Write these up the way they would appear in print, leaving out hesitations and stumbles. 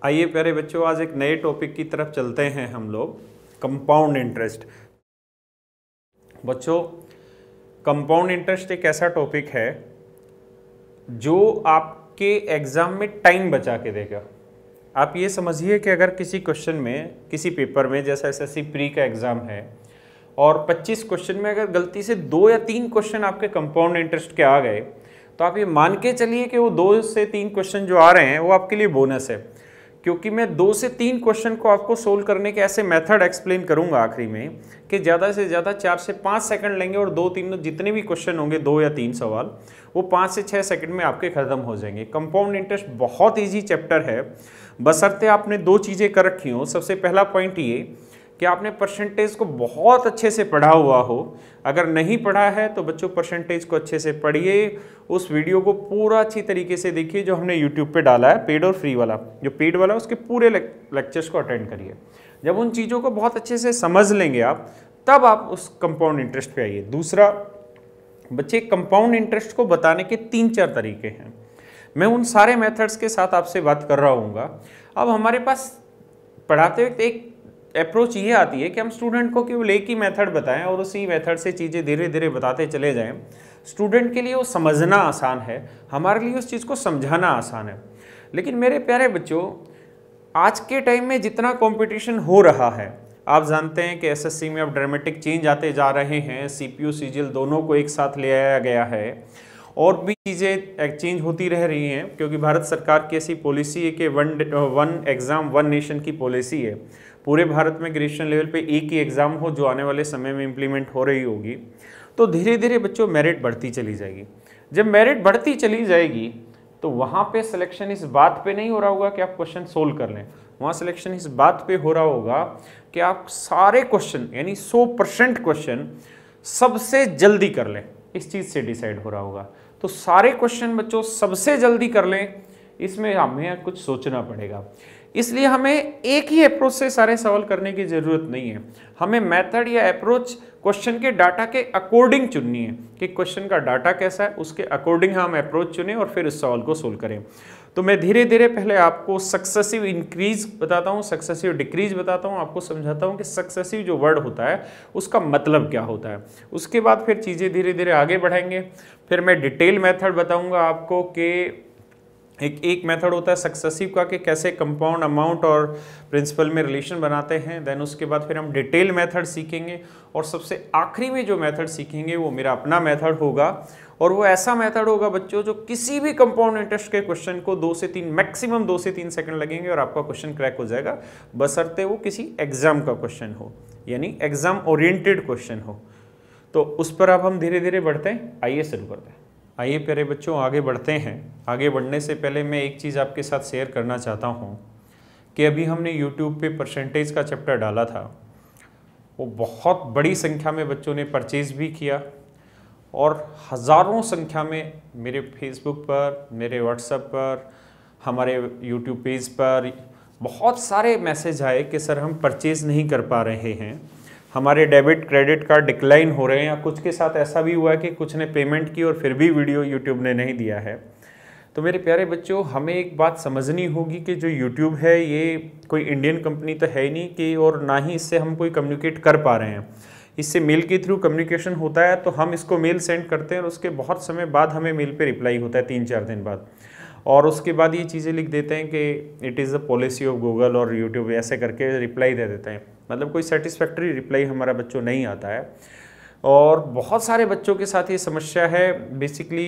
आइए प्यारे बच्चों, आज एक नए टॉपिक की तरफ चलते हैं हम लोग, कंपाउंड इंटरेस्ट। बच्चों, कंपाउंड इंटरेस्ट एक ऐसा टॉपिक है जो आपके एग्जाम में टाइम बचा के देगा। आप ये समझिए कि अगर किसी क्वेश्चन में, किसी पेपर में, जैसा एसएससी प्री का एग्जाम है और 25 क्वेश्चन में अगर गलती से 2 या 3 क्वेश्चन आपके कंपाउंड इंटरेस्ट के आ गए, तो आप ये मान के चलिए कि वो 2 से 3 क्वेश्चन जो आ रहे हैं वो आपके लिए बोनस है, क्योंकि मैं 2 से 3 क्वेश्चन को आपको सोल्व करने के ऐसे मेथड एक्सप्लेन करूंगा आखिरी में कि ज़्यादा से ज़्यादा 4 से 5 सेकंड लेंगे और 2-3 जितने भी क्वेश्चन होंगे, 2 या 3 सवाल, वो 5 से 6 सेकंड में आपके खत्म हो जाएंगे। कंपाउंड इंटरेस्ट बहुत ईजी चैप्टर है, बशर्ते आपने 2 चीज़ें कर रखी हो। सबसे पहला पॉइंट ये कि आपने परसेंटेज को बहुत अच्छे से पढ़ा हुआ हो। अगर नहीं पढ़ा है तो बच्चों परसेंटेज को अच्छे से पढ़िए, उस वीडियो को पूरा अच्छी तरीके से देखिए जो हमने यूट्यूब पे डाला है, पेड और फ्री वाला। जो पेड वाला है उसके पूरे लेक्चर्स को अटेंड करिए। जब उन चीज़ों को बहुत अच्छे से समझ लेंगे आप, तब आप उस कंपाउंड इंटरेस्ट पे आइए। दूसरा, बच्चे, कंपाउंड इंटरेस्ट को बताने के 3-4 तरीके हैं। मैं उन सारे मेथड्स के साथ आपसे बात कर रहा हूँगा। अब हमारे पास पढ़ाते वक्त एक अप्रोच ये आती है कि हम स्टूडेंट को केवल एक ही मेथड बताएं और उसी मेथड से चीज़ें धीरे धीरे बताते चले जाएं। स्टूडेंट के लिए वो समझना आसान है, हमारे लिए उस चीज़ को समझाना आसान है। लेकिन मेरे प्यारे बच्चों, आज के टाइम में जितना कंपटीशन हो रहा है, आप जानते हैं कि एसएससी में अब ड्रामेटिक चेंज आते जा रहे हैं। सीपीयू सीजीएल दोनों को एक साथ ले आया गया है और भी चीज़ें चेंज होती रह रही हैं, क्योंकि भारत सरकार की ऐसी पॉलिसी है कि वन एग्ज़ाम वन नेशन की पॉलिसी है। पूरे भारत में ग्रेजुएशन लेवल पे एक ही एग्ज़ाम हो, जो आने वाले समय में इम्प्लीमेंट हो रही होगी। तो धीरे धीरे बच्चों मेरिट बढ़ती चली जाएगी। जब मेरिट बढ़ती चली जाएगी तो वहाँ पे सिलेक्शन इस बात पे नहीं हो रहा होगा कि आप क्वेश्चन सोल्व कर लें, वहाँ सिलेक्शन इस बात पे हो रहा होगा कि आप सारे क्वेश्चन यानी 100% क्वेश्चन सबसे जल्दी कर लें। इस चीज़ से डिसाइड हो रहा होगा। तो सारे क्वेश्चन बच्चों सबसे जल्दी कर लें, इसमें हमें कुछ सोचना पड़ेगा। इसलिए हमें एक ही अप्रोच से सारे सवाल करने की ज़रूरत नहीं है। हमें मेथड या अप्रोच क्वेश्चन के डाटा के अकॉर्डिंग चुननी है कि क्वेश्चन का डाटा कैसा है, उसके अकॉर्डिंग हम अप्रोच चुनें और फिर इस सवाल को सोल्व करें। तो मैं धीरे धीरे पहले आपको सक्सेसिव इंक्रीज बताता हूँ, सक्सेसिव डिक्रीज बताता हूँ, आपको समझाता हूँ कि सक्सेसिव जो वर्ड होता है उसका मतलब क्या होता है। उसके बाद फिर चीज़ें धीरे धीरे आगे बढ़ाएंगे। फिर मैं डिटेल मेथड बताऊँगा आपको कि एक मेथड होता है सक्सेसिव का कि कैसे कंपाउंड अमाउंट और प्रिंसिपल में रिलेशन बनाते हैं। देन उसके बाद फिर हम डिटेल मेथड सीखेंगे और सबसे आखिरी में जो मेथड सीखेंगे वो मेरा अपना मेथड होगा। और वो ऐसा मेथड होगा बच्चों जो किसी भी कंपाउंड इंटरेस्ट के क्वेश्चन को 2 से 3 मैक्सिमम 2 से 3 सेकंड लगेंगे और आपका क्वेश्चन क्रैक हो जाएगा, बशर्ते वो किसी एग्जाम का क्वेश्चन हो, यानी एग्जाम ओरिएंटेड क्वेश्चन हो। तो उस पर अब हम धीरे धीरे बढ़ते हैं। आइए शुरू करते हैं। आइए प्यारे बच्चों आगे बढ़ते हैं। आगे बढ़ने से पहले मैं एक चीज़ आपके साथ शेयर करना चाहता हूँ कि अभी हमने यूट्यूब पे परसेंटेज का चैप्टर डाला था, वो बहुत बड़ी संख्या में बच्चों ने परचेज भी किया और हज़ारों संख्या में मेरे फेसबुक पर, मेरे व्हाट्सएप पर, हमारे यूट्यूब पेज पर बहुत सारे मैसेज आए कि सर हम परचेज़ नहीं कर पा रहे हैं, हमारे डेबिट क्रेडिट कार्ड डिक्लाइन हो रहे हैं, या कुछ के साथ ऐसा भी हुआ है कि कुछ ने पेमेंट की और फिर भी वीडियो यूट्यूब ने नहीं दिया है। तो मेरे प्यारे बच्चों, हमें एक बात समझनी होगी कि जो यूट्यूब है ये कोई इंडियन कंपनी तो है ही नहीं कि, और ना ही इससे हम कोई कम्युनिकेट कर पा रहे हैं। इससे मेल के थ्रू कम्युनिकेशन होता है, तो हम इसको मेल सेंड करते हैं और उसके बहुत समय बाद हमें मेल पे रिप्लाई होता है, 3-4 दिन बाद, और उसके बाद ये चीज़ें लिख देते हैं कि it is the policy of Google और यूट्यूब, ऐसे करके रिप्लाई दे देते हैं। मतलब कोई सेटिस्फैक्ट्री रिप्लाई हमारा बच्चों नहीं आता है। और बहुत सारे बच्चों के साथ ये समस्या है। बेसिकली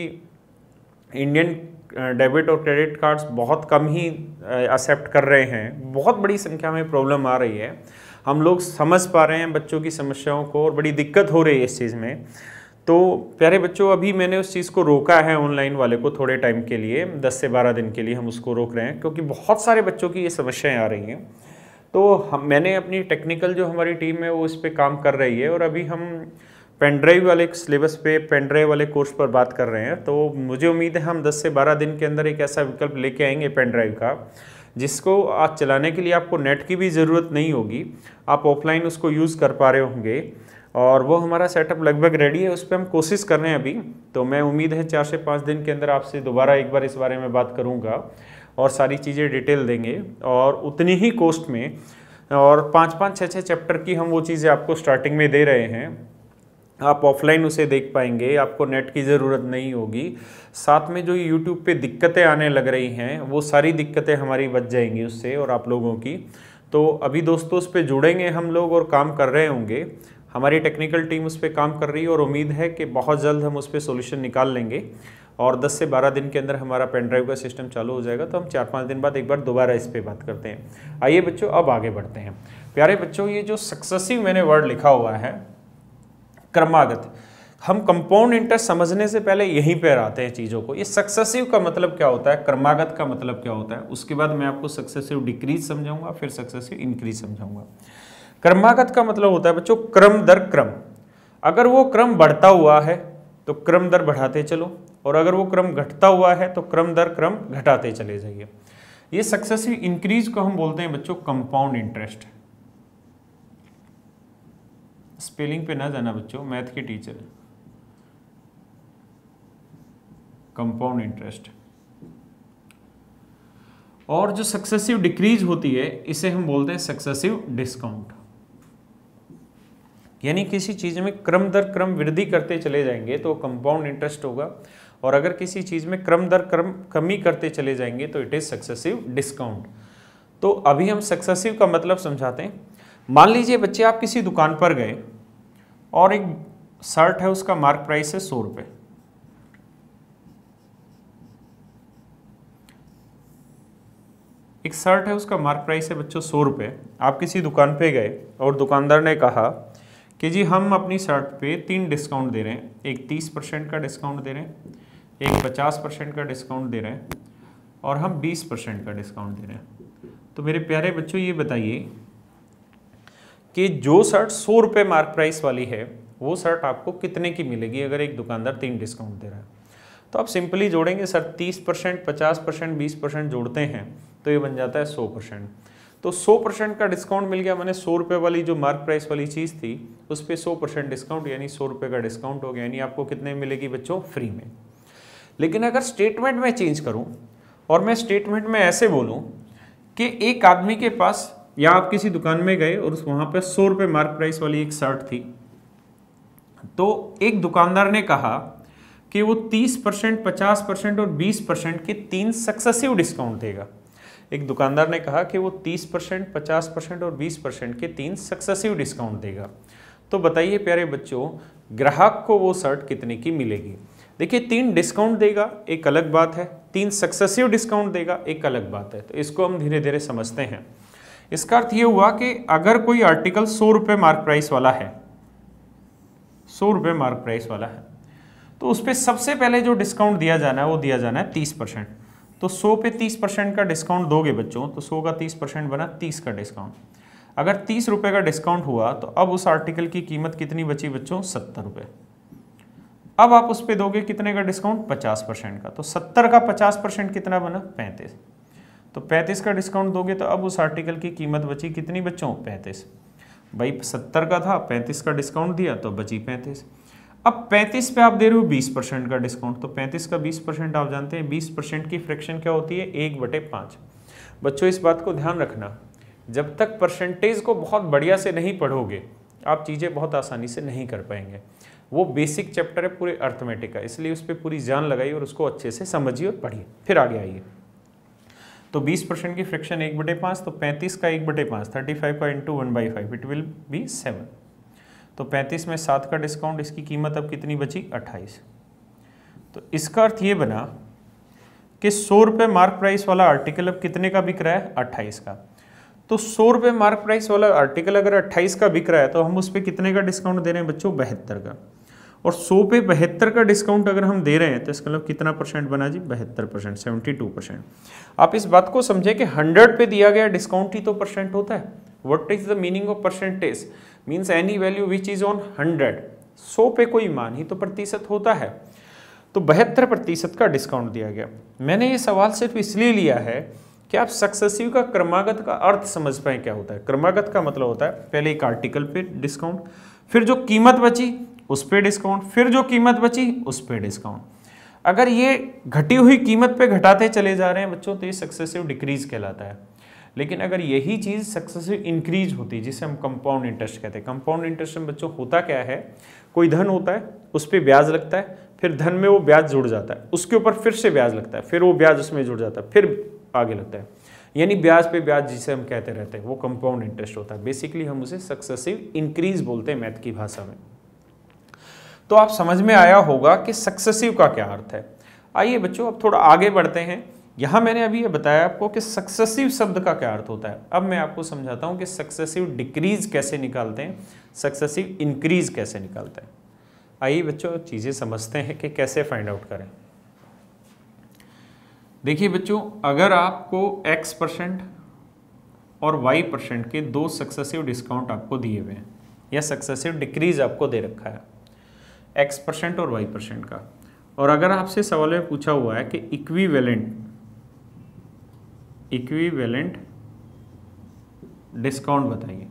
इंडियन डेबिट और क्रेडिट कार्ड्स बहुत कम ही एक्सेप्ट कर रहे हैं, बहुत बड़ी संख्या में प्रॉब्लम आ रही है। हम लोग समझ पा रहे हैं बच्चों की समस्याओं को और बड़ी दिक्कत हो रही है इस चीज़ में। तो प्यारे बच्चों, अभी मैंने उस चीज़ को रोका है ऑनलाइन वाले को थोड़े टाइम के लिए, 10 से 12 दिन के लिए हम उसको रोक रहे हैं, क्योंकि बहुत सारे बच्चों की ये समस्याएं आ रही हैं। तो मैंने अपनी टेक्निकल जो हमारी टीम है वो इस पर काम कर रही है और अभी हम पेन ड्राइव वाले सिलेबस पे, पेन ड्राइव वाले कोर्स पर बात कर रहे हैं। तो मुझे उम्मीद है हम 10 से 12 दिन के अंदर एक ऐसा विकल्प लेके आएंगे पेन ड्राइव का, जिसको आज चलाने के लिए आपको नेट की भी ज़रूरत नहीं होगी, आप ऑफलाइन उसको यूज़ कर पा रहे होंगे। और वो हमारा सेटअप लगभग रेडी है, उस पर हम कोशिश कर रहे हैं अभी। तो मैं उम्मीद है 4 से 5 दिन के अंदर आपसे दोबारा एक बार इस बारे में बात करूँगा और सारी चीज़ें डिटेल देंगे और उतनी ही कॉस्ट में, और 5-5, 6-6 चैप्टर की हम वो चीज़ें आपको स्टार्टिंग में दे रहे हैं। आप ऑफलाइन उसे देख पाएंगे, आपको नेट की ज़रूरत नहीं होगी। साथ में जो यूट्यूब पे दिक्कतें आने लग रही हैं वो सारी दिक्कतें हमारी बच जाएंगी उससे और आप लोगों की। तो अभी दोस्तों उस पर जुड़ेंगे हम लोग और काम कर रहे होंगे, हमारी टेक्निकल टीम उस पर काम कर रही है और उम्मीद है कि बहुत जल्द हम उस पर सोल्यूशन निकाल लेंगे और 10 से 12 दिन के अंदर हमारा पेन ड्राइव का सिस्टम चालू हो जाएगा। तो हम 4-5 दिन बाद एक बार दोबारा इस पर बात करते हैं। आइए बच्चों अब आगे बढ़ते हैं। प्यारे बच्चों, ये जो सक्सेसिव मैंने वर्ड लिखा हुआ है क्रमागत, हम कंपाउंड इंटरेस्ट समझने से पहले यहीं पर आते हैं चीज़ों को। ये सक्सेसिव का मतलब क्या होता है, क्रमागत का मतलब क्या होता है, उसके बाद मैं आपको सक्सेसिव डिक्रीज समझाऊंगा, फिर सक्सेसिव इंक्रीज समझाऊंगा। क्रमागत का मतलब होता है बच्चों क्रम दर क्रम। अगर वो क्रम बढ़ता हुआ है तो क्रम दर बढ़ाते चलो, और अगर वो क्रम घटता हुआ है तो क्रम दर क्रम घटाते चले जाइए। ये सक्सेसिव इंक्रीज को हम बोलते हैं बच्चों कंपाउंड इंटरेस्ट। स्पेलिंग पे ना जाना बच्चों, मैथ के टीचर। Compound interest. और जो सक्सेसिव डिक्रीज होती है इसे हम बोलते हैं सक्सेसिव डिस्काउंट। यानी किसी चीज में क्रम दर क्रम वृद्धि करते चले जाएंगे तो कंपाउंड इंटरेस्ट होगा, और अगर किसी चीज में क्रम दर क्रम कमी करते चले जाएंगे तो इट इज सक्सेसिव डिस्काउंट। तो अभी हम सक्सेसिव का मतलब समझाते हैं। मान लीजिए बच्चे आप किसी दुकान पर गए और एक शर्ट है, उसका मार्क प्राइस है 100 रुपये। एक शर्ट है, उसका मार्क प्राइस है बच्चों 100 रुपये। आप किसी दुकान पे गए और दुकानदार ने कहा कि जी हम अपनी शर्ट पे 3 डिस्काउंट दे रहे हैं। एक 30% का डिस्काउंट दे रहे हैं, एक 50% का डिस्काउंट दे रहे हैं, और हम 20% का डिस्काउंट दे रहे हैं। तो मेरे प्यारे बच्चों ये बताइए कि जो शर्ट 100 रुपये मार्क प्राइस वाली है वो शर्ट आपको कितने की मिलेगी अगर एक दुकानदार 3 डिस्काउंट दे रहा है। तो आप सिंपली जोड़ेंगे सर 30%, 50%, 20% जोड़ते हैं तो ये बन जाता है 100%। तो 100% का डिस्काउंट मिल गया, मैंने 100 रुपये वाली जो मार्क प्राइस वाली चीज़ थी उस पर 100% डिस्काउंट, यानी 100 रुपये का डिस्काउंट हो गया। यानी आपको कितने मिलेगी बच्चों, फ्री में। लेकिन अगर स्टेटमेंट में चेंज करूं और मैं स्टेटमेंट में ऐसे बोलूं कि एक आदमी के पास, या आप किसी दुकान में गए और वहां पर 100 रुपये मार्क प्राइस वाली एक शर्ट थी, तो एक दुकानदार ने कहा कि वो 30%, 50% और 20% के 3 सक्सेसिव डिस्काउंट देगा। एक दुकानदार ने कहा कि वो 30%, 50% और 20% के 3 सक्सेसिव डिस्काउंट देगा। तो बताइए प्यारे बच्चों, ग्राहक को वो शर्ट कितने की मिलेगी। देखिए 3 डिस्काउंट देगा एक अलग बात है, 3 सक्सेसिव डिस्काउंट देगा एक अलग बात है। तो इसको हम धीरे धीरे समझते हैं। इसका अर्थ ये हुआ कि अगर कोई आर्टिकल 100 रुपये मार्क प्राइस वाला है, 100 रुपये मार्क प्राइस वाला है, तो उस पर सबसे पहले जो डिस्काउंट दिया जाना है वो दिया जाना है 30%। तो 100 पे 30% का डिस्काउंट दोगे बच्चों तो 100 का 30% बना 30 का डिस्काउंट। अगर 30 रुपये का डिस्काउंट हुआ तो अब उस आर्टिकल की कीमत कितनी बची बच्चों, 70 रुपये। अब आप उस पर दोगे कितने का डिस्काउंट, 50% का। तो 70 का 50% कितना बना, 35। तो 35 का डिस्काउंट दोगे तो अब उस आर्टिकल की कीमत बची कितनी बच्चों, 35। भाई 70 का था, 35 का डिस्काउंट दिया तो बची 35। अब 35 पे आप दे रहे हो 20% का डिस्काउंट, तो 35 का 20% आप जानते हैं 20% की फ्रैक्शन क्या होती है, 1/5। बच्चों इस बात को ध्यान रखना, जब तक परसेंटेज को बहुत बढ़िया से नहीं पढ़ोगे आप चीज़ें बहुत आसानी से नहीं कर पाएंगे। वो बेसिक चैप्टर है पूरे अर्थमेटिक का, इसलिए उस पर पूरी जान लगाइए और उसको अच्छे से समझिए और पढ़िए। फिर आगे आइए। तो 20% की फ्रैक्शन 1/5, तो 35 का 1/5, 35 का इंटू 1/5, इट विल बी 7। तो 35 में 7 का डिस्काउंट, इसकी कीमत अब कितनी बची, 28। तो इसका अर्थ ये बना कि 100 रुपये मार्क प्राइस वाला आर्टिकल अब कितने का बिक रहा है, 28 का। तो 100 रुपये मार्क प्राइस वाला आर्टिकल अगर 28 का बिक रहा है तो हम उस पर कितने का डिस्काउंट दे रहे हैं बच्चों, 72 का। और 100 पे 72 का डिस्काउंट अगर हम दे रहे हैं तो इसका मतलब कितना परसेंट बना जी, 72%, 72%। आप इस बात को समझे कि 100 पे दिया गया डिस्काउंट ही तो परसेंट होता है। What is the meaning of percentage, means any value which is on 100। 100 पे कोई मान ही तो प्रतिशत होता है। तो 72% का डिस्काउंट दिया गया। मैंने ये सवाल सिर्फ इसलिए लिया है कि आप सक्सेसिव का क्रमागत का अर्थ समझ पाएं क्या होता है। क्रमागत का मतलब होता है पहले एक आर्टिकल पे डिस्काउंट, फिर जो कीमत बची उस पे डिस्काउंट, फिर जो कीमत बची उस पे डिस्काउंट। अगर ये घटी हुई कीमत पे घटाते चले जा रहे हैं बच्चों तो ये सक्सेसिव डिक्रीज कहलाता है। लेकिन अगर यही चीज़ सक्सेसिव इंक्रीज होती, जिसे हम कंपाउंड इंटरेस्ट कहते हैं, कंपाउंड इंटरेस्ट में बच्चों होता क्या है, कोई धन होता है, उस पर ब्याज लगता है, फिर धन में वो ब्याज जुड़ जाता है, उसके ऊपर फिर से ब्याज लगता है, फिर वो ब्याज उसमें जुड़ जाता है, फिर आगे लगता है, यानी ब्याज पे ब्याज जिसे हम कहते रहते हैं वो कंपाउंड इंटरेस्ट होता है। बेसिकली हम उसे सक्सेसिव इंक्रीज बोलते हैं मैथ की भाषा में। तो आप समझ में आया होगा कि सक्सेसिव का क्या अर्थ है। आइए बच्चों अब थोड़ा आगे बढ़ते हैं। यहाँ मैंने अभी ये बताया आपको कि सक्सेसिव शब्द का क्या अर्थ होता है। अब मैं आपको समझाता हूँ कि सक्सेसिव डिक्रीज कैसे निकालते हैं, सक्सेसिव इंक्रीज कैसे निकालते हैं। आइए बच्चों चीज़ें समझते हैं कि कैसे फाइंड आउट करें। देखिए बच्चों, अगर आपको x% और y% के दो सक्सेसिव डिस्काउंट आपको दिए हुए हैं या सक्सेसिव डिक्रीज आपको दे रखा है x% और y% का, और अगर आपसे सवाल में पूछा हुआ है कि इक्विवेलेंट डिस्काउंट बताइए,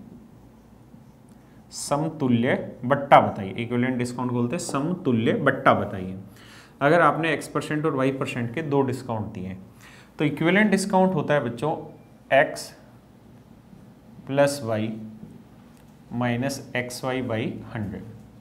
समतुल्य बट्टा बताइए, इक्विवेलेंट डिस्काउंट बोलते हैं समतुल्य बट्टा बताइए। अगर आपने x% और y% के दो डिस्काउंट दिए हैं तो इक्विवेलेंट डिस्काउंट होता है बच्चों x plus y minus XY/100।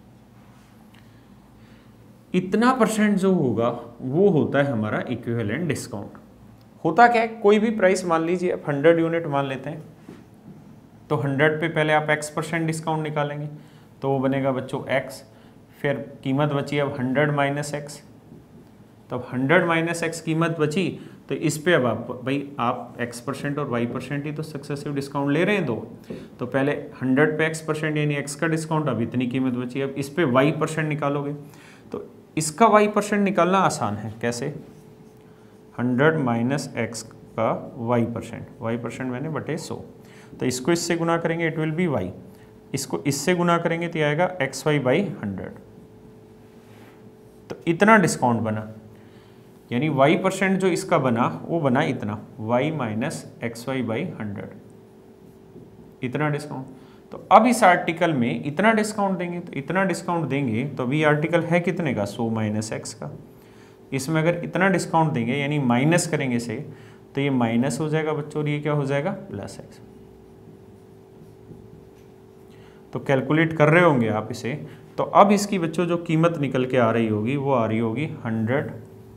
इतना परसेंट जो होगा वो होता है हमारा इक्विवेलेंट डिस्काउंट। होता क्या है, कोई भी प्राइस मान लीजिए आप 100 यूनिट मान लेते हैं, तो 100 पे पहले आप x% डिस्काउंट निकालेंगे तो वो बनेगा बच्चों x, फिर कीमत बची अब 100 माइनस x, तब 100 माइनस x कीमत बची तो इस पे अब आप x% और y% ही तो सक्सेसिव डिस्काउंट ले रहे हैं दो, तो पहले 100 पे x% यानी x का डिस्काउंट, अब इतनी कीमत बची, अब इस पे y% निकालोगे तो इसका y% निकालना आसान है। कैसे, 100 माइनस x का y% मैंने बटे 100, तो इसको इससे गुना करेंगे इट विल बी y, इसको इससे गुना करेंगे तो आएगा XY/100। तो इतना डिस्काउंट बना, यानी y% जो इसका बना वो बना इतना y माइनस XY/100, इतना डिस्काउंट। तो अब इस आर्टिकल में इतना डिस्काउंट देंगे, तो इतना डिस्काउंट देंगे तो अभी आर्टिकल है कितने का, 100 माइनस x का। इसमें अगर इतना डिस्काउंट देंगे यानी माइनस करेंगे इसे तो ये माइनस हो जाएगा बच्चों और ये क्या हो जाएगा, प्लस x। तो कैलकुलेट कर रहे होंगे आप इसे, तो अब इसकी बच्चों जो कीमत निकल के आ रही होगी वो आ रही होगी 100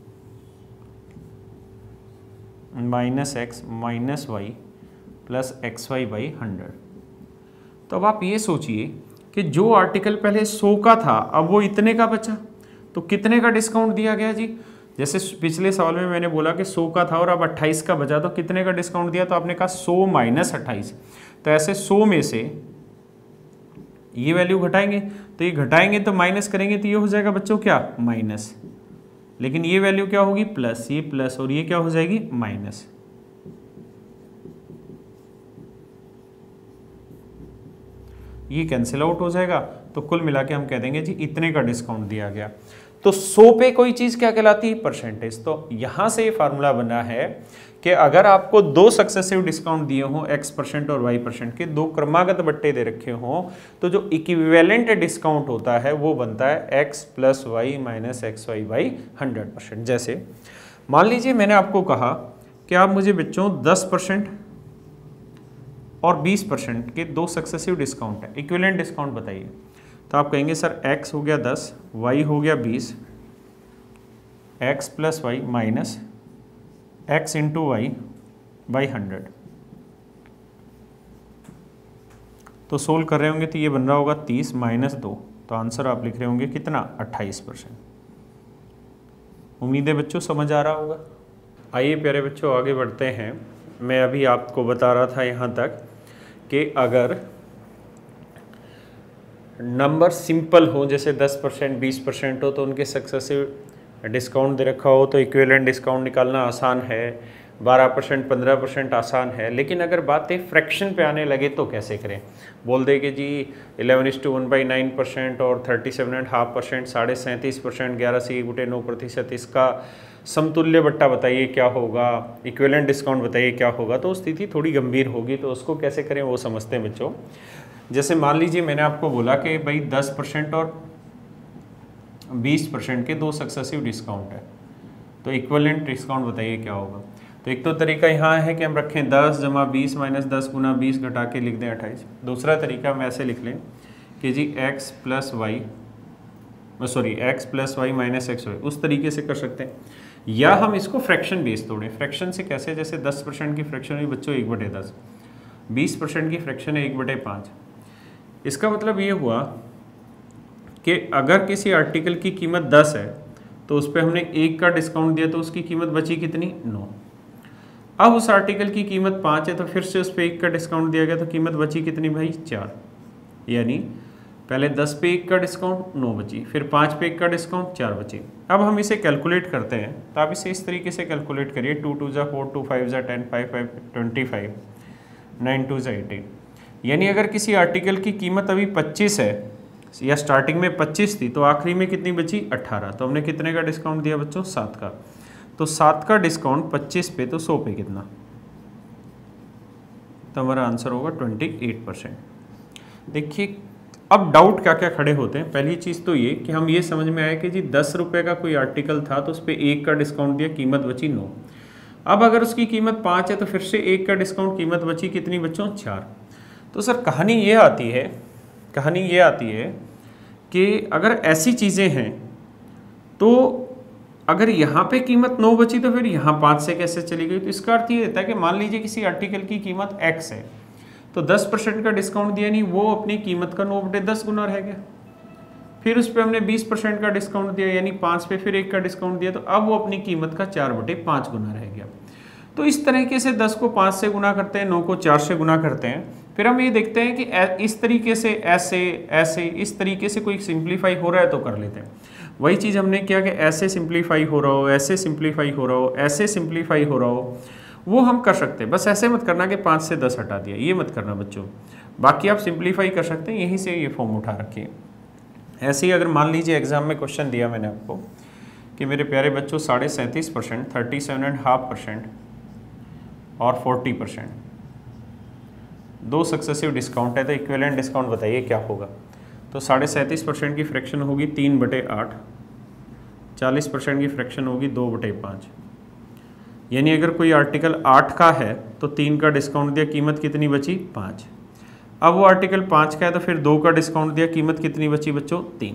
minus x minus y plus XY/100। तो अब आप ये सोचिए कि जो आर्टिकल पहले 100 का था अब वो इतने का बचा, तो कितने का डिस्काउंट दिया गया जी। जैसे पिछले सवाल में मैंने बोला कि 100 का था और अब 28 का बचा, तो कितने का डिस्काउंट दिया, तो आपने कहा 100 माइनस 28। तो ऐसे 100 में से ये वैल्यू घटाएंगे, तो ये घटाएंगे तो माइनस करेंगे तो ये हो जाएगा बच्चों क्या, माइनस, लेकिन ये वैल्यू क्या होगी, प्लस, ये प्लस और ये क्या हो जाएगी, माइनस। ये कैंसिल आउट हो जाएगा, तो कुल मिला के हम कह देंगे जी इतने का डिस्काउंट दिया गया। तो 100 पे कोई चीज़ क्या कहलाती है, परसेंटेज। तो यहाँ से ये फार्मूला बना है कि अगर आपको दो सक्सेसिव डिस्काउंट दिए हों x% और y% के, दो क्रमागत बट्टे दे रखे हों, तो जो इक्विवेलेंट डिस्काउंट होता है वो बनता है x plus y minus XY/100%। जैसे मान लीजिए मैंने आपको कहा कि आप मुझे बच्चों 10% और 20% के दो सक्सेसिव डिस्काउंट है, इक्विवेलेंट डिस्काउंट बताइए। तो आप कहेंगे सर x हो गया 10, y हो गया 20, x plus y minus x into y by 100। तो सोल्व कर रहे होंगे तो ये बन रहा होगा 30 माइनस 2, तो आंसर आप लिख रहे होंगे कितना, 28%। उम्मीद है बच्चों समझ आ रहा होगा। आइए प्यारे बच्चों आगे बढ़ते हैं। मैं अभी आपको बता रहा था यहाँ तक कि अगर नंबर सिंपल हो, जैसे 10% 20% हो, तो उनके सक्सेसिव डिस्काउंट दे रखा हो तो इक्विवेलेंट डिस्काउंट निकालना आसान है, 12% 15% आसान है। लेकिन अगर बातें फ्रैक्शन पे आने लगे तो कैसे करें। बोल दे कि जी 11:1/9% और 37.5%, 37.5%, 11 से 1/9%, इसका समतुल्य बट्टा बताइए क्या होगा, इक्विवेलेंट डिस्काउंट बताइए क्या होगा। तो स्थिति थोड़ी गंभीर होगी, तो उसको कैसे करें वो समझते हैं बच्चों। जैसे मान लीजिए मैंने आपको बोला कि भाई 10% और 20% के दो सक्सेसिव डिस्काउंट है, तो इक्विवेलेंट डिस्काउंट बताइए क्या होगा। तो एक तो तरीका यहाँ है कि हम रखें 10 जमा 20 माइनस 10 गुना 20 घटा के लिख दें 28। दूसरा तरीका हम ऐसे लिख लें कि जी x plus y minus x y, उस तरीके से कर सकते हैं। या हम इसको फ्रैक्शन बेस तोड़ें। फ्रैक्शन से कैसे, जैसे 10% की फ्रैक्शन हुई बच्चों 1/10, 20% की फ्रैक्शन है 1/5। इसका मतलब ये हुआ कि अगर किसी आर्टिकल की कीमत 10 है तो उस पर हमने 1 का डिस्काउंट दिया तो उसकी कीमत बची कितनी, 9। अब उस आर्टिकल की कीमत 5 है तो फिर से उस पर 1 का डिस्काउंट दिया गया तो कीमत बची कितनी भाई, 4। यानी पहले 10 पे 1 का डिस्काउंट 9 बची, फिर 5 पे 1 का डिस्काउंट 4 बची। अब हम इसे कैलकुलेट करते हैं तो आप इसे इस तरीके से कैलकुलेट करिए, 2 2 ज़ा 4, 2 5 ज़ा 10, 5 5 25, 9 2 ज़ा 18। यानी अगर किसी आर्टिकल की कीमत अभी 25 है या स्टार्टिंग में 25 थी तो आखिरी में कितनी बची, 18। तो हमने कितने का डिस्काउंट दिया बच्चों, 7 का। तो 7 का डिस्काउंट 25 पे तो 100 पे कितना, तो हमारा आंसर होगा 28%। देखिए अब डाउट क्या क्या खड़े होते हैं। पहली चीज़ तो ये कि हम ये समझ में आया कि जी 10 रुपये का कोई आर्टिकल था तो उस पर 1 का डिस्काउंट दिया, कीमत बची 9। अब अगर उसकी कीमत 5 है तो फिर से 1 का डिस्काउंट, कीमत बची कितनी बच्चों, 4। तो सर कहानी ये आती है कि अगर ऐसी चीज़ें हैं तो अगर यहाँ पे कीमत 9 बची तो फिर यहाँ 5 से कैसे चली गई। तो इसका अर्थ ये देता है कि मान लीजिए किसी आर्टिकल की कीमत x है तो 10% का डिस्काउंट दिया, नहीं वो अपनी कीमत का 9/10 गुना रह गया। फिर उस पर हमने 20% का डिस्काउंट दिया यानी 5 पे फिर 1 का डिस्काउंट दिया तो अब वो अपनी कीमत का 4/5 गुना रह गया। तो इस तरीके से 10 को 5 से गुना करते हैं, 9 को 4 से गुना करते हैं। फिर हम ये देखते हैं कि इस तरीके से ऐसे इस तरीके से कोई सिंप्लीफाई हो रहा है तो कर लेते हैं। वही चीज़ हमने किया कि ऐसे सिंप्लीफाई हो रहा हो, ऐसे सिंप्लीफाई हो रहा हो, ऐसे सिंप्लीफाई हो रहा हो, वो हम कर सकते हैं। बस ऐसे मत करना कि 5 से 10 हटा दिया, ये मत करना बच्चों। बाकी आप सिंप्लीफाई कर सकते हैं, यहीं से ये फॉर्म उठा रखिए। ऐसे ही अगर मान लीजिए एग्जाम में क्वेश्चन दिया मैंने आपको कि मेरे प्यारे बच्चों 37.5%, 37.5% और 40%, दो सक्सेसिव डिस्काउंट है तो इक्विवेलेंट डिस्काउंट बताइए क्या होगा। तो 37.5% की फ्रैक्शन होगी 3/8, 40% की फ्रैक्शन होगी 2/5। यानी अगर कोई आर्टिकल 8 का है तो 3 का डिस्काउंट दिया, कीमत कितनी बची, 5। अब वो आर्टिकल 5 का है तो फिर 2 का डिस्काउंट दिया, कीमत कितनी बची बच्चों, 3।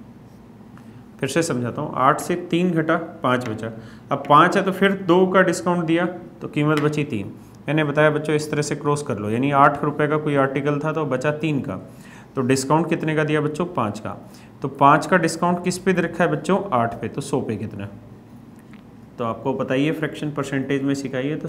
फिर से समझाता हूँ, 8 से 3 घटा 5 बचा। अब 5 है तो फिर 2 का डिस्काउंट दिया तो कीमत बची 3। मैंने बताया बच्चों इस तरह से क्रॉस कर लो, यानी 8 रुपये का कोई आर्टिकल था तो बचा 3 का, तो डिस्काउंट कितने का दिया बच्चों, 5 का। तो 5 का डिस्काउंट किस पे दे रखा है बच्चों, 8 पे, तो 100 पे कितना। तो आपको पता ही है फ्रैक्शन परसेंटेज में सिखाई है तो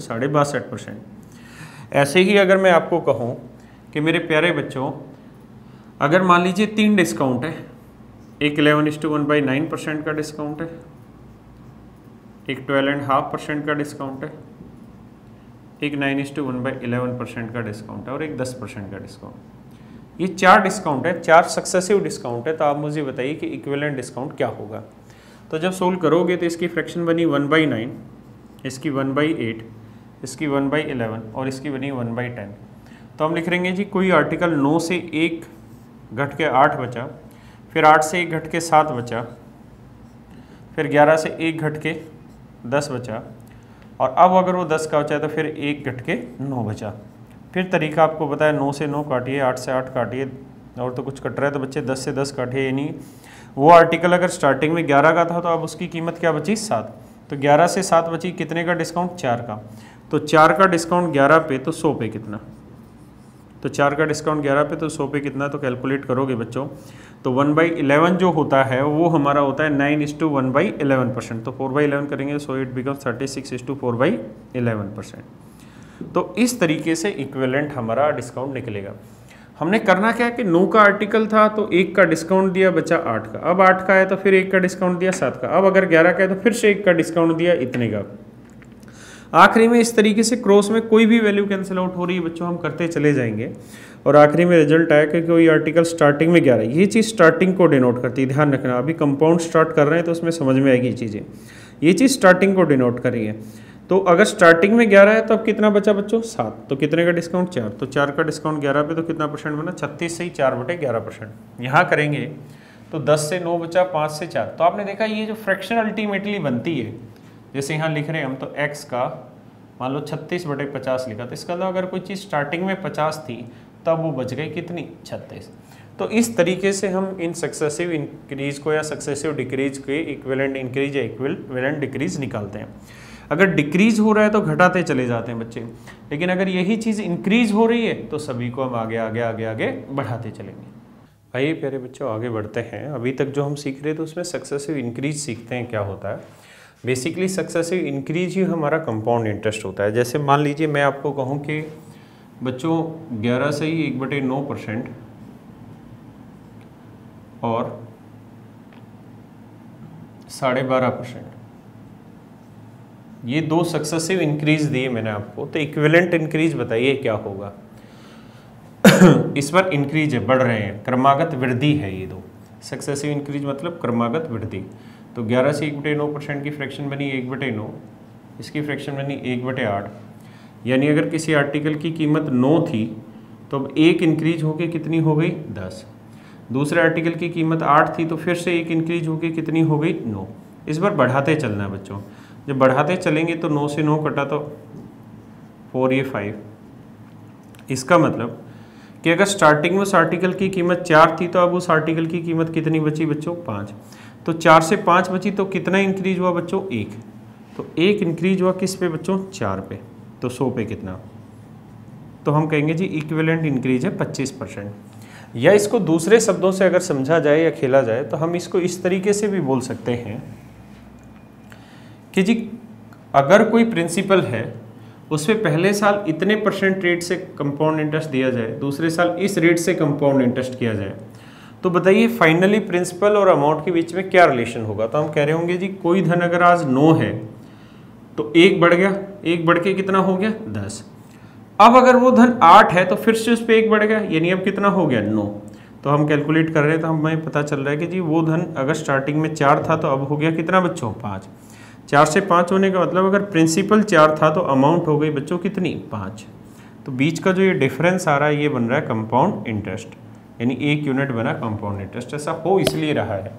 62.5%। ऐसे ही अगर मैं आपको कहूँ कि मेरे प्यारे बच्चों अगर मान लीजिए 3 डिस्काउंट है, एक 11:1/9% का डिस्काउंट है, एक 12.5% का डिस्काउंट है, एक 9:1/11% का डिस्काउंट है और एक 10% का डिस्काउंट। ये 4 डिस्काउंट है, 4 सक्सेसिव डिस्काउंट है। तो आप मुझे बताइए कि इक्विवेलेंट डिस्काउंट क्या होगा। तो जब सोल्व करोगे तो इसकी फ्रैक्शन बनी 1/9, इसकी 1/8, इसकी 1/11 और इसकी बनी 1/10। तो हम लिख लेंगे जी कोई आर्टिकल 9 से 1 घट के 8 बचा, फिर 8 से 1 घट के 7 बचा, फिर 11 से 1 घट के 10 बचा, और अब अगर वो 10 का बचा है तो फिर 1 घट के 9 बचा। फिर तरीका आपको बताया, 9 से 9 काटिए, 8 से 8 काटिए, और तो कुछ कट रहा है तो बच्चे 10 से 10 काटिए। यानी वो आर्टिकल अगर स्टार्टिंग में 11 का था तो अब उसकी कीमत क्या बची, 7। तो 11 से 7 बची, कितने का डिस्काउंट, 4 का। तो 4 का डिस्काउंट 11 पे तो 100 पे कितना, तो 4 का डिस्काउंट 11 पे तो 100 पे कितना, तो कैलकुलेट करोगे बच्चों तो 1/11 जो होता है वो हमारा होता है 9:1/11%। तो 4/11 करेंगे सो इट बिकम्स 36:4/11%। तो इस तरीके से इक्विवेलेंट हमारा डिस्काउंट निकलेगा। हमने करना क्या है कि 9 का आर्टिकल था तो 1 का डिस्काउंट दिया, बचा 8 का। अब 8 का है तो फिर 1 का डिस्काउंट दिया, 7 का। अब अगर 11 का है तो फिर से 1 का डिस्काउंट दिया, इतने का। आखिरी में इस तरीके से क्रॉस में कोई भी वैल्यू कैंसिल आउट हो रही है बच्चों, हम करते चले जाएंगे और आखिरी में रिजल्ट आया कि कोई आर्टिकल स्टार्टिंग में 11। ये चीज़ स्टार्टिंग को डिनोट करती है, ध्यान रखना। अभी कंपाउंड स्टार्ट कर रहे हैं तो उसमें समझ में आएगी चीज़ें। ये चीज़ स्टार्टिंग को डिनोट कर रही है। तो अगर स्टार्टिंग में 11 है तो अब कितना बचा बच्चों, 7। तो कितने का डिस्काउंट, 4। तो 4 का डिस्काउंट 11 पे तो कितना परसेंट बना, 36 से ही 4/11%। यहाँ करेंगे तो 10 से 9 बचा, 5 से 4। तो आपने देखा ये जो फ्रैक्शन अल्टीमेटली बनती है जैसे यहाँ लिख रहे हैं हम, तो x का मान लो 36/50 लिखा, तो इसका मतलब अगर कोई चीज़ स्टार्टिंग में 50 थी तब वो बच गई कितनी, 36। तो इस तरीके से हम इन सक्सेसिव इंक्रीज को या सक्सेसिव डिक्रीज के इक्विवेलेंट इंक्रीज या इक्विवेलेंट डिक्रीज निकालते हैं। अगर डिक्रीज हो रहा है तो घटाते चले जाते हैं बच्चे, लेकिन अगर यही चीज़ इंक्रीज हो रही है तो सभी को हम आगे आगे आगे आगे बढ़ाते चलेंगे। आइए प्यारे बच्चों आगे बढ़ते हैं। अभी तक जो हम सीख रहे थे उसमें सक्सेसिव इंक्रीज सीखते हैं क्या होता है। बेसिकली सक्सेसिव इंक्रीज ही हमारा कंपाउंड इंटरेस्ट होता है। जैसे मान लीजिए मैं आपको कहूँ कि बच्चों 11 से ही 1/9% और 12.5%, ये दो सक्सेसिव इंक्रीज दिए मैंने आपको, तो इक्विवेलेंट इंक्रीज बताइए क्या होगा। इस पर इंक्रीज है, बढ़ रहे हैं, क्रमागत वृद्धि है ये दो। सक्सेसिव इंक्रीज मतलब क्रमागत वृद्धि। तो 11 से 1/9% की फ्रैक्शन बनी 1/9, इसकी फ्रैक्शन बनी 1/8, यानी अगर किसी आर्टिकल की कीमत 9 थी तो अब 1 इंक्रीज होके कितनी हो गई, 10। दूसरे आर्टिकल की कीमत 8 थी तो फिर से 1 इंक्रीज होके कितनी हो गई, 9। इस बार बढ़ाते चलना है बच्चों। जब बढ़ाते चलेंगे तो 9 से 9 कटा तो 4, ये 5। इसका मतलब कि अगर स्टार्टिंग में उस आर्टिकल की कीमत 4 थी तो अब उस आर्टिकल की कीमत कितनी बची बच्चों, 5। तो 4 से 5 बची तो कितना इंक्रीज हुआ बच्चों, 1। तो 1 इंक्रीज हुआ किस पे बच्चों, 4 पे। तो 100 पे कितना, तो हम कहेंगे जी इक्विवेलेंट इंक्रीज है 25%। या इसको दूसरे शब्दों से अगर समझा जाए या खेला जाए तो हम इसको इस तरीके से भी बोल सकते हैं कि जी अगर कोई प्रिंसिपल है उसमें पहले साल इतने % रेट से कंपाउंड इंटरेस्ट दिया जाए, दूसरे साल इस रेट से कंपाउंड इंटरेस्ट किया जाए, तो बताइए फाइनली प्रिंसिपल और अमाउंट के बीच में क्या रिलेशन होगा। तो हम कह रहे होंगे जी कोई धन अगर आज 9 है तो 1 बढ़ गया, 1 बढ़ के कितना हो गया, 10। अब अगर वो धन 8 है तो फिर से उस पर 1 बढ़ गया, यानी अब कितना हो गया, 9। तो हम कैलकुलेट कर रहे हैं तो हमें पता चल रहा है कि जी वो धन अगर स्टार्टिंग में 4 था तो अब हो गया कितना बच्चों, 5। 4 से 5 होने का मतलब अगर प्रिंसिपल 4 था तो अमाउंट हो गई बच्चों कितनी, 5। तो बीच का जो ये डिफरेंस आ रहा है ये बन रहा है कंपाउंड इंटरेस्ट, यानी 1 यूनिट बना कंपाउंड इंटरेस्ट। ऐसा हो इसलिए रहा है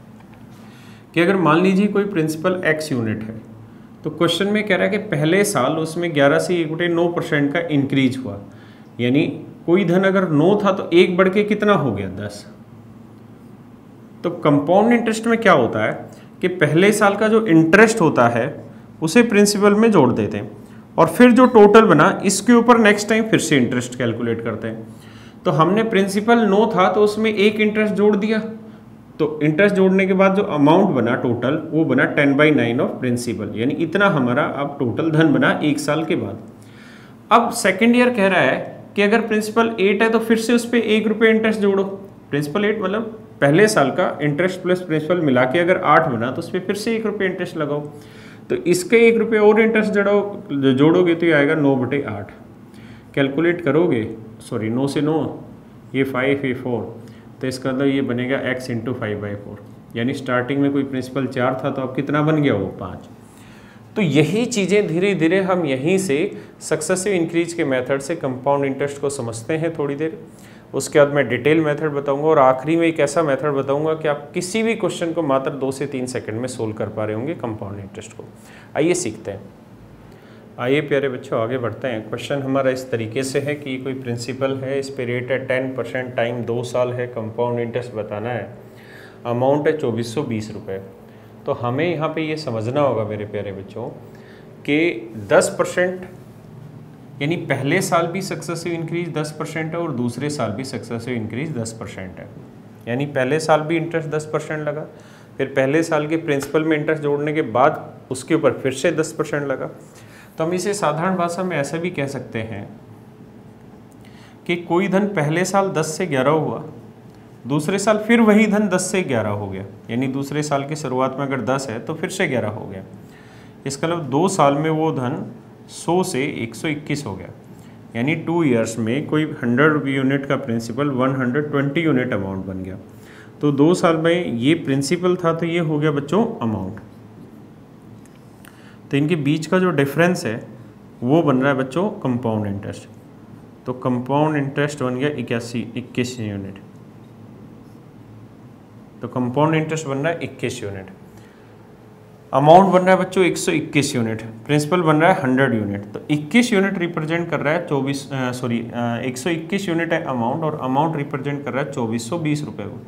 कि अगर मान लीजिए कोई प्रिंसिपल x यूनिट है तो क्वेश्चन में कह रहा है कि पहले साल उसमें 11 से 1/9% का इंक्रीज हुआ, यानी कोई धन अगर 9 था तो 1 बढ़ के कितना हो गया, 10। तो कंपाउंड इंटरेस्ट में क्या होता है कि पहले साल का जो इंटरेस्ट होता है उसे प्रिंसिपल में जोड़ देते हैं और फिर जो टोटल बना इसके ऊपर नेक्स्ट टाइम फिर से इंटरेस्ट कैलकुलेट करते हैं। तो हमने प्रिंसिपल 9 था तो उसमें 1 इंटरेस्ट जोड़ दिया, तो इंटरेस्ट जोड़ने के बाद जो अमाउंट बना टोटल वो बना 10/9 ऑफ प्रिंसिपल, यानी इतना हमारा अब टोटल धन बना 1 साल के बाद। अब सेकेंड ईयर कह रहा है कि अगर प्रिंसिपल 8 है तो फिर से उस पर 1 रुपये इंटरेस्ट जोड़ो। प्रिंसिपल 8 मतलब पहले साल का इंटरेस्ट प्लस प्रिंसिपल मिला के अगर 8 बना तो उस पर फिर से 1 रुपये इंटरेस्ट लगाओ। तो इसके 1 रुपये और इंटरेस्ट जोड़ोगे तो ये आएगा 9/8। कैलकुलेट करोगे, सॉरी 9 से 9 ये 5 ये 4, तो इसका मतलब ये बनेगा x × 5/4, यानी स्टार्टिंग में कोई प्रिंसिपल 4 था तो अब कितना बन गया वो 5। तो यही चीज़ें धीरे धीरे हम यहीं से सक्सेसिव इंक्रीज के मेथड से कंपाउंड इंटरेस्ट को समझते हैं थोड़ी देर। उसके बाद मैं डिटेल मेथड बताऊंगा और आखिरी में एक ऐसा मेथड बताऊंगा कि आप किसी भी क्वेश्चन को मात्र 2 से 3 सेकंड में सोल्व कर पा रहे होंगे कंपाउंड इंटरेस्ट को। आइए सीखते हैं। आइए प्यारे बच्चों आगे बढ़ते हैं। क्वेश्चन हमारा इस तरीके से है कि कोई प्रिंसिपल है, इस पे रेट है 10%, टाइम 2 साल है, कंपाउंड इंटरेस्ट बताना है, अमाउंट है 2420 रुपये। तो हमें यहाँ पे ये समझना होगा मेरे प्यारे बच्चों कि 10% यानी पहले साल भी सक्सेसिव इंक्रीज 10% है और दूसरे साल भी सक्सेसिव इंक्रीज 10% है, यानी पहले साल भी इंटरेस्ट 10% लगा, फिर पहले साल के प्रिंसिपल में इंटरेस्ट जोड़ने के बाद उसके ऊपर फिर से 10% लगा। तो हम इसे साधारण भाषा में ऐसा भी कह सकते हैं कि कोई धन पहले साल 10 से 11 हुआ, दूसरे साल फिर वही धन 10 से 11 हो गया, यानी दूसरे साल की शुरुआत में अगर 10 है तो फिर से 11 हो गया। इसका मतलब 2 साल में वो धन 100 से 121 हो गया, यानी 2 ईयर्स में कोई 100 यूनिट का प्रिंसिपल 120 यूनिट अमाउंट बन गया। तो 2 साल में ये प्रिंसिपल था तो ये हो गया बच्चों अमाउंट। तो इनके बीच का जो डिफरेंस है वो बन रहा है बच्चों कंपाउंड इंटरेस्ट। तो कंपाउंड इंटरेस्ट बन गया 21 यूनिट। तो कंपाउंड इंटरेस्ट बन रहा है 21 यूनिट। अमाउंट बन रहा है बच्चों 121 यूनिट, प्रिंसिपल बन रहा है 100 यूनिट, तो 21 यूनिट रिप्रेजेंट कर रहा है 121 यूनिट है अमाउंट, और अमाउंट रिप्रेजेंट कर रहा है 2420 रुपए को।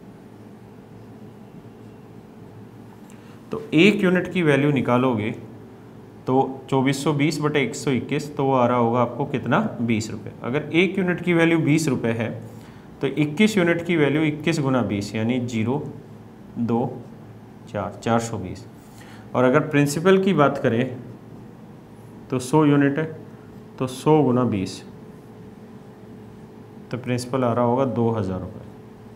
तो 1 यूनिट की वैल्यू निकालोगे तो 2420 बटे 121, तो वो आ रहा होगा आपको कितना, 20 रुपये। अगर 1 यूनिट की वैल्यू 20 रुपये है तो 21 यूनिट की वैल्यू 21 गुना 20 यानी 0 2 4 420। और अगर प्रिंसिपल की बात करें तो 100 यूनिट है, तो 100 गुना 20, तो प्रिंसिपल आ रहा होगा 2000 रुपये।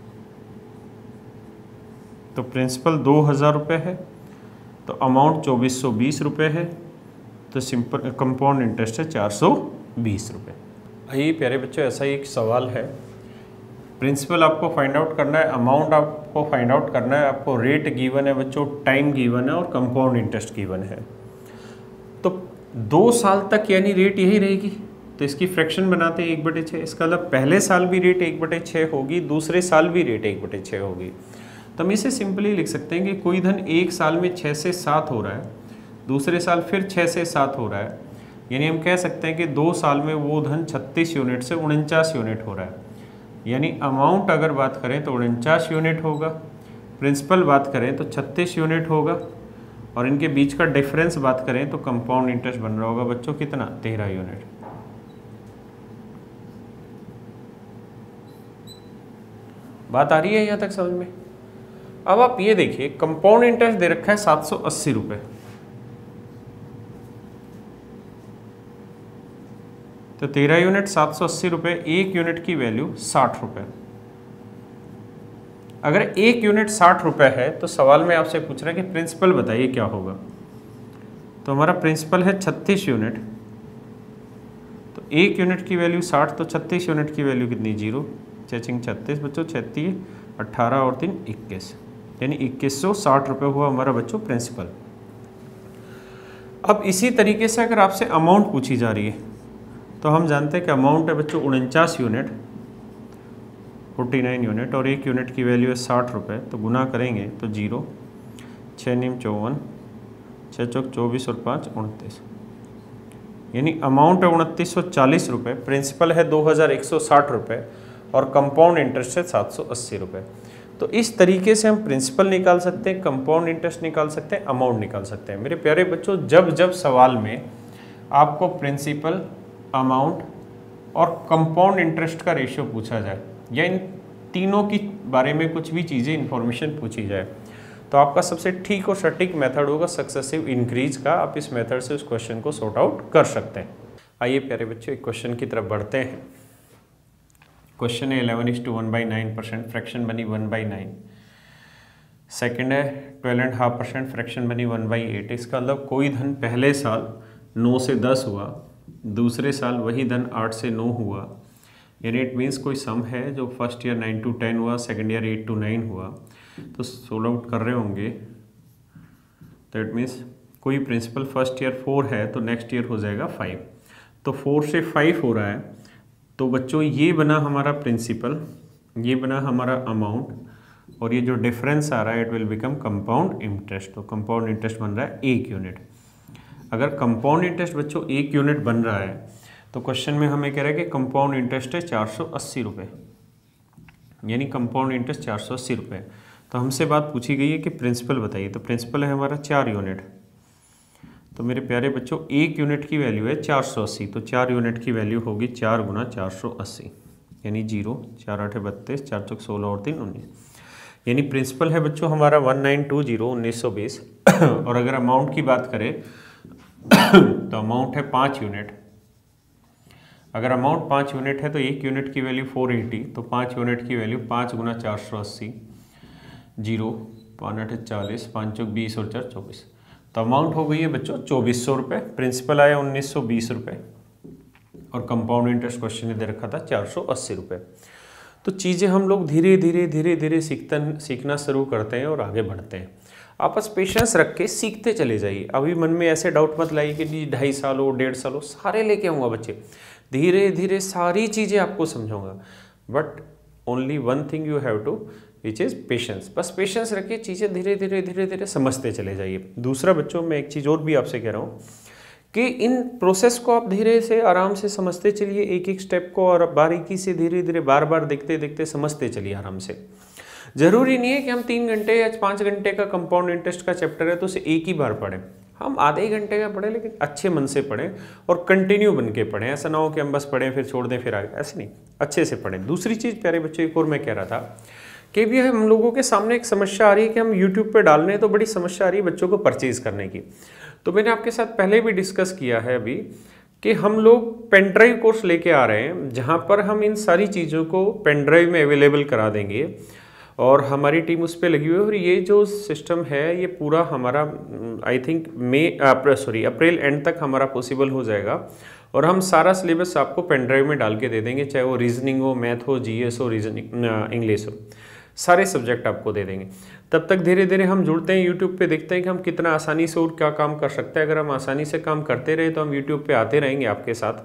तो प्रिंसिपल 2000 रुपये है, तो अमाउंट 2420 रुपये है, तो सिंपल कंपाउंड इंटरेस्ट है 420 रुपये। आइए प्यारे बच्चों, ऐसा ही एक सवाल है, प्रिंसिपल आपको फाइंड आउट करना है, अमाउंट आपको फाइंड आउट करना है, आपको रेट गिवन है बच्चों, टाइम गिवन है और कंपाउंड इंटरेस्ट गिवन है। तो 2 साल तक यानी रेट यही रहेगी, तो इसकी फ्रैक्शन बनाते हैं 1/6। इसका मतलब पहले साल भी रेट 1/6 होगी, दूसरे साल भी रेट 1/6 होगी। तो हम इसे सिंपली लिख सकते हैं कि कोई धन 1 साल में 6 से 7 हो रहा है, दूसरे साल फिर 6 से 7 हो रहा है, यानी हम कह सकते हैं कि 2 साल में वो धन 36 यूनिट से 49 यूनिट हो रहा है। यानी अमाउंट अगर बात करें तो 49 यूनिट होगा, प्रिंसिपल बात करें तो 36 यूनिट होगा, और इनके बीच का डिफरेंस बात करें तो कंपाउंड इंटरेस्ट बन रहा होगा बच्चों कितना, 13 यूनिट। बात आ रही है यहाँ तक समझ में? अब आप ये देखिए, कंपाउंड इंटरेस्ट दे रखा है 780 रुपये, तो 13 यूनिट 780 रुपये, 1 यूनिट की वैल्यू 60 रुपये। अगर 1 यूनिट 60 रुपये है तो सवाल में आपसे पूछ रहा है कि प्रिंसिपल बताइए क्या होगा। तो हमारा प्रिंसिपल है 36 यूनिट, तो 1 यूनिट की वैल्यू 60, तो 36 यूनिट की वैल्यू कितनी, 0 चेचिंग 36 बच्चों, 36 18 और 3 21, यानी 2160 रुपये हुआ हमारा बच्चों प्रिंसिपल। अब इसी तरीके से अगर आपसे अमाउंट पूछी जा रही है तो हम जानते हैं कि अमाउंट है बच्चों 49 यूनिट 49 यूनिट, और 1 यूनिट की वैल्यू है 60 रुपये, तो गुना करेंगे तो 0 6 9 54 6 चौक 24 और 5 29, यानी अमाउंट है 2940 रुपये, प्रिंसिपल है 2160 रुपये, और कंपाउंड इंटरेस्ट है 780 रुपये। तो इस तरीके से हम प्रिंसिपल निकाल सकते हैं, कंपाउंड इंटरेस्ट निकाल सकते हैं, अमाउंट निकाल सकते हैं। मेरे प्यारे बच्चों, जब जब सवाल में आपको प्रिंसिपल, अमाउंट और कंपाउंड इंटरेस्ट का रेशियो पूछा जाए, या इन तीनों की बारे में कुछ भी चीज़ें इन्फॉर्मेशन पूछी जाए, तो आपका सबसे ठीक और सटीक मेथड होगा सक्सेसिव इंक्रीज का। आप इस मेथड से उस क्वेश्चन को सॉर्ट आउट कर सकते हैं। आइए प्यारे बच्चों, एक क्वेश्चन की तरफ बढ़ते हैं। क्वेश्चन है 11:1/9%, फ्रैक्शन बनी 1/9। सेकेंड है 12.5%, फ्रैक्शन बनी 1/8। इसका मतलब कोई धन पहले साल 9 से 10 हुआ, दूसरे साल वही धन 8 से 9 हुआ, यानी इट मीन्स कोई सम है जो फर्स्ट ईयर 9 to 10 हुआ, सेकेंड ईयर 8 to 9 हुआ। तो सोल्व आउट कर रहे होंगे तो इट मीन्स कोई प्रिंसिपल फर्स्ट ईयर 4 है तो नेक्स्ट ईयर हो जाएगा 5, तो 4 से 5 हो रहा है। तो बच्चों ये बना हमारा प्रिंसिपल, ये बना हमारा अमाउंट, और ये जो डिफरेंस आ रहा है it will become compound interest. तो कंपाउंड इंटरेस्ट बन रहा है 1 यूनिट। अगर कंपाउंड इंटरेस्ट बच्चों 1 यूनिट बन रहा है तो क्वेश्चन में हमें कह रहा है कि कंपाउंड इंटरेस्ट है 480 रुपये, यानी कंपाउंड इंटरेस्ट 480 रुपये। तो हमसे बात पूछी गई है कि प्रिंसिपल बताइए, तो प्रिंसिपल है हमारा 4 यूनिट। तो मेरे प्यारे बच्चों 1 यूनिट की वैल्यू है 480, तो 4 यूनिट की वैल्यू होगी 4 गुना 480, यानी 0 4 8 32 4 चौक 16 और 3 19, यानी प्रिंसिपल है बच्चों हमारा 1920 और अगर अमाउंट की बात करें तो अमाउंट है 5 यूनिट। अगर अमाउंट 5 यूनिट है तो 1 यूनिट की वैल्यू 480, तो 5 यूनिट की वैल्यू 5 गुना 480, 0 5 8 40 5 चौक 20 और 4 24, तो अमाउंट हो गई है बच्चों 2400 रुपये, प्रिंसिपल आया 1920 रुपये, और कंपाउंड इंटरेस्ट क्वेश्चन ने दे रखा था 480 रुपये। तो चीज़ें हम लोग धीरे धीरे सीखना शुरू करते हैं और आगे बढ़ते हैं। आपस पेशेंस रख के सीखते चले जाइए। अभी मन में ऐसे डाउट मत लाइए कि जी 2.5 साल हो 1.5 साल हो, सारे लेके आऊँगा बच्चे, धीरे धीरे सारी चीज़ें आपको समझाऊंगा। But only one thing you have to, which is patience. बस पेशेंस रखिए, चीज़ें धीरे धीरे धीरे धीरे समझते चले जाइए। दूसरा बच्चों, मैं एक चीज़ और भी आपसे कह रहा हूँ कि इन प्रोसेस को आप धीरे से आराम से समझते चलिए, एक एक स्टेप को, और बारीकी से धीरे धीरे बार बार देखते देखते समझते चलिए आराम से। जरूरी नहीं है कि हम 3 घंटे या 5 घंटे का कंपाउंड इंटरेस्ट का चैप्टर है तो उसे एक ही बार पढ़ें। हम आधे ही घंटे का पढ़ें, लेकिन अच्छे मन से पढ़ें और कंटिन्यू बन के पढ़ें। ऐसा ना हो कि हम बस पढ़ें फिर छोड़ दें फिर आगे, ऐसे नहीं, अच्छे से पढ़ें। दूसरी चीज़ प्यारे बच्चों, एक और मैं कह रहा था कि भी हम लोगों के सामने एक समस्या आ रही है कि हम यूट्यूब पे डाल रहे हैं तो बड़ी समस्या आ रही है बच्चों को परचेज करने की। तो मैंने आपके साथ पहले भी डिस्कस किया है अभी कि हम लोग पेन ड्राइव कोर्स लेके आ रहे हैं, जहाँ पर हम इन सारी चीज़ों को पेन ड्राइव में अवेलेबल करा देंगे और हमारी टीम उस पर लगी हुई है। और ये जो सिस्टम है ये पूरा हमारा आई थिंक अप्रैल एंड तक हमारा पॉसिबल हो जाएगा और हम सारा सिलेबस आपको पेन ड्राइव में डाल के दे देंगे, चाहे वो रीजनिंग हो, मैथ हो, जीएस हो, रीजनिंग इंग्लिश हो, सारे सब्जेक्ट आपको दे देंगे। तब तक धीरे धीरे हम जुड़ते हैं, यूट्यूब पे देखते हैं कि हम कितना आसानी से और क्या काम कर सकते हैं। अगर हम आसानी से काम करते रहे तो हम यूट्यूब पे आते रहेंगे आपके साथ,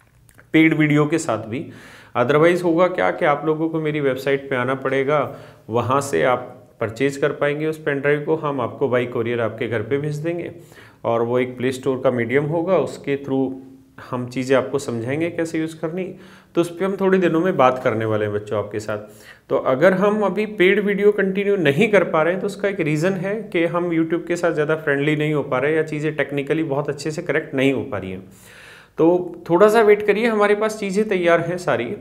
पेड वीडियो के साथ भी। अदरवाइज़ होगा क्या कि आप लोगों को मेरी वेबसाइट पे आना पड़ेगा, वहाँ से आप परचेज कर पाएंगे उस पेन ड्राइव को, हम आपको बाई कोरियर आपके घर पे भेज देंगे और वो एक प्ले स्टोर का मीडियम होगा, उसके थ्रू हम चीज़ें आपको समझाएंगे कैसे यूज़ करनी। तो उस पर हम थोड़े दिनों में बात करने वाले हैं बच्चों आपके साथ। तो अगर हम अभी पेड वीडियो कंटिन्यू नहीं कर पा रहे हैं तो उसका एक रीज़न है कि हम यूट्यूब के साथ ज़्यादा फ्रेंडली नहीं हो पा रहे या चीज़ें टेक्निकली बहुत अच्छे से करेक्ट नहीं हो पा रही हैं। तो थोड़ा सा वेट करिए, हमारे पास चीज़ें तैयार हैं सारी,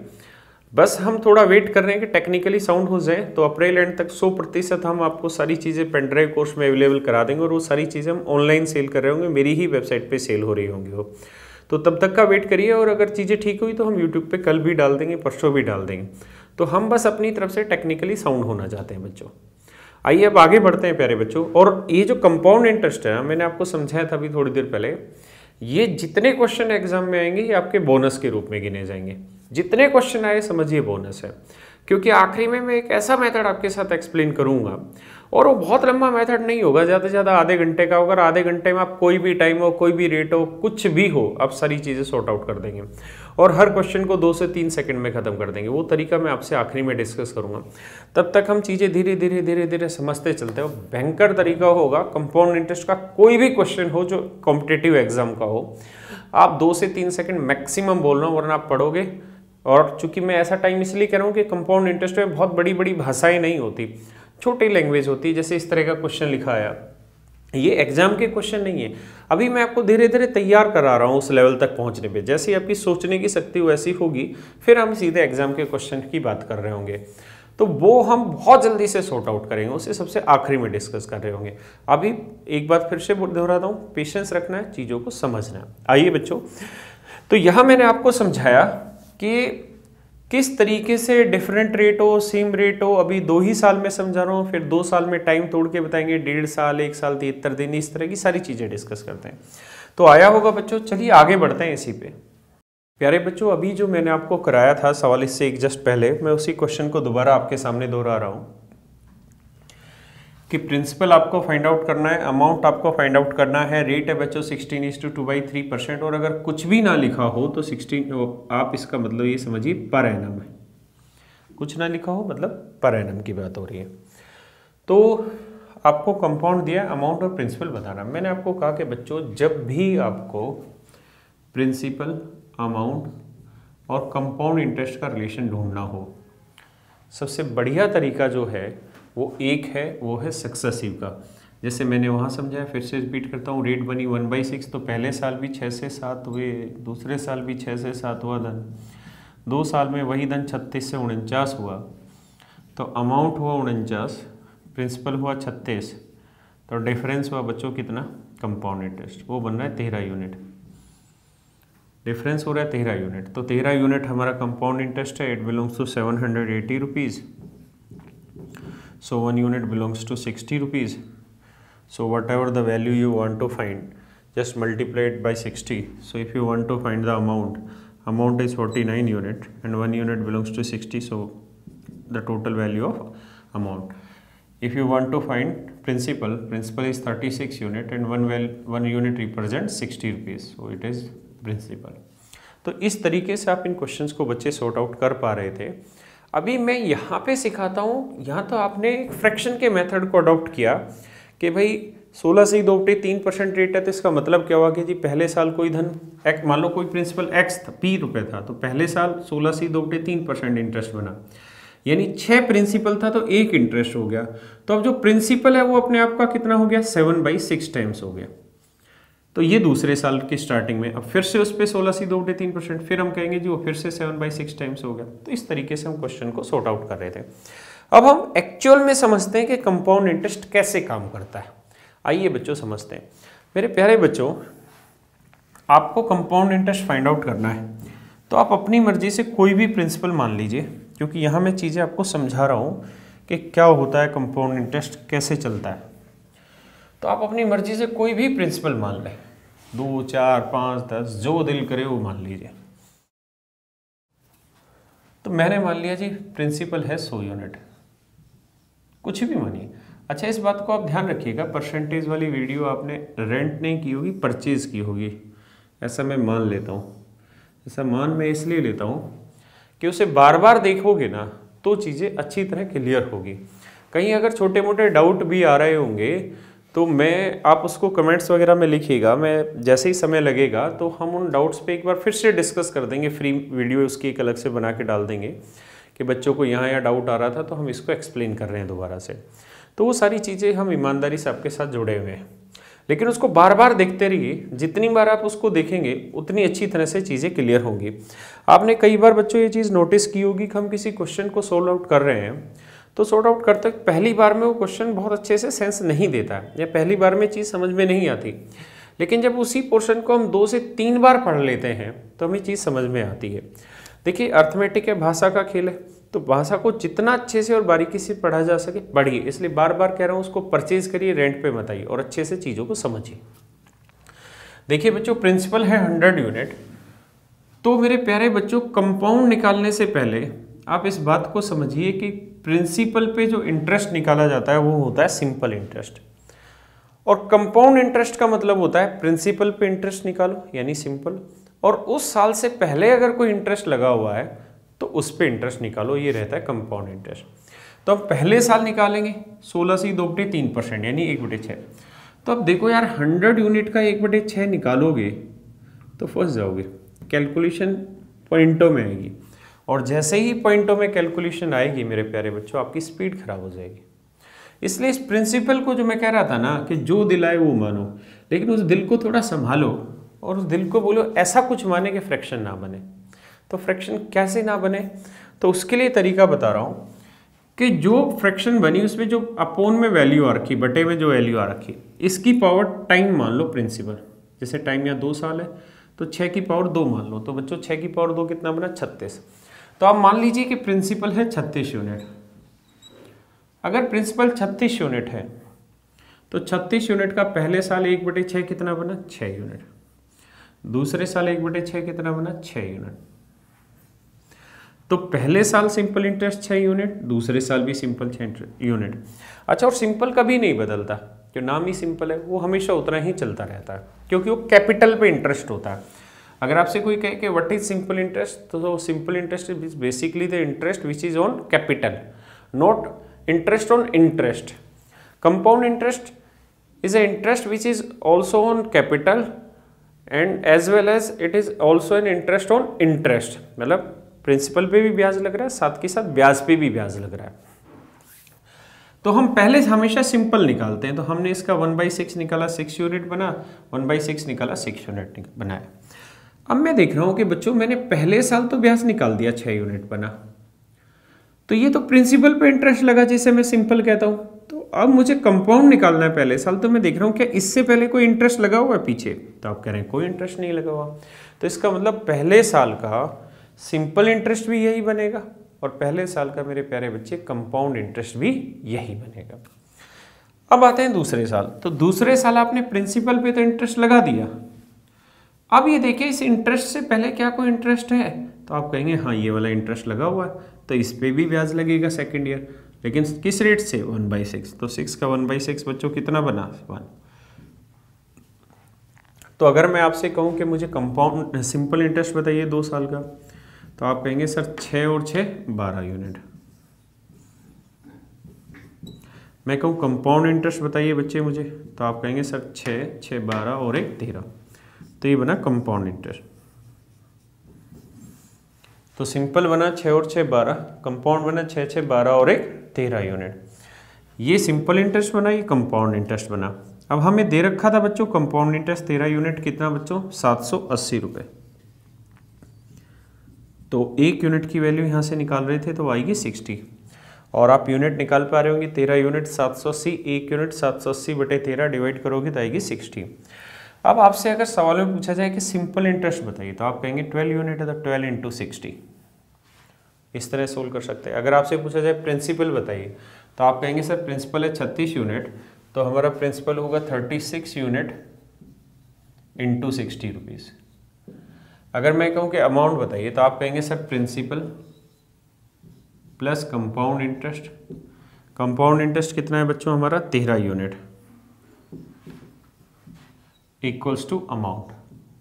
बस हम थोड़ा वेट कर रहे हैं कि टेक्निकली साउंड हो जाए। तो अप्रैल एंड तक 100% हम आपको सारी चीज़ें पेन ड्राइव कोर्स में अवेलेबल करा देंगे और वो सारी चीज़ें हम ऑनलाइन सेल कर रहे होंगे, मेरी ही वेबसाइट पे सेल हो रही होंगी वो। तो तब तक का वेट करिए और अगर चीज़ें ठीक हुई तो हम यूट्यूब पे कल भी डाल देंगे, परसों भी डाल देंगे। तो हम बस अपनी तरफ से टेक्निकली साउंड होना चाहते हैं बच्चों। आइए अब आगे बढ़ते हैं प्यारे बच्चों। और ये जो कंपाउंड इंटरेस्ट है, मैंने आपको समझाया था अभी थोड़ी देर पहले, ये जितने क्वेश्चन एग्जाम में आएंगे ये आपके बोनस के रूप में गिने जाएंगे। जितने क्वेश्चन आए समझिए बोनस है, क्योंकि आखिरी में मैं एक ऐसा मेथड आपके साथ एक्सप्लेन करूंगा और वो बहुत लंबा मेथड नहीं होगा, ज़्यादा से ज़्यादा आधे घंटे का होगा। आधे घंटे में आप कोई भी टाइम हो, कोई भी रेट हो, कुछ भी हो, आप सारी चीज़ें सॉर्ट आउट कर देंगे और हर क्वेश्चन को 2 से 3 सेकंड में ख़त्म कर देंगे। वो तरीका मैं आपसे आखिरी में डिस्कस करूंगा। तब तक हम चीज़ें धीरे धीरे धीरे धीरे समझते चलते हैं। भयंकर तरीका होगा कंपाउंड इंटरेस्ट का। कोई भी क्वेश्चन हो जो कॉम्पिटिटिव एग्जाम का हो, आप 2 से 3 सेकंड मैक्सिमम बोल रहा हूँ, वरना आप पढ़ोगे। और चूंकि मैं ऐसा टाइम इसलिए कह रहा हूँ कि कंपाउंड इंटरेस्ट में बहुत बड़ी बड़ी भाषाएं नहीं होती, छोटी लैंग्वेज होती है। जैसे इस तरह का क्वेश्चन लिखा है, ये एग्जाम के क्वेश्चन नहीं है। अभी मैं आपको धीरे धीरे तैयार करा रहा हूँ उस लेवल तक पहुँचने पे। जैसे आपकी सोचने की शक्ति वैसी होगी, फिर हम सीधे एग्जाम के क्वेश्चन की बात कर रहे होंगे, तो वो हम बहुत जल्दी से सॉर्ट आउट करेंगे, उसे सबसे आखिरी में डिस्कस कर रहे होंगे। अभी एक बात फिर से दोहराता हूँ, पेशेंस रखना है, चीज़ों को समझना है। आइए बच्चों, तो यहाँ मैंने आपको समझाया कि किस तरीके से डिफरेंट रेट हो, सेम रेट हो। अभी 2 ही साल में समझा रहा हूँ, फिर 2 साल में टाइम तोड़ के बताएंगे, 1.5 साल, 1 साल 73 दिन, इस तरह की सारी चीज़ें डिस्कस करते हैं। तो आया होगा बच्चों, चलिए आगे बढ़ते हैं इसी पे। प्यारे बच्चों, अभी जो मैंने आपको कराया था सवाल इससे एक जस्ट पहले, मैं उसी क्वेश्चन को दोबारा आपके सामने दोहरा रहा हूँ कि प्रिंसिपल आपको फाइंड आउट करना है, अमाउंट आपको फाइंड आउट करना है, रेट है बच्चों 16:2/3%। और अगर कुछ भी ना लिखा हो तो 16, आप इसका मतलब ये समझिए पर एनम है। कुछ ना लिखा हो मतलब पर एनम की बात हो रही है। तो आपको कंपाउंड दिया, अमाउंट और प्रिंसिपल बताना। मैंने आपको कहा कि बच्चों जब भी आपको प्रिंसिपल, अमाउंट और कंपाउंड इंटरेस्ट का रिलेशन ढूंढना हो, सबसे बढ़िया तरीका जो है वो एक है, वो है सक्सेसिव का। जैसे मैंने वहाँ समझाया, फिर से रिपीट करता हूँ। रेट बनी 1/6, तो पहले साल भी 6 से 7 हुए, दूसरे साल भी 6 से 7 हुआ धन, 2 साल में वही धन 36 से 49 हुआ। तो अमाउंट हुआ 49, प्रिंसिपल हुआ 36, तो डिफरेंस हुआ बच्चों कितना, कंपाउंड इंटरेस्ट, वो बन रहा है 13 यूनिट। डिफरेंस हो रहा है 13 यूनिट। तो 13 यूनिट हमारा कंपाउंड इंटरेस्ट है। It belongs to 780 rupees. So 1 unit belongs to 60 rupees. So whatever the value you want to find, just multiply it by 60. So if you want to find the amount is 49 unit and 1 unit belongs to 60. So the total value of amount. If you want to find principal is 36 unit and one unit represents 60 rupees. So it is principal. तो इस तरीके से आप इन questions को बच्चे sort out कर पा रहे थे। अभी मैं यहाँ पे सिखाता हूँ, यहाँ तो आपने एक फ्रैक्शन के मेथड को अडॉप्ट किया कि भाई 16 से 2/3% रेट है, तो इसका मतलब क्या हुआ कि जी पहले साल कोई धन एक्स, मान लो कोई प्रिंसिपल एक्स था, पी रुपये था, तो पहले साल 16 से 2/3% इंटरेस्ट बना, यानी 6 प्रिंसिपल था तो 1 इंटरेस्ट हो गया। तो अब जो प्रिंसिपल है वो अपने आप का कितना हो गया, 7/6 टाइम्स हो गया। तो ये दूसरे साल की स्टार्टिंग में अब फिर से उस पर 16 से 2/3%, फिर हम कहेंगे जी वो फिर से 7/6 टाइम्स हो गया। तो इस तरीके से हम क्वेश्चन को सॉर्ट आउट कर रहे थे। अब हम एक्चुअल में समझते हैं कि कंपाउंड इंटरेस्ट कैसे काम करता है। आइए बच्चों समझते हैं। मेरे प्यारे बच्चों, आपको कंपाउंड इंटरेस्ट फाइंड आउट करना है, तो आप अपनी मर्जी से कोई भी प्रिंसिपल मान लीजिए, क्योंकि यहाँ मैं चीज़ें आपको समझा रहा हूँ कि क्या होता है कंपाउंड इंटरेस्ट, कैसे चलता है। तो आप अपनी मर्जी से कोई भी प्रिंसिपल मान लें, 2, 4, 5, 10, जो दिल करे वो मान लीजिए। तो मैंने मान लिया जी प्रिंसिपल है 100 यूनिट, कुछ भी मानिए। अच्छा, इस बात को आप ध्यान रखिएगा, परसेंटेज वाली वीडियो आपने रेंट नहीं की होगी, परचेज की होगी, ऐसा मैं मान लेता हूँ। ऐसा मान मैं इसलिए लेता हूँ कि उसे बार बार देखोगे ना तो चीज़ें अच्छी तरह क्लियर होगी। कहीं अगर छोटे मोटे डाउट भी आ रहे होंगे तो आप उसको कमेंट्स वगैरह में लिखिएगा, मैं जैसे ही समय लगेगा तो हम उन डाउट्स पे एक बार फिर से डिस्कस कर देंगे, फ्री वीडियो उसकी एक अलग से बना के डाल देंगे कि बच्चों को यहाँ डाउट आ रहा था तो हम इसको एक्सप्लेन कर रहे हैं दोबारा से। तो वो सारी चीज़ें हम ईमानदारी से आपके साथ जुड़े हुए हैं, लेकिन उसको बार बार देखते रहिए। जितनी बार आप उसको देखेंगे उतनी अच्छी तरह से चीज़ें क्लियर होंगी। आपने कई बार बच्चों ये चीज़ नोटिस की होगी कि हम किसी क्वेश्चन को सोल्व आउट कर रहे हैं, तो सॉर्ट आउट करते पहली बार में वो क्वेश्चन बहुत अच्छे से सेंस नहीं देता है, या पहली बार में चीज़ समझ में नहीं आती, लेकिन जब उसी पोर्शन को हम 2 से 3 बार पढ़ लेते हैं तो हमें चीज़ समझ में आती है। देखिए, अर्थमेटिक है, भाषा का खेल है, तो भाषा को जितना अच्छे से और बारीकी से पढ़ा जा सके पढ़िए। इसलिए बार बार कह रहा हूँ, उसको परचेज करिए, रेंट पे मत आइए और अच्छे से चीज़ों को समझिए। देखिए बच्चों, प्रिंसिपल है 100 यूनिट। तो मेरे प्यारे बच्चों, कंपाउंड निकालने से पहले आप इस बात को समझिए कि प्रिंसिपल पे जो इंटरेस्ट निकाला जाता है वो होता है सिंपल इंटरेस्ट, और कंपाउंड इंटरेस्ट का मतलब होता है प्रिंसिपल पे इंटरेस्ट निकालो यानी सिंपल, और उस साल से पहले अगर कोई इंटरेस्ट लगा हुआ है तो उस पे इंटरेस्ट निकालो, ये रहता है कंपाउंड इंटरेस्ट। तो हम पहले साल निकालेंगे 16 से 2/3% यानी 1/6। तो अब देखो यार, 100 यूनिट का 1/6 निकालोगे तो फंस जाओगे, कैलकुलेशन पॉइंटों में आएगी, और जैसे ही पॉइंटों में कैलकुलेशन आएगी मेरे प्यारे बच्चों, आपकी स्पीड खराब हो जाएगी। इसलिए इस प्रिंसिपल को जो मैं कह रहा था ना कि जो दिल आए वो मानो, लेकिन उस दिल को थोड़ा संभालो और उस दिल को बोलो ऐसा कुछ माने कि फ्रैक्शन ना बने। तो फ्रैक्शन कैसे ना बने, तो उसके लिए तरीका बता रहा हूँ कि जो फ्रैक्शन बनी उसमें जो अपोन में वैल्यू आ रखी, बटे में जो वैल्यू आ रखी, इसकी पावर टाइम मान लो प्रिंसिपल, जैसे टाइम यहाँ 2 साल है तो 6 की पावर 2 मान लो। तो बच्चों 6 की पावर 2 कितना बना, 36। तो आप मान लीजिए कि प्रिंसिपल है 36 यूनिट। अगर प्रिंसिपल 36 यूनिट है तो 36 यूनिट का पहले साल 1/6 कितना बना, 6 यूनिट। दूसरे साल 1/6 कितना बना, 6 यूनिट। तो पहले साल सिंपल इंटरेस्ट 6 यूनिट, दूसरे साल भी सिंपल 6 यूनिट। अच्छा, और सिंपल कभी नहीं बदलता, जो नाम ही सिंपल है वो हमेशा उतना ही चलता रहता है, क्योंकि वो कैपिटल पे इंटरेस्ट होता है। अगर आपसे कोई कहे कि व्हाट इज सिंपल इंटरेस्ट, तो simple interest is basically the interest which is on capital, not interest on interest. Compound interest is a interest which is also on capital and as well as it is also an interest on interest, मतलब principal पे भी ब्याज लग रहा है, साथ के साथ ब्याज पे भी ब्याज लग रहा है। तो हम पहले हमेशा सिंपल निकालते हैं, तो हमने इसका 1/6 निकाला, 6 यूनिट बना, 1/6 निकाला, 6 यूनिट बनाया। अब मैं देख रहा हूं कि बच्चों मैंने पहले साल तो ब्याज निकाल दिया, 6 यूनिट बना, तो ये तो प्रिंसिपल पे इंटरेस्ट लगा जिसे मैं सिंपल कहता हूं। तो अब मुझे कंपाउंड निकालना है पहले साल, तो मैं देख रहा हूं क्या इससे पहले कोई इंटरेस्ट लगा हुआ है पीछे, तो आप कह रहे हैं कोई इंटरेस्ट नहीं लगा हुआ। तो इसका मतलब पहले साल का सिंपल इंटरेस्ट भी यही बनेगा और पहले साल का मेरे प्यारे बच्चे कंपाउंड इंटरेस्ट भी यही बनेगा। अब आते हैं दूसरे साल, तो दूसरे साल आपने प्रिंसिपल पे तो इंटरेस्ट लगा दिया। अब ये देखिए इस इंटरेस्ट से पहले क्या कोई इंटरेस्ट है, तो आप कहेंगे हाँ ये वाला इंटरेस्ट लगा हुआ है, तो इस पे भी ब्याज लगेगा सेकेंड ईयर, लेकिन किस रेट से, 1/6। तो 6 का 1/6 बच्चों कितना बना, 1। तो अगर मैं आपसे कहूँ कि मुझे कंपाउंड सिंपल इंटरेस्ट बताइए 2 साल का, तो आप कहेंगे सर 6 और 6 12 यूनिट। मैं कहूँ कंपाउंड इंटरेस्ट बताइए बच्चे मुझे, तो आप कहेंगे सर 6 6 12 और 1 13। तो ये बना कंपाउंड इंटरेस्ट। तो सिंपल बना 6 और 6 12, कंपाउंड बना 6 6 12 और 1 13 यूनिट। ये सिंपल इंटरेस्ट बना, ये कंपाउंड इंटरेस्ट बना। अब हमें दे रखा था बच्चों कंपाउंड इंटरेस्ट 13 यूनिट, कितना बच्चों 780 रुपये। तो 1 यूनिट की वैल्यू यहाँ से निकाल रहे थे तो आएगी 60, और आप यूनिट निकाल पा रहे होंगे 13 यूनिट 780, 1 यूनिट 780 बटे 13 डिवाइड करोगे तो आएगी 60। अब आपसे अगर सवाल में पूछा जाए कि सिंपल इंटरेस्ट बताइए, तो आप कहेंगे 12 यूनिट है तो 12 इंटू 60, इस तरह सोल्व कर सकते हैं। अगर आपसे पूछा जाए प्रिंसिपल बताइए, तो आप कहेंगे सर प्रिंसिपल है 36 यूनिट, तो हमारा प्रिंसिपल होगा 36 यूनिट इंटू 60 रुपीज़। अगर मैं कहूँ कि अमाउंट बताइए, तो आप कहेंगे sir principal plus compound interest. Compound interest कितना है बच्चों हमारा 13 यूनिट इक्वल्स टू अमाउंट।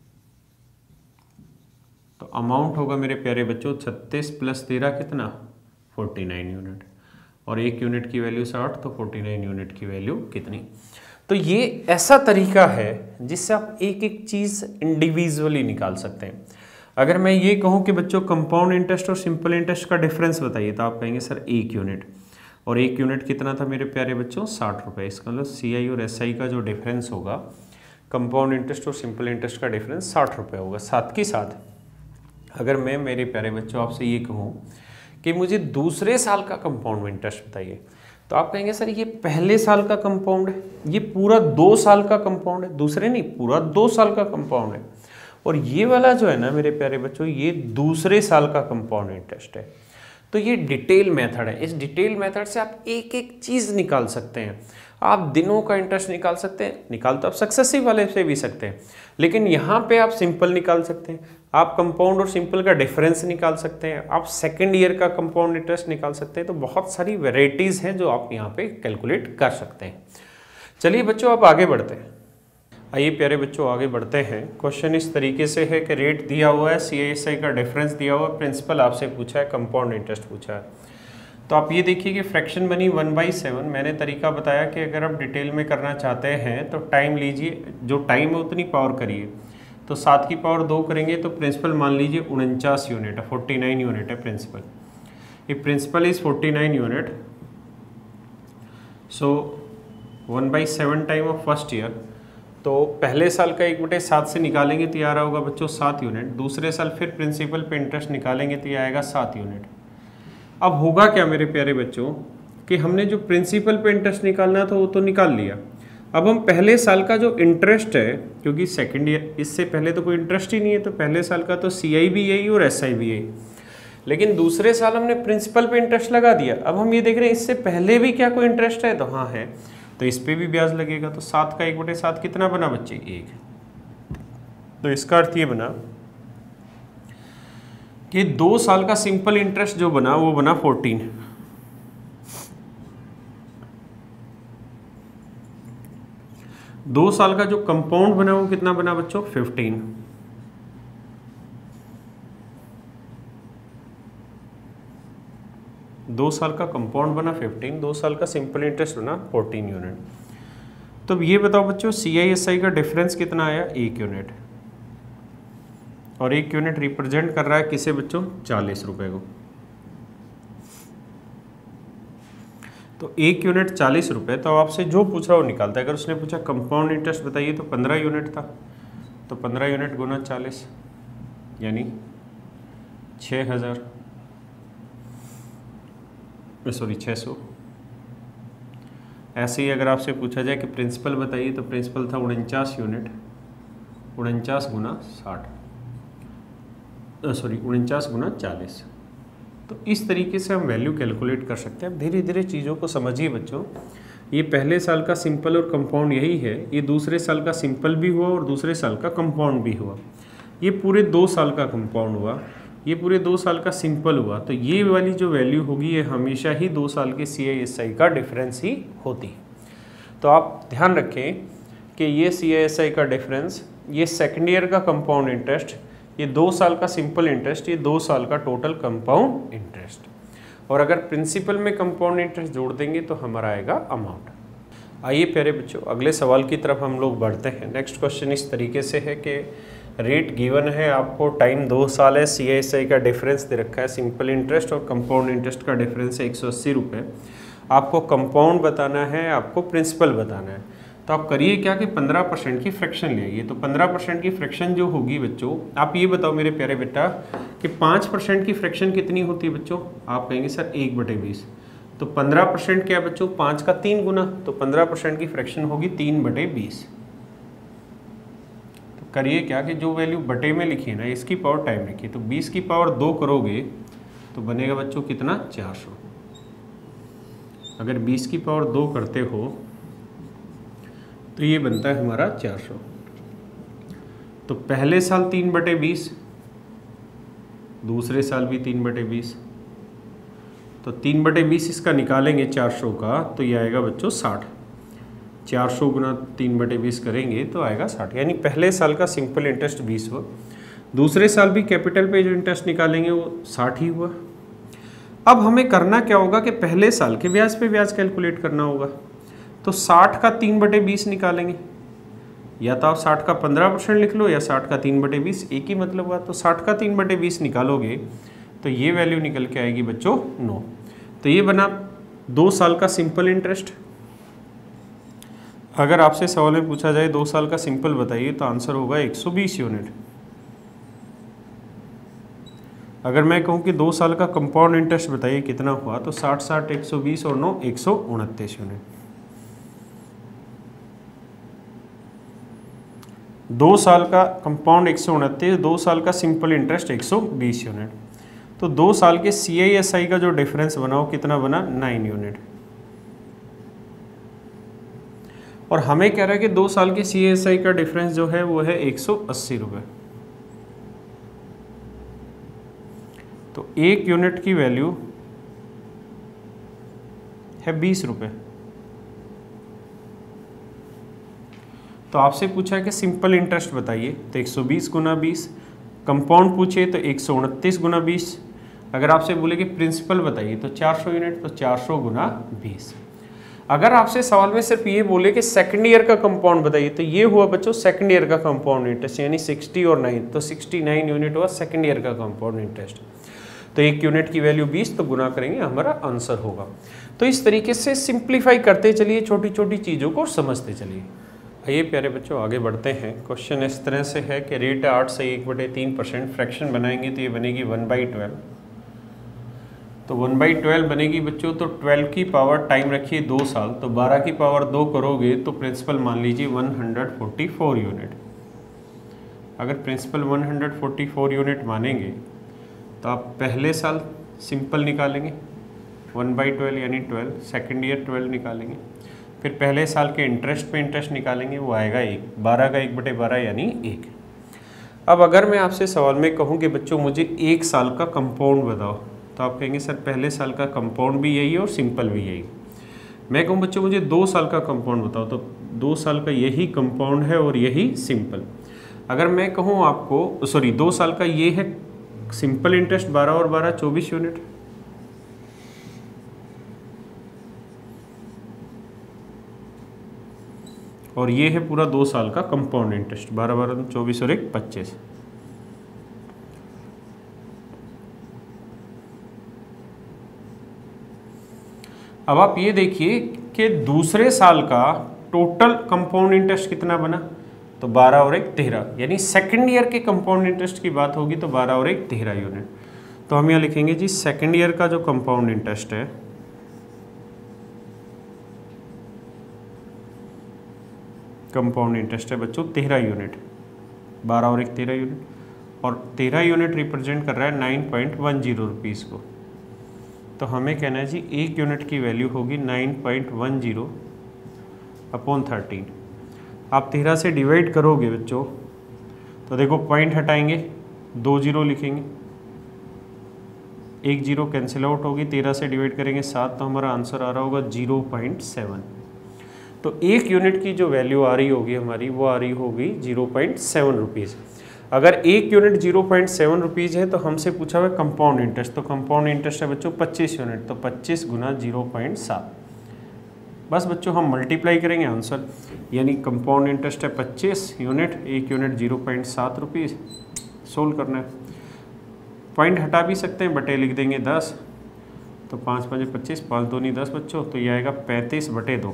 तो अमाउंट होगा मेरे प्यारे बच्चों 36 प्लस 13 कितना 49 यूनिट, और 1 यूनिट की वैल्यू 60, तो 49 यूनिट की वैल्यू कितनी। तो ये ऐसा तरीका है जिससे आप एक एक चीज़ इंडिविजुअली निकाल सकते हैं। अगर मैं ये कहूँ कि बच्चों कंपाउंड इंटरेस्ट और सिंपल इंटरेस्ट का डिफरेंस बताइए, तो आप कहेंगे सर 1 यूनिट, और 1 यूनिट कितना था मेरे प्यारे बच्चों 60 रुपये। इसका मतलब CI और SI का जो डिफरेंस होगा, कंपाउंड इंटरेस्ट और सिंपल इंटरेस्ट का डिफरेंस 60 रुपये होगा। साथ के साथ अगर मैं मेरे प्यारे बच्चों आपसे ये कहूँ कि मुझे दूसरे साल का कंपाउंड इंटरेस्ट बताइए, तो आप कहेंगे सर ये पहले साल का कंपाउंड है, ये पूरा 2 साल का कंपाउंड है, दूसरे नहीं पूरा 2 साल का कंपाउंड है, और ये वाला जो है ना मेरे प्यारे बच्चों ये दूसरे साल का कंपाउंड इंटरेस्ट है। तो ये डिटेल मेथड है। इस डिटेल मेथड से आप एक एक चीज़ निकाल सकते हैं। आप दिनों का इंटरेस्ट निकाल सकते हैं, निकाल तो आप सक्सेसिव वाले से भी सकते हैं, लेकिन यहाँ पे आप सिंपल निकाल सकते हैं, आप कंपाउंड और सिंपल का डिफरेंस निकाल सकते हैं, आप सेकेंड ईयर का कंपाउंड इंटरेस्ट निकाल सकते हैं। तो बहुत सारी वेराइटीज़ हैं जो आप यहाँ पे कैलकुलेट कर सकते हैं। चलिए बच्चों आप आगे बढ़ते हैं। आइए प्यारे बच्चों आगे बढ़ते हैं। क्वेश्चन इस तरीके से है कि रेट दिया हुआ है, CI/SI का डिफरेंस दिया हुआ है, प्रिंसिपल आपसे पूछा है, कंपाउंड इंटरेस्ट पूछा है। तो आप ये देखिए कि फ्रैक्शन बनी 1/7। मैंने तरीका बताया कि अगर आप डिटेल में करना चाहते हैं तो टाइम लीजिए, जो टाइम है उतनी पावर करिए। तो 7 की पावर 2 करेंगे तो प्रिंसिपल मान लीजिए 49 यूनिट है, 49 यूनिट है प्रिंसिपल। ये principal is 49 unit, so 1/7 time of first year. तो पहले साल का 1/7 से निकालेंगे तो ये आ रहा होगा बच्चों 7 यूनिट। दूसरे साल फिर प्रिंसिपल पे इंटरेस्ट निकालेंगे तो ये आएगा 7 यूनिट। अब होगा क्या मेरे प्यारे बच्चों कि हमने जो प्रिंसिपल पे इंटरेस्ट निकालना था वो तो निकाल लिया। अब हम पहले साल का जो इंटरेस्ट है, क्योंकि सेकेंड ईयर इससे पहले तो कोई इंटरेस्ट ही नहीं है, तो पहले साल का तो CI भी यही और SI भी यही, लेकिन दूसरे साल हमने प्रिंसिपल पे इंटरेस्ट लगा दिया। अब हम ये देख रहे हैं इससे पहले भी क्या कोई इंटरेस्ट है, तो हाँ है, तो इस पर भी ब्याज लगेगा। तो 7 का 1/7 कितना बना बच्चे 1। तो इसका अर्थ ये बना कि 2 साल का सिंपल इंटरेस्ट जो बना वो बना 14। दो साल का जो कंपाउंड बना वो कितना बना बच्चों 15। दो साल का कंपाउंड बना 15, 2 साल का सिंपल इंटरेस्ट बना 14 यूनिट। तो ये बताओ बच्चों CI/SI का डिफरेंस कितना आया 1 यूनिट, और 1 यूनिट रिप्रेजेंट कर रहा है किसे बच्चों 40 रुपए को। तो 1 यूनिट 40 रुपये। तो आपसे जो पूछ रहा वो निकालता है। अगर उसने पूछा कंपाउंड इंटरेस्ट बताइए तो 15 यूनिट था, तो 15 यूनिट गुना 40 यानी 600। ऐसे ही अगर आपसे पूछा जाए कि प्रिंसिपल बताइए तो प्रिंसिपल था 49 यूनिट, 49 गुना 40। तो इस तरीके से हम वैल्यू कैलकुलेट कर सकते हैं। अब धीरे धीरे चीज़ों को समझिए बच्चों। ये पहले साल का सिंपल और कंपाउंड यही है, ये दूसरे साल का सिंपल भी हुआ और दूसरे साल का कंपाउंड भी हुआ, ये पूरे 2 साल का कंपाउंड हुआ, ये पूरे 2 साल का सिंपल हुआ। तो ये वाली जो वैल्यू होगी ये हमेशा ही 2 साल के CI/SI का डिफरेंस ही होती। तो आप ध्यान रखें कि ये CI/SI का डिफरेंस, ये सेकेंड ईयर का कंपाउंड इंटरेस्ट, ये 2 साल का सिंपल इंटरेस्ट, ये 2 साल का टोटल कंपाउंड इंटरेस्ट। और अगर प्रिंसिपल में कंपाउंड इंटरेस्ट जोड़ देंगे तो हमारा आएगा अमाउंट। आइए प्यारे बच्चों अगले सवाल की तरफ हम लोग बढ़ते हैं। नेक्स्ट क्वेश्चन इस तरीके से है कि रेट गिवन है आपको, टाइम 2 साल है, CISI का डिफरेंस दे रखा है, सिंपल इंटरेस्ट और कंपाउंड इंटरेस्ट का डिफरेंस है 180 रुपये। आपको कंपाउंड बताना है, आपको प्रिंसिपल बताना है। तो आप करिए क्या कि 15% की फ्रैक्शन ले आइए। तो 15% की फ्रैक्शन जो होगी बच्चों, आप ये बताओ मेरे प्यारे बेटा कि 5% की फ्रैक्शन कितनी होती है बच्चों? आप कहेंगे सर 1/20। तो 15% क्या बच्चों? 5 का 3 गुना, तो 15% की फ्रैक्शन होगी 3/20। तो करिए क्या कि जो वैल्यू बटे में लिखी है ना, इसकी पावर टाइम लिखिए। तो 20 की पावर 2 करोगे तो बनेगा बच्चों कितना? 400। अगर 20 की पावर 2 करते हो तो ये बनता है हमारा 400। तो पहले साल 3/20, दूसरे साल भी 3/20। तो 3/20 इसका निकालेंगे 400 का, तो ये आएगा बच्चों 60। 400 गुना 3/20 करेंगे तो आएगा 60। यानी पहले साल का सिंपल इंटरेस्ट 20 हुआ, दूसरे साल भी कैपिटल पे जो इंटरेस्ट निकालेंगे वो 60 ही हुआ। अब हमें करना क्या होगा कि पहले साल के ब्याज पे ब्याज कैलकुलेट करना होगा। तो 60 का 3/20 निकालेंगे, या तो आप 60 का 15% लिख लो या 60 का 3/20, एक ही मतलब हुआ। तो 60 का 3/20 निकालोगे तो ये वैल्यू निकल के आएगी बच्चों 9। तो ये बना 2 साल का सिंपल इंटरेस्ट। अगर आपसे सवाल में पूछा जाए 2 साल का सिंपल बताइए तो आंसर होगा 120 यूनिट। अगर मैं कहूँ कि 2 साल का कंपाउंड इंटरेस्ट बताइए कितना हुआ, तो 60 60 120 और 9 129 यूनिट। 2 साल का कंपाउंड 129, 2 साल का सिंपल इंटरेस्ट 120 यूनिट। तो 2 साल के CISI का जो डिफरेंस बना वो कितना बना? 9 यूनिट। और हमें कह रहा है कि 2 साल के CISI का डिफरेंस जो है वो है 180 रुपये। तो 1 यूनिट की वैल्यू है 20 रुपये। तो आपसे पूछा है कि सिंपल इंटरेस्ट बताइए, तो 120 गुना 20। कंपाउंड पूछे तो 129 गुना 20। अगर आपसे बोले कि प्रिंसिपल बताइए तो 400 यूनिट, तो 400 गुना 20। अगर आपसे सवाल में सिर्फ ये बोले कि सेकंड ईयर का कंपाउंड बताइए, तो ये हुआ बच्चों सेकंड ईयर का कंपाउंड इंटरेस्ट, यानी 60 और 9, तो 69 यूनिट हुआ सेकंड ईयर का कंपाउंड इंटरेस्ट। तो 1 यूनिट की वैल्यू 20, तो गुना करेंगे हमारा आंसर होगा। तो इस तरीके से सिंप्लीफाई करते चलिए, छोटी छोटी चीज़ों को समझते चलिए। आइए प्यारे बच्चों आगे बढ़ते हैं। क्वेश्चन इस तरह से है कि रेट 8 से 1/3%, फ्रैक्शन बनाएंगे तो ये बनेगी 1/12। तो 1/12 बनेगी बच्चों, तो 12 की पावर टाइम रखिए 2 साल, तो 12 की पावर 2 करोगे तो प्रिंसिपल मान लीजिए 144 यूनिट। अगर प्रिंसिपल 144 यूनिट मानेंगे तो आप पहले साल सिंपल निकालेंगे 1/12 यानी 12, सेकेंड ईयर 12 निकालेंगे, फिर पहले साल के इंटरेस्ट पे इंटरेस्ट निकालेंगे, वो आएगा 1, 12 का 1/12 यानी 1। अब अगर मैं आपसे सवाल में कहूँ कि बच्चों मुझे 1 साल का कंपाउंड बताओ, तो आप कहेंगे सर पहले साल का कंपाउंड भी यही है और सिंपल भी यही। मैं कहूँ बच्चों मुझे 2 साल का कंपाउंड बताओ, तो 2 साल का यही कंपाउंड है और यही सिंपल। अगर मैं कहूँ आपको सॉरी 2 साल का ये है सिंपल इंटरेस्ट 12 और 12 24 यूनिट, और ये है पूरा 2 साल का कंपाउंड इंटरेस्ट 12 12 24 और 1 25। अब आप ये देखिए कि दूसरे साल का टोटल कंपाउंड इंटरेस्ट कितना बना, तो 12 और 1 13, यानी सेकेंड ईयर के कंपाउंड इंटरेस्ट की बात होगी तो 12 और 1 13 यूनिट। तो हम यहाँ लिखेंगे जी सेकेंड ईयर का जो कंपाउंड इंटरेस्ट है बच्चों 13 यूनिट, 12 और 1 13 यूनिट, और 13 यूनिट रिप्रेजेंट कर रहा है 9.10 रुपीज़ को। तो हमें कहना है जी 1 यूनिट की वैल्यू होगी 9.10 अपॉन 13। आप 13 से डिवाइड करोगे बच्चों तो देखो पॉइंट हटाएंगे 2 जीरो लिखेंगे, 1 जीरो कैंसिल आउट होगी, 13 से डिवाइड करेंगे 7, तो हमारा आंसर आ रहा होगा 0.7। तो 1 यूनिट की जो वैल्यू आ रही होगी हमारी वो आ रही होगी 0.7 रुपीज़। अगर एक यूनिट 0.7 रुपीज़ है तो हमसे पूछा हुआ कंपाउंड इंटरेस्ट, तो कंपाउंड इंटरेस्ट है बच्चों 25 यूनिट, तो 25 गुना 0.7। बस बच्चों हम मल्टीप्लाई करेंगे आंसर, यानी कंपाउंड इंटरेस्ट है 25 यूनिट, एक यूनिट 0.7 रुपीज़। सोल्व करना है, पॉइंट हटा भी सकते हैं, बटे लिख देंगे 10, तो 5 5 25, 5 2 नहीं 10 बच्चों, तो ये आएगा 35/2,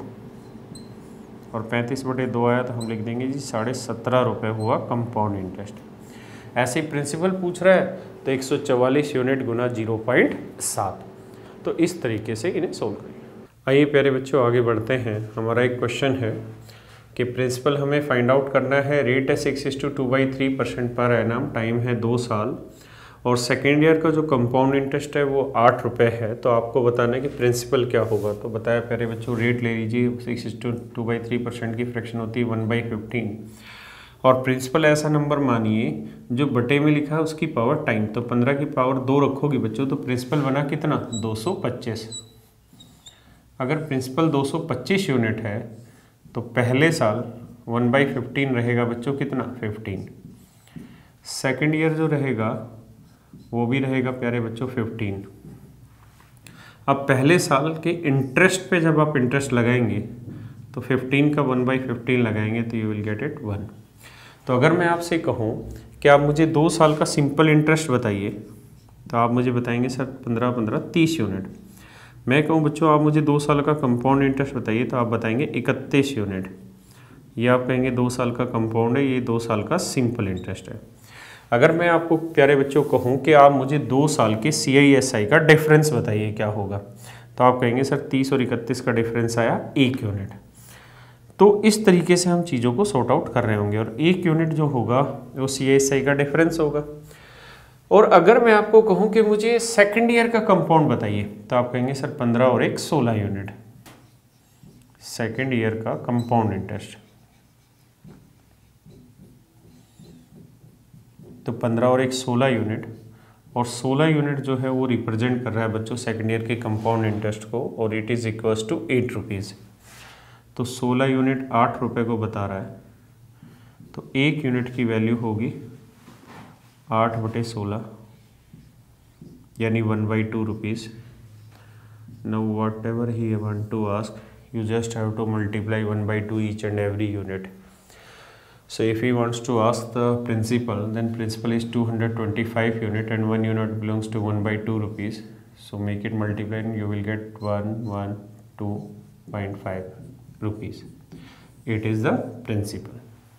और 35/2 आया तो हम लिख देंगे जी 17.5 रुपये हुआ कंपाउंड इंटरेस्ट। ऐसे ही प्रिंसिपल पूछ रहा है तो 144 यूनिट गुना 0.7, तो इस तरीके से इन्हें सोल्व करेंगे। आइए प्यारे बच्चों आगे बढ़ते हैं। हमारा एक क्वेश्चन है कि प्रिंसिपल हमें फाइंड आउट करना है, रेट है 6:2/3% पर एनम, टाइम है 2 साल, और सेकेंड ईयर का जो कंपाउंड इंटरेस्ट है वो 8 रुपये है। तो आपको बताना है कि प्रिंसिपल क्या होगा। तो बताया प्यारे बच्चों, रेट ले लीजिए, 6:2/3% की फ्रैक्शन होती है 1/15, और प्रिंसिपल ऐसा नंबर मानिए जो बटे में लिखा है उसकी पावर टाइम, तो 15 की पावर 2 रखोगी बच्चों, तो प्रिंसिपल बना कितना 225। अगर प्रिंसिपल 225 यूनिट है तो पहले साल 1/15 रहेगा बच्चों कितना 15, सेकेंड ईयर जो रहेगा वो भी रहेगा प्यारे बच्चों 15। अब पहले साल के इंटरेस्ट पे जब आप इंटरेस्ट लगाएंगे तो 15 का 1/15 लगाएंगे तो यू विल गेट इट 1। तो अगर मैं आपसे कहूँ कि आप मुझे 2 साल का सिंपल इंटरेस्ट बताइए, तो आप मुझे बताएंगे सर 15 15 30 यूनिट। मैं कहूँ बच्चों आप मुझे 2 साल का कंपाउंड इंटरेस्ट बताइए, तो आप बताएंगे 31 यूनिट। ये आप कहेंगे 2 साल का कंपाउंड है, ये 2 साल का सिंपल इंटरेस्ट है। अगर मैं आपको प्यारे बच्चों कहूँ कि आप मुझे 2 साल के CISI का डिफरेंस बताइए क्या होगा, तो आप कहेंगे सर 30 और 31 का डिफरेंस आया 1 यूनिट। तो इस तरीके से हम चीज़ों को सॉर्ट आउट कर रहे होंगे, और 1 यूनिट जो होगा वो CISI का डिफरेंस होगा। और अगर मैं आपको कहूं कि मुझे सेकंड ईयर का कंपाउंड बताइए, तो आप कहेंगे सर 15 और 1 16 यूनिट, सेकंड ईयर का कंपाउंड इंटरेस्ट। तो 15 और 1 16 यूनिट, और 16 यूनिट जो है वो रिप्रेजेंट कर रहा है बच्चों सेकंड ईयर के कंपाउंड इंटरेस्ट को, और it is equals to 8 rupees. तो 16 यूनिट 8 रुपये को बता रहा है, तो 1 यूनिट की वैल्यू होगी 8/16, यानी 1/2 rupees. Now whatever he want to ask, you just have to multiply 1/2 each and every unit. So if he wants to ask the principal, then principal is 225 unit and 1 unit belongs to 1/2 rupees. So make it multiply and you will get 112.5 rupees. It is the principal.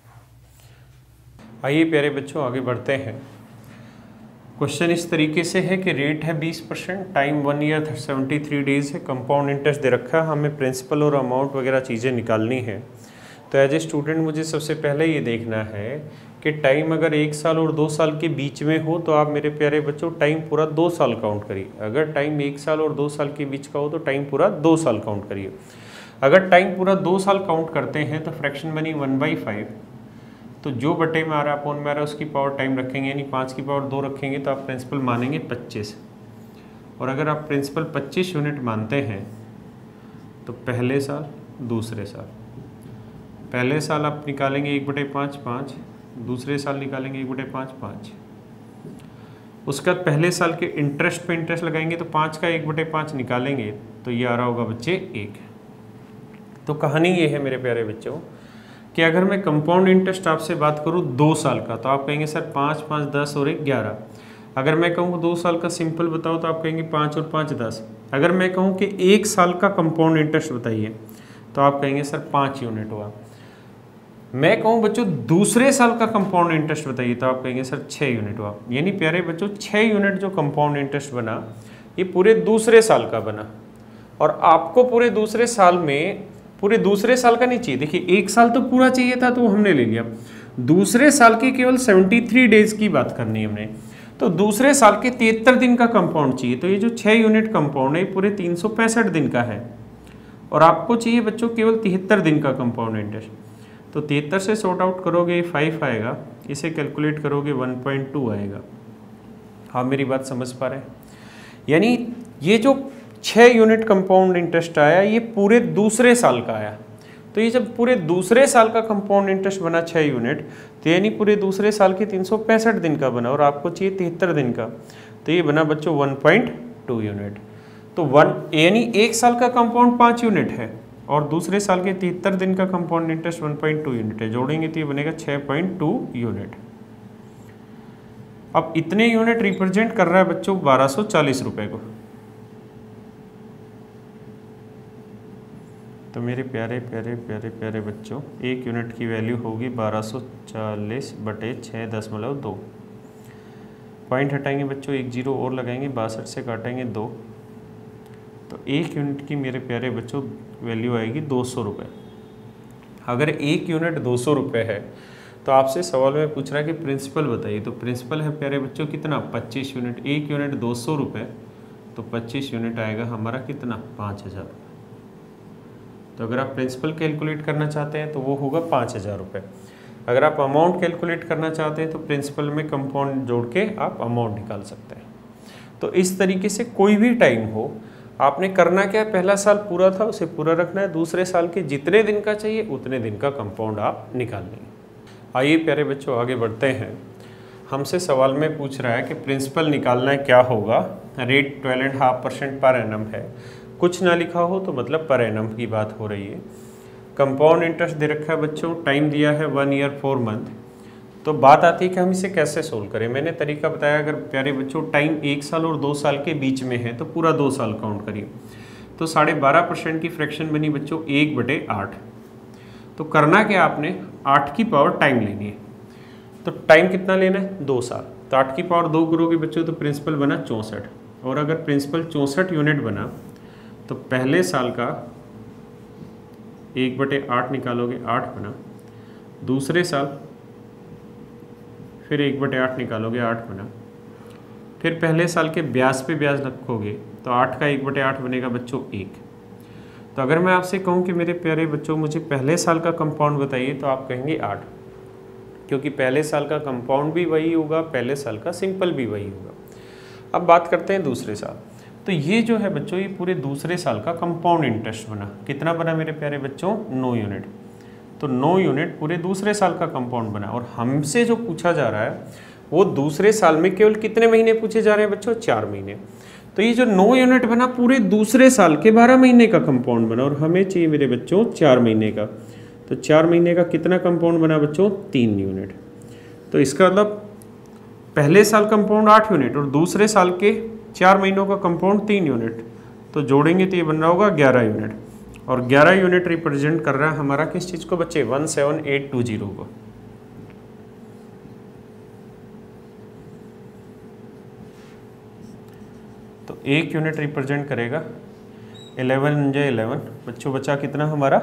आइए प्यारे बच्चों आगे बढ़ते हैं। Question इस तरीके से है कि रेट है 20%, टाइम 1 ईयर 73 डेज है, कंपाउंड इंटरेस्ट दे रखा है, हमें प्रिंसिपल और अमाउंट वगैरह चीज़ें निकालनी है। तो एज ए स्टूडेंट मुझे सबसे पहले ये देखना है कि टाइम अगर 1 साल और 2 साल के बीच में हो तो आप मेरे प्यारे बच्चों टाइम पूरा 2 साल काउंट करिए। अगर टाइम 1 साल और 2 साल के बीच का हो तो टाइम पूरा 2 साल काउंट करिए। अगर टाइम पूरा 2 साल काउंट करते हैं तो फ्रैक्शन बनी 1/5, तो जो बटे में आ रहा है अपॉन में आ रहा है उसकी पावर टाइम रखेंगे, यानी 5 की पावर 2 रखेंगे तो आप प्रिंसिपल मानेंगे 25। और अगर आप प्रिंसिपल 25 यूनिट मानते हैं तो पहले साल दूसरे साल, पहले साल आप निकालेंगे 1/5 5, दूसरे साल निकालेंगे 1/5 5। उसके बाद पहले साल के इंटरेस्ट पे इंटरेस्ट लगाएंगे तो 5 का 1/5 निकालेंगे तो ये आ रहा होगा बच्चे 1। तो कहानी ये है मेरे प्यारे बच्चों कि अगर मैं कंपाउंड इंटरेस्ट आपसे बात करूँ 2 साल का तो आप कहेंगे सर 5 5 10 और 1 11। अगर मैं कहूँ 2 साल का सिंपल बताओ तो आप कहेंगे 5 और 5 10। अगर मैं कहूँ कि 1 साल का कंपाउंड इंटरेस्ट बताइए तो आप कहेंगे सर 5 यूनिट हुआ। मैं कहूँ बच्चों दूसरे साल का कंपाउंड इंटरेस्ट बताइए तो आप कहेंगे सर 6 यूनिट हुआ। यानी प्यारे बच्चों 6 यूनिट जो कंपाउंड इंटरेस्ट बना ये पूरे दूसरे साल का बना, और आपको पूरे दूसरे साल में पूरे दूसरे साल का नहीं चाहिए। देखिए 1 साल तो पूरा चाहिए था तो हमने ले लिया, दूसरे साल के केवल 73 डेज की बात करनी है हमने, तो दूसरे साल के 73 दिन का कंपाउंड चाहिए। तो ये जो 6 यूनिट कंपाउंड है पूरे 365 दिन का है, और आपको चाहिए बच्चों केवल 73 दिन का कंपाउंड इंटरेस्ट। तो 73 से सॉर्ट आउट करोगे 5 आएगा, इसे कैलकुलेट करोगे 1.2 आएगा। आप मेरी बात समझ पा रहे हैं? यानी ये जो 6 यूनिट कंपाउंड इंटरेस्ट आया ये पूरे दूसरे साल का आया। तो ये जब पूरे दूसरे साल का कंपाउंड इंटरेस्ट बना 6 यूनिट, तो यानी पूरे दूसरे साल के 365 दिन का बना और आपको चाहिए 73 दिन का, तो ये बना बच्चों 1.2 यूनिट। तो यानी एक साल का कंपाउंड 5 यूनिट है और दूसरे साल के 73 दिन का कंपाउंड इंटरेस्ट 1.2 यूनिट है, जोड़ेंगे तो ये बनेगा 6.2 यूनिट। अब इतने यूनिट रिप्रेजेंट कर रहा है बच्चों 1240 रुपए को। तो मेरे प्यारे प्यारे प्यारे प्यारे बच्चों, एक यूनिट की वैल्यू होगी 1240/6.2। पॉइंट हटाएंगे बच्चों, एक जीरो और लगाएंगे, 62 से काटेंगे 2, तो एक यूनिट की मेरे प्यारे बच्चों वैल्यू आएगी 200 रुपये। अगर एक यूनिट 200 रुपये है तो आपसे सवाल में पूछ रहा है कि प्रिंसिपल बताइए, तो प्रिंसिपल है प्यारे बच्चों कितना 25 यूनिट। एक यूनिट 200 रुपये, तो 25 यूनिट आएगा हमारा कितना 5000। तो अगर आप प्रिंसिपल कैलकुलेट करना चाहते हैं तो वो होगा 5000 रुपये। अगर आप अमाउंट कैलकुलेट करना चाहते हैं तो प्रिंसिपल में कंपाउंड जोड़ के आप अमाउंट निकाल सकते हैं। तो इस तरीके से कोई भी टाइम हो, आपने करना क्या है, पहला साल पूरा था उसे पूरा रखना है, दूसरे साल के जितने दिन का चाहिए उतने दिन का कंपाउंड आप निकाल लेंगे। आइए प्यारे बच्चों आगे बढ़ते हैं। हमसे सवाल में पूछ रहा है कि प्रिंसिपल निकालना है, क्या होगा, रेट 12.5% पर एनम है, कुछ ना लिखा हो तो मतलब पर एनम की बात हो रही है। कंपाउंड इंटरेस्ट दे रखा है बच्चों, टाइम दिया है 1 ईयर 4 मंथ। तो बात आती है कि हम इसे कैसे सोल्व करें। मैंने तरीका बताया, अगर प्यारे बच्चों टाइम 1 साल और 2 साल के बीच में है तो पूरा 2 साल काउंट करिए। तो 12.5% की फ्रैक्शन बनी बच्चों 1/8। तो करना क्या, आपने 8 की पावर टाइम लेनी है। तो टाइम कितना लेना है 2 साल, तो 8 की पावर 2 करोगे बच्चों तो प्रिंसिपल बना 64। और अगर प्रिंसिपल 64 यूनिट बना तो पहले साल का 1/8 निकालोगे 8 बना, दूसरे साल फिर 1/8 निकालोगे 8 बना, फिर पहले साल के ब्याज पे ब्याज रखोगे तो 8 का 1/8 बनेगा बच्चों 1। तो अगर मैं आपसे कहूँ कि मेरे प्यारे बच्चों मुझे पहले साल का कंपाउंड बताइए तो आप कहेंगे 8, क्योंकि पहले साल का कंपाउंड भी वही होगा, पहले साल का सिंपल भी वही होगा। अब बात करते हैं दूसरे साल। तो ये जो है बच्चों, ये पूरे दूसरे साल का कंपाउंड इंटरेस्ट बना, कितना बना मेरे प्यारे बच्चों 9 यूनिट। तो 9 यूनिट पूरे दूसरे साल का कंपाउंड बना और हमसे जो पूछा जा रहा है वो दूसरे साल में केवल कितने महीने पूछे जा रहे हैं बच्चों, 4 महीने। तो ये जो 9 यूनिट बना पूरे दूसरे साल के 12 महीने का कंपाउंड बना और हमें चाहिए मेरे बच्चों 4 महीने का। तो 4 महीने का कितना कंपाउंड बना बच्चों 3 यूनिट। तो इसका मतलब पहले साल कंपाउंड 8 यूनिट और दूसरे साल के 4 महीनों का कंपाउंड 3 यूनिट, तो जोड़ेंगे तो ये बन रहा होगा 11 यूनिट। और 11 यूनिट रिप्रेजेंट कर रहा है हमारा किस चीज़ को बच्चे, 17820 को। तो एक यूनिट रिप्रेजेंट करेगा 11 बच्चों, बचा कितना हमारा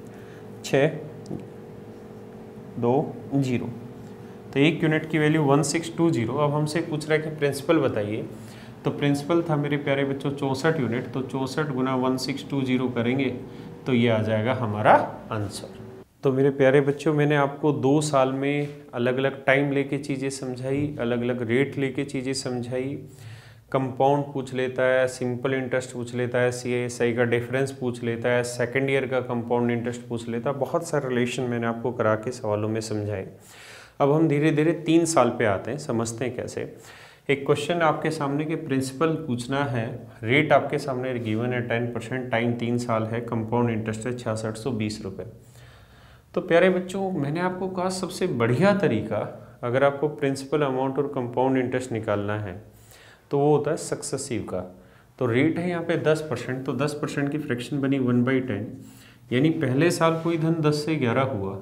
620। तो एक यूनिट की वैल्यू 1620। अब हमसे पूछ रहा है कि प्रिंसिपल बताइए। तो प्रिंसिपल था मेरे प्यारे बच्चों 64 यूनिट, तो 64 गुना 1620 करेंगे तो ये आ जाएगा हमारा आंसर। तो मेरे प्यारे बच्चों, मैंने आपको 2 साल में अलग अलग टाइम लेके चीज़ें समझाई, अलग अलग रेट लेके चीज़ें समझाई। कंपाउंड पूछ लेता है, सिंपल इंटरेस्ट पूछ लेता है, CSI का डिफरेंस पूछ लेता है, सेकेंड ईयर का कंपाउंड इंटरेस्ट पूछ लेता है। बहुत सारे रिलेशन मैंने आपको करा के सवालों में समझाए। अब हम धीरे धीरे 3 साल पे आते हैं, समझते हैं कैसे। एक क्वेश्चन आपके सामने के प्रिंसिपल पूछना है, रेट आपके सामने गिवन है 10%, टाइम 3 साल है, कंपाउंड इंटरेस्ट है 6620 रुपये। तो प्यारे बच्चों, मैंने आपको कहा सबसे बढ़िया तरीका अगर आपको प्रिंसिपल अमाउंट और कंपाउंड इंटरेस्ट निकालना है तो वो होता है सक्सेसिव का। तो रेट है यहाँ पे 10%, तो 10% की फ्रैक्शन बनी 1/10, यानी पहले साल कोई धन 10 से 11 हुआ,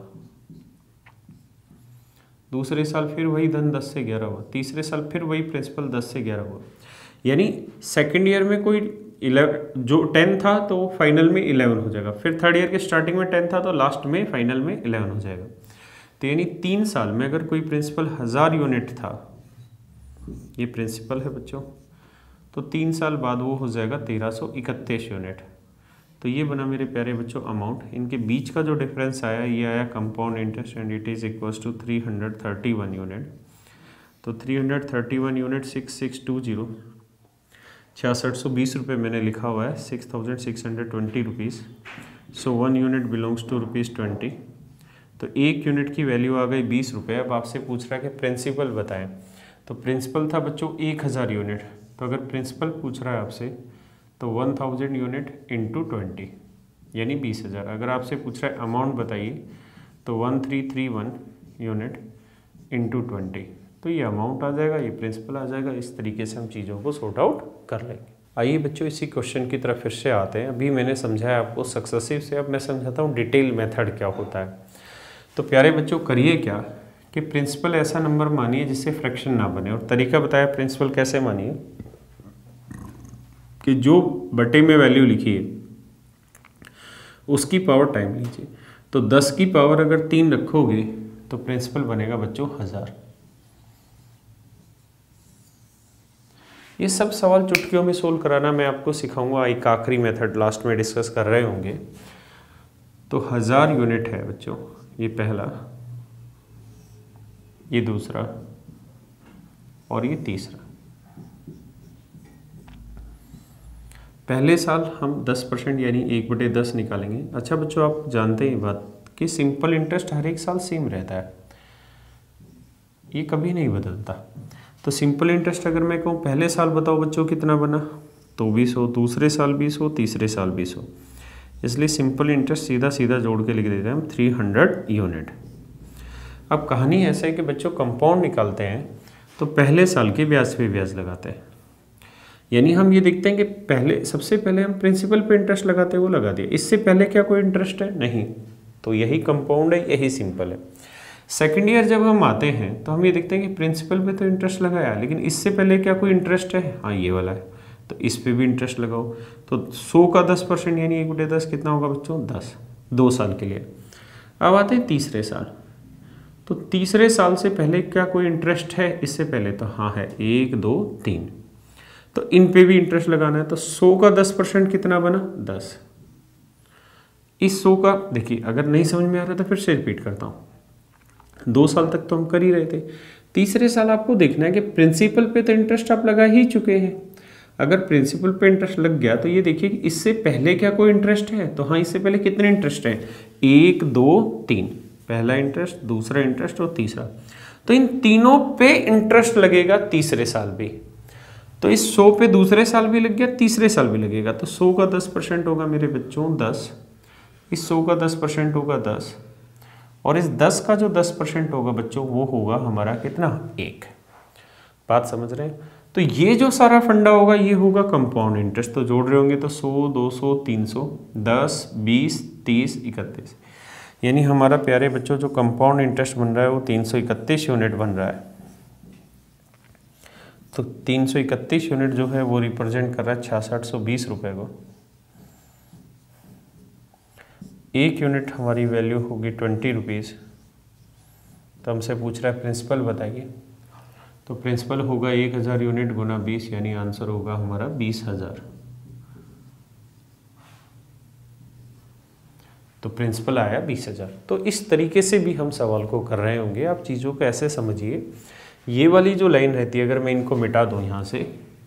दूसरे साल फिर वही धन 10 से 11 हुआ, तीसरे साल फिर वही प्रिंसिपल 10 से 11 हुआ। यानी सेकेंड ईयर में कोई 11 जो 10 था तो फाइनल में 11 हो जाएगा, फिर थर्ड ईयर के स्टार्टिंग में 10 था तो लास्ट में फाइनल में 11 हो जाएगा। तो यानी 3 साल में अगर कोई प्रिंसिपल 1000 यूनिट था, ये प्रिंसिपल है बच्चों, तो 3 साल बाद वो हो जाएगा 1331 यूनिट। तो ये बना मेरे प्यारे बच्चों अमाउंट। इनके बीच का जो डिफरेंस आया ये आया compound interest and it is equals to 331 unit. तो 331 यूनिट 6620, 6620 रुपये मैंने लिखा हुआ है, 6620 rupees so 1 unit belongs to ₹20। तो 1 यूनिट की वैल्यू आ गई 20 रुपये। अब आपसे पूछ रहा है कि प्रिंसिपल बताएं। तो प्रिंसिपल था बच्चों 1000 यूनिट। तो अगर प्रिंसिपल पूछ रहा है आपसे तो 1000 यूनिट इंटू 20 यानी 20,000। अगर आपसे पूछ रहा है अमाउंट बताइए तो 1331 यूनिट इंटू 20, तो ये अमाउंट आ जाएगा, ये प्रिंसिपल आ जाएगा। इस तरीके से हम चीज़ों को सॉर्ट आउट कर लेंगे। आइए बच्चों इसी क्वेश्चन की तरफ फिर से आते हैं। अभी मैंने समझाया आपको सक्सेसिव से, अब मैं समझाता हूँ डिटेल मेथड क्या होता है। तो प्यारे बच्चों करिए क्या कि प्रिंसिपल ऐसा नंबर मानिए जिससे फ्रैक्शन ना बने, और तरीका बताया प्रिंसिपल कैसे मानिए कि जो बटे में वैल्यू लिखी है उसकी पावर टाइम लीजिए। तो 10 की पावर अगर 3 रखोगे तो प्रिंसिपल बनेगा बच्चों 1000। ये सब सवाल चुटकियों में सोल्व कराना मैं आपको सिखाऊंगा। एक आखिरी मेथड लास्ट में डिस्कस कर रहे होंगे। तो 1000 यूनिट है बच्चों, ये पहला, ये दूसरा और ये तीसरा। पहले साल हम 10% यानी 1/10 निकालेंगे। अच्छा बच्चों आप जानते हैं बात कि सिंपल इंटरेस्ट हर एक साल सेम रहता है, ये कभी नहीं बदलता। तो सिंपल इंटरेस्ट अगर मैं कहूँ पहले साल बताओ बच्चों कितना बना, तो 20 हो, दूसरे साल 20 हो, तीसरे साल 20 हो, इसलिए सिंपल इंटरेस्ट सीधा सीधा जोड़ के लिख देते हैं हम 300 यूनिट। अब कहानी ऐसा है कि बच्चों कंपाउंड निकालते हैं तो पहले साल के ब्याज पे ब्याज लगाते हैं, यानी हम ये देखते हैं कि पहले सबसे पहले हम प्रिंसिपल पे इंटरेस्ट लगाते हैं, वो लगा दिया। इससे पहले क्या कोई इंटरेस्ट है? नहीं। तो यही कंपाउंड है, यही सिंपल है। सेकेंड ईयर जब हम आते हैं तो हम ये देखते हैं कि प्रिंसिपल पे तो इंटरेस्ट लगाया, लेकिन इससे पहले क्या कोई इंटरेस्ट है? हाँ ये वाला है, तो इस पे भी इंटरेस्ट लगाओ। तो 100 का 10% यानी 1/10 कितना होगा बच्चों? 10, 2 साल के लिए। अब आते हैं तीसरे साल। तो तीसरे साल से पहले क्या कोई इंटरेस्ट है इससे पहले? तो हाँ है, 1, 2, 3। तो इन पे भी इंटरेस्ट लगाना है। तो 100 का 10% कितना बना? 10। इस 100 का देखिए, अगर नहीं समझ में आ रहा तो फिर से रिपीट करता हूँ। 2 साल तक तो हम कर ही रहे थे। तीसरे साल आपको देखना है कि प्रिंसिपल पे तो इंटरेस्ट आप लगा ही चुके हैं। अगर प्रिंसिपल पे इंटरेस्ट लग गया तो ये देखिए कि इससे पहले क्या कोई इंटरेस्ट है? तो हाँ, इससे पहले कितने इंटरेस्ट है? 1, 2, 3। पहला इंटरेस्ट, दूसरा इंटरेस्ट और तीसरा। तो इन तीनों पे इंटरेस्ट लगेगा तीसरे साल भी। तो इस 100 पे दूसरे साल भी लग गया, तीसरे साल भी लगेगा। तो 100 का 10% होगा मेरे बच्चों 10, इस 100 का 10% होगा 10, और इस 10 का जो 10% होगा बच्चों वो होगा हमारा कितना? 1। बात समझ रहे हैं? तो ये जो सारा फंडा होगा ये होगा कंपाउंड इंटरेस्ट। तो जोड़ रहे होंगे तो 100, 200, 300, 10, 20, 30, 31, यानी हमारा प्यारे बच्चों जो कंपाउंड इंटरेस्ट बन रहा है वो 331 यूनिट बन रहा है। तो 331 यूनिट जो है वो रिप्रेजेंट कर रहा है 6620 रुपये को। 1 यूनिट हमारी वैल्यू होगी 20 रुपीज़। तो हमसे पूछ रहा है प्रिंसिपल बताइए। तो प्रिंसिपल होगा 1000 यूनिट गुना 20, यानी आंसर होगा हमारा 20,000। तो प्रिंसिपल आया 20,000। तो इस तरीके से भी हम सवाल को कर रहे होंगे। आप चीज़ों को ऐसे समझिए, ये वाली जो लाइन रहती है अगर मैं इनको मिटा दूं यहाँ से,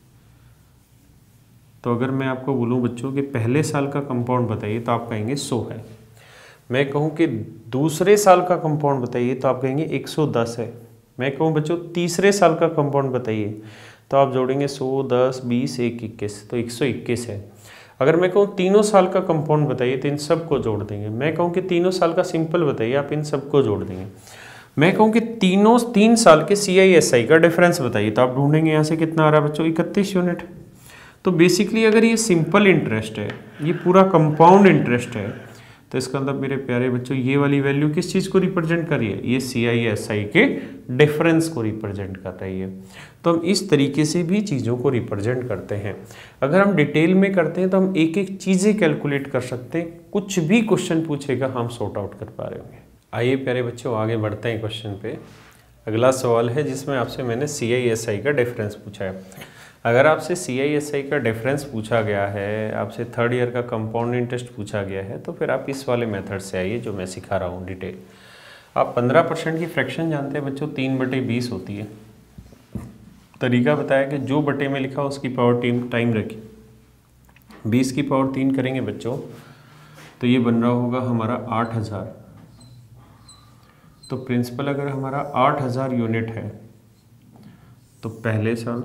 तो अगर मैं आपको बोलूँ बच्चों कि पहले साल का कंपाउंड बताइए तो आप कहेंगे 100 है। मैं कहूँ कि दूसरे साल का कंपाउंड बताइए तो आप कहेंगे 110 है। मैं कहूँ बच्चों तीसरे साल का कंपाउंड बताइए तो आप जोड़ेंगे 100, 10, 20, 1, 21, तो 121 है। अगर मैं कहूँ तीनों साल का कंपाउंड बताइए तो इन सब को जोड़ देंगे। मैं कहूँ कि तीनों साल का सिंपल बताइए, आप इन सब को जोड़ देंगे। मैं कहूँ कि 3 साल के CISI का डिफरेंस बताइए तो आप ढूंढेंगे यहाँ से कितना आ रहा है बच्चों? 31 यूनिट। तो बेसिकली अगर ये सिंपल इंटरेस्ट है, ये पूरा कंपाउंड इंटरेस्ट है, तो इसका मतलब मेरे प्यारे बच्चों ये वाली वैल्यू किस चीज़ को रिप्रेजेंट कर रही है? ये CISI के डिफरेंस को रिप्रेजेंट कर रही है। तो हम इस तरीके से भी चीज़ों को रिप्रेजेंट करते हैं। अगर हम डिटेल में करते हैं तो हम एक एक चीज़ें कैलकुलेट कर सकते हैं। कुछ भी क्वेश्चन पूछेगा हम सॉर्ट आउट कर पा रहे होंगे। आइए प्यारे बच्चों आगे बढ़ते हैं क्वेश्चन पे। अगला सवाल है जिसमें आपसे मैंने CISI का डिफरेंस पूछा है। अगर आपसे CISI का डिफरेंस पूछा गया है, आपसे 3rd ईयर का कंपाउंड इंटरेस्ट पूछा गया है, तो फिर आप इस वाले मेथड से आइए जो मैं सिखा रहा हूँ डिटेल। आप 15% की फ्रैक्शन जानते हैं बच्चों, 3/20 होती है। तरीका बताया कि जो बटे में लिखा उसकी पावर टाइम रखी, 20 की पावर 3 करेंगे बच्चों तो ये बन रहा होगा हमारा 8000। तो प्रिंसिपल अगर हमारा 8000 यूनिट है तो पहले साल,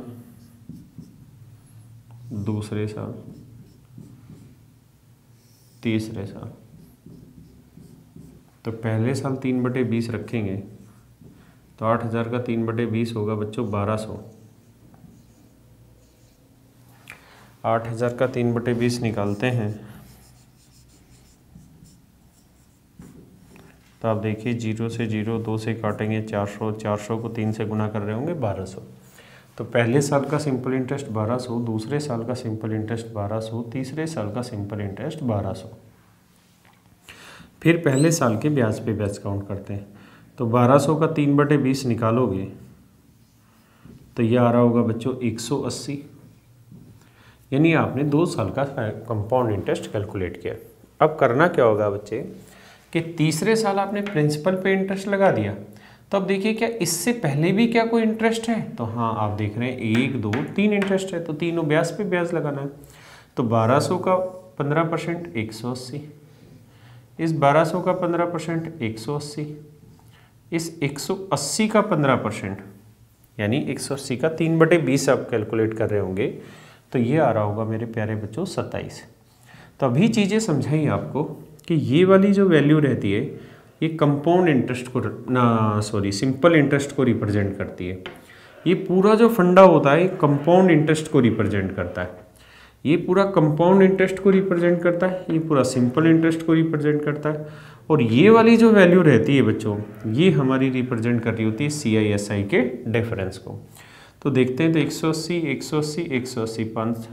दूसरे साल, तीसरे साल, तो पहले साल 3/20 रखेंगे तो 8000 का 3/20 होगा बच्चों 1200। 8000 का 3/20 निकालते हैं तो आप देखिए 0 से 0, 2 से काटेंगे 400, 400 को 3 से गुना कर रहे होंगे 1200। तो पहले साल का सिंपल इंटरेस्ट 1200, दूसरे साल का सिंपल इंटरेस्ट 1200, तीसरे साल का सिंपल इंटरेस्ट 1200। फिर पहले साल के ब्याज पे ब्याज काउंट करते हैं। तो 1200 का 3/20 निकालोगे तो ये आ रहा होगा बच्चों 180। यानी आपने 2 साल का कंपाउंड इंटरेस्ट कैलकुलेट किया। अब करना क्या होगा बच्चे कि तीसरे साल आपने प्रिंसिपल पे इंटरेस्ट लगा दिया। तो अब देखिए क्या इससे पहले भी क्या कोई इंटरेस्ट है? तो हाँ, आप देख रहे हैं 1, 2, 3 इंटरेस्ट है, तो तीनों ब्याज पे ब्याज लगाना है। तो 1200 का 15% 180, इस 1200 का 15% 180, इस 180 का 15% यानी 180 का 3/20 आप कैलकुलेट कर रहे होंगे तो ये आ रहा होगा मेरे प्यारे बच्चों 27। तो अभी चीज़ें समझाई आपको कि ये वाली जो वैल्यू रहती है ये कंपाउंड इंटरेस्ट को सिंपल इंटरेस्ट को रिप्रेजेंट करती है। ये पूरा जो फंडा होता है कंपाउंड इंटरेस्ट को रिप्रेजेंट करता है। ये पूरा कंपाउंड इंटरेस्ट को रिप्रेजेंट करता है, ये पूरा सिंपल इंटरेस्ट को रिप्रेजेंट करता है। और ये वाली जो वैल्यू रहती है बच्चों ये हमारी रिप्रेजेंट कर रही होती है CISI के डिफरेंस को। तो देखते हैं तो 180, 180, 180,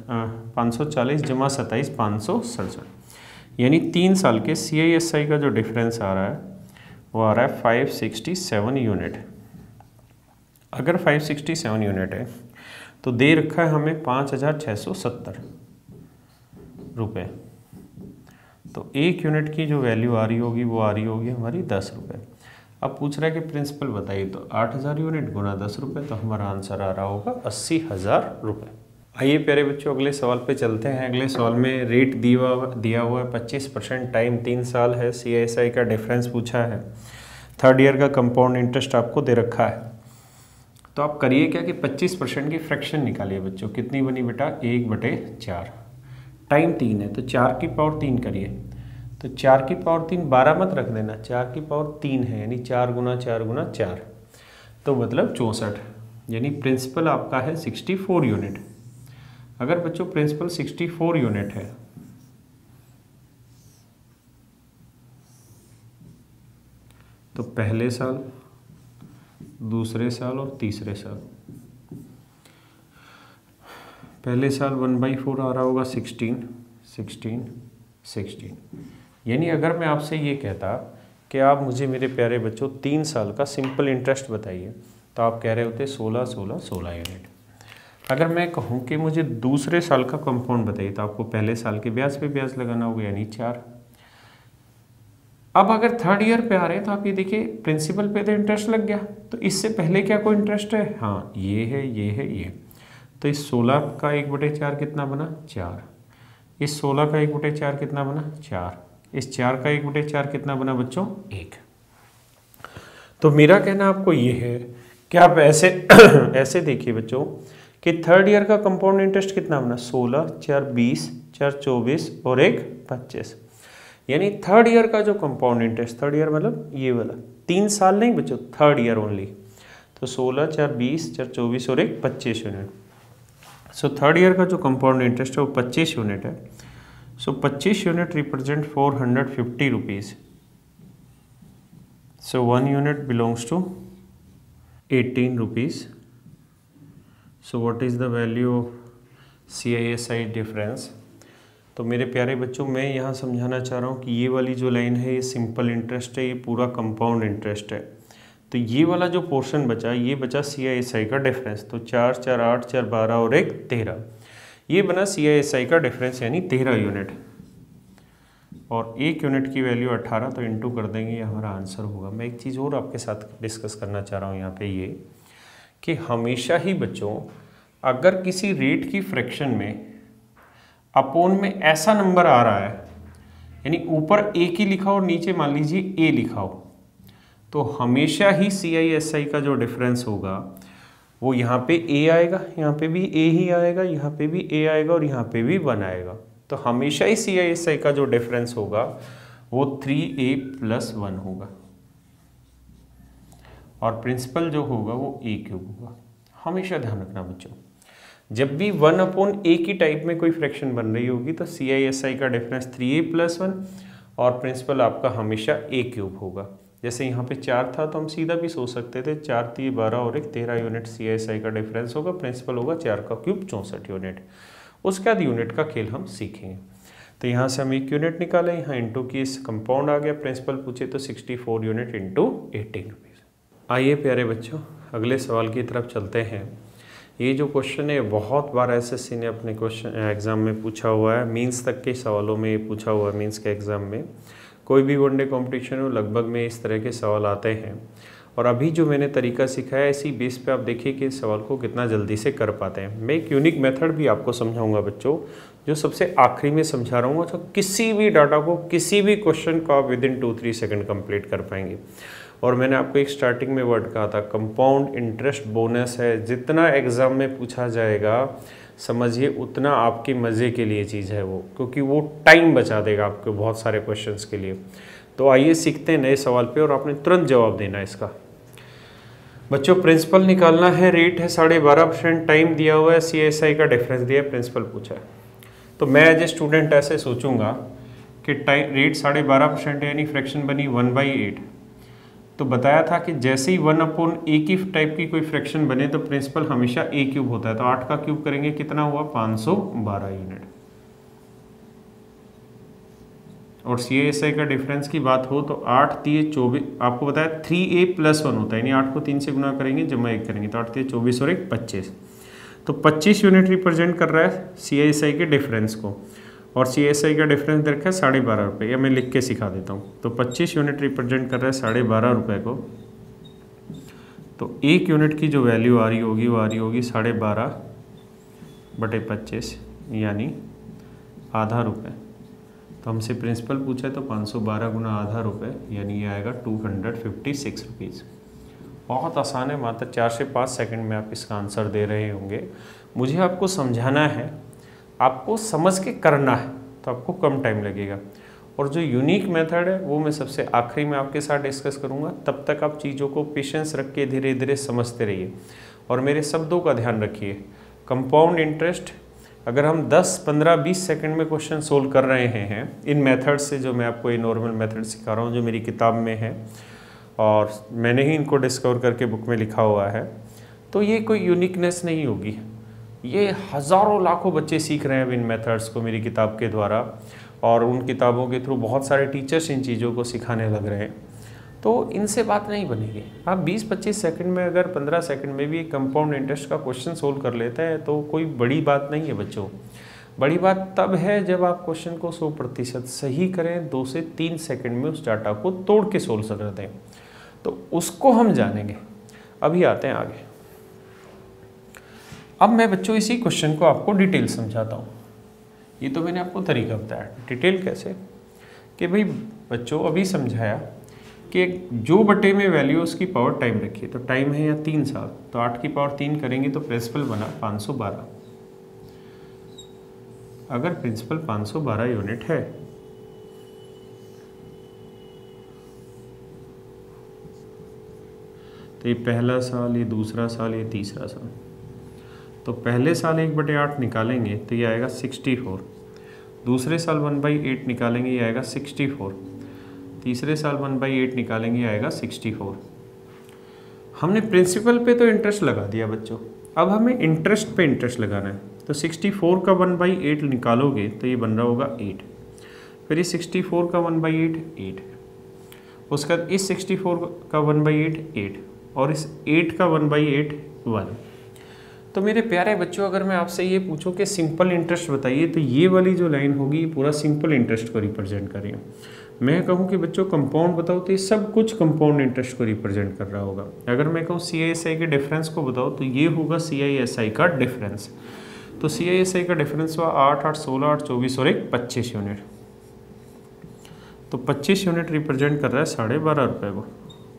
540 जमा 27, 567, यानी 3 साल के CISI का जो डिफरेंस आ रहा है वो आ रहा है 567 यूनिट। अगर 567 यूनिट है तो दे रखा है हमें 5670 रुपये। तो 1 यूनिट की जो वैल्यू आ रही होगी वो आ रही होगी हमारी 10 रुपये। अब पूछ रहा है कि प्रिंसिपल बताइए, तो 8000 यूनिट गुना 10 रुपये, तो हमारा आंसर आ रहा होगा 80,000 रुपये। आइए प्यारे बच्चों अगले सवाल पे चलते हैं। अगले सवाल में रेट दिया हुआ है 25%, टाइम 3 साल है, CISI का डिफरेंस पूछा है, 3rd ईयर का कंपाउंड इंटरेस्ट आपको दे रखा है। तो आप करिए क्या कि 25% की फ्रैक्शन निकालिए बच्चों। कितनी बनी बेटा? 1/4। टाइम 3 है तो 4 की पावर 3 करिए। तो 4 की पावर 3 12 मत रख देना, 4 की पावर 3 है यानी 4 गुना 4 गुना 4, तो मतलब 64। यानी प्रिंसिपल आपका है 64 यूनिट। अगर बच्चों प्रिंसिपल 64 यूनिट है तो पहले साल, दूसरे साल और तीसरे साल, पहले साल 1/4 आ रहा होगा 16, 16, 16। यानी अगर मैं आपसे ये कहता कि आप मुझे मेरे प्यारे बच्चों 3 साल का सिंपल इंटरेस्ट बताइए तो आप कह रहे होते 16, 16, 16 यूनिट। अगर मैं कहूँ कि मुझे दूसरे साल का कंपाउंड बताइए तो आपको पहले साल के ब्याज पे ब्याज लगाना होगा यानी 4। अब अगर 3rd ईयर पे आ रहे हैं तो आप ये देखिए प्रिंसिपल पे तो इंटरेस्ट लग गया, तो इससे पहले क्या कोई इंटरेस्ट है? हाँ, ये है, ये है, ये। तो इस 16 का 1/4 कितना बना? 4। इस 16 का 1/4 कितना बना? 4। इस 4 का 1/4 कितना बना बच्चों? 1। तो मेरा कहना आपको ये है कि आप ऐसे ऐसे देखिए बच्चों कि 3rd ईयर का कंपाउंड इंटरेस्ट कितना बना? 16, 4, 20, 4, 24 और 1, 25। यानी 3rd ईयर का जो कंपाउंड इंटरेस्ट, 3rd ईयर मतलब ये वाला 3 साल नहीं बच्चों, 3rd ईयर ओनली। तो 16, 4, 20, 4, 24 और 1, 25 यूनिट। सो 3rd ईयर का जो कंपाउंड इंटरेस्ट है वो 25 यूनिट है। So 25 unit represent 450 rupees. So 1 unit belongs to 18 rupees. So what is the value of CISI difference? तो मेरे प्यारे बच्चों मैं यहाँ समझाना चाह रहा हूँ कि ये वाली जो लाइन है ये सिंपल इंटरेस्ट है, ये पूरा कंपाउंड इंटरेस्ट है। तो ये वाला जो पोर्शन बचा ये बचा CISI का डिफरेंस। तो 4, 4, 8, 4, 12 और 1, 13, ये बना CISI का डिफरेंस यानी 13 यूनिट। और 1 यूनिट की वैल्यू 18, तो इंटू कर देंगे, ये हमारा आंसर होगा। मैं एक चीज़ और आपके साथ डिस्कस करना चाह रहा हूँ यहाँ पे ये कि हमेशा ही बच्चों अगर किसी रेट की फ्रैक्शन में अपोन में ऐसा नंबर आ रहा है यानी ऊपर ए की लिखा हो और नीचे मान लीजिए ए लिखा हो, तो हमेशा ही CISI का जो डिफरेंस होगा वो यहाँ पे ए आएगा, यहाँ पे भी ए ही आएगा, यहाँ पे भी ए आएगा और यहाँ पे भी 1 आएगा। तो हमेशा ही CISI का जो डिफरेंस होगा वो 3a + 1 होगा और प्रिंसिपल जो होगा वो a³ होगा। हमेशा ध्यान रखना बच्चों, जब भी 1/a की टाइप में कोई फ्रैक्शन बन रही होगी तो CISI का डिफरेंस 3a + 1 और प्रिंसिपल आपका हमेशा a³ होगा। जैसे यहाँ पे 4 था तो हम सीधा भी सोच सकते थे 4 × 3 = 12 और 1 13 यूनिट CISI का डिफरेंस होगा, प्रिंसिपल होगा 4³ 64 यूनिट। उसके बाद यूनिट का खेल हम सीखेंगे। तो यहाँ से हम 1 यूनिट निकालें, यहाँ इंटू की कंपाउंड आ गया, प्रिंसिपल पूछे तो 64 यूनिट × 18 रुपीज़। आइए प्यारे बच्चों अगले सवाल की तरफ चलते हैं। ये जो क्वेश्चन है बहुत बार SSC ने अपने क्वेश्चन एग्ज़ाम में पूछा हुआ है, मीन्स तक के सवालों में ये पूछा हुआ है। मीन्स के एग्ज़ाम में कोई भी वनडे कंपटीशन हो लगभग में इस तरह के सवाल आते हैं और अभी जो मैंने तरीका सिखाया है इसी बेस पे आप देखिए कि इस सवाल को कितना जल्दी से कर पाते हैं। मैं एक यूनिक मेथड भी आपको समझाऊंगा बच्चों, जो सबसे आखिरी में समझा रहा हूँ, तो किसी भी डाटा को किसी भी क्वेश्चन को आप विदिन 2-3 सेकंड कंप्लीट कर पाएंगे। और मैंने आपको एक स्टार्टिंग में वर्ड कहा था कंपाउंड इंटरेस्ट बोनस है, जितना एग्ज़ाम में पूछा जाएगा समझिए उतना आपके मज़े के लिए चीज़ है वो, क्योंकि वो टाइम बचा देगा आपको बहुत सारे क्वेश्चंस के लिए। तो आइए सीखते हैं नए सवाल पे और आपने तुरंत जवाब देना है इसका। बच्चों प्रिंसिपल निकालना है, रेट है 12.5%, टाइम दिया हुआ है, CISI का डिफरेंस दिया है, प्रिंसिपल पूछा है। तो मैं एज ए स्टूडेंट ऐसे सोचूंगा कि टाइम रेट 12.5% यानी फ्रैक्शन बनी 1/8। तो बताया था कि जैसे ही 1/a की टाइप की कोई फ्रैक्शन बने तो प्रिंसिपल हमेशा a³ होता है। तो 8 का क्यूब करेंगे कितना हुआ 512 यूनिट। और CISI का डिफरेंस की बात हो तो 8 3 24, आपको बताया 3a + 1 होता है, यानी 8 को 3 से गुना करेंगे जमा 1 करेंगे तो 8 3 24 और 1 25। तो 25 यूनिट रिप्रेजेंट कर रहा है CISI के डिफरेंस को और CISI का डिफरेंस दे रखा है 12.5 रुपये, या मैं लिख के सिखा देता हूँ। तो 25 यूनिट रिप्रेजेंट कर रहा है 12.5 रुपये को, तो 1 यूनिट की जो वैल्यू आ रही होगी वो आ रही होगी 12.5/25 यानी आधा रुपये। तो हमसे प्रिंसिपल पूछा है तो 512 गुना आधा रुपये यानी ये आएगा 256 रुपीज़। बहुत आसान है, मात्र 4 से 5 सेकंड में आप इसका आंसर दे रहे होंगे। मुझे आपको समझाना है, आपको समझ के करना है, तो आपको कम टाइम लगेगा। और जो यूनिक मेथड है वो मैं सबसे आखिरी में आपके साथ डिस्कस करूंगा। तब तक आप चीज़ों को पेशेंस रख के धीरे धीरे समझते रहिए और मेरे शब्दों का ध्यान रखिए। कंपाउंड इंटरेस्ट अगर हम 10, 15, 20 सेकंड में क्वेश्चन सोल्व कर रहे हैं इन मेथड से, जो मैं आपको ये नॉर्मल मेथड सिखा रहा हूँ जो मेरी किताब में है और मैंने ही इनको डिस्कवर करके बुक में लिखा हुआ है, तो ये कोई यूनिकनेस नहीं होगी। ये हज़ारों लाखों बच्चे सीख रहे हैं इन मेथड्स को मेरी किताब के द्वारा और उन किताबों के थ्रू बहुत सारे टीचर्स इन चीज़ों को सिखाने लग रहे हैं। तो इनसे बात नहीं बनेगी। आप 20-25 सेकंड में अगर 15 सेकंड में भी कंपाउंड इंटरेस्ट का क्वेश्चन सोल्व कर लेते हैं तो कोई बड़ी बात नहीं है बच्चों। बड़ी बात तब है जब आप क्वेश्चन को 100% सही करें, 2 से 3 सेकंड में उस डाटा को तोड़ के सोल्व कर दें, तो उसको हम जानेंगे। अभी आते हैं आगे। अब मैं बच्चों इसी क्वेश्चन को आपको डिटेल समझाता हूँ। ये तो मैंने आपको तरीका बताया, डिटेल कैसे कि भाई बच्चों अभी समझाया कि जो बटे में वैल्यू उसकी पावर टाइम रखिए, तो टाइम है यहाँ 3 साल, तो 8 की पावर 3 करेंगे तो प्रिंसिपल बना 512। अगर प्रिंसिपल 512 यूनिट है तो ये पहला साल, ये दूसरा साल, ये तीसरा साल। तो पहले साल 1/8 निकालेंगे तो ये आएगा 64। दूसरे साल 1/8 निकालेंगे ये आएगा 64। तीसरे साल 1/8 निकालेंगे आएगा 64। हमने प्रिंसिपल पे तो इंटरेस्ट लगा दिया बच्चों, अब हमें इंटरेस्ट पे इंटरेस्ट लगाना है। तो 64 का 1/8 निकालोगे तो ये बन रहा होगा 8। फिर ये 64 का 1/8 8, उसके बाद इस 64 का 1/8 8 और इस 8 का 1/8 1। तो मेरे प्यारे बच्चों अगर मैं आपसे ये पूछूं कि सिंपल इंटरेस्ट बताइए, तो ये वाली जो लाइन होगी ये पूरा सिंपल इंटरेस्ट को रिप्रेजेंट कर रही है। मैं कहूँ कि बच्चों कंपाउंड बताओ तो ये सब कुछ कंपाउंड इंटरेस्ट को रिप्रेजेंट कर रहा होगा। अगर मैं कहूँ CISI के डिफरेंस को बताओ तो ये होगा CISI का डिफरेंस। तो CISI का डिफरेंस हुआ 8 8 16 8 24 और 1 25 यूनिट। तो 25 यूनिट रिप्रेजेंट कर रहा है 12.5 रुपये को।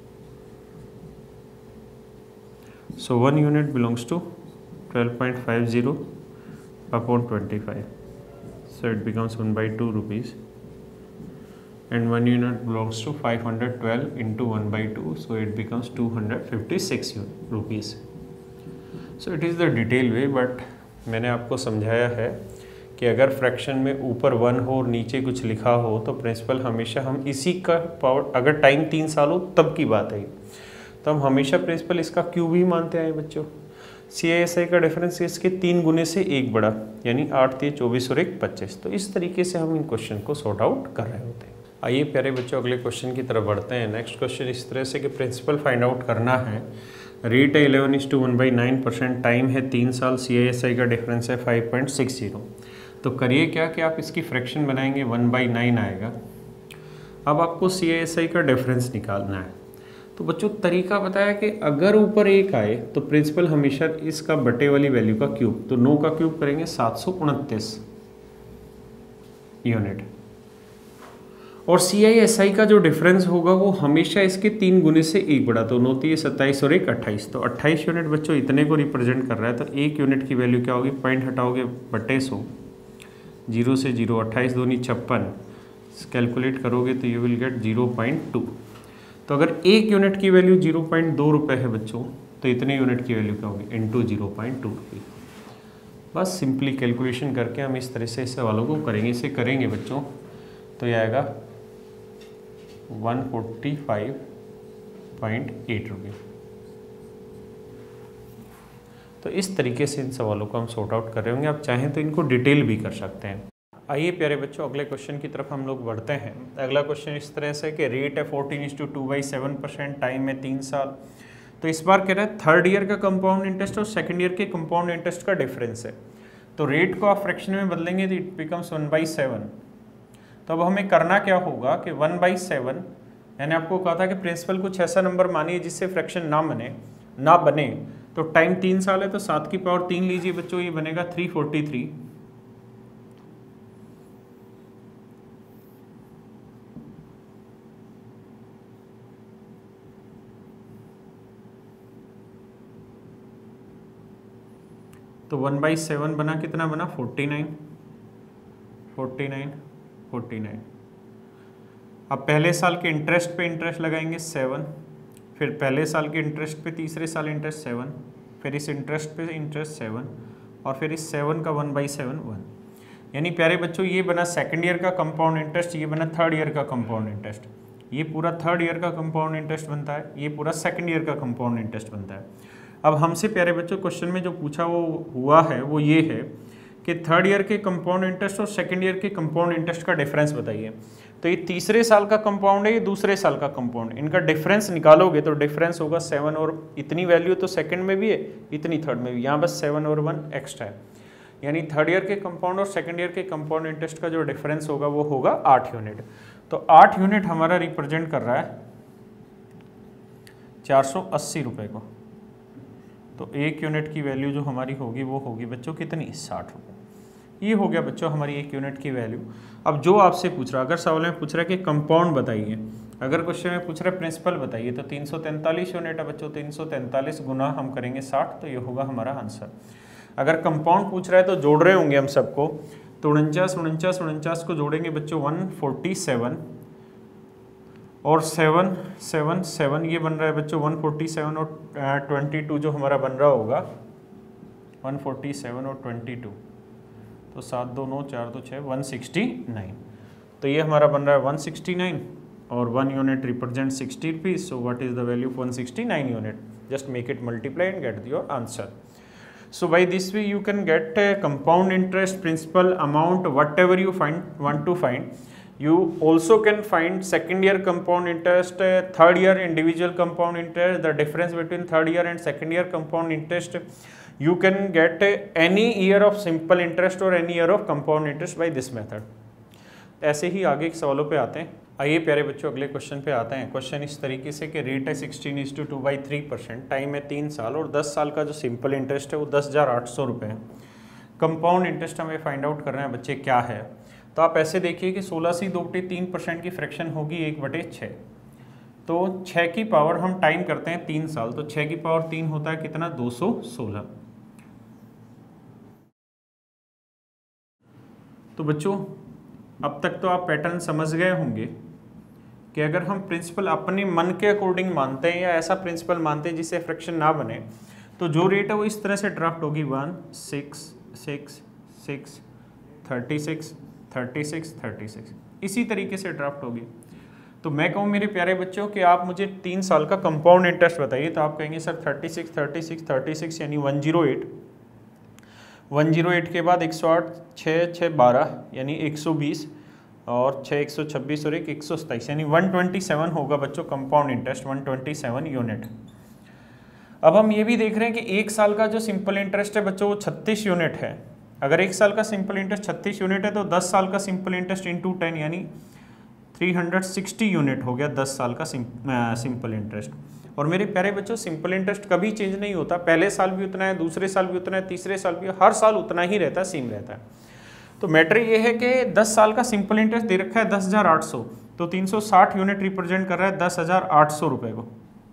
So 1 unit belongs to 12.50 upon 25, so it becomes 1/2 rupees, and 1 unit belongs to 512 into 1/2, so it becomes 256 rupees. So it is the detail way, but मैंने आपको समझाया है कि अगर फ्रैक्शन में ऊपर 1 हो और नीचे कुछ लिखा हो तो प्रिंसिपल हमेशा हम इसी का पावर, अगर टाइम 3 साल हो तब की बात है, तो हम हमेशा प्रिंसिपल इसका क्यूब ही मानते आए बच्चों। CISI का डिफरेंस इसके 3 गुने से 1 बड़ा, यानी 8 3 24 और 1 25। तो इस तरीके से हम इन क्वेश्चन को सॉर्ट आउट कर रहे होते हैं। आइए प्यारे बच्चों अगले क्वेश्चन की तरफ बढ़ते हैं। नेक्स्ट क्वेश्चन इस तरह से कि प्रिंसिपल फाइंड आउट करना है, रेट है 11:1/9%, टाइम है 3 साल, CISI का डिफरेंस है 5.60। तो करिए क्या कि आप इसकी फ्रैक्शन बनाएंगे 1/9 आएगा। अब आपको CISI का डिफरेंस निकालना है। तो बच्चों तरीका बताया कि अगर ऊपर 1 आए तो प्रिंसिपल हमेशा इसका बटे वाली वैल्यू का क्यूब, तो 9 का क्यूब करेंगे 729 यूनिट, और CISI का जो डिफरेंस होगा वो हमेशा इसके 3 गुने से 1 बड़ा, तो 9 3 27 और 1 28, तो 28 यूनिट बच्चों इतने को रिप्रेजेंट कर रहा है। तो 1 यूनिट की वैल्यू क्या होगी, पॉइंट हटाओगे बटे 100, 0 से 0, 28 दूनी 56, कैलकुलेट करोगे तो यू विल गेट 0.2। तो अगर 1 यूनिट की वैल्यू 0.2 रुपये है बच्चों, तो इतने यूनिट की वैल्यू क्या होगी, इंटू 0.2 रुपये। बस सिंपली कैलकुलेशन करके हम इस तरह से इस सवालों को करेंगे। इसे करेंगे बच्चों तो ये आएगा 145.8 रुपये। तो इस तरीके से इन सवालों को हम सॉर्ट आउट कर रहे होंगे। आप चाहें तो इनको डिटेल भी कर सकते हैं। आइए प्यारे बच्चों अगले क्वेश्चन की तरफ हम लोग बढ़ते हैं। अगला क्वेश्चन इस तरह से कि रेट है 14:2/7%, टाइम है 3 साल। तो इस बार कह रहा है थर्ड ईयर का कंपाउंड इंटरेस्ट और सेकंड ईयर के कंपाउंड इंटरेस्ट का डिफरेंस है। तो रेट को आप फ्रैक्शन में बदलेंगे तो इट बिकम्स 1/7। तो अब हमें करना क्या होगा कि 1/7, मैंने आपको कहा था कि प्रिंसिपल कुछ ऐसा नंबर मानिए जिससे फ्रैक्शन ना बने। तो टाइम 3 साल है तो 7 की पावर 3 लीजिए बच्चों, ये बनेगा 343। तो 1/7 बना, कितना बना, 49। अब पहले साल के इंटरेस्ट पे इंटरेस्ट लगाएंगे 7, फिर पहले साल के इंटरेस्ट पे तीसरे साल इंटरेस्ट 7, फिर इस इंटरेस्ट पे इंटरेस्ट 7, और फिर इस 7 का 1/7 1। यानी प्यारे बच्चों ये बना सेकंड ईयर का कंपाउंड इंटरेस्ट, ये बना थर्ड ईयर का कंपाउंड इंटरेस्ट, ये पूरा थर्ड ईयर का कंपाउंड इंटरेस्ट बनता है, ये पूरा सेकंड ईयर का कंपाउंड इंटरेस्ट बनता है। अब हमसे प्यारे बच्चों क्वेश्चन में जो पूछा वो हुआ है वो ये है कि थर्ड ईयर के कंपाउंड इंटरेस्ट और सेकंड ईयर के कंपाउंड इंटरेस्ट का डिफरेंस बताइए। तो ये तीसरे साल का कंपाउंड है, ये दूसरे साल का कंपाउंड, इनका डिफरेंस निकालोगे तो डिफरेंस होगा 7, और इतनी वैल्यू तो सेकंड में भी है, इतनी थर्ड में भी, यहाँ बस 7 और 1 एक्स्ट्रा है। यानी थर्ड ईयर के कंपाउंड और सेकंड ईयर के कंपाउंड इंटरेस्ट का जो डिफरेंस होगा वो होगा 8 यूनिट। तो 8 यूनिट हमारा रिप्रेजेंट कर रहा है 480 रुपये को। तो 1 यूनिट की वैल्यू जो हमारी होगी वो होगी बच्चों कितनी, 60 रुपये। ये हो गया बच्चों हमारी 1 यूनिट की वैल्यू। अब जो आपसे पूछ रहा, अगर सवाल में पूछ रहा है कि कंपाउंड बताइए, अगर क्वेश्चन में पूछ रहा है प्रिंसिपल बताइए, तो 343 यूनिट है बच्चों, 343 गुना हम करेंगे 60, तो ये होगा हमारा आंसर। अगर कंपाउंड पूछ रहा है तो जोड़ रहे होंगे हम सबको, तो 49 को जोड़ेंगे बच्चों 147, और 7 7 7 ये बन रहा है बच्चों 147, और 22 जो हमारा बन रहा होगा 147 और 22, तो 7 2 9 4 2 6 169। तो ये हमारा बन रहा है 169, और 1 unit represent 60 rupees. So what is the value of 169 unit? Just make it multiply and get your answer. So by this way you can get a compound interest, principal, amount, whatever you want to find. You also can find second year compound interest, third year individual compound interest, the difference between third year and second year compound interest. You can get any year of simple interest or any year of compound interest by this method. ऐसे ही आगे के सवालों पे आते हैं. आइए प्यारे बच्चों अगले क्वेश्चन पे आते हैं. क्वेश्चन इस तरीके से कि रेट है 16:2/3%, टाइम है 3 साल और 10 साल का जो सिंपल इंटरेस्ट है वो 10,800 रुपये है. कंपाउंड इंटरेस्ट हमें फाइंड आउट करना है बच्चे क्या है. तो आप ऐसे देखिए कि 16 से 2/3% की फ्रैक्शन होगी 1/6। तो 6 की पावर हम टाइम करते हैं 3 साल, तो 6 की पावर 3 होता है कितना, 216। तो बच्चों अब तक तो आप पैटर्न समझ गए होंगे कि अगर हम प्रिंसिपल अपने मन के अकॉर्डिंग मानते हैं या ऐसा प्रिंसिपल मानते हैं जिससे फ्रैक्शन ना बने, तो जो रेट है वो इस तरह से ड्राफ्ट होगी 1 6 6 6 36 36 36, इसी तरीके से ड्राफ्ट होगी। तो मैं कहूँ मेरे प्यारे बच्चों कि आप मुझे 3 साल का कंपाउंड इंटरेस्ट बताइए, तो आप कहेंगे सर 36 36 36 यानी 108, 108 के बाद 108 6 6 12 यानी 120 और 6 126 और 1 127 यानी 127 होगा बच्चों कंपाउंड इंटरेस्ट, 127 यूनिट। अब हम ये भी देख रहे हैं कि एक साल का जो सिंपल इंटरेस्ट है बच्चों वो 36 यूनिट है। अगर एक साल का सिंपल इंटरेस्ट 36 यूनिट है तो 10 साल का सिंपल इंटरेस्ट इंटू 10 यानी 360 यूनिट हो गया 10 साल का सिंपल इंटरेस्ट। और मेरे प्यारे बच्चों सिंपल इंटरेस्ट कभी चेंज नहीं होता, पहले साल भी उतना है, दूसरे साल भी उतना है, तीसरे साल भी, हर साल उतना ही रहता है, सेम रहता है। तो मैटर ये है कि 10 साल का सिंपल इंटरेस्ट दे रखा है 10,800, तो 360 यूनिट रिप्रेजेंट कर रहा है 10,800 रुपये को।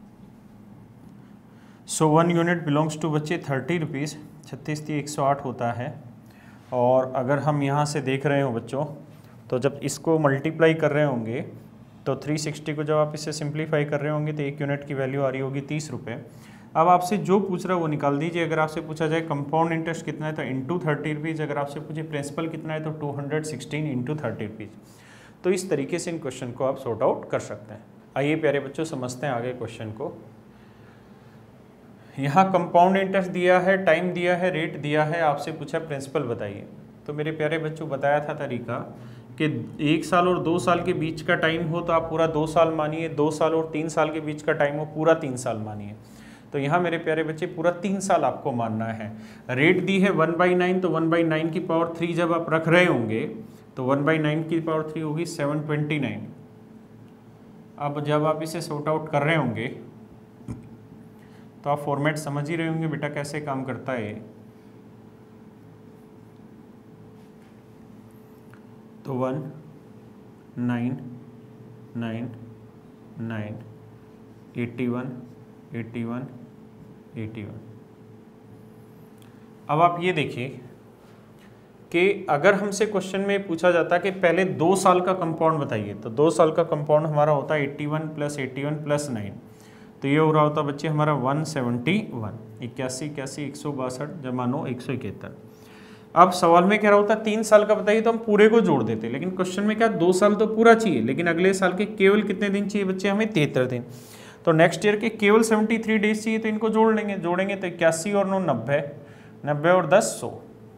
सो 1 यूनिट बिलोंग्स टू बच्चे 30 रुपीज़, 36 थी 108 होता है। और अगर हम यहाँ से देख रहे हो बच्चों, तो जब इसको मल्टीप्लाई कर रहे होंगे तो 360 को जब आप इसे सिंप्लीफाई कर रहे होंगे तो 1 यूनिट की वैल्यू आ रही होगी 30 रुपये। अब आपसे जो पूछ रहा है वो निकाल दीजिए। अगर आपसे पूछा जाए कंपाउंड इंटरेस्ट कितना है तो इंटू 30 रुपीज़, अगर आपसे पूछे प्रिंसिपल कितना है तो 216 इंटू 30 रुपीज़। तो इस तरीके से इन क्वेश्चन को आप सॉर्ट आउट कर सकते हैं। आइए प्यारे बच्चों समझते हैं आगे क्वेश्चन को। यहाँ कंपाउंड इंटरेस्ट दिया है, टाइम दिया है, रेट दिया है, आपसे पूछा प्रिंसिपल बताइए। तो मेरे प्यारे बच्चों बताया था तरीका कि 1 साल और 2 साल के बीच का टाइम हो तो आप पूरा 2 साल मानिए, 2 साल और 3 साल के बीच का टाइम हो पूरा 3 साल मानिए। तो यहाँ मेरे प्यारे बच्चे पूरा 3 साल आपको मानना है। रेट दी है 1/9, तो 1/9 की पावर 3 जब आप रख रहे होंगे तो 1/9 की पावर 3 होगी 729। अब जब आप इसे सॉर्ट आउट कर रहे होंगे तो आप फॉर्मेट समझ ही रहे होंगे बेटा कैसे काम करता है। तो 1 9 9 9 81 81 81। अब आप ये देखिए कि अगर हमसे क्वेश्चन में पूछा जाता कि पहले 2 साल का कंपाउंड बताइए, तो 2 साल का कंपाउंड हमारा होता है 81 + 81 + 9, तो ये हो रहा होता बच्चे हमारा 171, 81 81 162 जमा 9 171। अब सवाल में कह रहा होता 3 साल का बताइए तो हम पूरे को जोड़ देते, लेकिन क्वेश्चन में क्या 2 साल तो पूरा चाहिए, लेकिन अगले साल के केवल कितने दिन चाहिए बच्चे हमें 73 दिन। तो नेक्स्ट ईयर के केवल 73 डेज चाहिए, तो इनको जोड़ लेंगे, जोड़ेंगे तो 81 और 9 90, 90 और 10 100।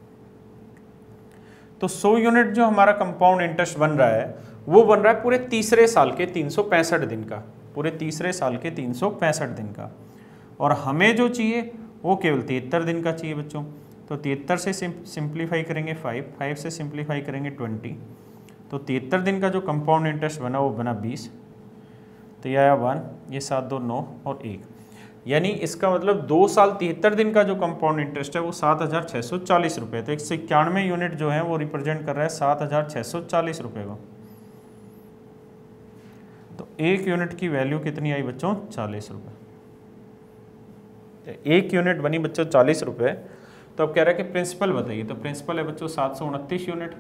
तो 100 यूनिट जो हमारा कंपाउंड इंटरेस्ट बन रहा है वो बन रहा है पूरे तीसरे साल के 365 दिन का, पूरे तीसरे साल के 365 दिन का। और हमें जो चाहिए वो केवल 73 दिन का चाहिए बच्चों। तो 73 से सिंप्लीफाई करेंगे 5, 5 से सिंप्लीफाई करेंगे 20, तो 73 दिन का जो कंपाउंड इंटरेस्ट बना वो बना 20। तो यह आया 1, ये 7 2 9 और 1, यानी इसका मतलब 2 साल 73 दिन का जो कंपाउंड इंटरेस्ट है वो 7,640 रुपये। तो 191 यूनिट जो है वो रिप्रेजेंट कर रहा है 7,640 रुपये को। तो 1 यूनिट की वैल्यू कितनी आई बच्चों, 40 रुपये। 1 यूनिट बनी बच्चों 40 रुपये। तो अब कह रहा है कि प्रिंसिपल बताइए, तो प्रिंसिपल है बच्चों 729 यूनिट,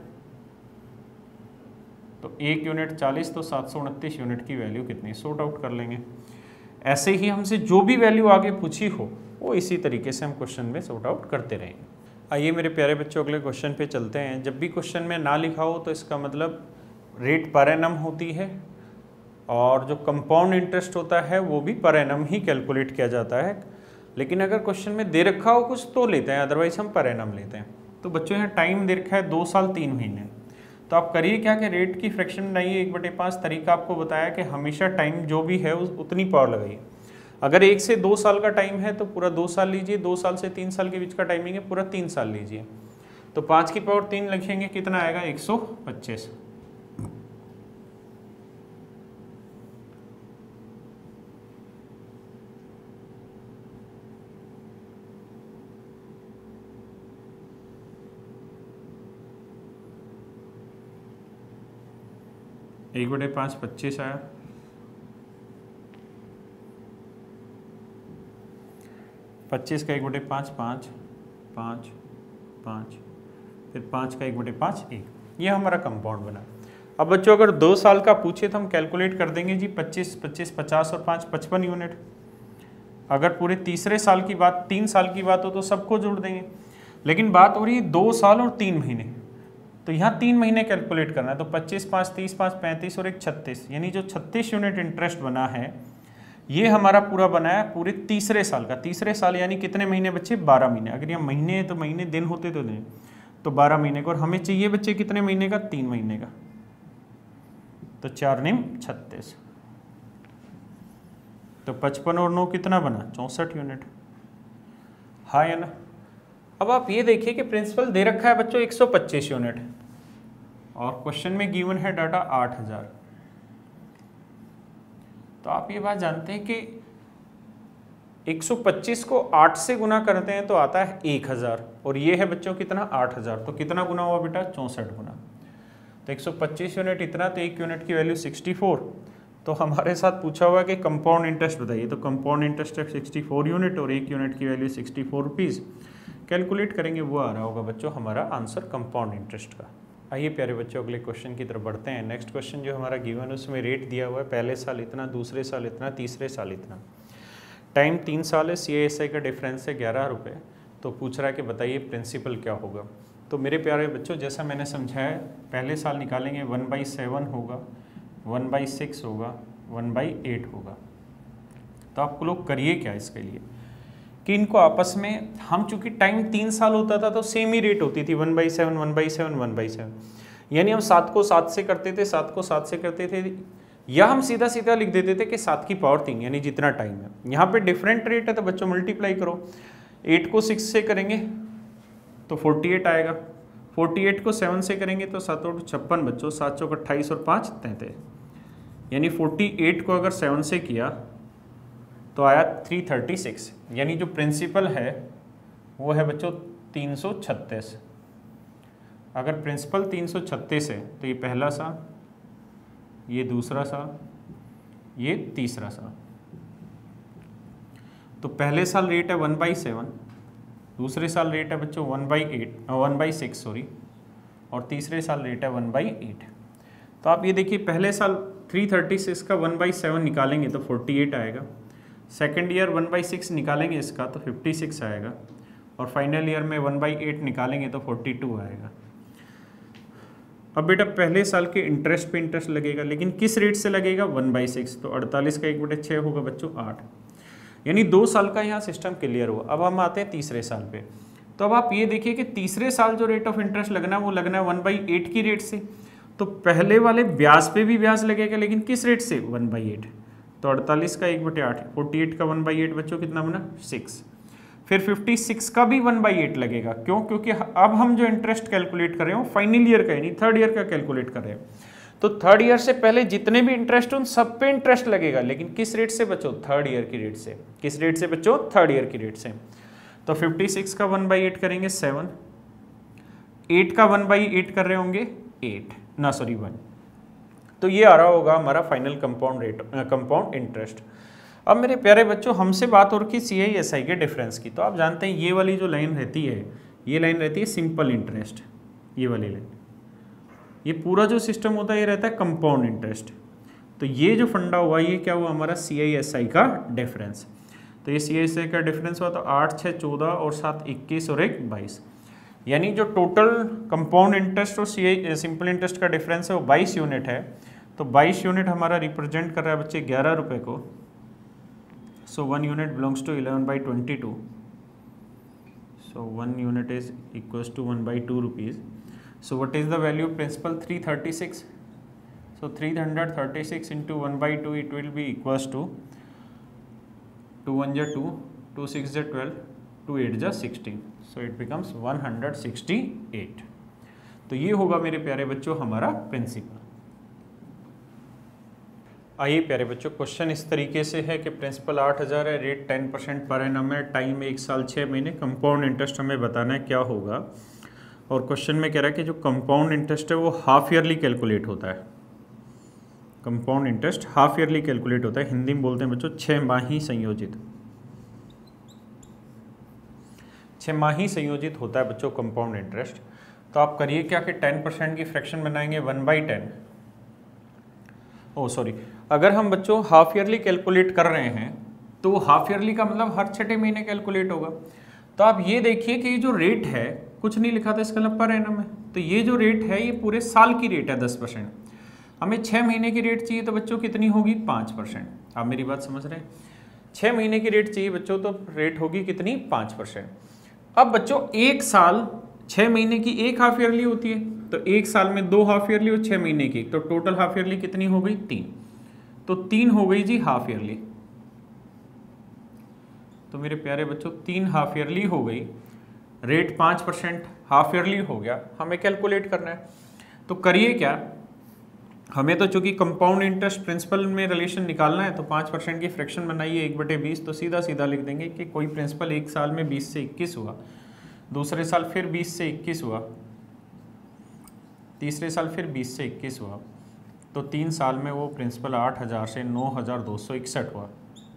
तो 1 यूनिट 40, तो 729 यूनिट की वैल्यू कितनी, सॉर्ट आउट कर लेंगे। ऐसे ही हमसे जो भी वैल्यू आगे पूछी हो वो इसी तरीके से हम क्वेश्चन में सॉर्ट आउट करते रहेंगे। आइए मेरे प्यारे बच्चों अगले क्वेश्चन पे चलते हैं। जब भी क्वेश्चन में ना लिखा हो तो इसका मतलब रेट पर एनम होती है, और जो कंपाउंड इंटरेस्ट होता है वो भी पर एनम ही कैलकुलेट किया जाता है। लेकिन अगर क्वेश्चन में दे रखा हो कुछ तो लेते हैं, अदरवाइज हम पर एनम लेते हैं। तो बच्चों यहाँ टाइम दे रखा है 2 साल 3 महीने, तो आप करिए क्या कि रेट की फ्रैक्शन बनाइए 1/5। तरीका आपको बताया कि हमेशा टाइम जो भी है उतनी पावर लगाइए। अगर 1 से 2 साल का टाइम है तो पूरा 2 साल लीजिए, 2 साल से 3 साल के बीच का टाइमिंग है पूरा 3 साल लीजिए। तो 5 की पावर 3 लिखेंगे कितना आएगा, 125। 1/5 25 आया, 25 का 1/5 5, 5 5, फिर 5 का 1/5 1, ये हमारा कंपाउंड बना। अब बच्चों अगर 2 साल का पूछे तो हम कैलकुलेट कर देंगे जी 25 25 50 और 5 55 यूनिट। अगर पूरे तीसरे साल की बात 3 साल की बात हो तो सबको जोड़ देंगे, लेकिन बात हो रही है 2 साल और 3 महीने, तो यहाँ 3 महीने कैलकुलेट करना है। तो 25 5 30 5 35 और एक 36, यानी जो 36 यूनिट इंटरेस्ट बना है ये हमारा पूरा बना है पूरे तीसरे साल का। तीसरे साल यानी कितने महीने बच्चे? 12 महीने। अगर यहाँ महीने है तो महीने, दिन होते तो दिन, तो 12 महीने का। और हमें चाहिए बच्चे कितने महीने का? 3 महीने का। तो 4 निम 36, तो 55 और 9 कितना बना? 64 यूनिट। हाँ या ना? अब आप ये देखिए कि प्रिंसिपल दे रखा है बच्चों 125 यूनिट और क्वेश्चन में गिवन है डाटा 8000। तो आप ये बात जानते हैं कि 125 को 8 से गुना करते हैं तो आता है 1000, और ये है बच्चों कितना? 8000। तो कितना गुना हुआ बेटा? 64 गुना। तो 125 यूनिट इतना, तो 1 यूनिट की वैल्यू 64। तो हमारे साथ पूछा हुआ है कि कंपाउंड इंटरेस्ट बताइए, तो कंपाउंड इंटरेस्ट है 64 यूनिट और 1 यूनिट की वैल्यू 64 रुपीज़। कैलकुलेट करेंगे वो आ रहा होगा बच्चों हमारा आंसर कंपाउंड इंटरेस्ट का। आइए प्यारे बच्चों अगले क्वेश्चन की तरफ बढ़ते हैं। नेक्स्ट क्वेश्चन जो हमारा गिवन है उसमें रेट दिया हुआ है, पहले साल इतना, दूसरे साल इतना, तीसरे साल इतना। टाइम 3 साल है, CISI का डिफरेंस है 11 रुपये। तो पूछ रहा है कि बताइए प्रिंसिपल क्या होगा। तो मेरे प्यारे बच्चों जैसा मैंने समझाया, पहले साल निकालेंगे 1/7 होगा, 1/6 होगा, 1/8 होगा। तो आप लोग करिए क्या इसके लिए कि इनको आपस में, हम चूंकि टाइम 3 साल होता था तो सेम ही रेट होती थी 1/7 1/7 1/7, यानी हम 7 को 7 से करते थे, 7 को 7 से करते थे, या हम सीधा सीधा लिख देते थे कि 7 की पावर 3 यानी जितना टाइम है। यहाँ पे डिफरेंट रेट है तो बच्चों मल्टीप्लाई करो, 8 को 6 से करेंगे तो 48 आएगा, 48 को 7 से करेंगे तो 7 और 56 बच्चों, 7 चौक 28 और 5 33, यानी 48 को अगर 7 से किया तो आया 336, यानी जो प्रिंसिपल है वो है बच्चों 336। अगर प्रिंसिपल 336 है तो ये पहला साल, ये दूसरा साल, ये तीसरा साल। तो पहले साल रेट है 1/7, दूसरे साल रेट है बच्चों 1/6 सॉरी, और तीसरे साल रेट है 1/8। तो आप ये देखिए पहले साल 336 का 1/7 निकालेंगे तो 48 आएगा, सेकेंड ईयर 1/6 निकालेंगे इसका तो 56 आएगा, और फाइनल ईयर में 1/8 निकालेंगे तो 42 आएगा। अब बेटा पहले साल के इंटरेस्ट पे इंटरेस्ट लगेगा, लेकिन किस रेट से लगेगा? 1/6। तो 48 का 1/6 होगा बच्चों 8, यानी 2 साल का यहाँ सिस्टम क्लियर हुआ। अब हम आते हैं तीसरे साल पे। तो अब आप ये देखिए कि तीसरे साल जो रेट ऑफ इंटरेस्ट लगना है वो लगना है 1/8 की रेट से। तो पहले वाले ब्याज पे भी ब्याज लगेगा, लेकिन किस रेट से? 1/8। तो 48 का 1/8, 48 का 1/8 बच्चों कितना बना? 6। फिर 56 का भी 1/8 लगेगा, क्यों? क्योंकि अब हम जो इंटरेस्ट कैलकुलेट कर रहे हैं फाइनल ईयर का यानी थर्ड ईयर का कैलकुलेट कर रहे हैं। तो थर्ड ईयर से पहले जितने भी इंटरेस्ट उन सब पे इंटरेस्ट लगेगा, लेकिन किस रेट से बच्चों? थर्ड ईयर की रेट से। किस रेट से बच्चों? थर्ड ईयर की रेट से। तो 56 का 1/8 करेंगे 7, 8 का 1/8 कर रहे होंगे 1। तो ये आ रहा होगा हमारा final compound rate, compound interest. अब मेरे प्यारे बच्चों हमसे बात हो रही CISI के डिफरेंस की। तो आप जानते हैं ये वाली जो लाइन रहती है, ये लाइन रहती है सिंपल इंटरेस्ट, ये वाली लाइन। ये पूरा जो सिस्टम होता है ये रहता है कंपाउंड इंटरेस्ट। तो ये जो फंडा हुआ ये क्या हुआ? हमारा CISI का डिफरेंस। तो ये CISI का डिफरेंस हुआ तो 8 6 14 और 7 21 और 1 22, यानी जो टोटल कंपाउंड इंटरेस्ट और सिंपल इंटरेस्ट का डिफरेंस है वो 22 यूनिट है। तो 22 यूनिट हमारा रिप्रेजेंट कर रहा है बच्चे 11 रुपये को। So 1 unit belongs to 11/22. So 1 unit is equals to 1/2 rupees. So what is the value of principal? 336. So 336 into 1/2 it will be equals to 2 1 ja 2, 2 6 ja 12, 2 8 ja 16. So it becomes 168. तो ये होगा मेरे प्यारे बच्चों हमारा प्रिंसिपल। आइए प्यारे बच्चों क्वेश्चन इस तरीके से है कि प्रिंसिपल 8000 है, रेट 10% पर एनम है, टाइम 1 साल 6 महीने, कंपाउंड इंटरेस्ट हमें बताना है क्या होगा। और क्वेश्चन में कह रहा है कि जो कंपाउंड इंटरेस्ट है वो हाफ ईयरली कैलकुलेट होता है। Compound interest half yearly calculate होता है, हिंदी में बोलते हैं बच्चों 6 माही संयोजित। 6 माही संयोजित होता है बच्चों कंपाउंड इंटरेस्ट। तो आप करिए क्या कि 10% की फ्रैक्शन बनाएंगे 1/10। सॉरी, अगर हम बच्चों हाफ ईयरली कैलकुलेट कर रहे हैं तो हाफ ईयरली का मतलब हर छठे महीने कैलकुलेट होगा। तो आप ये देखिए कि ये जो रेट है, कुछ नहीं लिखा था इसका मतलब पर एनम है, तो ये जो रेट है ये पूरे साल की रेट है 10%। हमें 6 महीने की रेट चाहिए तो बच्चों कितनी होगी 5%। आप मेरी बात समझ रहे हैं? 6 महीने की रेट चाहिए बच्चों तो रेट होगी कितनी 5%। अब बच्चों एक साल 6 महीने की एक हाफ ईयरली होती है, तो एक साल में 2 हाफ ईयरली और 6 महीने की, तो टोटल हाफ ईयरली कितनी हो गई 3। तो 3 हो गई जी हाफ ईयरली। तो मेरे प्यारे बच्चों 3 हाफ ईयरली हो गई, रेट 5% हाफ ईयरली हो गया, हमें कैलकुलेट करना है। तो करिए क्या, हमें तो चूंकि कंपाउंड इंटरेस्ट प्रिंसिपल में रिलेशन निकालना है, तो 5% की फ्रैक्शन बनाइए 1/20, तो सीधा सीधा लिख देंगे कि कोई प्रिंसिपल एक साल में 20 से 21 हुआ, दूसरे साल फिर 20 से 21 हुआ, तीसरे साल फिर 20 से 21 हुआ, तो 3 साल में वो प्रिंसिपल 8000 से 9261 हुआ।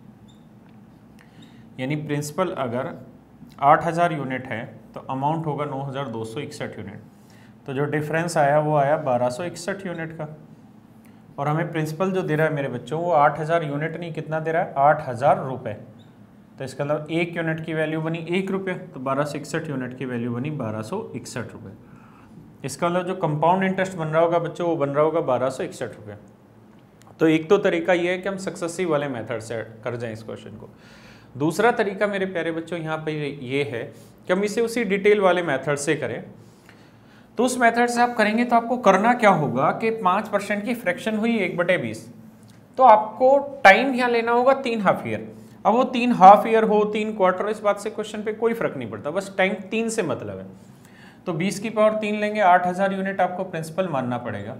यानी प्रिंसिपल अगर 8000 यूनिट है तो अमाउंट होगा 9261 यूनिट। तो जो डिफरेंस आया वो आया 1261 यूनिट का। और हमें प्रिंसिपल जो दे रहा है मेरे बच्चों वो 8000 यूनिट नहीं, कितना दे रहा है 8000 रुपये। तो इसका मतलब 1 यूनिट की वैल्यू बनी 1 रुपये, तो 1261 यूनिट की वैल्यू बनी 1261 रुपये। इसका मतलब जो कंपाउंड इंटरेस्ट बन रहा होगा बच्चों वो बन रहा होगा 1261 रुपये। तो एक तो तरीका ये है कि हम सक्सेसिव वाले मेथड से कर जाएं इस क्वेश्चन को। दूसरा तरीका मेरे प्यारे बच्चों यहाँ पे ये है कि हम इसे उसी डिटेल वाले मेथड से करें। तो उस मेथड से आप करेंगे तो आपको करना क्या होगा कि 5% की फ्रैक्शन हुई 1/20, तो आपको टाइम यहाँ लेना होगा 3 हाफ ईयर। अब वो 3 हाफ ईयर हो 3 क्वार्टर, इस बात से क्वेश्चन पे कोई फर्क नहीं पड़ता, बस टाइम 3 से मतलब है। तो 20 की पावर 3 लेंगे, 8000 यूनिट आपको प्रिंसिपल मानना पड़ेगा।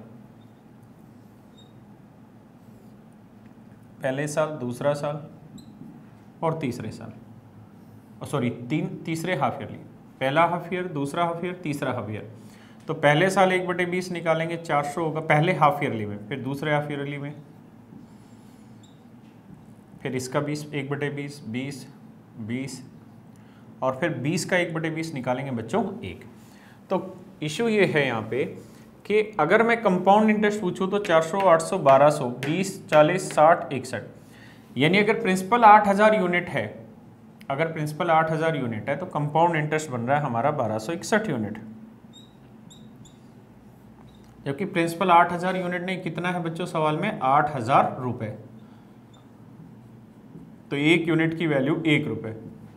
पहले साल, दूसरा साल और तीसरे साल, सॉरी तीसरे हाफ ईयरली, पहला हाफ ईयर, दूसरा हाफ ईयर, तीसरा हाफ ईयर। तो पहले साल 1/20 निकालेंगे 400 होगा पहले हाफ ईयरली में, फिर दूसरे हाफ ईयरली में, फिर इसका 20 1/20 20 20 और फिर 20 का 1/20 निकालेंगे बच्चों 1। तो इशू ये है यहाँ पे कि अगर मैं कंपाउंड इंटरेस्ट पूछूँ तो 400 800 1200 20 40 60 61, यानी अगर प्रिंसिपल 8000 यूनिट है, अगर प्रिंसिपल 8000 यूनिट है तो कंपाउंड इंटरेस्ट बन रहा है हमारा 1261 यूनिट। जबकि प्रिंसिपल 8000 यूनिट नहीं, कितना है बच्चों सवाल में 8000 रुपए। तो 1 यूनिट की वैल्यू 1 रुपए,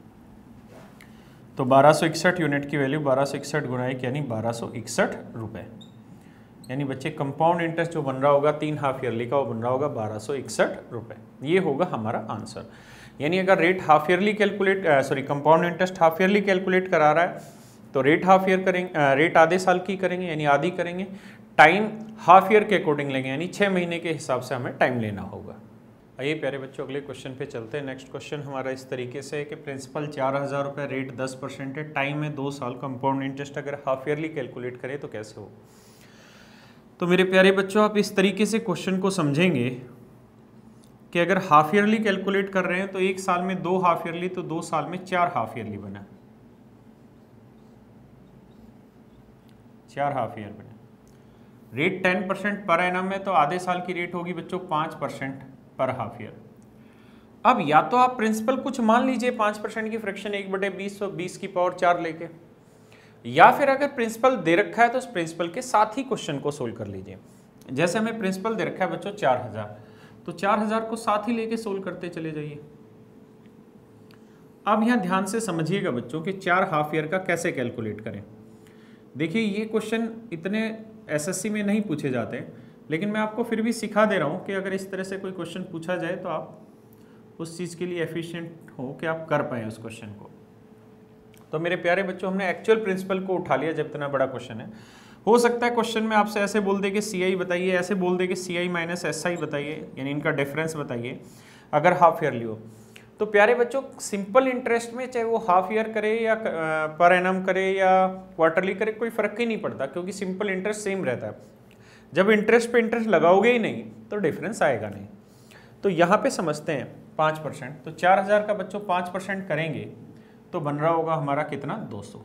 तो 1261 यूनिट की वैल्यू 1261 गुणा 1 यानी 1261 रुपए। यानी बच्चे कंपाउंड इंटरेस्ट जो बन रहा होगा 3 हाफ ईयरली का वो बन रहा होगा 1261 रुपए। ये होगा हमारा आंसर। यानी अगर rate half yearly compound interest half yearly calculate करा रहा है तो रेट हाफ ईयर करेंगे, रेट आधे साल की करेंगे यानी आधी करेंगे, टाइम हाफ ईयर के अकॉर्डिंग लेंगे यानी 6 महीने के हिसाब से हमें टाइम लेना होगा। आइए प्यारे बच्चों अगले क्वेश्चन पे चलते हैं। नेक्स्ट क्वेश्चन हमारा इस तरीके से है कि प्रिंसिपल 4000 रुपये, रेट 10% है, टाइम है 2 साल, कंपाउंड इंटरेस्ट अगर हाफ ईयरली कैलकुलेट करें तो कैसे हो। तो मेरे प्यारे बच्चों आप इस तरीके से क्वेश्चन को समझेंगे कि अगर हाफ ईयरली कैलकुलेट कर रहे हैं तो एक साल में 2 हाफ ईयरली, तो 2 साल में 4 हाफ ईयरली बना, 4 हाफ ईयर बने। रेट 10% पर एनम है तो आधे साल की रेट होगी बच्चों 5% पर हाफ ईयर। अब या तो आप प्रिंसिपल कुछ मान लीजिए 5% की फ्रैक्शन 1/20 और 20 की पावर 4 लेके, या फिर अगर प्रिंसिपल दे रखा है तो उस प्रिंसिपल के साथ ही क्वेश्चन को सोल्व कर लीजिए। जैसे हमें प्रिंसिपल दे रखा है बच्चों 4000, तो 4000 को साथ ही लेके सोल्व करते चले जाइए। अब यहाँ ध्यान से समझिएगा बच्चों कि 4 हाफ ईयर का कैसे कैलकुलेट करें। देखिए ये क्वेश्चन इतने एसएससी में नहीं पूछे जाते, लेकिन मैं आपको फिर भी सिखा दे रहा हूँ कि अगर इस तरह से कोई क्वेश्चन पूछा जाए तो आप उस चीज़ के लिए एफिशिएंट हो कि आप कर पाएँ उस क्वेश्चन को। तो मेरे प्यारे बच्चों हमने एक्चुअल प्रिंसिपल को उठा लिया जब इतना बड़ा क्वेश्चन है। हो सकता है क्वेश्चन में आपसे ऐसे बोल दे कि CI बताइए, ऐसे बोल दे कि CI माइनस SI बताइए, यानी इनका डिफरेंस बताइए अगर हाफ ईयरली हो। तो प्यारे बच्चों सिंपल इंटरेस्ट में चाहे वो हाफ ईयर करे या पर एनम करे या क्वार्टरली करे कोई फर्क ही नहीं पड़ता, क्योंकि सिंपल इंटरेस्ट सेम रहता है। जब इंटरेस्ट पे इंटरेस्ट लगाओगे ही नहीं तो डिफरेंस आएगा नहीं। तो यहाँ पे समझते हैं 5%, तो 4000 का बच्चों 5% करेंगे तो बन रहा होगा हमारा कितना, 200।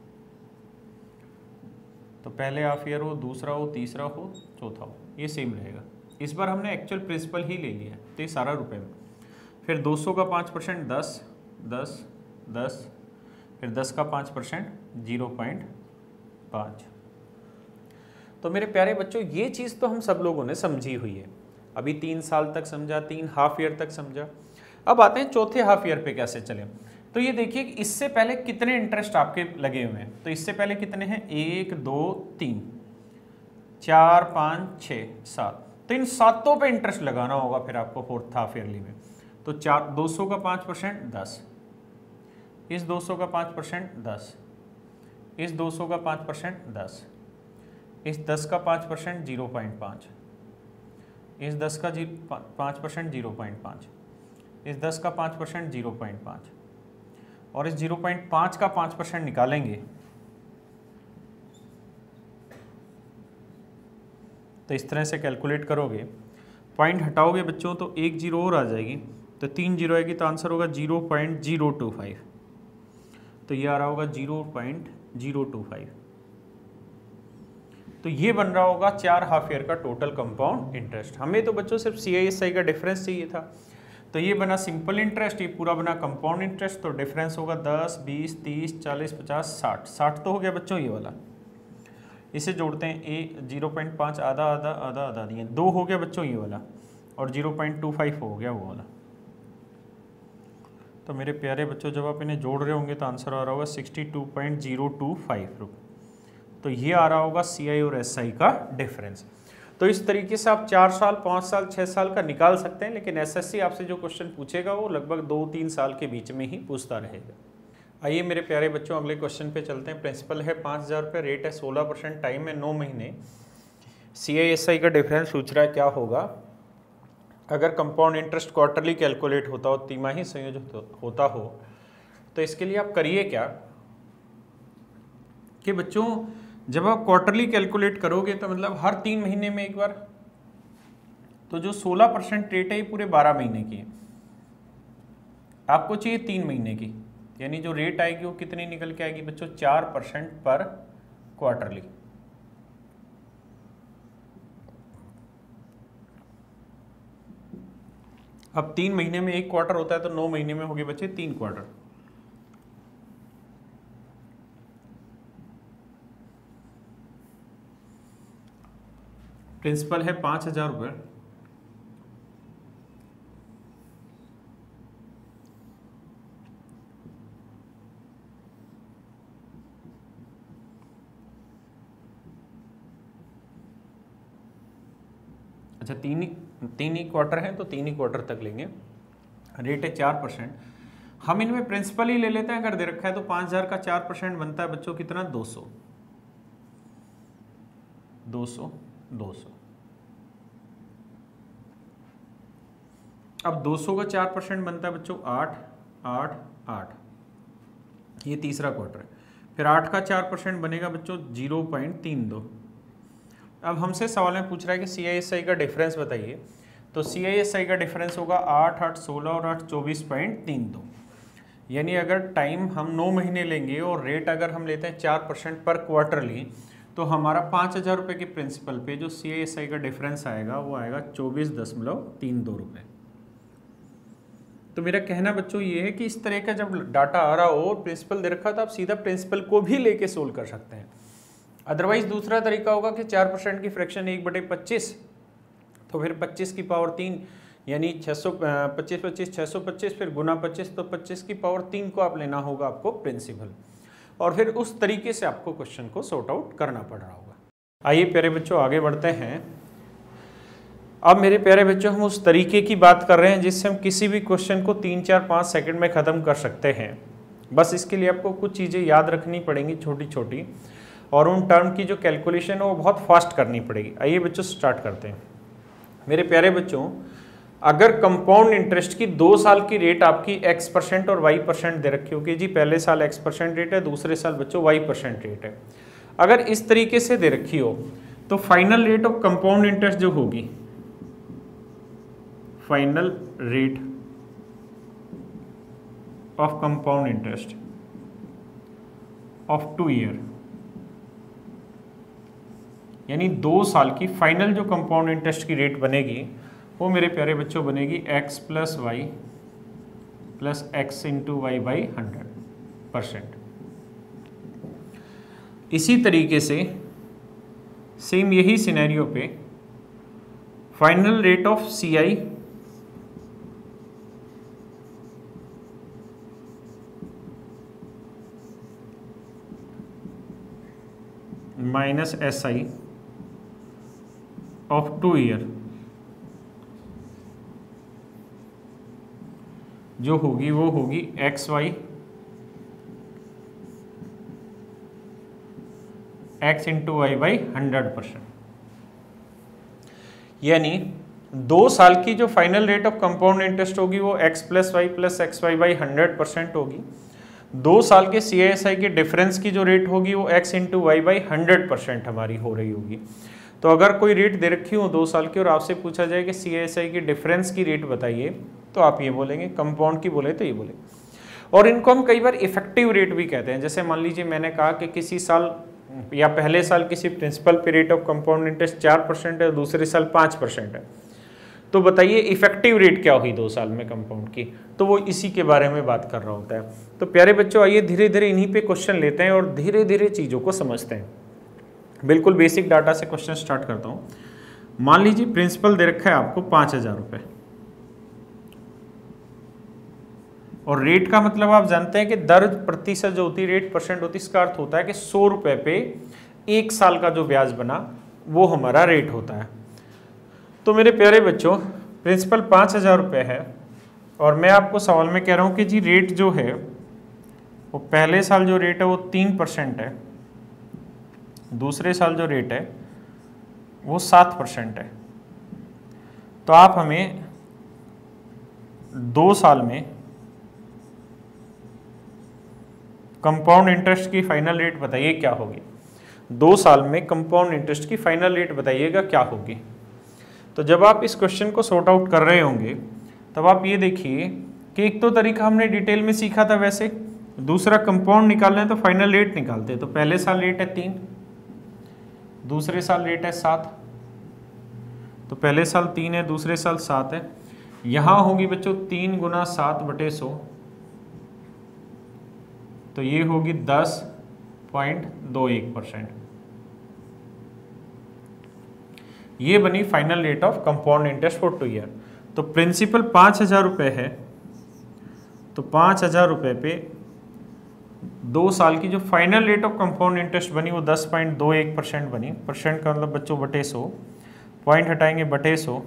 तो पहले हाफ ईयर हो, दूसरा हो, तीसरा हो, चौथा हो, ये सेम रहेगा। इस बार हमने एक्चुअल प्रिंसिपल ही ले लिया तो ये सारा रुपए में। फिर 200 का 5% 10, 10, 10, फिर 10 का 5% 0.5। तो मेरे प्यारे बच्चों ये चीज़ तो हम सब लोगों ने समझी हुई है, अभी 3 साल तक समझा, 3 हाफ ईयर तक समझा। अब आते हैं चौथे हाफ ईयर पे कैसे चले। तो ये देखिए कि इससे पहले कितने इंटरेस्ट आपके लगे हुए हैं। तो इससे पहले कितने हैं, 1, 2, 3, 4, 5, 6, 7। तो इन सातों पे इंटरेस्ट लगाना होगा फिर आपको फोर्थ हाफ ईयरली में। तो 200 का 5% 10, इस 200 का 5% 10, इस 200 का 5% 10, इस 10 का 5% 0.5, इस 10 का 5% 0.5, इस 10 का 5% 0.5 और इस 0.5 का 5% निकालेंगे तो इस तरह से कैलकुलेट करोगे, पॉइंट हटाओगे बच्चों तो एक जीरो और आ जाएगी, तो 3 जीरो आएगी तो आंसर होगा 0.025। तो ये आ रहा होगा 0.025। तो ये बन रहा होगा 4 हाफ ईयर का टोटल कंपाउंड इंटरेस्ट। हमें तो बच्चों सिर्फ CISI का डिफरेंस चाहिए था, तो ये बना सिंपल इंटरेस्ट, ये पूरा बना कंपाउंड इंटरेस्ट। तो डिफरेंस होगा 10, 20, 30, 40, 50, 60। 60 तो हो गया बच्चों ये वाला, इसे जोड़ते हैं 0.5 आधा आधा आधा आधा दिए, 2 हो गया बच्चों ये वाला, और 0.25 हो गया वो वाला। तो मेरे प्यारे बच्चों जब आप इन्हें जोड़ रहे होंगे तो आंसर आ रहा होगा 62.025 रुपये। तो ये आ रहा होगा CI और SI का डिफरेंस। तो इस तरीके से आप 4 साल, 5 साल, 6 साल का निकाल सकते हैं, लेकिन SSC आपसे जो क्वेश्चन पूछेगा वो लगभग 2-3 साल के बीच में ही पूछता रहेगा। आइए मेरे प्यारे बच्चों अगले क्वेश्चन पे चलते हैं। प्रिंसिपल है 5000 रुपये, रेट है 16%, टाइम है 9 महीने। CISI का डिफरेंस पूछ रहा है क्या होगा अगर कंपाउंड इंटरेस्ट क्वार्टरली कैलकुलेट होता हो, तिमाही संयोजित होता हो। तो इसके लिए आप करिए क्या कि बच्चों जब आप क्वार्टरली कैलकुलेट करोगे तो मतलब हर 3 महीने में एक बार, तो जो 16% रेट है ये पूरे 12 महीने की है, आपको चाहिए 3 महीने की, यानी जो रेट आएगी वो कितनी निकल के आएगी बच्चों, 4% पर क्वार्टरली। अब 3 महीने में 1 क्वार्टर होता है तो 9 महीने में हो गए बच्चे 3 क्वार्टर। प्रिंसिपल है 5000 रुपये, अच्छा 3 ही क्वार्टर है तो 3 ही क्वार्टर तक लेंगे। रेट है 4%। हम इनमें प्रिंसिपल ही ले लेते हैं, अगर दे रखा है तो 5000 का 4% बनता है बच्चों कितना, 200, 200, 200। अब 200 का 4% बनता है बच्चों 8, 8, 8, ये तीसरा क्वार्टर है। फिर 8 का 4% बनेगा बच्चों 0.32। अब हमसे सवाल में पूछ रहा है कि CISI का डिफरेंस बताइए। तो CISI का डिफरेंस होगा 8, 8, 16 और 8, 24.32। यानी अगर टाइम हम 9 महीने लेंगे और रेट अगर हम लेते हैं 4% पर क्वार्टरली, तो हमारा 5000 रुपये के प्रिंसिपल पे जो CISI का डिफरेंस आएगा वो आएगा 24.32 रुपये। तो मेरा कहना बच्चों ये है कि इस तरह का जब डाटा आ रहा हो और प्रिंसिपल दे रखा तो आप सीधा प्रिंसिपल को भी लेके सोल्व कर सकते हैं। अदरवाइज दूसरा तरीका होगा कि 4% की फ्रैक्शन 1/25, तो फिर 25 की पावर 3 यानी 625, 25, 625, फिर गुना 25, तो 25 की पावर 3 को आप लेना होगा आपको प्रिंसिपल, और फिर उस तरीके से आपको क्वेश्चन को सॉर्ट आउट करना पड़ रहा होगा। आइए प्यारे बच्चों आगे बढ़ते हैं। अब मेरे प्यारे बच्चों हम उस तरीके की बात कर रहे हैं जिससे हम किसी भी क्वेश्चन को 3, 4, 5 सेकंड में ख़त्म कर सकते हैं। बस इसके लिए आपको कुछ चीज़ें याद रखनी पड़ेंगी छोटी छोटी, और उन टर्म की जो कैलकुलेशन है वो बहुत फास्ट करनी पड़ेगी। आइए बच्चों स्टार्ट करते हैं। मेरे प्यारे बच्चों अगर कंपाउंड इंटरेस्ट की 2 साल की रेट आपकी X% और Y% दे रखी होगी, जी पहले साल X% रेट है, दूसरे साल बच्चों Y% रेट है, अगर इस तरीके से दे रखी हो तो final rate of compound interest जो होगी, final rate of compound interest of 2 year, यानी 2 साल की फाइनल जो कंपाउंड इंटरेस्ट की रेट बनेगी वो मेरे प्यारे बच्चों बनेगी x plus y plus x into y by 100%। इसी तरीके से सेम यही सिनेरियो पे final rate of CI minus SI of 2 year जो होगी वो होगी XY x into y by 100%। यानी 2 साल की जो final rate of compound interest होगी वो x plus y plus x y by 100% होगी। 2 साल के CISI के डिफरेंस की जो रेट होगी वो x इंटू वाई बाई 100% हमारी हो रही होगी। तो अगर कोई रेट दे रखी हो 2 साल की और आपसे पूछा जाए कि CISI की डिफरेंस की रेट बताइए, तो आप ये बोलेंगे, कंपाउंड की बोले तो ये बोले। और इनको हम कई बार इफेक्टिव रेट भी कहते हैं। जैसे मान लीजिए मैंने कहा कि किसी साल या पहले साल किसी प्रिंसिपल पे रेट ऑफ कंपाउंड इंटरेस्ट 4% है, दूसरे साल 5% है, तो बताइए इफेक्टिव रेट क्या हुई 2 साल में कंपाउंड की, तो वो इसी के बारे में बात कर रहा होता है। तो प्यारे बच्चों आइए धीरे धीरे इन्हीं पे क्वेश्चन लेते हैं और धीरे धीरे चीज़ों को समझते हैं। बिल्कुल बेसिक डाटा से क्वेश्चन स्टार्ट करता हूँ। मान लीजिए प्रिंसिपल दे रखा है आपको 5,000 रुपये, और रेट का मतलब आप जानते हैं कि दर प्रतिशत जो होती है, रेट परसेंट होती है, इसका अर्थ होता है कि 100 रुपये पे 1 साल का जो ब्याज बना वो हमारा रेट होता है। तो मेरे प्यारे बच्चों प्रिंसिपल 5,000 रुपये है और मैं आपको सवाल में कह रहा हूँ कि जी रेट जो है वो पहले साल जो रेट है वो 3% है, दूसरे साल जो रेट है वो 7% है। तो आप हमें 2 साल में कंपाउंड इंटरेस्ट की फाइनल रेट बताइए क्या होगी। 2 साल में कंपाउंड इंटरेस्ट की फाइनल रेट बताइएगा क्या होगी। तो जब आप इस क्वेश्चन को सॉर्ट आउट कर रहे होंगे तब आप ये देखिए कि एक तो तरीका हमने डिटेल में सीखा था, वैसे दूसरा कंपाउंड निकालना है तो फाइनल रेट निकालते हैं। तो पहले साल रेट है 3, दूसरे साल रेट है 7, तो पहले साल 3 है, दूसरे साल 7 है। यहाँ होगी बच्चों 3 गुना 7/100, तो ये होगी 10.21%। ये बनी final rate of compound interest for 2 year. तो प्रिंसिपल 5,000 रुपये है, तो 5,000 रुपये पे 2 साल की जो final rate of compound interest बनी वो 10.21% बनी। परसेंट का मतलब बच्चों बटे 100, पॉइंट हटाएंगे बटे 100,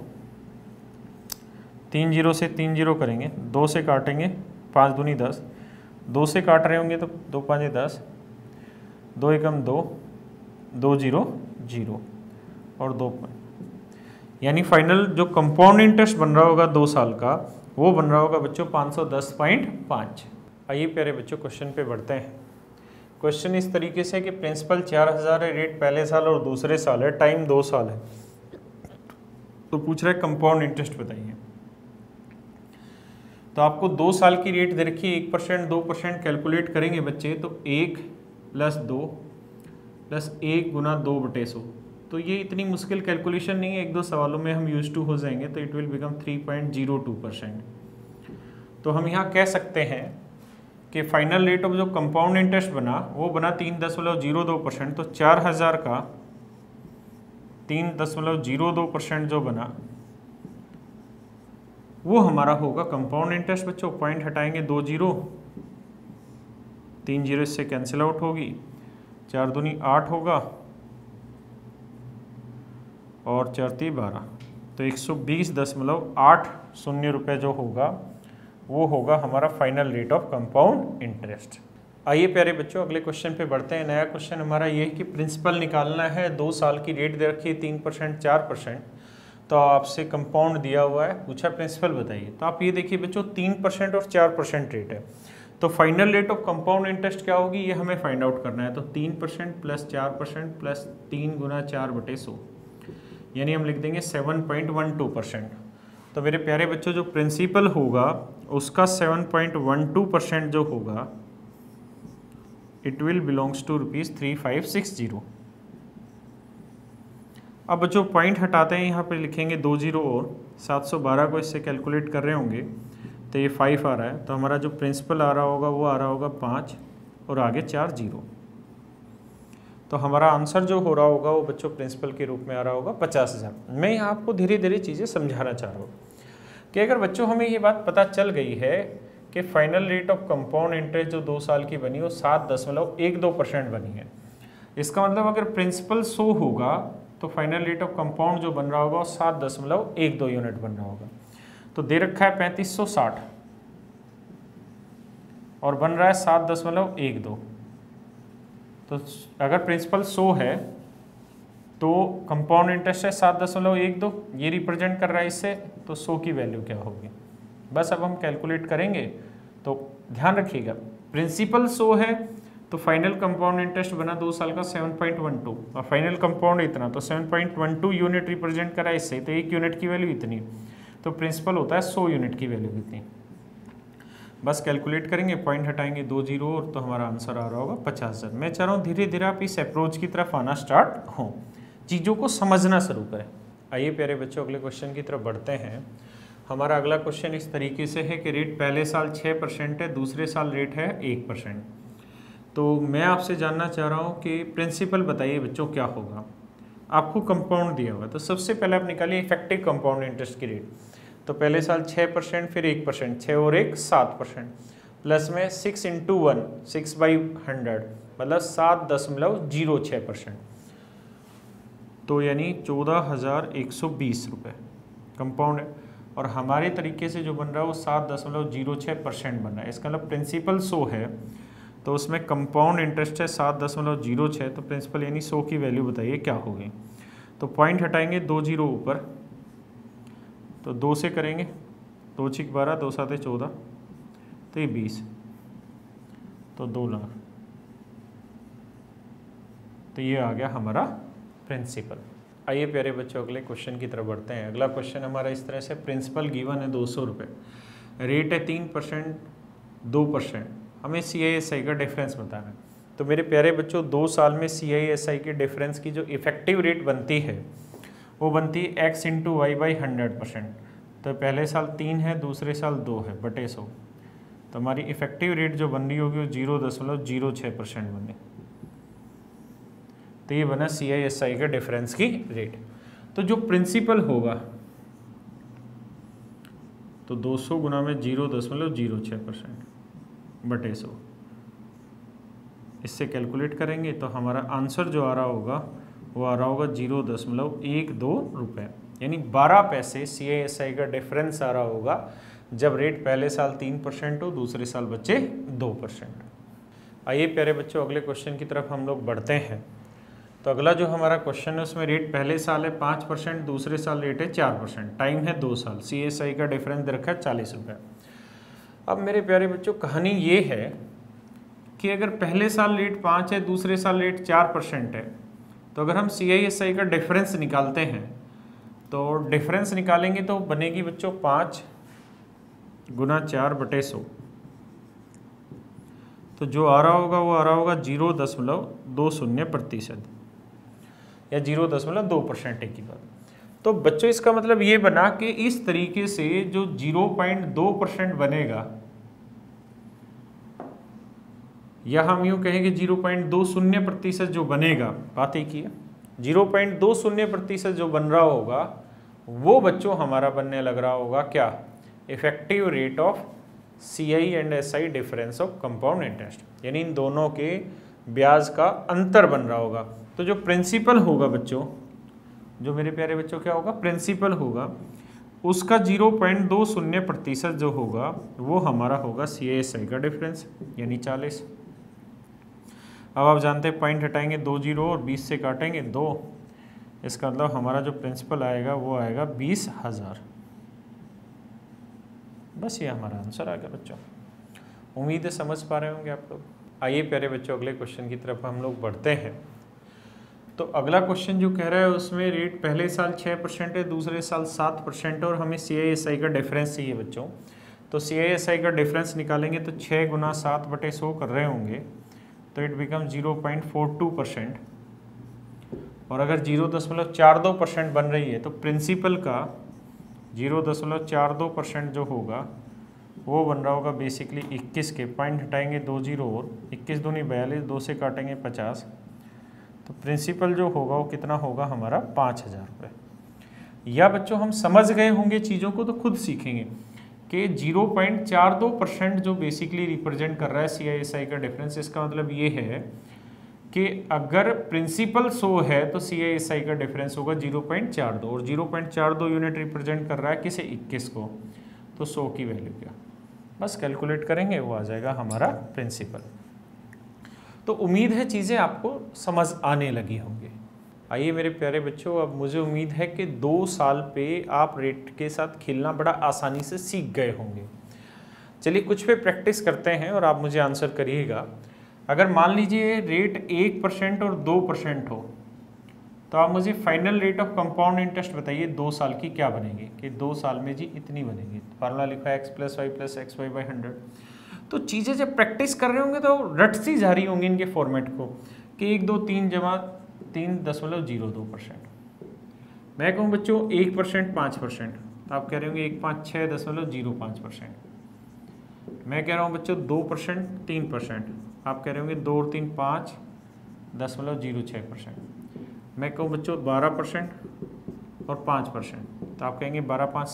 3 0 से 3 0 करेंगे, 2 से काटेंगे 5 दूनी 10, 2 से काट रहे होंगे तो 2 5 10, 2 एकम 2, 2 0 0 और 2, यानी फाइनल जो कंपाउंड इंटरेस्ट बन रहा होगा 2 साल का वो बन रहा होगा बच्चों 510.5। आइए प्यारे बच्चों क्वेश्चन पे बढ़ते हैं। क्वेश्चन इस तरीके से कि प्रिंसिपल 4,000 है, रेट पहले साल और दूसरे साल है, टाइम 2 साल है, तो पूछ रहा है कंपाउंड इंटरेस्ट बताइए। तो आपको 2 साल की रेट दे रखी है, 1% 2% कैलकुलेट करेंगे बच्चे, तो 1 + 2 + 1 गुना 2/100। तो ये इतनी मुश्किल कैलकुलेशन नहीं है, 1-2 सवालों में हम यूज टू हो जाएंगे, तो इट विल बिकम 3.02%। तो हम यहाँ कह सकते हैं कि फाइनल रेट ऑफ जो कंपाउंड इंटरेस्ट बना वो बना 3.02%। तो 4,000 का 3.02% जो बना वो हमारा होगा कंपाउंड इंटरेस्ट बच्चों। पॉइंट हटाएंगे 2 0, 3 0 इससे कैंसिल आउट होगी, 4 दूनी 8 होगा और 4 3 12, तो 120.80 रुपये जो होगा वो होगा हमारा final rate of compound interest. आइए प्यारे बच्चों अगले क्वेश्चन पे बढ़ते हैं। नया क्वेश्चन हमारा ये है कि प्रिंसिपल निकालना है, 2 साल की रेट दे रखी है 3% 4%, तो आपसे कंपाउंड दिया हुआ है, पूछा प्रिंसिपल बताइए। तो आप ये देखिए बच्चों 3% और 4% रेट है, तो final rate of compound interest क्या होगी ये हमें फाइंड आउट करना है। तो 3% प्लस 4% प्लस 3 गुना 4/100, यानी हम लिख देंगे 7.12%। तो मेरे प्यारे बच्चों जो प्रिंसिपल होगा उसका 7.12% जो होगा इट विल बिलोंग्स टू ₹3560। अब बच्चों पॉइंट हटाते हैं, यहाँ पे लिखेंगे 2 जीरो और 712 को इससे कैलकुलेट कर रहे होंगे तो ये 5 आ रहा है। तो हमारा जो प्रिंसिपल आ रहा होगा वो आ रहा होगा 5 और आगे 4 जीरो। तो हमारा आंसर जो हो रहा होगा वो बच्चों प्रिंसिपल के रूप में आ रहा होगा 50,000। मैं यहाँ आपको धीरे धीरे चीज़ें समझाना चाह रहा हूँ कि अगर बच्चों हमें ये बात पता चल गई है कि final rate of compound interest जो 2 साल की बनी वो 7.12% बनी है, इसका मतलब अगर प्रिंसिपल 100 होगा तो फाइनल रेट ऑफ कंपाउंड जो बन रहा होगा वो 7.12 यूनिट बन रहा होगा। तो दे रखा है 3560 और बन रहा है 7.12। तो अगर प्रिंसिपल 100 है तो कंपाउंड इंटरेस्ट है 7.12, ये रिप्रेजेंट कर रहा है इससे, तो 100 की वैल्यू क्या होगी। बस अब हम कैलकुलेट करेंगे। तो ध्यान रखिएगा प्रिंसिपल 100 है तो फाइनल कंपाउंड इंटरेस्ट बना 2 साल का 7.12 और फाइनल कंपाउंड इतना, तो 7.12 यूनिट रिप्रेजेंट करा इससे, तो 1 यूनिट की वैल्यू इतनी। तो प्रिंसिपल होता है 100 यूनिट की वैल्यू कितनी। बस कैलकुलेट करेंगे, पॉइंट हटाएंगे 2 जीरो और तो हमारा आंसर आ रहा होगा 50,000। मैं चाह रहा हूँ धीरे धीरे आप इस अप्रोच की तरफ आना स्टार्ट हो, चीज़ों को समझना शुरू करें। आइए प्यारे बच्चों अगले क्वेश्चन की तरफ बढ़ते हैं। हमारा अगला क्वेश्चन इस तरीके से है कि रेट पहले साल 6% है, दूसरे साल रेट है 1%। तो मैं आपसे जानना चाह रहा हूँ कि प्रिंसिपल बताइए बच्चों क्या होगा। आपको कंपाउंड दिया हुआ है तो सबसे पहले आप निकालिए इफेक्टिव कंपाउंड इंटरेस्ट की रेट। तो पहले साल 6%, फिर 1%, 6 और 1 7%, प्लस में 6 × 1 6/100 मतलब 7.06%, तो यानी 14,120 रुपये कंपाउंड है। और हमारे तरीके से जो बन रहा है वो 7.06% बन रहा है। इसका मतलब प्रिंसिपल 100 है तो उसमें कंपाउंड इंटरेस्ट है 7.06, तो प्रिंसिपल यानी 100 की वैल्यू बताइए क्या होगी। तो पॉइंट हटाएंगे 2 जीरो ऊपर, तो 2 से करेंगे, 2 6 12, 2 7 14, तो ये 20, तो 2 लाख। तो ये आ गया हमारा प्रिंसिपल। आइए प्यारे बच्चों अगले क्वेश्चन की तरफ बढ़ते हैं। अगला क्वेश्चन हमारा इस तरह से, प्रिंसिपल गिवन है 200 रुपये, रेट है 3%, 2%, हमें CISI का डिफरेंस बताना है। तो मेरे प्यारे बच्चों 2 साल में CISI के डिफरेंस की जो इफेक्टिव रेट बनती है वो बनती है x × y/100%। तो पहले साल 3 है, दूसरे साल 2 है बटे 100, तो हमारी इफेक्टिव रेट जो बन रही होगी वो 0.06% बने। तो ये बना CISI के डिफरेंस की रेट। तो जो प्रिंसिपल होगा तो 200 गुना में 0.06% बटे 100, इससे कैलकुलेट करेंगे तो हमारा आंसर जो आ रहा होगा वो आ रहा होगा 0.12 रुपये, यानी 12 पैसे CISI का डिफरेंस आ रहा होगा जब रेट पहले साल 3% हो, दूसरे साल बच्चे 2%। आइए प्यारे बच्चों अगले क्वेश्चन की तरफ हम लोग बढ़ते हैं। तो अगला जो हमारा क्वेश्चन है उसमें रेट पहले साल है 5%, दूसरे साल रेट है 4%, टाइम है 2 साल, CISI का डिफरेंस दे रखा है 40 रुपये। अब मेरे प्यारे बच्चों कहानी ये है कि अगर पहले साल रेट 5 है, दूसरे साल रेट 4% है, तो अगर हम CISI का डिफरेंस निकालते हैं तो डिफरेंस निकालेंगे तो बनेगी बच्चों 5 गुना 4 बटे 100, तो जो आ रहा होगा वो आ रहा होगा 0.20% या 0.2% की बात। तो बच्चों इसका मतलब ये बना कि इस तरीके से जो 0.2% बनेगा, या हम यूं कहेंगे 0.20% जो बनेगा, बात एक ही है, 0.20% जो बन रहा होगा वो बच्चों हमारा बनने लग रहा होगा क्या, effective rate of CI and SI difference of compound interest, यानी इन दोनों के ब्याज का अंतर बन रहा होगा। तो जो प्रिंसिपल होगा बच्चों, जो मेरे प्यारे बच्चों क्या होगा, प्रिंसिपल होगा, उसका 0.20% जो होगा वो हमारा होगा CISI का डिफरेंस, यानी 40। अब आप जानते हैं पॉइंट हटाएंगे 2 जीरो और 20 से काटेंगे 2, इसका मतलब हमारा जो प्रिंसिपल आएगा वो आएगा 20,000। बस ये हमारा आंसर आ गया बच्चों। उम्मीद है समझ पा रहे होंगे आप लोग। आइए प्यारे बच्चों अगले क्वेश्चन की तरफ हम लोग बढ़ते हैं। तो अगला क्वेश्चन जो कह रहा है उसमें रेट पहले साल 6% है, दूसरे साल 7% है और हमें CISI का डिफरेंस चाहिए बच्चों। तो CISI का डिफरेंस निकालेंगे तो 6 गुना 7/100 कर रहे होंगे, तो इट बिकम 0.42%। और अगर 0.42% बन रही है तो प्रिंसिपल का 0.42% जो होगा वो बन रहा होगा बेसिकली 21 के, पॉइंट हटाएंगे 2 जीरो और 21 दूनी 42, 2 से काटेंगे 50, तो प्रिंसिपल जो होगा वो कितना होगा हमारा 5,000 रुपये। या बच्चों हम समझ गए होंगे चीज़ों को तो खुद सीखेंगे कि 0.42% जो बेसिकली रिप्रेजेंट कर रहा है CISI का डिफरेंस, इसका मतलब ये है कि अगर प्रिंसिपल 100 है तो CISI का डिफरेंस होगा 0.42, और 0.42 यूनिट रिप्रेजेंट कर रहा है किसे, 21 को, तो 100 की वैल्यू क्या, बस कैलकुलेट करेंगे वो आ जाएगा हमारा प्रिंसिपल। तो उम्मीद है चीज़ें आपको समझ आने लगी होंगी। आइए मेरे प्यारे बच्चों, अब मुझे उम्मीद है कि 2 साल पे आप रेट के साथ खेलना बड़ा आसानी से सीख गए होंगे। चलिए कुछ पे प्रैक्टिस करते हैं और आप मुझे आंसर करिएगा। अगर मान लीजिए रेट 1% और 2% हो तो आप मुझे final rate of compound interest बताइए 2 साल की क्या बनेगी, कि 2 साल में जी इतनी बनेगी। फार्मूला लिखा है x + y + xy/100। तो चीज़ें जब प्रैक्टिस कर रहे होंगे तो रट सी जा रही होंगी इनके फॉर्मेट को कि 1 2 3 जमा 3.02%। मैं कहूँ बच्चों 1% 5%, तो आप कह रहे होंगे 1 5 6.05%। मैं कह रहा हूँ बच्चों 2% 3%, आप कह रहे होंगे 2 और 3 5.06%। मैं कहूँ बच्चों 12% और 5%, तो आप कहेंगे 12 5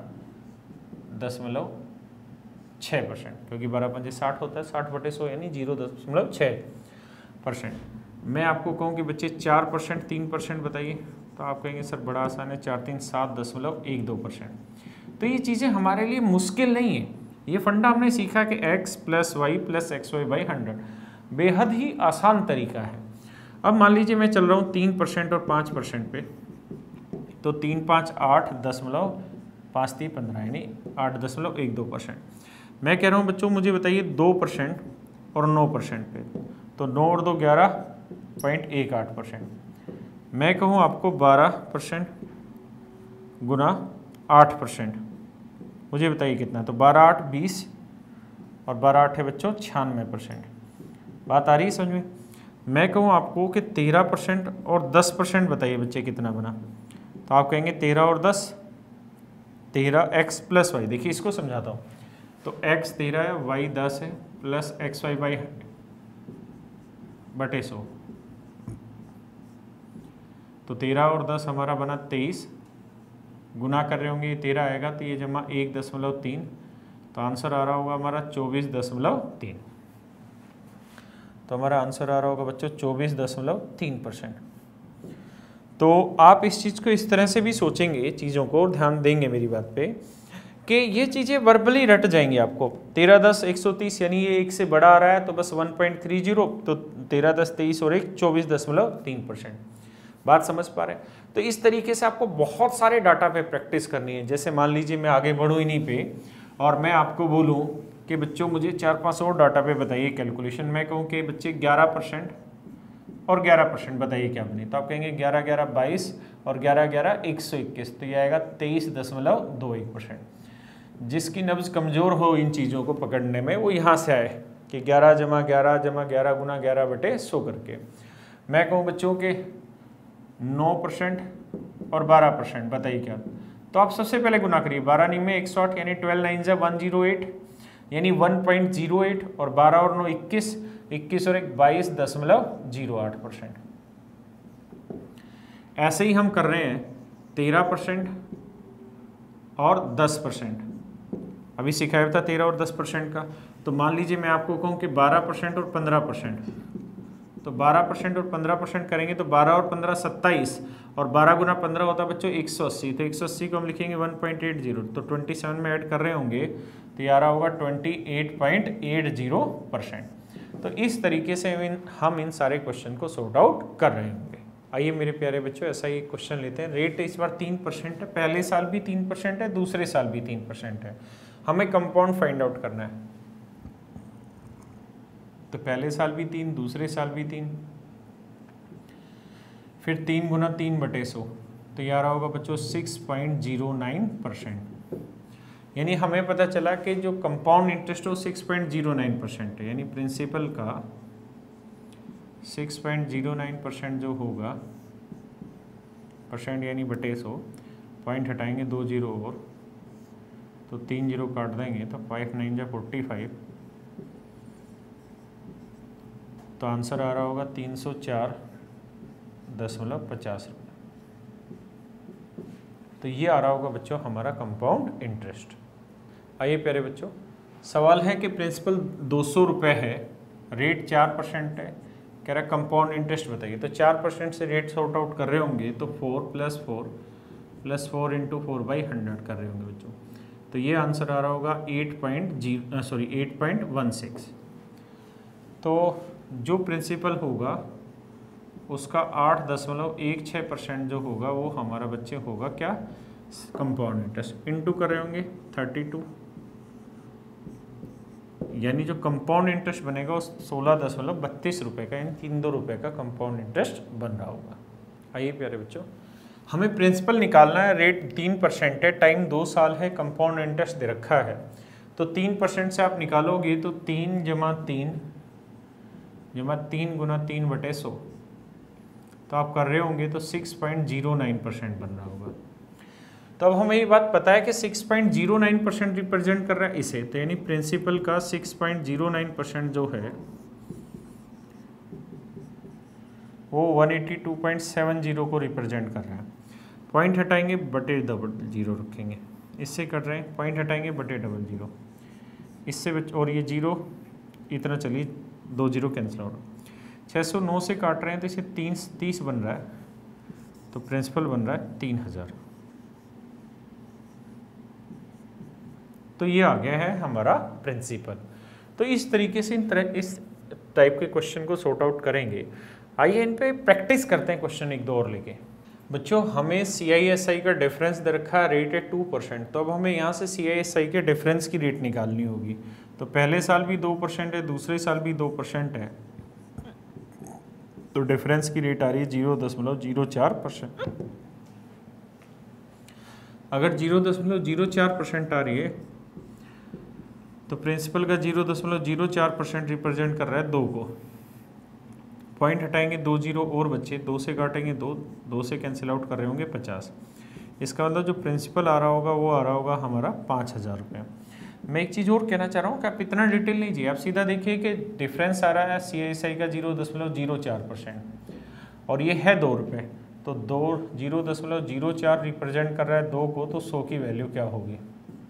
17.6%, क्योंकि 12 5 60 होता है, 60/100 यानी 0.6%। मैं आपको कहूँ कि बच्चे 4% 3% बताइए, तो आप कहेंगे सर बड़ा आसान है, 4 3 7.12%। तो ये चीज़ें हमारे लिए मुश्किल नहीं है, ये फंडा हमने सीखा कि x + y + xy/100 बेहद ही आसान तरीका है। अब मान लीजिए मैं चल रहा हूँ 3% और 5% पे, तो 3 5 8.5 15 यानी 8.12%। मैं कह रहा हूँ बच्चों मुझे बताइए 2% और 9% पे, तो 9 और 2 11.18%। मैं कहूँ आपको 12% गुना 8%, मुझे बताइए कितना, तो 12 8 20 और 12 8 है बच्चों 96%। बात आ रही है समझ में। मैं कहूँ आपको कि 13% और 10% बताइए बच्चे कितना बना, तो आप कहेंगे 13 और 10 13 x + y। देखिए इसको समझाता हूँ, तो x 13 है, y 10 है, प्लस xy/100, तो 13 और 10 हमारा बना 23, गुना कर रहे होंगे 13 आएगा तो ये जमा 1.3, तो आंसर आ रहा होगा हमारा 24.3। तो हमारा आंसर आ रहा होगा बच्चों 24.3%। तो आप इस चीज़ को इस तरह से भी सोचेंगे चीज़ों को, और ध्यान देंगे मेरी बात पे कि ये चीज़ें वर्बली रट जाएंगी आपको। 13 10 130 यानी ये 1 से बड़ा आ रहा है तो बस 1.30, तो 13 10 23 और 1 24.3%। बात समझ पा रहे हैं। तो इस तरीके से आपको बहुत सारे डाटा पे प्रैक्टिस करनी है। जैसे मान लीजिए मैं आगे बढ़ूँ इन्हीं पे और मैं आपको बोलूँ कि बच्चों मुझे 4-5 और डाटा पे बताइए कैलकुलेशन। मैं कहूँ कि बच्चे 11% और 11% बताइए क्या बने, तो आप कहेंगे 11 11 22 और 11 11 121, तो ये आएगा 23.21%। जिसकी नब्ज कमज़ोर हो इन चीज़ों को पकड़ने में वो यहाँ से आए कि 11 जमा 11 जमा 11 गुना 11/100 करके। मैं कहूँ बच्चों के 9% और 12% बताइए क्या, तो आप सबसे पहले गुना करिए। 12 9 में 108 यानी 12 9 जा 108 यानी 1.08, और 12 और 9 21, 21 और 1 22.08%। ऐसे ही हम कर रहे हैं 13% और 10%। अभी सिखाया था 13 और 10% का। तो मान लीजिए मैं आपको कहूँ कि 12% और 15%, तो 12% और 15% करेंगे तो 12 और 15 27, और 12 गुना 15 होता है बच्चों 180, तो 180 को हम लिखेंगे 1.80, तो 27 में ऐड कर रहे होंगे तो ये आ रहा होगा 28.80%। तो इस तरीके से हम इन सारे क्वेश्चन को सॉर्ट आउट कर रहे होंगे। आइए मेरे प्यारे बच्चों ऐसा ही क्वेश्चन लेते हैं। रेट इस बार 3% है, पहले साल भी 3% है, दूसरे साल भी 3% है। हमें कंपाउंड फाइंड आउट करना है। तो पहले साल भी 3, दूसरे साल भी 3, फिर 3 गुना 3/100, तो ये आ रहा होगा बच्चों 6.09%। यानी हमें पता चला कि जो कंपाउंड इंटरेस्ट हो 6.09% है, यानी प्रिंसिपल का 6.09% जो होगा, परसेंट यानी बटे 100, पॉइंट हटाएंगे 2 जीरो और, तो 3 जीरो काट देंगे तो 5 9 जा 45, तो आंसर आ रहा होगा 304.50 रुपये। तो ये आ रहा होगा बच्चों हमारा कंपाउंड इंटरेस्ट। आइए प्यारे बच्चों, सवाल है कि प्रिंसिपल 200 रुपये है, रेट 4% है, कह रहा है कंपाउंड इंटरेस्ट बताइए। तो 4% से रेट सॉर्ट आउट कर रहे होंगे तो 4 + 4 + 4 × 4/100 कर रहे होंगे बच्चों। तो ये आंसर आ रहा होगा 8.16। तो जो प्रिंसिपल होगा उसका 8.16% जो होगा वो हमारा बच्चे होगा क्या, कंपाउंड इंटरेस्ट। इनटू कर रहे होंगे 32, यानी जो कंपाउंड इंटरेस्ट बनेगा वो 16.32 रुपये का, यानी 3 रुपये का कंपाउंड इंटरेस्ट बन रहा होगा। आइए प्यारे बच्चों, हमें प्रिंसिपल निकालना है, रेट 3% है, टाइम 2 साल है, कंपाउंड इंटरेस्ट दे रखा है। तो 3% से आप निकालोगे तो 3 × 3 गुना 3/100, तो आप कर रहे होंगे तो 6.09% बन रहा होगा। तो अब हमें ये बात पता है कि 6.09% रिप्रेजेंट कर रहा है इसे, तो यानी प्रिंसिपल का 6.09% जो है वो 182.70 को रिप्रेजेंट कर रहा है। पॉइंट हटाएंगे बटे 00 रखेंगे, इससे कर रहे हैं, पॉइंट हटाएंगे बटे 00, इससे और ये 0 इतना, चलिए 2 0 कैंसिल हो रहा है। 609 से काट रहे हैं तो इसे 30 बन रहा है, तो प्रिंसिपल बन रहा है 3000। तो ये आ गया है हमारा प्रिंसिपल। तो इस तरीके से इस टाइप के क्वेश्चन को सॉर्ट आउट करेंगे। आइए इन पे प्रैक्टिस करते हैं, क्वेश्चन 1 2 और लेके। बच्चों हमें CISI का डिफरेंस दे रखा है, रेट है 2%। तो अब हमें यहाँ से CISI के डिफरेंस की रेट निकालनी होगी। तो पहले साल भी 2% है, दूसरे साल भी 2% है, तो डिफरेंस की रेट आ रही है 0.04%। अगर 0.04% आ रही है तो प्रिंसिपल का 0.04% रिप्रेजेंट कर रहा है 2 को। पॉइंट हटाएंगे 2 0 और बच्चे, 2 से काटेंगे 2 से कैंसिल आउट कर रहे होंगे 50। इसका मतलब जो प्रिंसिपल आ रहा होगा वो आ रहा होगा हमारा 5000 रुपये। मैं एक चीज़ और कहना चाह रहा हूँ कि आप इतना डिटेल नहीं चाहिए, आप सीधा देखिए कि डिफरेंस आ रहा है CISI का 0.04% और ये है 2 रुपये, तो 0.04 रिप्रेजेंट कर रहा है 2 को, तो 100 की वैल्यू क्या होगी,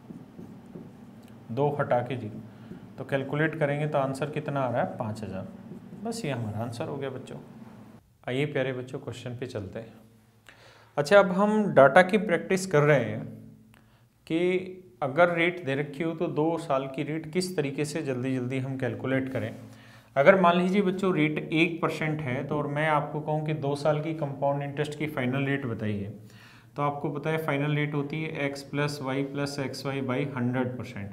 2 हटा के 0, तो कैलकुलेट करेंगे तो आंसर कितना आ रहा है 5000। बस ये हमारा आंसर हो गया बच्चों। आइए प्यारे बच्चों क्वेश्चन पे चलते हैं। अच्छा, अब हम डाटा की प्रैक्टिस कर रहे हैं कि अगर रेट दे रखी हो तो 2 साल की रेट किस तरीके से जल्दी जल्दी हम कैलकुलेट करें। अगर मान लीजिए बच्चों रेट 1% है तो, और मैं आपको कहूँ कि 2 साल की कंपाउंड इंटरेस्ट की फाइनल रेट बताइए, तो आपको पता है फाइनल रेट होती है x + y + xy/100%।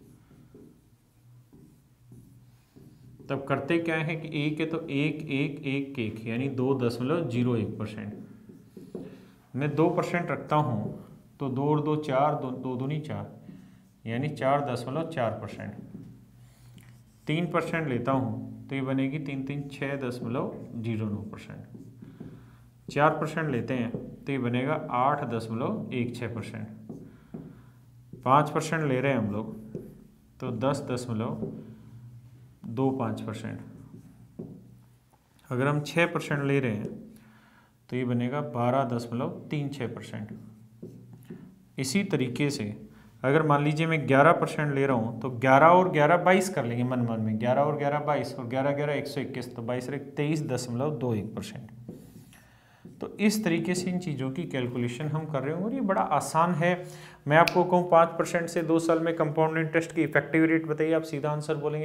तब करते क्या है कि 1 है तो 1 1 1 1 यानी 2.01%। मैं 2% रखता हूँ तो 2 और 2 4, 2 दूनी 4 यानी 4.4%। 3% लेता हूँ तो ये बनेगी 3 3 6.09%। 4% लेते हैं तो ये बनेगा 8.16%। 5% ले रहे हैं हम लोग तो 10.25%। अगर हम 6% ले रहे हैं तो ये बनेगा 12.36%। इसी तरीके से अगर मान लीजिए मैं 11% ले रहा हूँ तो 11 और 11 22 कर लेंगे मन मन में, 11 और 11 22 और 11 11 121, तो 22 23.21%। तो इस तरीके से इन चीज़ों की कैलकुलेशन हम कर रहे होंगे और ये बड़ा आसान है। मैं आपको कहूँ 5% से 2 साल में कंपाउंड इंटरेस्ट की इफेक्टिव रेट बताइए, आप सीधा आंसर बोलेंगे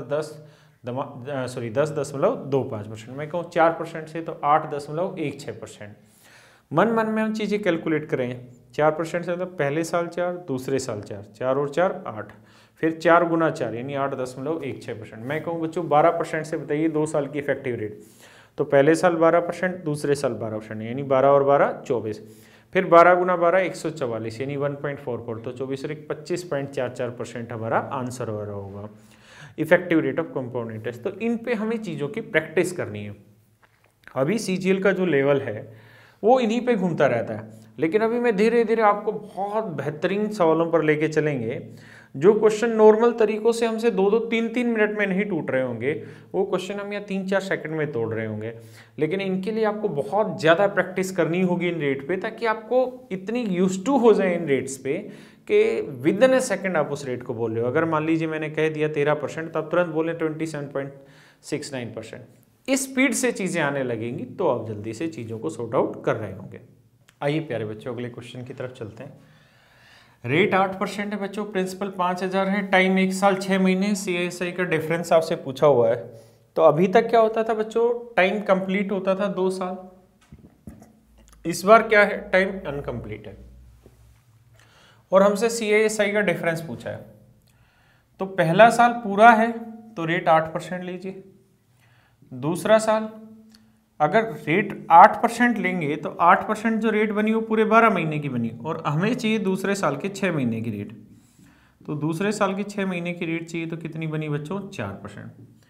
10.25%। मैं कहूँ 4% से तो 8.16%। मन मन में हम चीज़ें कैलकुलेट करें। 4% से तो पहले साल 4, दूसरे साल 4, 4 और 4 8, फिर 4 गुना 4 यानी 8.16%। मैं कहूँ बच्चों 12% से बताइए 2 साल की इफेक्टिव रेट। तो पहले साल 12%, दूसरे साल 12%, यानी 12 और 12 24। फिर 12 गुना 12 144 यानी 1.44, तो 24 और 1 25.44% हमारा आंसर हो रहा होगा effective rate of compound interest. तो इन पे हमें चीज़ों की प्रैक्टिस करनी है। अभी सीजीएल का जो लेवल है वो इन्हीं पे घूमता रहता है, लेकिन अभी मैं धीरे धीरे आपको बहुत बेहतरीन सवालों पर लेके चलेंगे। जो क्वेश्चन नॉर्मल तरीकों से हमसे 2-2, 3-3 मिनट में नहीं टूट रहे होंगे, वो क्वेश्चन हम यहाँ 3-4 सेकंड में तोड़ रहे होंगे। लेकिन इनके लिए आपको बहुत ज़्यादा प्रैक्टिस करनी होगी इन रेट पे, ताकि आपको इतनी यूज्ड टू हो जाए इन रेट्स पे कि विद इन ए सेकेंड आप उस रेट को बोल रहे हो। अगर मान लीजिए मैंने कह दिया 13%, तब तुरंत बोले 27.69%। इस स्पीड से चीज़ें आने लगेंगी तो आप जल्दी से चीज़ों को सॉर्ट आउट कर रहे होंगे। आइए प्यारे बच्चों अगले क्वेश्चन की तरफ चलते हैं। रेट 8% है बच्चों, प्रिंसिपल 5000 है, टाइम 1 साल 6 महीने, CISI का डिफरेंस आपसे पूछा हुआ है। तो अभी तक क्या होता था बच्चों, टाइम कंप्लीट होता था 2 साल। इस बार क्या है, टाइम अनकंप्लीट है और हमसे CISI का डिफरेंस पूछा है। तो पहला साल पूरा है तो रेट 8% लीजिए। दूसरा साल अगर रेट 8% लेंगे तो 8% जो रेट बनी वो पूरे 12 महीने की बनी, और हमें चाहिए दूसरे साल के 6 महीने की रेट। तो दूसरे साल के 6 महीने की रेट चाहिए तो कितनी बनी बच्चों, 4%।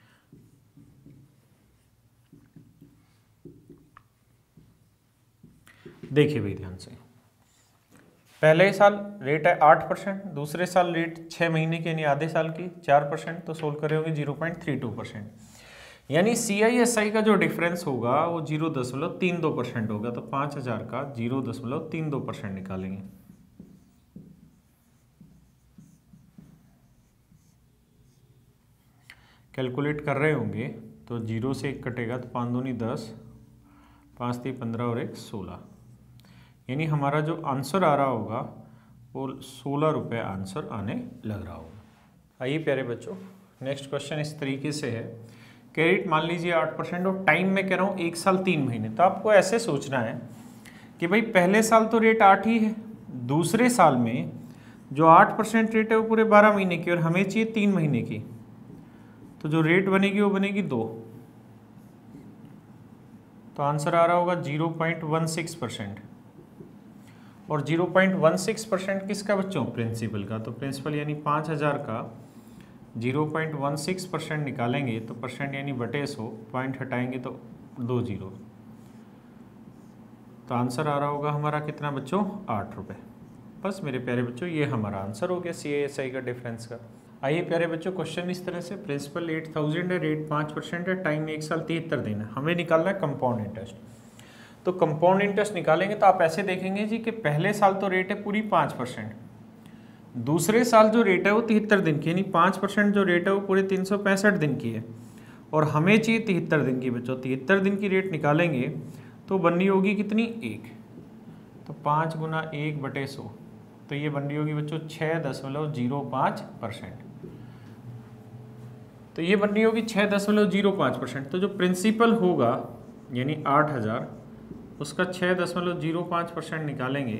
देखिए भाई ध्यान से, पहले साल रेट है 8%, दूसरे साल रेट 6 महीने की यानी आधे साल की 4%, तो सोल्व करे होंगे 0.32%। यानी CISI का जो डिफरेंस होगा वो 0.32% होगा। तो 5000 का 0.32% निकालेंगे। कैलकुलेट कर रहे होंगे तो 0 से 1 कटेगा तो 5 दूनी 10, 5 3 15 और 1 16, यानी हमारा जो आंसर आ रहा होगा वो 16 रुपये आंसर आने लग रहा होगा। आइए प्यारे बच्चों नेक्स्ट क्वेश्चन इस तरीके से है कि रेट मान लीजिए 8% और टाइम में कह रहा हूँ 1 साल 3 महीने। तो आपको ऐसे सोचना है कि भाई पहले साल तो रेट 8 ही है, दूसरे साल में जो 8% रेट है वो पूरे 12 महीने की और हमें चाहिए 3 महीने की। तो जो रेट बनेगी वो बनेगी 2, तो आंसर आ रहा होगा 0.16%। और 0.16% किसका बच्चों, प्रिंसिपल का। तो प्रिंसिपल यानी 5000 का 0.16% निकालेंगे तो परसेंट यानी बटे 100, पॉइंट हटाएंगे तो 2 जीरो, तो आंसर आ रहा होगा हमारा कितना बच्चों, 8 रुपये। बस मेरे प्यारे बच्चों ये हमारा आंसर हो गया CISI का डिफरेंस का। आइए प्यारे बच्चों क्वेश्चन इस तरह से, प्रिंसिपल 8000 है, रेट 5% है, टाइम 1 साल 73 दिन है, हमें निकालना है कंपाउंड इंटरेस्ट। तो कंपाउंड इंटरेस्ट निकालेंगे तो आप ऐसे देखेंगे जी कि पहले साल तो रेट है पूरी 5%, दूसरे साल जो रेट है वो 73 दिन की, यानी 5% जो रेट है वो पूरे 365 दिन की है, और हमें चाहिए 73 दिन की बच्चों। 73 दिन की रेट निकालेंगे तो बननी होगी कितनी, 1, तो 5 गुना 1 बटे 100, तो ये बननी होगी बच्चों 6.05%। तो ये बननी होगी 6.05%। तो जो प्रिंसिपल होगा यानी 8000, उसका 6.05% निकालेंगे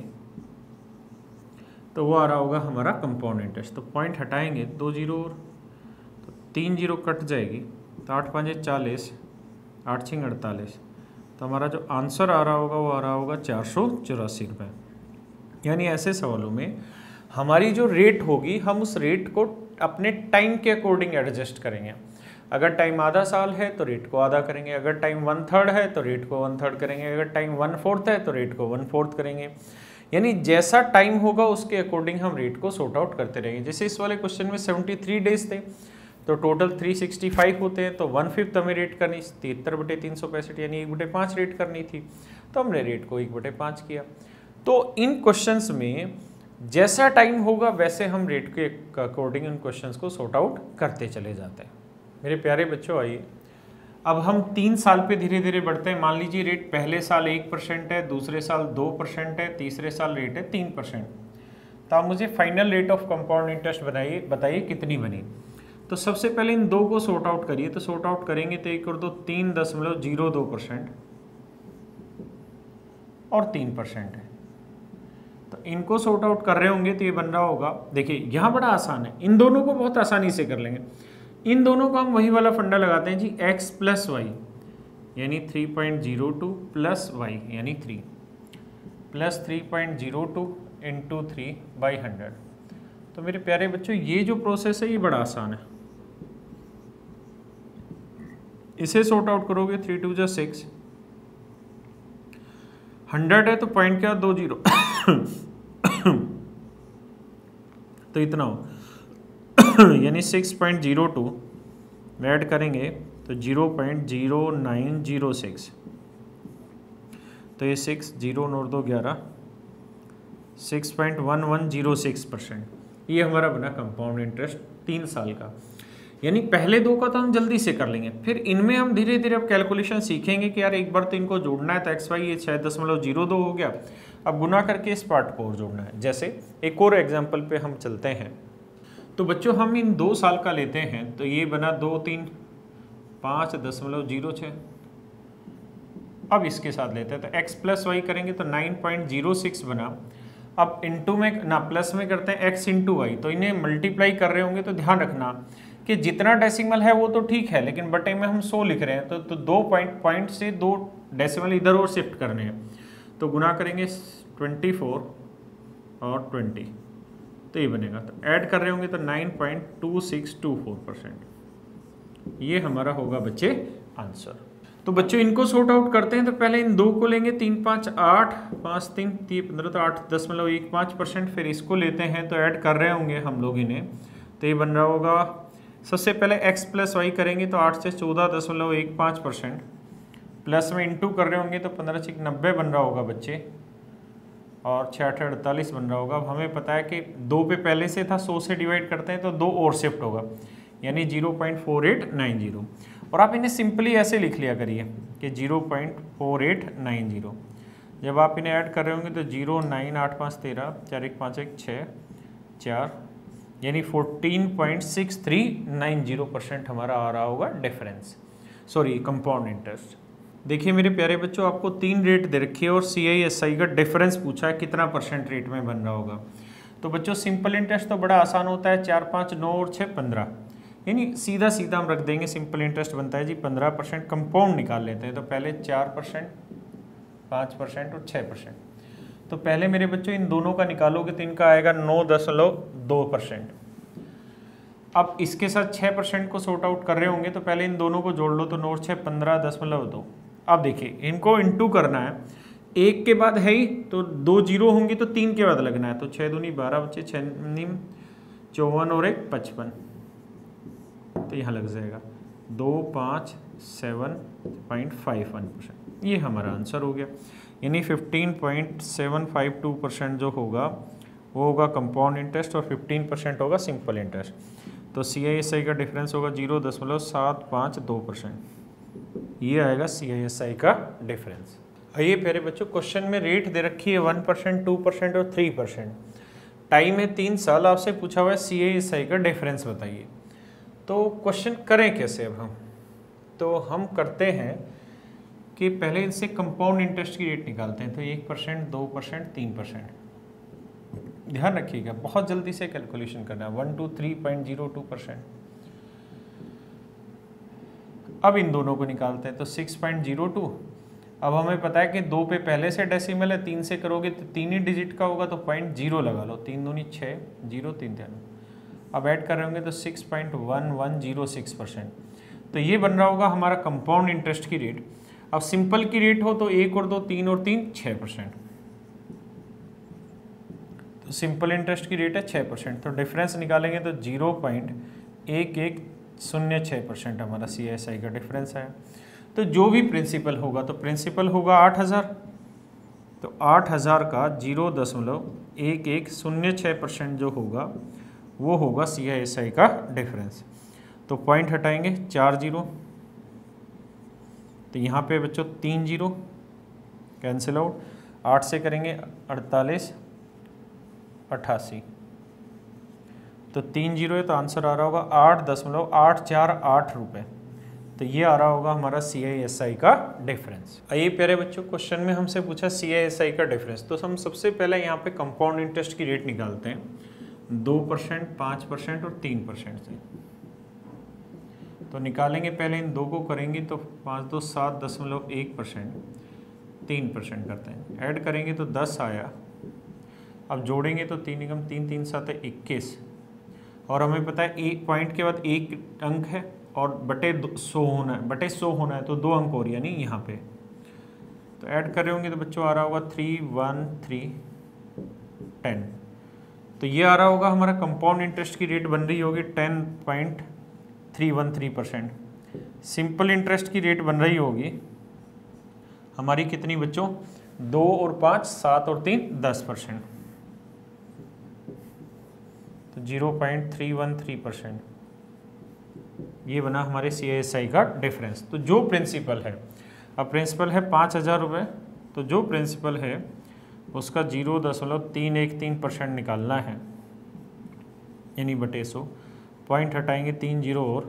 तो वो आ रहा होगा हमारा कंपाउंड इंटरेस्ट। तो पॉइंट हटाएंगे 2 जीरो और, तो 3 जीरो कट जाएगी, तो 8 5 40, 8 6 48, तो हमारा जो आंसर आ रहा होगा वो आ रहा होगा 484 रुपये। यानी ऐसे सवालों में हमारी जो रेट होगी हम उस रेट को अपने टाइम के अकॉर्डिंग एडजस्ट करेंगे। अगर टाइम आधा साल है तो रेट को आधा करेंगे, अगर टाइम 1/3 है तो रेट को 1/3 करेंगे, अगर टाइम 1/4 है तो रेट को 1/4 करेंगे। यानी जैसा टाइम होगा उसके अकॉर्डिंग हम रेट को सॉर्ट आउट करते रहेंगे। जैसे इस वाले क्वेश्चन में 73 डेज थे तो टोटल 365 होते हैं, तो 1/5 हमें रेट करनी 73/365 यानी 1/5 रेट करनी थी, तो हमने रेट को 1/5 किया। तो इन क्वेश्चंस में जैसा टाइम होगा वैसे हम रेट के अकॉर्डिंग इन क्वेश्चंस को सॉर्ट आउट करते चले जाते हैं। मेरे प्यारे बच्चों आइए अब हम 3 साल पे धीरे धीरे बढ़ते हैं। मान लीजिए रेट पहले साल 1% है, दूसरे साल 2% है, तीसरे साल रेट है 3%। तो आप मुझे final rate of compound interest बताइए कितनी बनी। तो सबसे पहले इन दो को सॉर्ट आउट करिए। तो सॉर्ट आउट करेंगे तो 1 और 2 3.02% और 3% है। तो इनको सॉर्ट आउट कर रहे होंगे तो ये बन रहा होगा, देखिए यहाँ बड़ा आसान है, इन दोनों को बहुत आसानी से कर लेंगे। इन दोनों को हम वही वाला फंडा लगाते हैं जी, x प्लस वाई यानी 3.02 प्लस वाई यानी 3 प्लस 3.02 इंटू 3/100। तो मेरे प्यारे बच्चों ये जो प्रोसेस है ये बड़ा आसान है, इसे सॉर्ट आउट करोगे 3 2 जा 6, 100 है तो पॉइंट क्या 20 तो इतना हो यानी 6.02 ऐड करेंगे तो 0.0906, तो ये 6 0 और 2 11 6.1106%। ये हमारा बना कंपाउंड इंटरेस्ट 3 साल का। यानी पहले दो का तो हम जल्दी से कर लेंगे, फिर इनमें हम धीरे धीरे अब कैलकुलेशन सीखेंगे कि यार एक बार तो इनको जोड़ना है, तो एक्स वाई ये 6.02 हो गया, अब गुना करके इस पार्ट को और जोड़ना है। जैसे एक और एग्जाम्पल पे हम चलते हैं, तो बच्चों हम इन 2 साल का लेते हैं, तो ये बना 2 3 5.06। अब इसके साथ लेते हैं तो x प्लस वाई करेंगे तो 9.06 बना। अब इंटू में ना प्लस में करते हैं x इंटू वाई, तो इन्हें मल्टीप्लाई कर रहे होंगे तो ध्यान रखना कि जितना डेसिमल है वो तो ठीक है, लेकिन बटे में हम 100 लिख रहे हैं तो 2 पॉइंट से 2 डेसिमल इधर और शिफ्ट करने हैं, तो गुना करेंगे 24 और 20 तो ये बनेगा। तो ऐड कर रहे होंगे तो 9.2624%, ये हमारा होगा बच्चे आंसर। तो बच्चों इनको सॉर्ट आउट करते हैं, तो पहले इन दो को लेंगे 3 5 8 5 3 15 तो 8.15%, फिर इसको लेते हैं तो ऐड कर रहे होंगे हम लोग इन्हें, तो ये बन रहा होगा सबसे पहले x प्लस वाई करेंगे तो 8 से 14.15%, प्लस में इंटू कर रहे होंगे तो 15 6 90 बन रहा होगा बच्चे, और 6 8 48 बन रहा होगा। अब हमें पता है कि 2 पे पहले से था, 100 से डिवाइड करते हैं तो 2 और शिफ्ट होगा यानी 0.4890, और आप इन्हें सिंपली ऐसे लिख लिया करिए कि 0.4890। जब आप इन्हें ऐड कर रहे होंगे तो 0 9 8 5 13 4 1 5 1 6 4 यानी 14.6390% हमारा आ रहा होगा डिफरेंस, सॉरी कंपाउंड इंटरेस्ट। देखिए मेरे प्यारे बच्चों, आपको 3 रेट दे रखी है और CISI का डिफरेंस पूछा है कितना % रेट में बन रहा होगा। तो बच्चों सिंपल इंटरेस्ट तो बड़ा आसान होता है, 4 5 9 और 6 15, यानी सीधा सीधा हम रख देंगे सिंपल इंटरेस्ट बनता है जी 15%। कंपाउंड निकाल लेते हैं तो पहले 4%, 5% और 6%। तो पहले मेरे बच्चों इन दोनों का निकालोगे तो इनका आएगा 9.2%। अब इसके साथ 6% को सॉर्ट आउट कर रहे होंगे तो पहले इन दोनों को जोड़ लो तो 9 6 15.2। अब देखिए इनको इंटू करना है, एक के बाद है ही तो 2 जीरो होंगी तो 3 के बाद लगना है, तो 6 दूनी 12 बच्चे, 6 नीम 54 और 1 55, तो यहाँ लग जाएगा 257.51%। ये हमारा आंसर हो गया, यानी 15.752% जो होगा वो होगा कंपाउंड इंटरेस्ट और 15% होगा सिंपल इंटरेस्ट। तो CISI का डिफरेंस होगा 0.752%, ये आएगा CISI का डिफरेंस। आइए प्यारे बच्चों, क्वेश्चन में रेट दे रखी है 1%, 2% और 3%, टाइम है 3 साल, आपसे पूछा हुआ है CISI का डिफरेंस बताइए। तो क्वेश्चन करें कैसे अब हम, तो हम करते हैं कि पहले इनसे कंपाउंड इंटरेस्ट की रेट निकालते हैं, तो 1%, 2%, 3%। ध्यान रखिएगा बहुत जल्दी से कैलकुलेशन करना है, 1 2 3.02%। अब इन दोनों को निकालते हैं तो 6.02। अब हमें पता है कि 2 पे पहले से डेसिमल है, 3 से करोगे तो 3 ही डिजिट का होगा, तो 0.0 लगा लो, 3 दूनी 6 0 3 3। अब ऐड कर रहे होंगे तो 6.1106%। तो ये बन रहा होगा हमारा कंपाउंड इंटरेस्ट की रेट। अब सिंपल की रेट हो तो 1 और 2 3 और 3 6%, तो सिंपल इंटरेस्ट की रेट है 6%। तो डिफरेंस निकालेंगे तो 0.1106% हमारा CISI का डिफरेंस है। तो जो भी प्रिंसिपल होगा तो प्रिंसिपल होगा 8000, तो 8000 का 0.1106% जो होगा वो होगा CISI का डिफरेंस। तो पॉइंट हटाएंगे 4 0, तो यहाँ पे बच्चों 3 0 कैंसिल आउट, 8 से करेंगे 48 88, तो 3 0 है तो आंसर आ रहा होगा 8.848 रुपये। तो ये आ रहा होगा हमारा CISI का डिफरेंस। आइए प्यारे बच्चों, क्वेश्चन में हमसे पूछा CISI का डिफरेंस, तो हम सबसे पहले यहाँ पे कंपाउंड इंटरेस्ट की रेट निकालते हैं 2%, 5% और 3% से। तो निकालेंगे, पहले इन दो को करेंगे तो 5 2 7.1%, 3% करते हैं, ऐड करेंगे तो 10 आया। अब जोड़ेंगे तो 3 एकम 3 3 7 21, और हमें पता है एक पॉइंट के बाद एक अंक है और बटे 100 होना है, बटे 100 होना है तो 2 अंक और, यानी यहाँ पे तो ऐड कर रहे होंगे तो बच्चों आ रहा होगा 3 1 3 10। तो ये आ रहा होगा हमारा कंपाउंड इंटरेस्ट की रेट बन रही होगी 10.313%। सिंपल इंटरेस्ट की रेट बन रही होगी हमारी कितनी बच्चों, 2 और 5 7 और 3 10%, तो 0.313%। ये बना हमारे CISI का डिफरेंस। तो जो प्रिंसिपल है, अब प्रिंसिपल है 5,000 रुपये, तो जो प्रिंसिपल है उसका 0.313% निकालना है, यानी बटे 100। पॉइंट हटाएंगे 3 0 और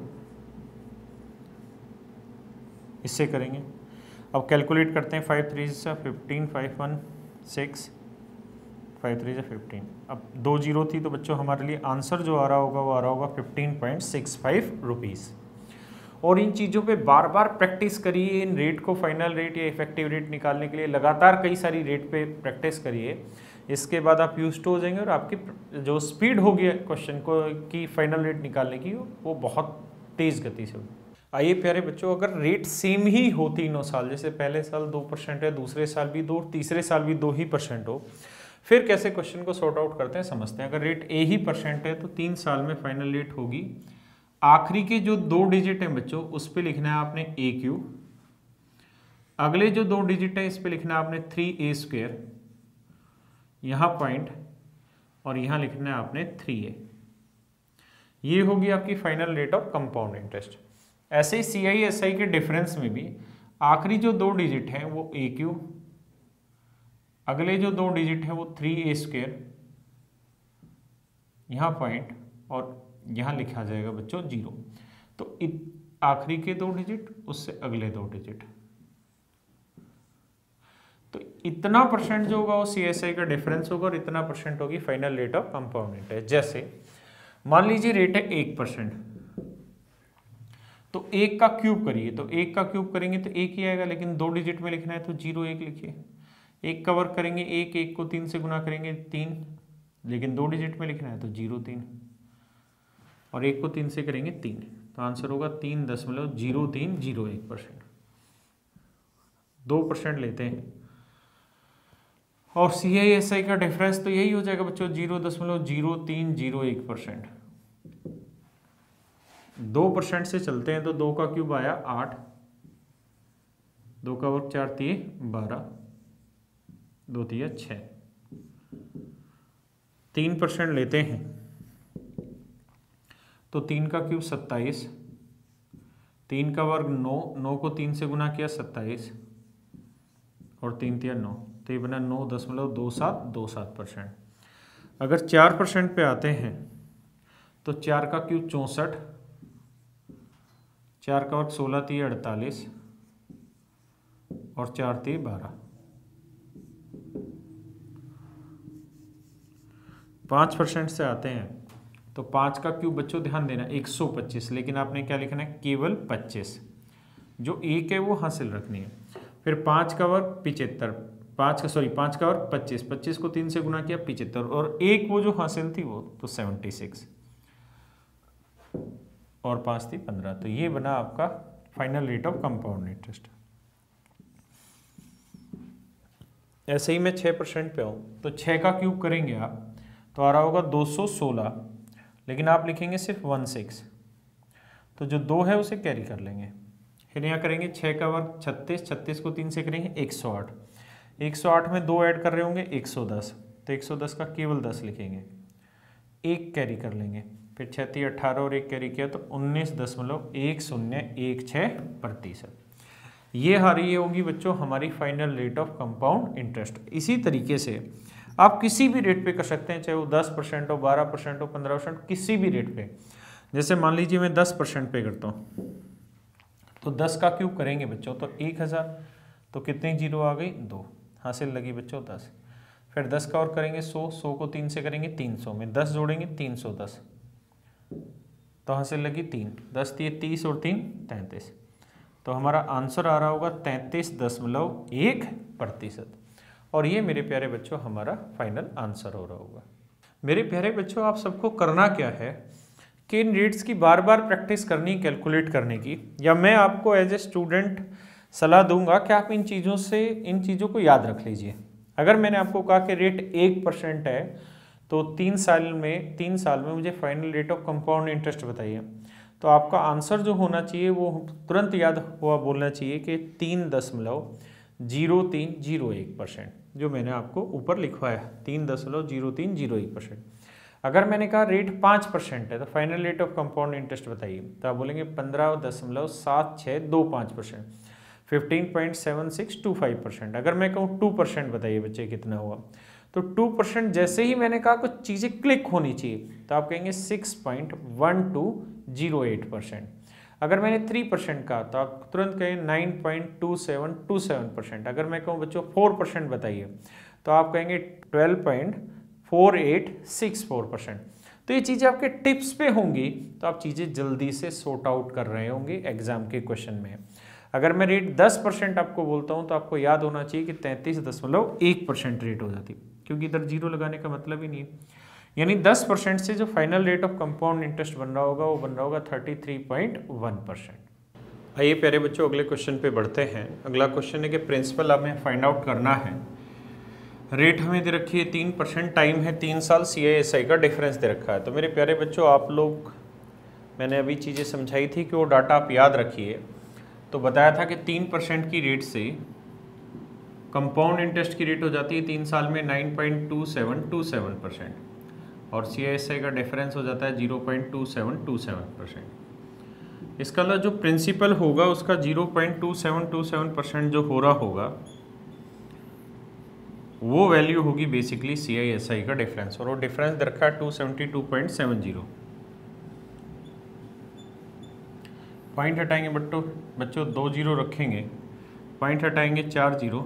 इससे करेंगे। अब कैलकुलेट करते हैं, 5 3 से 15, 5 1 6, 5 3 से 15। अब 2 0 थी तो बच्चों हमारे लिए आंसर जो आ रहा होगा वो आ रहा होगा 15.65 रुपीज़। और इन चीज़ों पे बार बार प्रैक्टिस करिए, इन रेट को फाइनल रेट या इफेक्टिव रेट निकालने के लिए लगातार कई सारी रेट पे प्रैक्टिस करिए। इसके बाद आप यूज्ड हो जाएंगे और आपकी जो स्पीड होगी क्वेश्चन को की फाइनल रेट निकालने की वो बहुत तेज़ गति से होगी। आइए प्यारे बच्चों, अगर रेट सेम ही हो तीनों साल, जैसे पहले साल 2% है, दूसरे साल भी 2, तीसरे साल भी 2 ही % हो, फिर कैसे क्वेश्चन को सॉर्ट आउट करते हैं समझते हैं। अगर रेट A ही % है तो 3 साल में फाइनल रेट होगी, आखिरी के जो 2 डिजिट हैं बच्चों उस पे लिखना है आपने AQ, अगले जो 2 डिजिट है इस पे लिखना है आपने 3A², यहाँ पॉइंट, और यहाँ लिखना है आपने 3A। ये होगी आपकी final rate of compound interest. ऐसे ही CISI के डिफरेंस में भी आखिरी जो 2 डिजिट हैं वो AQ, अगले जो 2 डिजिट है वो 3A², यहाँ पॉइंट, और यहाँ लिखा जाएगा बच्चों 0। तो आखिरी के 2 डिजिट उससे अगले 2 डिजिट, तो इतना % जो होगा वो CISI का डिफरेंस होगा और इतना % होगी final rate of compound interest. जैसे मान लीजिए रेट है 1%, तो 1 का क्यूब करिए, तो 1 का क्यूब करेंगे तो 1 ही आएगा, लेकिन 2 डिजिट में लिखना है तो 0 1 लिखिए। 1 का वर्क करेंगे 1, 1 को 3 से गुना करेंगे 3, लेकिन 2 डिजिट में लिखना है तो 0 3, और 1 को 3 से करेंगे 3, तो आंसर होगा 3.0301%। 2% लेते हैं और CISI का डिफरेंस तो यही हो जाएगा बच्चों 0.0301%। 2% से चलते हैं तो 2 का क्यूब आया 8, 2 का वर्ग 4 3 12, 2 3 6। 3% लेते हैं तो 3 का क्यूब 27, 3 का वर्ग 9, 9 को 3 से गुना किया 27, और 3 3 9, तो ये बना 9.2727%। अगर 4% पे आते हैं तो 4 का क्यूब 64, 4 का वर्ग 16 3 48, और 4 3 12। 5% से आते हैं तो 5 का क्यूब बच्चों ध्यान देना 125, लेकिन आपने क्या लिखना है केवल 25, जो 1 है वो हासिल रखनी है। फिर 5 का वर्ग 75, 5 का वर्ग 25, 25 को 3 से गुना किया 75, और 1 वो जो हासिल थी वो तो 76, और 5 थी 15। तो ये बना आपका final rate of compound interest. ऐसे ही मैं 6% पे हूँ तो 6 का क्यूब करेंगे आप तो आ रहा होगा 216, लेकिन आप लिखेंगे सिर्फ 16, तो जो 2 है उसे कैरी कर लेंगे। फिर यहाँ करेंगे 6 का वर्ग 36, 36 को 3 से करेंगे 108, 108 में 2 ऐड कर रहे होंगे 110, तो 110 का केवल 10 लिखेंगे, 1 कैरी कर लेंगे। फिर 6 3 18 और 1 कैरी किया तो 19.1016%। ये हारी होगी बच्चों हमारी final rate of compound interest. इसी तरीके से आप किसी भी रेट पे कर सकते हैं, चाहे वो 10% हो, 12% हो, 15%, किसी भी रेट पे। जैसे मान लीजिए मैं 10% पे करता हूँ तो 10 का क्यूब करेंगे बच्चों तो 1000, तो कितनी जीरो आ गई 2, हासिल लगी बच्चों 10। फिर 10 का और करेंगे 100, 100 को 3 से करेंगे 300 में 10 जोड़ेंगे 310, तो हासिल लगी 3, 10 दिए 30 और 3 33, तो हमारा आंसर आ रहा होगा 33.1%। और ये मेरे प्यारे बच्चों हमारा फाइनल आंसर हो रहा होगा। मेरे प्यारे बच्चों आप सबको करना क्या है कि इन रेट्स की बार बार प्रैक्टिस करनी, कैलकुलेट करने की, या मैं आपको एज ए स्टूडेंट सलाह दूंगा कि आप इन चीज़ों को याद रख लीजिए। अगर मैंने आपको कहा कि रेट 1% है तो 3 साल में मुझे final rate of compound interest बताइए, तो आपका आंसर जो होना चाहिए वो तुरंत याद हुआ बोलना चाहिए कि 3.0301%, जो मैंने आपको ऊपर लिखवाया 3.0301%। अगर मैंने कहा रेट 5% है तो final rate of compound interest बताइए, तो आप बोलेंगे 15.7625%, 15.7625%। अगर मैं कहूँ 2% बताइए बच्चे कितना हुआ, तो 2% जैसे ही मैंने कहा कुछ चीज़ें क्लिक होनी चाहिए, तो आप कहेंगे 6.1208%। अगर मैंने 3% कहा तो आप तुरंत कहें 9.2727%। अगर मैं कहूँ बच्चों 4% बताइए, तो आप कहेंगे 12.4864%। तो ये चीज़ें आपके टिप्स पे होंगी, तो आप चीज़ें जल्दी से सॉर्ट आउट कर रहे होंगे एग्जाम के क्वेश्चन में। अगर मैं रेट 10% आपको बोलता हूँ तो आपको याद होना चाहिए कि 33.1% रेट हो जाती, क्योंकि इधर जीरो लगाने का मतलब ही नहीं है। यानी 10% से जो final rate of compound interest बन रहा होगा वो बन रहा होगा 33.1%। आइए प्यारे बच्चों अगले क्वेश्चन पे बढ़ते हैं। अगला क्वेश्चन है कि प्रिंसिपल हमें फाइंड आउट करना है। रेट हमें दे रखी है 3%, टाइम है 3 साल, CISI का डिफरेंस दे रखा है। तो मेरे प्यारे बच्चों आप लोग, मैंने अभी चीज़ें समझाई थी कि वो डाटा आप याद रखिए। तो बताया था कि 3% की रेट से कंपाउंड इंटरेस्ट की रेट हो जाती है 3 साल में 9.2727%, और CISI का डिफरेंस हो जाता है 0.2727%। इसका मतलब जो प्रिंसिपल होगा उसका 0.2727% जो हो रहा होगा वो वैल्यू होगी बेसिकली CISI का डिफरेंस, और वो डिफरेंस दे रखा है 272.70। पॉइंट हटाएंगे बच्चों 2 जीरो रखेंगे, पॉइंट हटाएंगे 4 जीरो,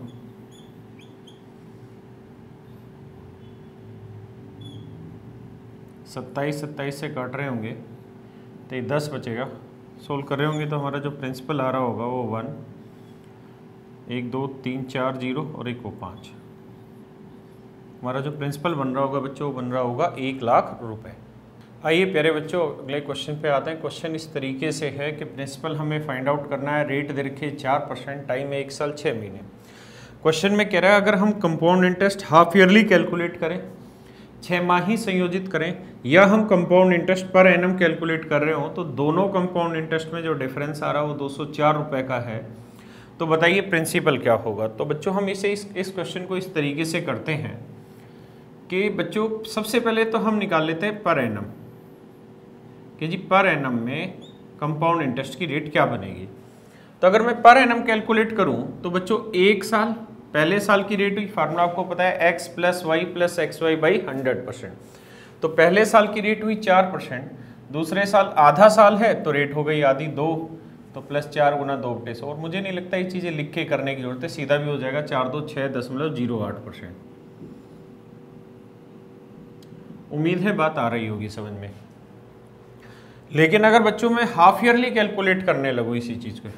27 से काट रहे होंगे तो ये 10 बचेगा। सोल्व कर रहे होंगे तो हमारा जो प्रिंसिपल आ रहा होगा वो 1, 1 2 3 4 जीरो और एक वो 5। हमारा जो प्रिंसिपल बन रहा होगा बच्चों वो बन रहा होगा 1 लाख रुपए। आइए प्यारे बच्चों अगले क्वेश्चन पे आते हैं। क्वेश्चन इस तरीके से है कि प्रिंसिपल हमें फाइंड आउट करना है, रेट दे रखे 4%, टाइम है 1 साल 6 महीने। क्वेश्चन में कह रहा है अगर हम compound interest half yearly calculate करें, 6 माही संयोजित करें, या हम compound interest per annum calculate कर रहे हो, तो दोनों कंपाउंड इंटरेस्ट में जो डिफरेंस आ रहा है वो 204 रुपये का है। तो बताइए प्रिंसिपल क्या होगा। तो बच्चों हम इस क्वेश्चन को इस तरीके से करते हैं कि बच्चों सबसे पहले तो हम निकाल लेते हैं पर एनम, कि जी पर एनम में कंपाउंड इंटरेस्ट की रेट क्या बनेगी। तो अगर मैं पर एनम कैलकुलेट करूं तो बच्चों 1 साल, पहले साल की रेट हुई, फार्मूला आपको पता है x + y + xy / 100%। तो पहले साल की रेट हुई 4%, दूसरे साल आधा साल है तो रेट हो गई आधी 2, तो +4 × 2/100। और मुझे नहीं लगता ये चीज़ें लिख के करने की जरूरत है, सीधा भी हो जाएगा 4 2 6.08%। उम्मीद है बात आ रही होगी समझ में। लेकिन अगर बच्चों मैं हाफ ईयरली कैलकुलेट करने लगूँ, इसी चीज़ को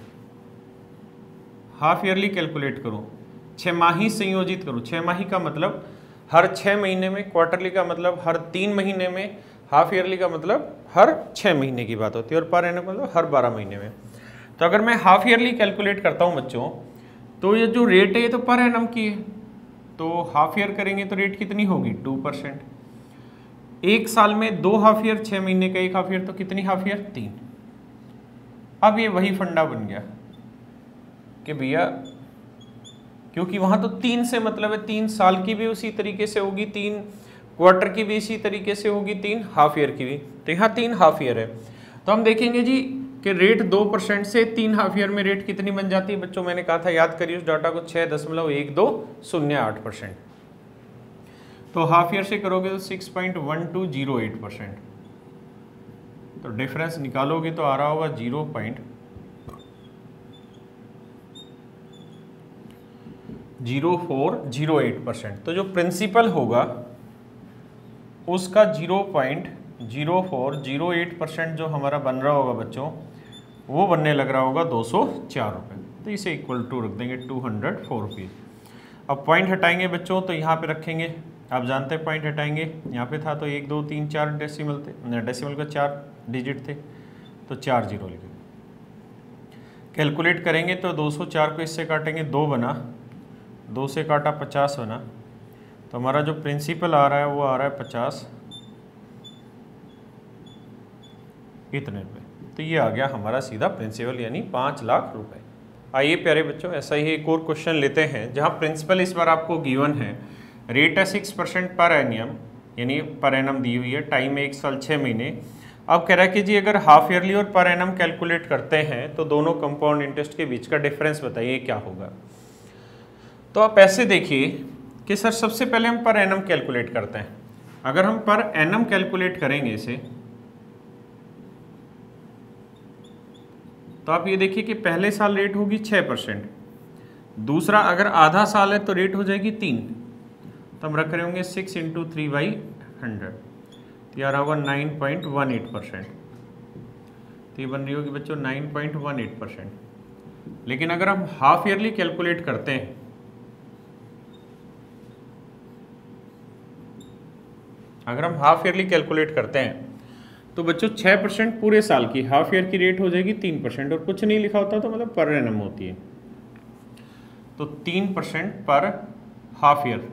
हाफ ईयरली कैलकुलेट करूँ, 6 माही संयोजित करूँ, 6 माही का मतलब हर 6 महीने में, क्वार्टरली का मतलब हर 3 महीने में, हाफ ईयरली का मतलब हर 6 महीने की बात होती है, और पर एनम मतलब हर 12 महीने में। तो अगर मैं हाफ ईयरली कैलकुलेट करता हूँ बच्चों, तो ये जो रेट है ये तो पर एनम की है, तो हाफ ईयर करेंगे तो रेट कितनी होगी 2%। 1 साल में 2 हाफ ईयर, 6 महीने का 1 हाफ ईयर, तो कितनी हाफ ईयर 3। अब ये वही फंडा बन गया कि भैया क्योंकि वहां तो 3 से मतलब है 3 साल की भी उसी तरीके से होगी, 3 क्वार्टर की भी इसी तरीके से होगी, 3 हाफ ईयर की भी, तो यहाँ 3 हाफ ईयर है। तो हम देखेंगे जी कि रेट 2% से 3 हाफ ईयर में रेट कितनी बन जाती है बच्चों। मैंने कहा था याद करिए उस डाटा को, 6.1208%। तो हाफ ईयर से करोगे तो 6.1208%। तो डिफरेंस निकालोगे तो आ रहा होगा 0.1208%। 0.0408%। तो जो प्रिंसिपल होगा उसका 0.0408% जो हमारा बन रहा होगा बच्चों, वो बनने लग रहा होगा 204 रुपये। तो इसे इक्वल टू रख देंगे 204 रुपीज़। अब पॉइंट हटाएंगे बच्चों तो यहाँ पे रखेंगे, आप जानते हैं पॉइंट हटाएंगे, यहाँ पे था तो 1 2 3 4 डेसिमल थे, डेसिमल का 4 डिजिट थे, तो 4 जीरो लिखेंगे। कैलकुलेट करेंगे तो 204 को इससे काटेंगे 2 बना, 2 से काटा 50 बना, तो हमारा जो प्रिंसिपल आ रहा है वो आ रहा है 50 इतने पे। तो ये आ गया हमारा सीधा प्रिंसिपल, यानी 5 लाख रुपए। आइए प्यारे बच्चों, ऐसा ही एक और क्वेश्चन लेते हैं जहाँ प्रिंसिपल इस बार आपको गिवन है, रेट है 6% पर एनियम, यानी पर एनम दी हुई है, टाइम है 1 साल 6 महीने। अब कह रहा है कि जी अगर हाफ ईयरली और पर एनम कैलकुलेट करते हैं तो दोनों कंपाउंड इंटरेस्ट के बीच का डिफरेंस बताइए क्या होगा। तो आप ऐसे देखिए कि सर सबसे पहले हम पर एनम कैलकुलेट करते हैं। अगर हम पर एनम कैलकुलेट करेंगे इसे, तो आप ये देखिए कि पहले साल रेट होगी 6%, दूसरा अगर आधा साल है तो रेट हो जाएगी 3, तो हम रख रहे होंगे 6 × 3/100, तो यार होगा 9.18%। तो ये बन रही होगी बच्चों 9.18%। लेकिन अगर हम हाफ ईयरली कैलकुलेट करते हैं, अगर हम हाफ ईयरली कैलकुलेट करते हैं तो बच्चों 6% पूरे साल की, हाफ ईयर की रेट हो जाएगी 3%, और कुछ नहीं लिखा होता तो मतलब पर एनम होती है, तो 3% पर हाफ ईयर,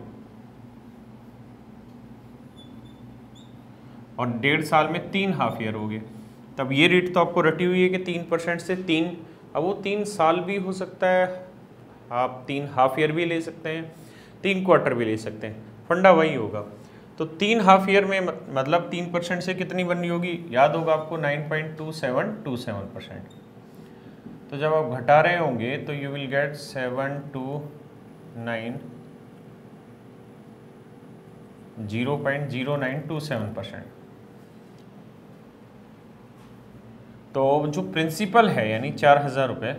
और 1.5 साल में 3 हाफ ईयर हो गए। तब ये रेट तो आपको रटी हुई है कि 3% से 3, अब वो 3 साल भी हो सकता है, आप 3 हाफ ईयर भी ले सकते हैं, 3 क्वार्टर भी ले सकते हैं, फंडा वही होगा। तो 3 हाफ ईयर में मतलब 3% से कितनी बननी होगी, याद होगा आपको 9.2727%। तो जब आप घटा रहे होंगे तो यू विल गेट 0.0927%। तो जो प्रिंसिपल है यानी 4000 रुपये,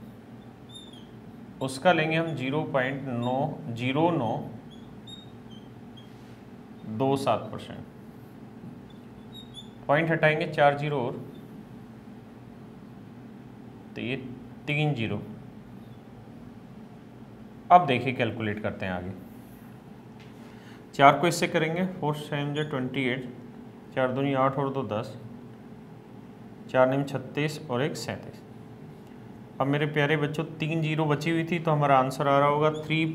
उसका लेंगे हम 0.0927%। पॉइंट हटाएंगे 4 जीरो और, तो ये 3 जीरो। अब देखिए कैलकुलेट करते हैं आगे। 4 को इससे करेंगे 4 7 28, 4 दूनी 8 और 2 10, 4 9 36 और 1 37। अब मेरे प्यारे बच्चों 3 जीरो बची हुई थी, तो हमारा आंसर आ रहा होगा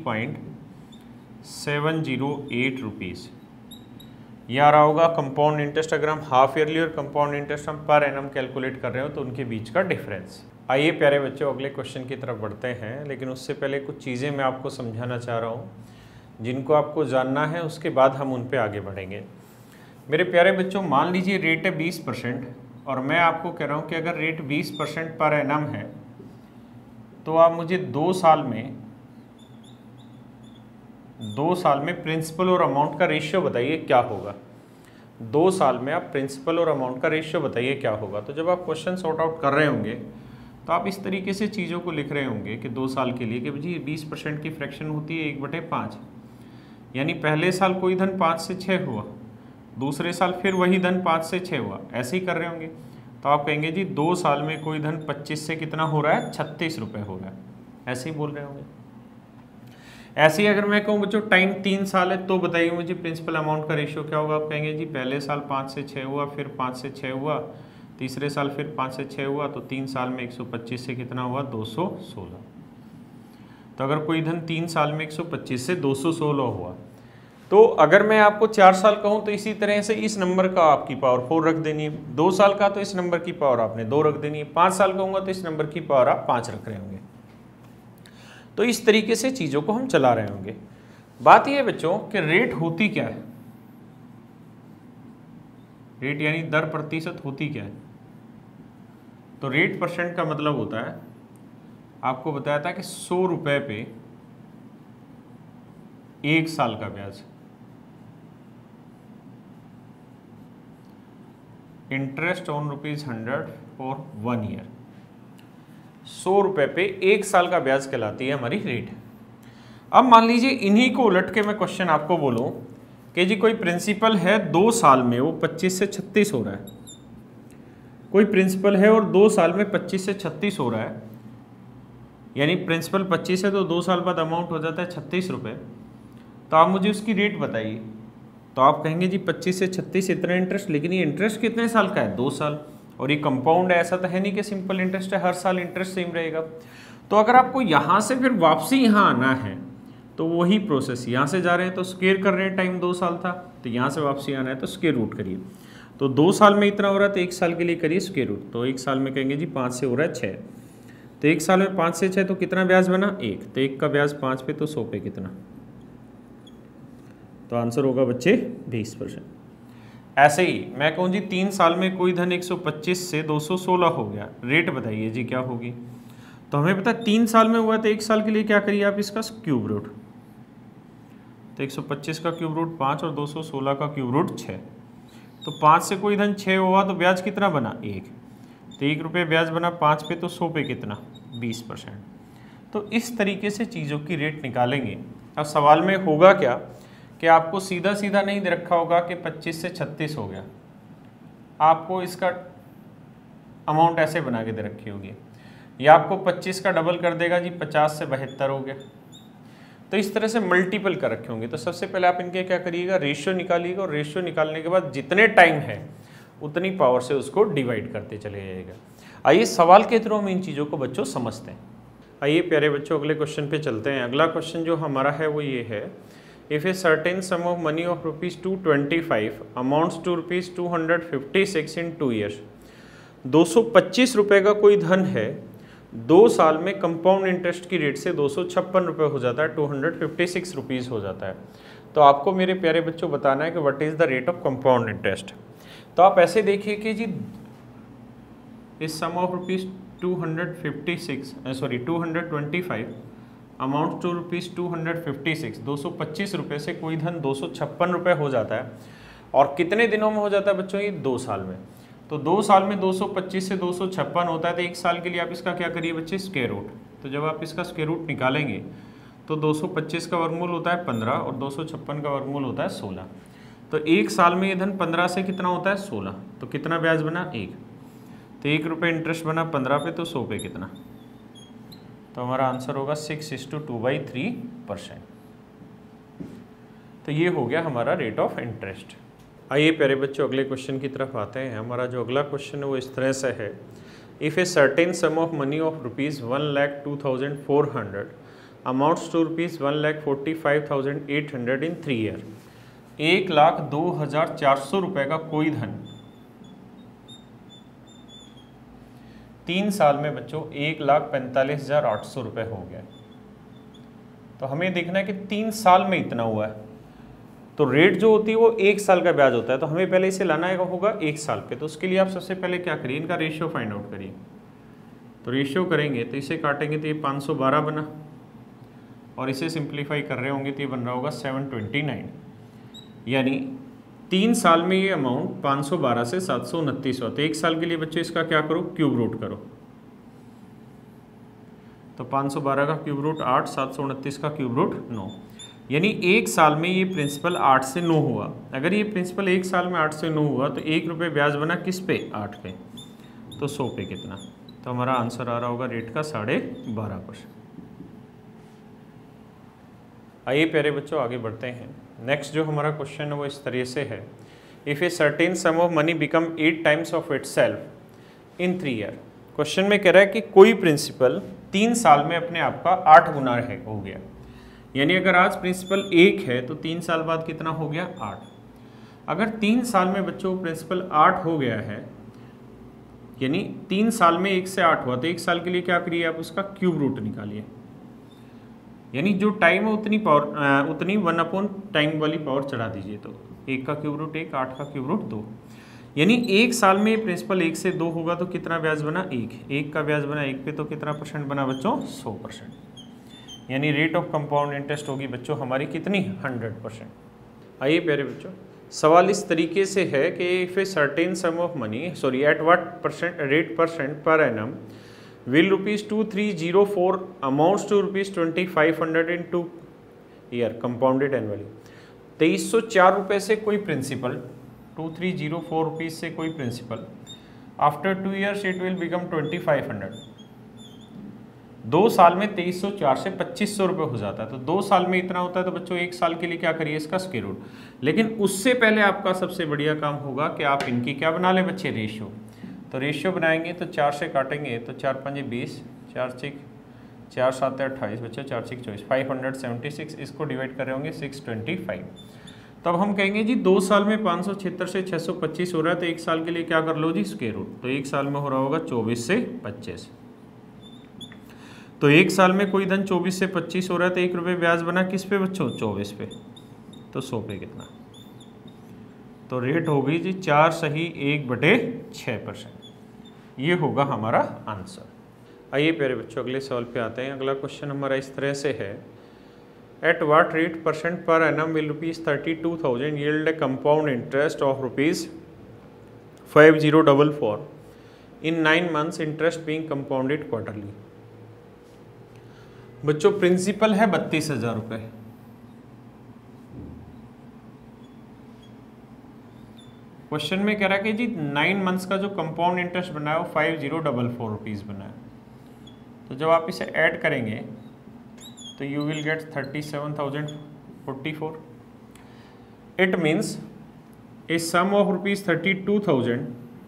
3.708 रुपीज़। ये आ रहा होगा कंपाउंड इंटरेस्ट। अगर हम हाफ ईयरली और कंपाउंड इंटरेस्ट हम पर एनम कैलकुलेट कर रहे हो तो उनके बीच का डिफरेंस। आइए प्यारे बच्चों अगले क्वेश्चन की तरफ बढ़ते हैं, लेकिन उससे पहले कुछ चीज़ें मैं आपको समझाना चाह रहा हूँ जिनको आपको जानना है, उसके बाद हम उन पे आगे बढ़ेंगे। मेरे प्यारे बच्चों मान लीजिए रेट है 20%, और मैं आपको कह रहा हूँ कि अगर रेट 20% पर एनम है तो आप मुझे 2 साल में प्रिंसिपल और अमाउंट का रेशियो बताइए क्या होगा। 2 साल में आप प्रिंसिपल और अमाउंट का रेशियो बताइए क्या होगा। तो जब आप क्वेश्चन सॉर्ट आउट कर रहे होंगे तो आप इस तरीके से चीज़ों को लिख रहे होंगे कि 2 साल के लिए कि जी 20% की फ्रैक्शन होती है 1/5, यानी पहले साल कोई धन 5 से 6 हुआ, दूसरे साल फिर वही धन 5 से 6 हुआ, ऐसे ही कर रहे होंगे। तो आप कहेंगे जी 2 साल में कोई धन 25 से कितना हो रहा है, 36 रुपये हो रहा है, ऐसे ही बोल रहे होंगे। ऐसे ही अगर मैं कहूँ बच्चों टाइम 3 साल है तो बताइए मुझे प्रिंसिपल अमाउंट का रेशियो क्या होगा। आप कहेंगे जी पहले साल 5 से 6 हुआ, फिर 5 से 6 हुआ, तीसरे साल फिर 5 से 6 हुआ, तो 3 साल में 125 से कितना हुआ, 216। तो अगर कोई धन 3 साल में 125 से 216 हुआ, तो अगर मैं आपको 4 साल कहूँ तो इसी तरह से इस नंबर का आपकी पावर 4 रख देनी है, 2 साल का तो इस नंबर की पावर आपने 2 रख देनी है, 5 साल कहूँगा तो इस नंबर की पावर आप 5 रख रहे होंगे। तो इस तरीके से चीज़ों को हम चला रहे होंगे। बात यह है बच्चों कि रेट होती क्या है, रेट यानी दर प्रतिशत होती क्या है। तो रेट परसेंट का मतलब होता है, आपको बताया था कि 100 रुपये पे 1 साल का ब्याज, इंटरेस्ट ऑन ₹100 फॉर 1 ईयर। 100 रुपये पे 1 साल का ब्याज कहलाती है हमारी रेट। अब मान लीजिए इन्हीं को उलट के मैं क्वेश्चन आपको बोलूं कि जी कोई प्रिंसिपल है 2 साल में वो 25 से 36 हो रहा है, कोई प्रिंसिपल है और 2 साल में 25 से 36 हो रहा है, यानी प्रिंसिपल 25 है तो 2 साल बाद अमाउंट हो जाता है 36 रुपये, तो आप मुझे उसकी रेट बताइए। तो आप कहेंगे जी 25 से 36 इतना इंटरेस्ट, लेकिन ये इंटरेस्ट कितने साल का है? 2 साल, और ये कंपाउंड है, ऐसा तो है नहीं कि सिंपल इंटरेस्ट है, हर साल इंटरेस्ट सेम रहेगा। तो अगर आपको यहाँ से फिर वापसी यहाँ आना है तो वही प्रोसेस, यहाँ से जा रहे हैं तो स्क्वायर कर रहे हैं, टाइम 2 साल था, तो यहाँ से वापसी आना है तो स्क्वायर रूट करिए। तो 2 साल में इतना हो रहा है तो 1 साल के लिए करिए स्क्वायर रूट, तो 1 साल में कहेंगे जी 5 से हो रहा है 6, तो 1 साल में 5 से 6 तो कितना ब्याज बना? 1, तो 1 का ब्याज 5 पे तो 100 पे कितना? तो आंसर होगा बच्चे 20%। ऐसे ही मैं कहूँ जी 3 साल में कोई धन 125 से 216 हो गया, रेट बताइए जी क्या होगी? तो हमें पता 3 साल में हुआ तो 1 साल के लिए क्या करिए आप? इसका क्यूब रूट, तो 125 का क्यूब रूट 5 और 216 का क्यूब रूट 6, तो 5 से कोई धन 6 हुआ तो ब्याज कितना बना? 1, तो 1 रुपये ब्याज बना, 5 पे तो 100 पे कितना? 20%। तो इस तरीके से चीज़ों की रेट निकालेंगे। अब सवाल में होगा क्या कि आपको सीधा सीधा नहीं दे रखा होगा कि 25 से 36 हो गया, आपको इसका अमाउंट ऐसे बना के दे रखी होगी, या आपको 25 का डबल कर देगा जी 50 से 72 हो गया, तो इस तरह से मल्टीपल कर रखे होंगे। तो सबसे पहले आप इनके क्या करिएगा? रेशियो निकालिएगा, और रेशियो निकालने के बाद जितने टाइम है उतनी पावर से उसको डिवाइड करते चले जाइएगा। आइए सवाल के थ्रू हम इन चीज़ों को बच्चों समझते हैं। आइए प्यारे बच्चों अगले क्वेश्चन पे चलते हैं। अगला क्वेश्चन जो हमारा है वो ये है, if a certain sum of money of ₹225 amounts to ₹256 in 2 years, 225 रुपये का कोई धन है, 2 साल में कंपाउंड इंटरेस्ट की रेट से 256 रुपये हो जाता है, 256 रुपीज़ हो जाता है। तो आपको मेरे प्यारे बच्चों बताना है कि what is the rate of compound interest. तो आप ऐसे देखिए कि जी इस सम ऑफ ₹225 अमाउंट टू ₹256, 225 रुपये से कोई धन 256 रुपये हो जाता है, और कितने दिनों में हो जाता है बच्चों? ये 2 साल में। तो 2 साल में 225 से 256 होता है, तो 1 साल के लिए आप इसका क्या करिए बच्चे? Square root. तो जब आप इसका स्क्वायर रूट निकालेंगे तो 225 का वर्गमूल होता है 15 और 256 का वर्गमूल होता है 16, तो 1 साल में ये धन 15 से कितना होता है? 16, तो कितना ब्याज बना? 1, तो 1 रुपये इंटरेस्ट बना 15 पे, तो 100 पे कितना? तो हमारा आंसर होगा 6:2/3%। तो ये हो गया हमारा रेट ऑफ इंटरेस्ट। आइए प्यारे बच्चों अगले क्वेश्चन की तरफ आते हैं। हमारा जो अगला क्वेश्चन है वो इस तरह से है, if a certain sum of money of ₹1,02,400 amounts to ₹1,45,800 in 3 year, 1,02,400 रुपये का कोई धन 3 साल में बच्चों 1,45,800 रुपये हो गया। तो हमें देखना है कि 3 साल में इतना हुआ है, तो रेट जो होती है वो 1 साल का ब्याज होता है, तो हमें पहले इसे लाना होगा 1 साल पे। तो उसके लिए आप सबसे पहले क्या करिए? इनका रेशियो फाइंड आउट करिए। तो रेशियो करेंगे तो इसे काटेंगे तो ये 512 बना, और इसे सिंप्लीफाई कर रहे होंगे तो ये बन रहा होगा 729, यानी 3 साल में ये अमाउंट 512 से 729 हुआ। तो 1 साल के लिए बच्चों इसका क्या करो? क्यूब रूट करो। तो 512 का क्यूब रूट 8, 729 का क्यूब रूट 9, यानी 1 साल में ये प्रिंसिपल 8 से 9 हुआ। अगर ये प्रिंसिपल 1 साल में 8 से 9 हुआ तो 1 रुपये ब्याज बना किस पे? 8 पे, तो 100 पे कितना? तो हमारा आंसर आ रहा होगा रेट का 12.5%। आइए प्यारे बच्चों आगे बढ़ते हैं। नेक्स्ट जो हमारा क्वेश्चन है वो इस तरह से है, if a certain sum of money become 8 times of itself in 3 year. Question में कह रहा है कि कोई प्रिंसिपल 3 साल में अपने आप का 8 गुना हो गया, यानी अगर आज प्रिंसिपल 1 है तो 3 साल बाद कितना हो गया? 8। अगर 3 साल में बच्चों प्रिंसिपल 8 हो गया है, यानी 3 साल में 1 से 8 हुआ, तो 1 साल के लिए क्या करिए आप? उसका क्यूब रूट निकालिए, यानी जो टाइम है उतनी पावर उतनी 1 टाइम वाली पावर चढ़ा दीजिए। तो 1 का क्यूब रूट 1, 8 का क्यूब रूट 2, यानी 1 साल में प्रिंसिपल 1 से 2 होगा तो कितना ब्याज बना? 1 का ब्याज बना 1 पे, तो कितना परसेंट बना बच्चों? 100%, यानी रेट ऑफ कंपाउंड इंटरेस्ट होगी बच्चों हमारी कितनी? 100%। आइए प्यारे बच्चों सवाल इस तरीके से है कि if a certain sum of money at what % per annum will ₹2304 amounts to ₹2,500 in year compounded annually. 2304 रुपये से कोई प्रिंसिपल, 2304 रुपीज़ से कोई principal, after 2 years it will become 2500। 2 साल में 2304 से 2500 रुपये हो जाता है, तो 2 साल में इतना होता है। तो बच्चों 1 साल के लिए क्या करिए, इसका स्क्वायर रूट। लेकिन उससे पहले आपका सबसे बढ़िया काम होगा कि आप इनकी क्या बना लें बच्चे, रेशियो। तो रेशियो बनाएंगे तो 4 से काटेंगे तो 4 5 20, 4 6 4 7 28 बच्चे, 4 6 24, 576। इसको डिवाइड कर रहे होंगे 625। तब हम कहेंगे जी 2 साल में 576 से 625 हो रहा है, तो 1 साल के लिए क्या कर लो जी, स्क्वायर रूट। तो 1 साल में हो रहा होगा 24 से 25। तो 1 साल में कोई धन 24 से 25 हो रहा है, तो 1 रुपये ब्याज बना किस पे बच्चों, 24 पे। तो 100 पे कितना, तो रेट होगी जी 4 सही 1/6%। ये होगा हमारा आंसर। आइए प्यारे बच्चों अगले सवाल पे आते हैं। अगला क्वेश्चन हमारा इस तरह से है, at what rate percent per annum will ₹32,000 yield a compound interest of ₹5044 in 9 months, interest being compounded quarterly. बच्चों प्रिंसिपल है 32,000 रुपये, क्वेश्चन में कह रहा है कि जी 9 months का जो कंपाउंड इंटरेस्ट बना है वो 5044 रुपीज़ बना है। तो जब आप इसे ऐड करेंगे तो you will get 37,044। It means a sum of ₹32,000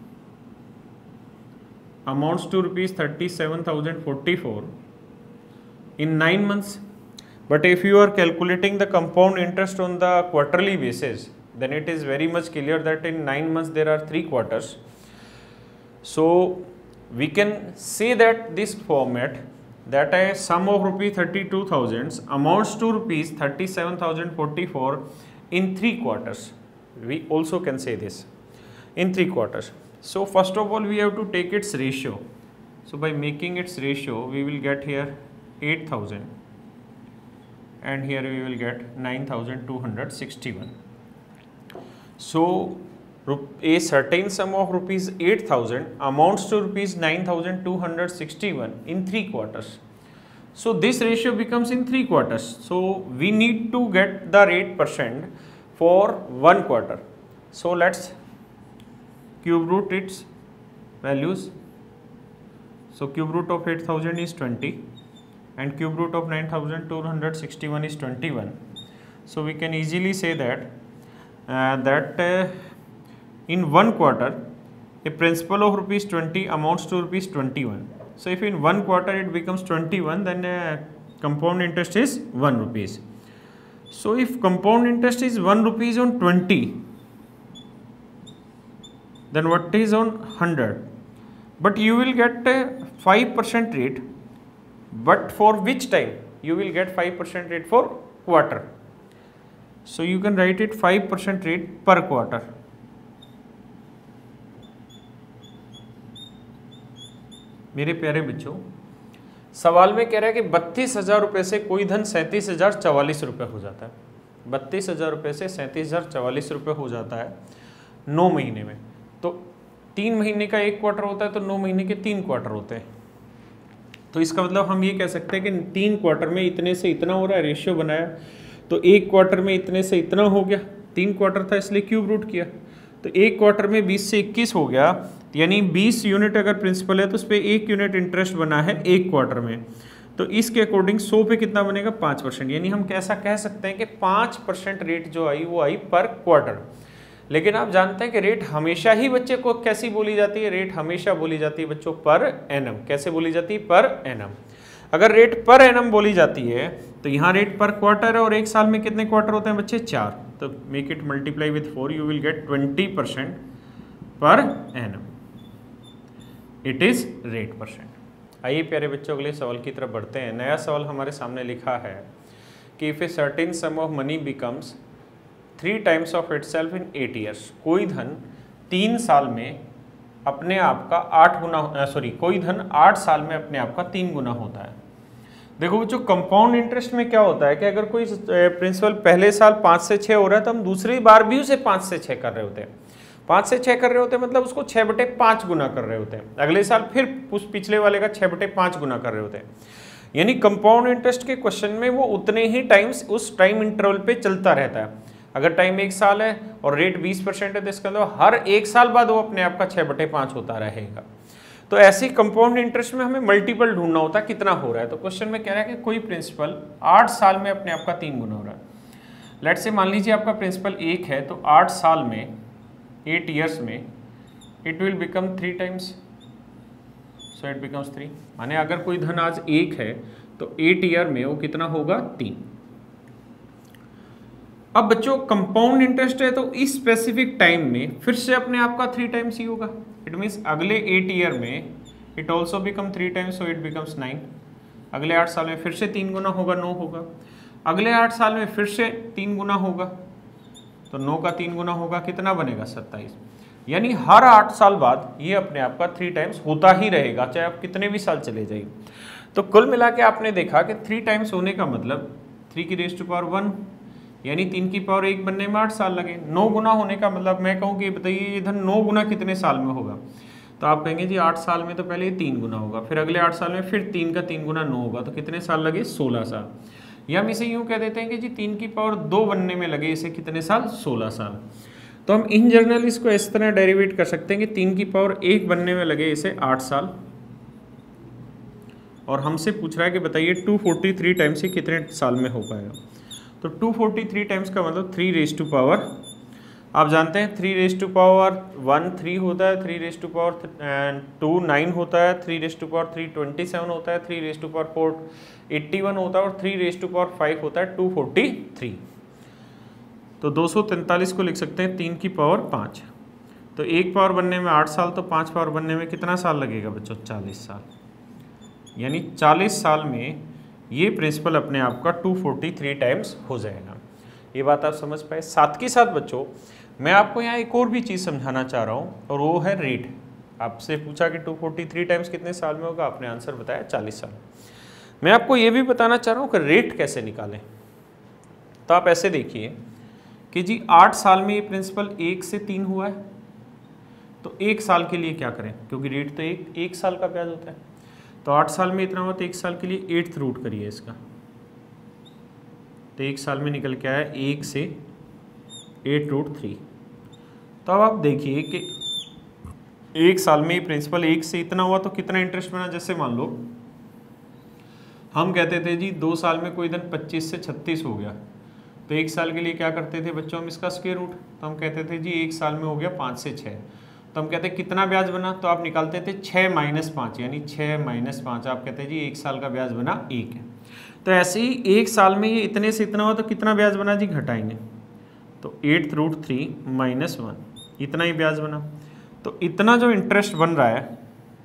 amounts to ₹37,044 in 9 months. But if you are calculating the compound interest on the quarterly basis, then it is very much clear that in 9 months there are 3 quarters. So we can say that this format, that a sum of ₹32,000 amounts to ₹37,044 in 3 quarters. We also can say this in 3 quarters. So first of all we have to take its ratio. So by making its ratio we will get here 8,000 and here we will get 9,261. So a certain sum of ₹8,000 amounts to ₹9,261 in 3 quarters. So this ratio becomes in 3 quarters. So we need to get the rate percent for 1 quarter. So let's cube root its values. So cube root of 8,000 is 20 and cube root of 9,261 is 21. So we can easily say that in 1 quarter a principal of ₹20 amounts to ₹21. So if in 1 quarter it becomes 21, then compound interest is ₹1. So if compound interest is ₹1 on 20, then what is on 100? But you will get a 5% rate. But for which time? You will get 5% rate for quarter. So you can write it 5% rate per quarter. मेरे प्यारे बच्चों सवाल में कह रहा है कि 32,000 रुपये से कोई धन 37,044 रुपये हो जाता है। 32,000 रुपये से 37,044 रुपये हो जाता है 9 महीने में। तो 3 महीने का 1 क्वार्टर होता है, तो 9 महीने के 3 क्वार्टर होते हैं। तो इसका मतलब हम ये कह सकते हैं कि 3 क्वार्टर में इतने से इतना हो रहा है, रेशियो बनाया, तो 1 क्वार्टर में इतने से इतना हो गया। 3 क्वार्टर था इसलिए क्यूब रूट किया, तो 1 क्वार्टर में 20 से 21 हो गया, यानी 20 यूनिट अगर प्रिंसिपल है तो उस पर 1 यूनिट इंटरेस्ट बना है 1 क्वार्टर में। तो इसके अकॉर्डिंग 100 पे कितना बनेगा, 5%। यानी हम कैसा कह सकते हैं कि 5% रेट जो आई वो आई पर क्वार्टर। लेकिन आप जानते हैं कि रेट हमेशा ही बच्चे को कैसी बोली जाती है, रेट हमेशा बोली जाती है बच्चों पर एनम। कैसे बोली जाती है, पर एनम। अगर रेट पर एनम बोली जाती है तो यहाँ रेट पर क्वार्टर है, और 1 साल में कितने क्वार्टर होते हैं बच्चे, 4। तो make it multiply with 4, you will get 20% per annum. It is rate percent. आइए प्यारे बच्चों अगले सवाल की तरफ बढ़ते हैं। नया सवाल हमारे सामने लिखा है कि if a certain sum of money becomes 3 times of itself in 8 years, कोई धन 3 साल में अपने आप का 8 गुना, कोई धन 8 साल में अपने आप का 3 गुना होता है। देखो बच्चों कंपाउंड इंटरेस्ट में क्या होता है कि अगर कोई प्रिंसिपल पहले साल 5 से 6 हो रहा है तो हम दूसरी बार भी उसे 5 से 6 कर रहे होते हैं। 5 से 6 कर रहे होते हैं मतलब उसको 6/5 गुना कर रहे होते हैं। अगले साल फिर उस पिछले वाले का 6/5 गुना कर रहे होते हैं। यानी कंपाउंड इंटरेस्ट के क्वेश्चन में वो उतने ही टाइम्स उस टाइम इंटरवल पे चलता रहता है। अगर टाइम 1 साल है और रेट 20% है तो इसका मतलब हर 1 साल बाद वो अपने आप का 6/5 होता रहेगा। तो ऐसे कंपाउंड इंटरेस्ट में हमें मल्टीपल ढूंढना होता है कितना हो रहा है। तो क्वेश्चन में कह रहा है कि कोई प्रिंसिपल 8 साल में अपने आप का 3 गुना हो रहा है। लेट्स से मान लीजिए आपका प्रिंसिपल 1 है तो 8 साल में 8 ईयर्स में it will become 3 times, so it becomes 3। माने अगर कोई धन आज 1 है तो 8 ईयर में वो कितना होगा 3। अब बच्चों कंपाउंड इंटरेस्ट है तो इस स्पेसिफिक टाइम में फिर से अपने आप का 3 टाइम्स ही होगा। इट मीन्स अगले 8 ईयर में it also become 3 times, so it becomes 9। अगले 8 साल में फिर से 3 गुना होगा, 9 होगा। अगले 8 साल में फिर से 3 गुना होगा तो 9 का 3 गुना होगा, कितना बनेगा 27। यानी हर 8 साल बाद ये अपने आप का 3 टाइम्स होता ही रहेगा, चाहे आप कितने भी साल चले जाइए। तो कुल मिला के आपने देखा कि 3 टाइम्स होने का मतलब 3 की रेज़ टू पावर 1 यानी 3 की पावर 1 बनने में 8 साल लगे। 9 गुना होने का मतलब मैं कहूँ कि बताइए ये धन 9 गुना कितने साल में होगा, तो आप कहेंगे जी 8 साल में तो पहले 3 गुना होगा, फिर अगले 8 साल में फिर 3 का 3 गुना 9 होगा, तो कितने साल लगे 16 साल। या हम इसे यूँ कह देते हैं कि जी 3 की पावर 2 बनने में लगे इसे कितने साल 16 साल। तो हम इन जनरल इसको इस तरह डेरिवेट कर सकते हैं कि 3 की पावर 1 बनने में लगे इसे 8 साल, और हमसे पूछ रहा है कि बताइए 243 टाइम्स ही कितने साल में हो पाएगा। तो 243 टाइम्स का मतलब 3 रेज़ टू पावर, आप जानते हैं 3 रेज़ टू पावर 1 3 होता है, 3 रेज़ टू पावर 2 9 होता है, 3 रेज़ टू पावर 3 27 होता है, 3 रेज़ टू पावर 4 81 होता है और 3 रेज़ टू पावर 5 होता है 243। तो 243 को लिख सकते हैं 3 की पावर 5। तो 1 पावर बनने में 8 साल, तो 5 पावर बनने में कितना साल लगेगा बच्चों 40 साल। यानी 40 साल में ये प्रिंसिपल अपने आप का 243 टाइम्स हो जाएगा। ये बात आप समझ पाए। साथ के साथ बच्चों मैं आपको यहाँ एक और भी चीज़ समझाना चाह रहा हूँ और वो है रेट। आपसे पूछा कि 243 टाइम्स कितने साल में होगा, आपने आंसर बताया 40 साल। मैं आपको ये भी बताना चाह रहा हूँ कि रेट कैसे निकालें। तो आप ऐसे देखिए कि जी 8 साल में ये प्रिंसिपल 1 से 3 हुआ है, तो 1 साल के लिए क्या करें, क्योंकि रेट तो एक साल का ब्याज होता है। तो 8 साल में इतना हुआ तो 1 साल के लिए 8th रूट करिए इसका, तो 1 साल में निकल के आया 1 से 8√3। तो अब आप देखिए कि 1 साल में ये प्रिंसिपल 1 से इतना हुआ तो कितना इंटरेस्ट बना। जैसे मान लो हम कहते थे जी 2 साल में कोई धन 25 से 36 हो गया, तो 1 साल के लिए क्या करते थे बच्चों हम इसका स्क्वायर रूट, तो हम कहते थे जी 1 साल में हो गया 5 से 6, तो हम कहते हैं कितना ब्याज बना, तो आप निकालते थे 6 - 5 यानी 6 - 5, आप कहते हैं जी 1 साल का ब्याज बना 1 है। तो ऐसे ही 1 साल में ये इतने से इतना हुआ तो कितना ब्याज बना जी, घटाएंगे तो 8√3 - 1 इतना ही ब्याज बना। तो इतना जो इंटरेस्ट बन रहा है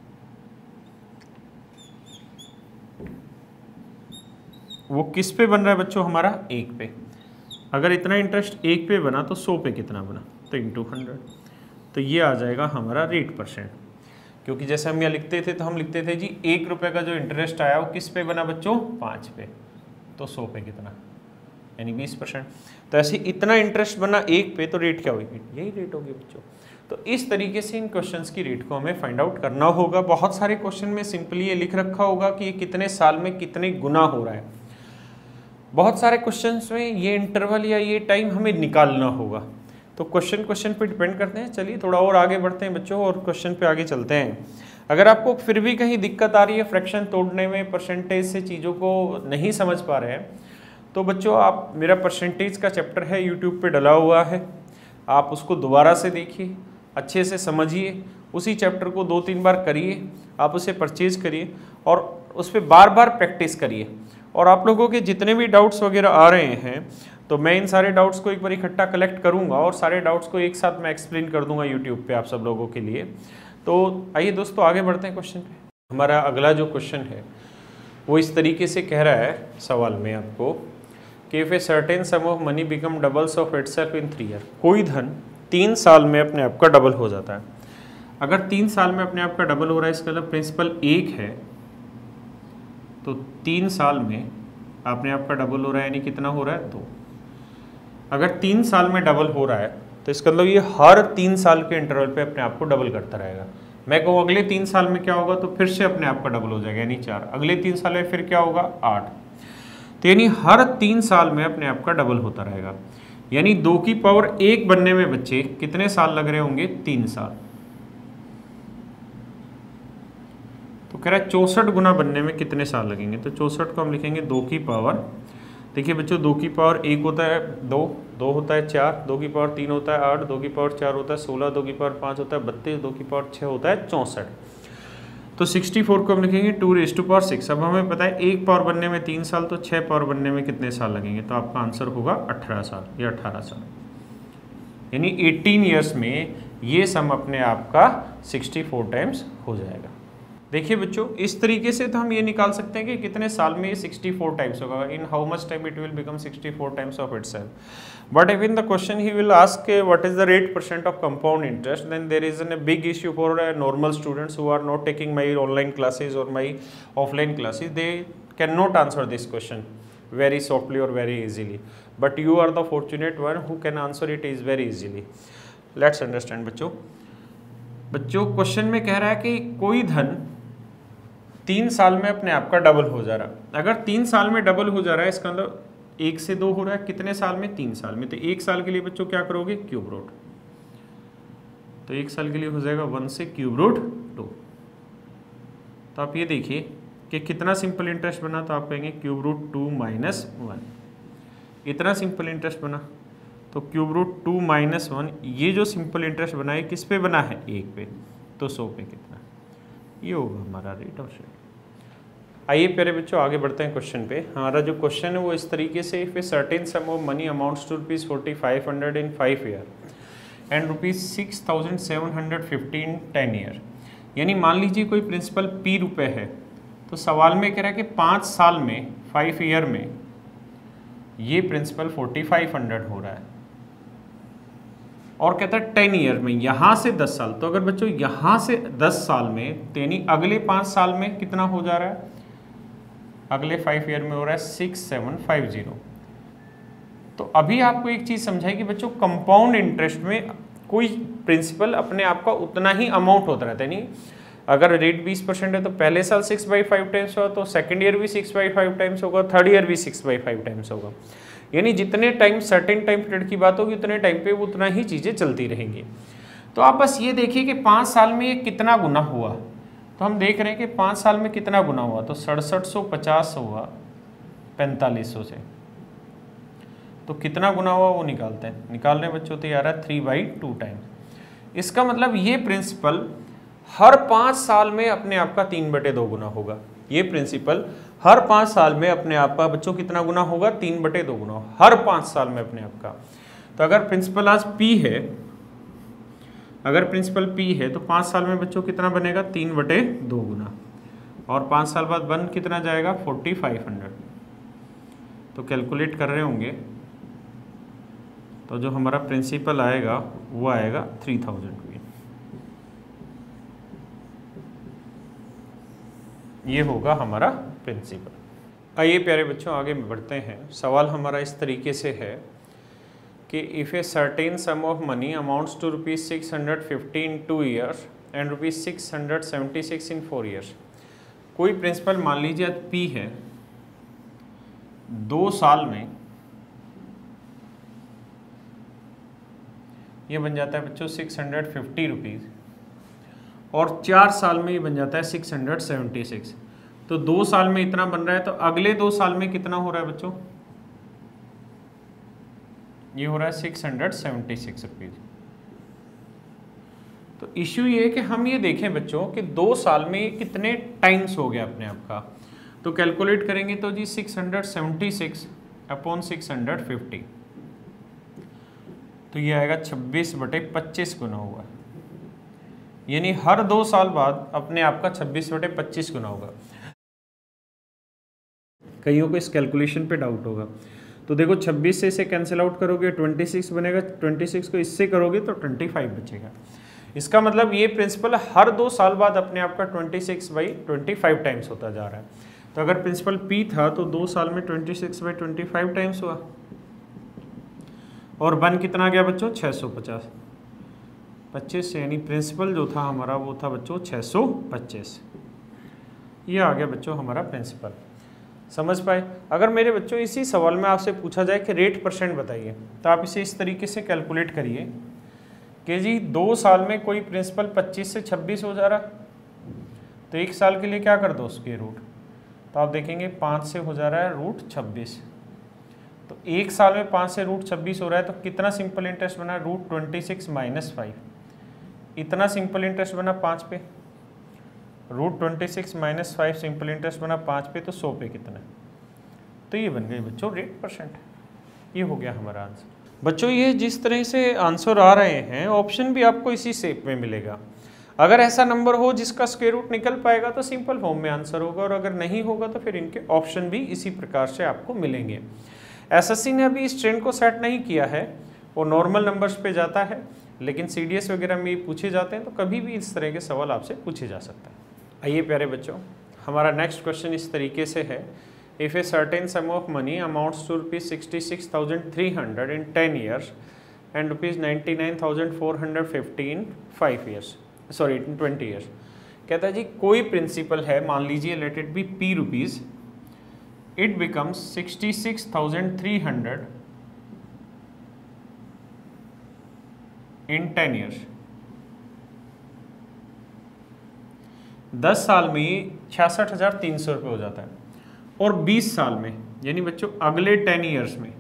वो किस पे बन रहा है बच्चों, हमारा 1 पे। अगर इतना इंटरेस्ट 1 पे बना तो 100 पे कितना बना, तो इंटू 100। तो ये आ जाएगा हमारा रेट %। क्योंकि जैसे हम यहाँ लिखते थे तो हम लिखते थे जी 1 रुपये का जो इंटरेस्ट आया वो किस पे बना बच्चों, 5 पे, तो 100 पे कितना, यानी 20%। तो ऐसे इतना इंटरेस्ट बना 1 पे, तो रेट क्या होगी, यही रेट होगी बच्चों। तो इस तरीके से इन क्वेश्चंस की रेट को हमें फाइंड आउट करना होगा। बहुत सारे क्वेश्चन में सिंपली ये लिख रखा होगा कि ये कितने साल में कितने गुना हो रहा है। बहुत सारे क्वेश्चंस में ये इंटरवल या ये टाइम हमें निकालना होगा। तो क्वेश्चन पे डिपेंड करते हैं। चलिए थोड़ा और आगे बढ़ते हैं बच्चों और क्वेश्चन पे आगे चलते हैं। अगर आपको फिर भी कहीं दिक्कत आ रही है फ्रैक्शन तोड़ने में, परसेंटेज से चीज़ों को नहीं समझ पा रहे हैं, तो बच्चों आप मेरा परसेंटेज का चैप्टर है यूट्यूब पे डला हुआ है, आप उसको दोबारा से देखिए, अच्छे से समझिए, उसी चैप्टर को 2-3 बार करिए, आप उसे परचेज करिए और उस पर बार बार प्रैक्टिस करिए। और आप लोगों के जितने भी डाउट्स वगैरह आ रहे हैं तो मैं इन सारे डाउट्स को एक बार इकट्ठा कलेक्ट करूंगा और सारे डाउट्स को एक साथ मैं एक्सप्लेन कर दूंगा यूट्यूब पे आप सब लोगों के लिए। तो आइए दोस्तों आगे बढ़ते हैं क्वेश्चन पे। हमारा अगला जो क्वेश्चन है वो इस तरीके से कह रहा है सवाल में आपको कि if a certain sum of money become doubles of itself in 3 year, कोई धन 3 साल में अपने आप का डबल हो जाता है। अगर 3 साल में अपने आप का डबल हो रहा है, इसका मतलब प्रिंसिपल 1 है, तो 3 साल में अपने आप का डबल हो रहा है, यानी कितना हो रहा है 2। अगर 3 साल में डबल हो रहा है तो इसका मतलब ये हर 3 साल के इंटरवल पे अपने आप को डबल करता रहेगा। मैं कहूँ अगले 3 साल में क्या होगा, तो फिर से अपने आप का डबल हो जाएगा, यानी 4। अगले 3 साल में फिर क्या होगा, 8। तो यानी हर 3 साल में अपने आप का डबल होता रहेगा, यानी 2 की पावर 1 बनने में बच्चे कितने साल लग रहे होंगे, 3 साल। तो कह रहा है 64 गुना बनने में कितने साल लगेंगे, तो 64 को हम लिखेंगे 2 की पावर, देखिए बच्चों 2 की पावर 1 होता है 2, 2 होता है 4, 2 की पावर 3 होता है 8, 2 की पावर 4 होता है 16, 2 की पावर 5 होता है 32, 2 की पावर 6 होता है 64। तो 64 को हम लिखेंगे 2⁶। अब हमें पता है 1 पावर बनने में 3 साल, तो 6 पावर बनने में कितने साल लगेंगे, तो आपका आंसर होगा 18 साल या 18 साल, यानी 18 ईयर्स में ये सम अपने आप का 64 टाइम्स हो जाएगा। देखिए बच्चों इस तरीके से तो हम ये निकाल सकते हैं कि कितने साल में ये 64 टाइम्स होगा, in how much time it will become 64 times of itself. But if in the question he will ask what is the rate % of compound interest, then there is an big issue for normal students who are not taking my online classes और my offline classes, they can not answer this question very softly or very easily, but you are the fortunate one who can answer it is very easily. Let's understand बच्चों question में कह रहा है कि कोई धन 3 साल में अपने आप का डबल हो जा रहा है। अगर 3 साल में डबल हो जा रहा है इसका मतलब 1 से 2 हो रहा है, कितने साल में, 3 साल में। तो 1 साल के लिए बच्चों क्या करोगे, क्यूब रूट, तो 1 साल के लिए हो जाएगा 1 से क्यूब रूट 2। तो आप ये देखिए कि कितना सिंपल इंटरेस्ट बना, तो आप कहेंगे क्यूब रूट 2 माइनस 1। इतना सिंपल इंटरेस्ट बना, तो क्यूब रूट 2 माइनस 1, ये जो सिंपल इंटरेस्ट बना है किस पे बना है, 1 पे, तो 100 पे कितना, ये होगा हमारा रेट ऑफ शेयर। आइए प्यारे बच्चों आगे बढ़ते हैं क्वेश्चन पे। हमारा जो क्वेश्चन है वो इस तरीके से, if a certain sum of money amounts to ₹4500 in 5 year and ₹6715 in 10 year, यानी मान लीजिए कोई प्रिंसिपल P रुपए है, तो सवाल में कह रहा है कि 5 साल में 5 ईयर में ये प्रिंसिपल 4500 हो रहा है, और कहता है 10 ईयर में, यहाँ से 10 साल। तो अगर बच्चों यहाँ से 10 साल में, यानी अगले 5 साल में कितना हो जा रहा है, अगले 5 ईयर में हो रहा है 6750। तो अभी आपको एक चीज़ समझाई कि बच्चों कंपाउंड इंटरेस्ट में कोई प्रिंसिपल अपने आप का उतना ही अमाउंट होता रहता है, नहीं अगर रेट 20% है तो पहले साल 6/5 टाइम्स होगा, तो सेकेंड ईयर भी 6/5 टाइम्स होगा, थर्ड ईयर भी 6/5 टाइम्स होगा, यानी जितने टाइम सर्टेन टाइम पीरियड की बात होगी उतने टाइम पे उतना ही चीज़ें चलती रहेंगी। तो आप बस ये देखिए कि 5 साल में ये कितना गुना हुआ, तो हम देख रहे हैं कि 5 साल में कितना गुना हुआ, तो 6750 हुआ 4500 से, तो कितना गुना हुआ वो निकालते हैं, निकाल रहे हैं बच्चों, तो ये आ रहा है 3/2 टाइम। इसका मतलब ये प्रिंसिपल हर 5 साल में अपने आप का 3/2 गुना होगा। ये प्रिंसिपल हर 5 साल में अपने आप का बच्चों कितना गुना होगा, 3/2 गुना, हर 5 साल में अपने आप का। तो अगर प्रिंसिपल आज P है, अगर प्रिंसिपल P है तो 5 साल में बच्चों कितना बनेगा, 3/2 गुना, और 5 साल बाद बन कितना जाएगा, 4500। तो कैलकुलेट कर रहे होंगे तो जो हमारा प्रिंसिपल आएगा वो आएगा 3000 रुपये। ये होगा हमारा प्रिंसिपल। आइए प्यारे बच्चों आगे बढ़ते हैं। सवाल हमारा इस तरीके से है कि if a certain sum of money amounts to ₹650 in 2 years and ₹676 in 4 years, कोई प्रिंसिपल मान लीजिए आज P है, 2 साल में ये बन जाता है बच्चों 650 रुपीज़, और 4 साल में ये बन जाता है 676। तो 2 साल में इतना बन रहा है, तो अगले 2 साल में कितना हो रहा है बच्चों, ये हो रहा है 676 रुपीज़। तो इश्यू ये है कि हम ये देखें बच्चों कि 2 साल में कितने टाइम्स हो गया अपने आप का। तो कैलकुलेट करेंगे तो जी 676 अपॉन 650, तो ये आएगा 26/25 गुना हुआ, यानी हर 2 साल बाद अपने आप का 26/25 गुना होगा। कईयों को इस कैलकुलेशन पे डाउट होगा, तो देखो 26 से इसे कैंसिल आउट करोगे 26 बनेगा, 26 को इससे करोगे तो 25 बचेगा। इसका मतलब ये प्रिंसिपल हर 2 साल बाद अपने आप का 26/25 टाइम्स होता जा रहा है। तो अगर प्रिंसिपल P था तो 2 साल में 26/25 टाइम्स हुआ, और बन कितना गया बच्चों, 650। 25 यानी प्रिंसिपल जो था हमारा वो था बच्चों 625। ये आ गया बच्चों हमारा प्रिंसिपल। समझ पाए? अगर मेरे बच्चों इसी सवाल में आपसे पूछा जाए कि रेट परसेंट बताइए, तो आप इसे इस तरीके से कैलकुलेट करिए कि जी 2 साल में कोई प्रिंसिपल 25 से 26 हो जा रहा, तो 1 साल के लिए क्या कर दो उसके रूट, तो आप देखेंगे 5 से हो जा रहा है रूट 26। तो 1 साल में 5 से रूट 26 हो रहा है, तो कितना सिंपल इंटरेस्ट बना? Root 26 minus 5। इतना सिंपल इंटरेस्ट बना 5 पे, रूट 26 माइनस 5 सिंपल इंटरेस्ट बना 5 पे, तो 100 पे कितना? तो ये बन गई बच्चों रेट परसेंट। ये हो गया हमारा आंसर। बच्चों ये जिस तरह से आंसर आ रहे हैं, ऑप्शन भी आपको इसी शेप में मिलेगा। अगर ऐसा नंबर हो जिसका स्क्वायर रूट निकल पाएगा तो सिंपल फॉर्म में आंसर होगा, और अगर नहीं होगा तो फिर इनके ऑप्शन भी इसी प्रकार से आपको मिलेंगे। एसएससी ने अभी इस ट्रेंड को सेट नहीं किया है, वो नॉर्मल नंबर्स पे जाता है, लेकिन सीडीएस वगैरह में पूछे जाते हैं, तो कभी भी इस तरह के सवाल आपसे पूछे जा सकते हैं। आइए प्यारे बच्चों, हमारा नेक्स्ट क्वेश्चन इस तरीके से है, if a certain sum of money amounts to ₹66,300 in 10 years and ₹99,450 in 5 years, sorry in 20 years। कहता है जी कोई प्रिंसिपल है, मान लीजिए let it be P rupees, it becomes 66,300 in 10 years। 10 साल में 66,300 रुपये हो जाता है, और 20 साल में यानी बच्चों अगले 10 ईयर्स में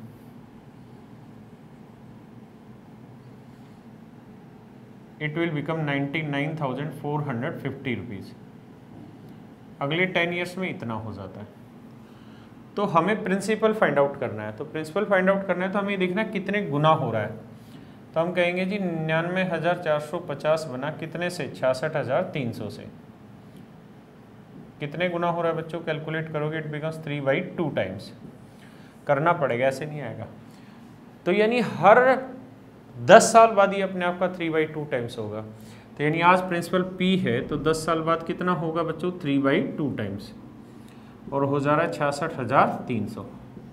इट विल बिकम 99,450 रुपीज़। अगले 10 ईयर्स में इतना हो जाता है। तो हमें प्रिंसिपल फाइंड आउट करना है, तो प्रिंसिपल फाइंड आउट करना है तो हमें देखना कितने गुना हो रहा है। तो हम कहेंगे जी 99,450 बना कितने से? 66,300 से। कितने गुना हो रहा है बच्चों? कैलकुलेट करोगे इट बिकम्स 3/2 टाइम्स। करना पड़ेगा, ऐसे नहीं आएगा। तो यानी हर 10 साल बाद ये अपने आप का 3/2 टाइम्स होगा। तो यानी आज प्रिंसिपल P है, तो 10 साल बाद कितना होगा बच्चों? 3/2 टाइम्स, और हो जा रहा है 66,300।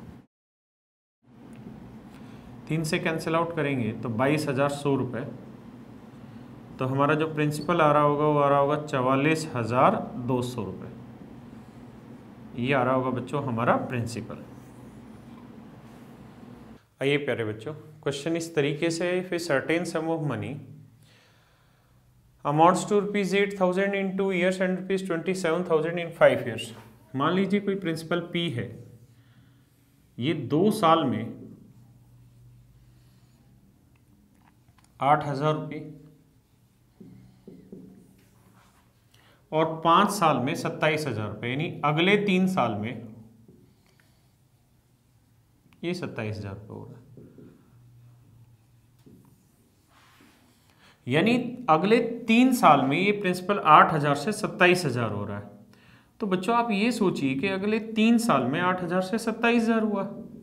3 से कैंसिल आउट करेंगे तो 22,100 रुपये। तो हमारा जो प्रिंसिपल आ रहा होगा वो आ रहा होगा 44,200 रुपये। ये आ रहा होगा बच्चों हमारा प्रिंसिपल। आइए प्यारे बच्चों, क्वेश्चन इस तरीके से है, फिर certain sum of money amounts to ₹8,000 in 2 years and ₹27,000 in 5 years। मान लीजिए कोई प्रिंसिपल P है, ये 2 साल में 8,000 रुपये और 5 साल में 27,000 रुपये, यानी अगले 3 साल में ये 27,000 रुपये हो रहा है। यानी अगले 3 साल में ये प्रिंसिपल 8,000 से 27,000 हो रहा है। तो बच्चों आप ये सोचिए कि अगले 3 साल में 8,000 से 27,000 हुआ,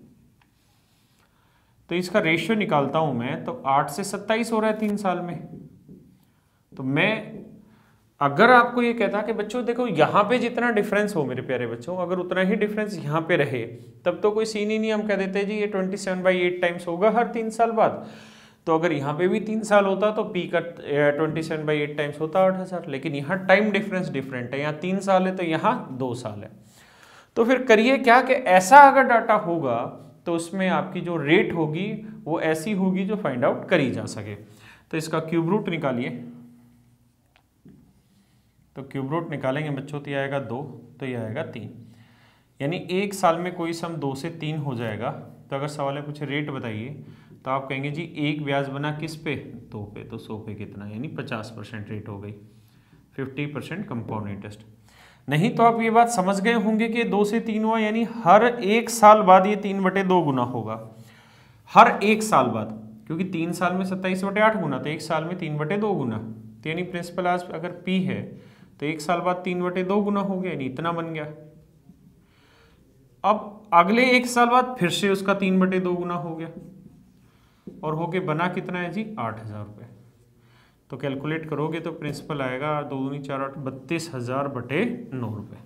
तो इसका रेशियो निकालता हूं मैं, तो 8 से 27 हो रहा है 3 साल में। तो मैं अगर आपको ये कहता कि बच्चों देखो यहाँ पे जितना डिफरेंस हो मेरे प्यारे बच्चों, अगर उतना ही डिफरेंस यहाँ पे रहे तब तो कोई सीन ही नहीं, हम कह देते जी ये 27/8 टाइम्स होगा हर 3 साल बाद। तो अगर यहाँ पे भी 3 साल होता तो P का 27/8 टाइम्स होता 8,000, लेकिन यहाँ टाइम डिफरेंस डिफरेंट है, यहाँ 3 साल है तो यहाँ 2 साल है। तो फिर करिए क्या कि ऐसा अगर डाटा होगा तो उसमें आपकी जो रेट होगी वो ऐसी होगी जो फाइंड आउट करी जा सके। तो इसका क्यूब रूट निकालिए, तो क्यूब रूट निकालेंगे बच्चों तो ये आएगा 2, तो ये आएगा 3, यानी 1 साल में कोई सम 2 से 3 हो जाएगा। तो अगर सवाल है कुछ रेट बताइए, तो आप कहेंगे जी एक ब्याज बना किस पे? 2 पे, तो 100 पे कितना, यानी 50% रेट हो गई, 50% कंपाउंड इंटरेस्ट। नहीं तो आप ये बात समझ गए होंगे कि 2 से 3 हुआ, यानी हर 1 साल बाद ये 3/2 गुना होगा, हर 1 साल बाद, क्योंकि 3 साल में 27/8 गुना, तो 1 साल में 3/2 गुना। तो यानी प्रिंसिपल आज अगर P है तो 1 साल बाद 3/2 गुना हो गया, यानी इतना बन गया। अब अगले 1 साल बाद फिर से उसका 3/2 गुना हो गया, और होके बना कितना है जी? 8,000 रुपये। तो कैलकुलेट करोगे तो प्रिंसिपल आएगा 2 दूनी 4 8 32,000/9 रुपये,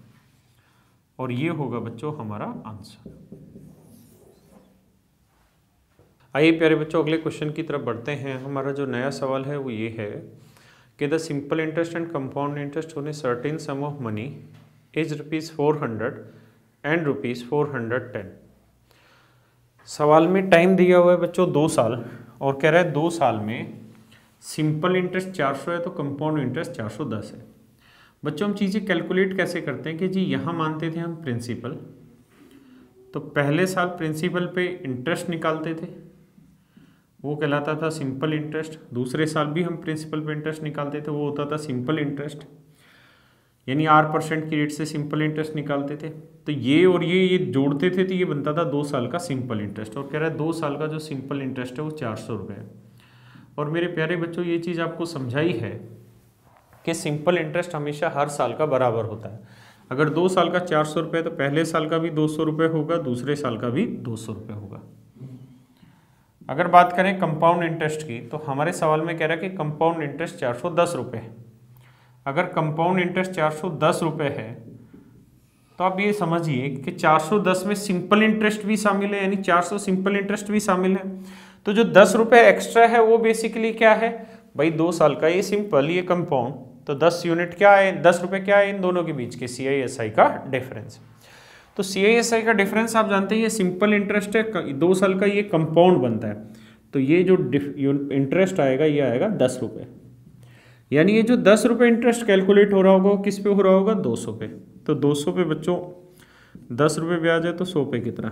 और ये होगा बच्चों हमारा आंसर। आइए प्यारे बच्चों अगले क्वेश्चन की तरफ बढ़ते हैं। हमारा जो नया सवाल है वो ये है कि the simple interest and compound interest on a certain sum of money is ₹400 and ₹410। सवाल में टाइम दिया हुआ है बच्चों 2 साल और कह रहा है 2 साल में सिंपल इंटरेस्ट 400 है तो कंपाउंड इंटरेस्ट 410 है। बच्चों हम चीज़ें कैलकुलेट कैसे करते हैं कि जी यहाँ मानते थे हम प्रिंसिपल, तो पहले साल प्रिंसिपल पे इंटरेस्ट निकालते थे, वो कहलाता था सिंपल इंटरेस्ट। दूसरे साल भी हम प्रिंसिपल पे इंटरेस्ट निकालते थे, वो होता था सिंपल इंटरेस्ट, यानी 8% की रेट से सिंपल इंटरेस्ट निकालते थे। तो ये और ये जोड़ते थे तो ये बनता था 2 साल का सिंपल इंटरेस्ट। और कह रहा है 2 साल का जो सिंपल इंटरेस्ट है वो 400 रुपये है। और मेरे प्यारे बच्चों ये चीज़ आपको समझाई है कि सिंपल इंटरेस्ट हमेशा हर साल का बराबर होता है। अगर 2 साल का 400 रुपये तो पहले साल का भी 200 रुपये होगा, दूसरे साल का भी 200 रुपये होगा। अगर बात करें कंपाउंड इंटरेस्ट की तो हमारे सवाल में कह रहा है कि कंपाउंड इंटरेस्ट 410 रुपये है। अगर कंपाउंड इंटरेस्ट 410 रुपये है तो आप ये समझिए कि 410 में सिंपल इंटरेस्ट भी शामिल है, यानी 400 सिंपल इंटरेस्ट भी शामिल है। तो जो 10 रुपये एक्स्ट्रा है वो बेसिकली क्या है भाई, 2 साल का ये सिंपल, ये कंपाउंड, तो 10 यूनिट क्या है, 10 रुपये क्या है इन दोनों के बीच के CISI का डिफरेंस। तो CISI का डिफरेंस आप जानते हैं ये सिंपल इंटरेस्ट है, 2 साल का ये कंपाउंड बनता है। तो ये जो इंटरेस्ट आएगा ये आएगा 10 रुपये, यानी ये जो 10 रुपये इंटरेस्ट कैलकुलेट हो रहा होगा वो किस पे हो रहा होगा, 200 पे। तो 200 पे बच्चों 10 रुपये ब्याज है तो 100 पे कितना,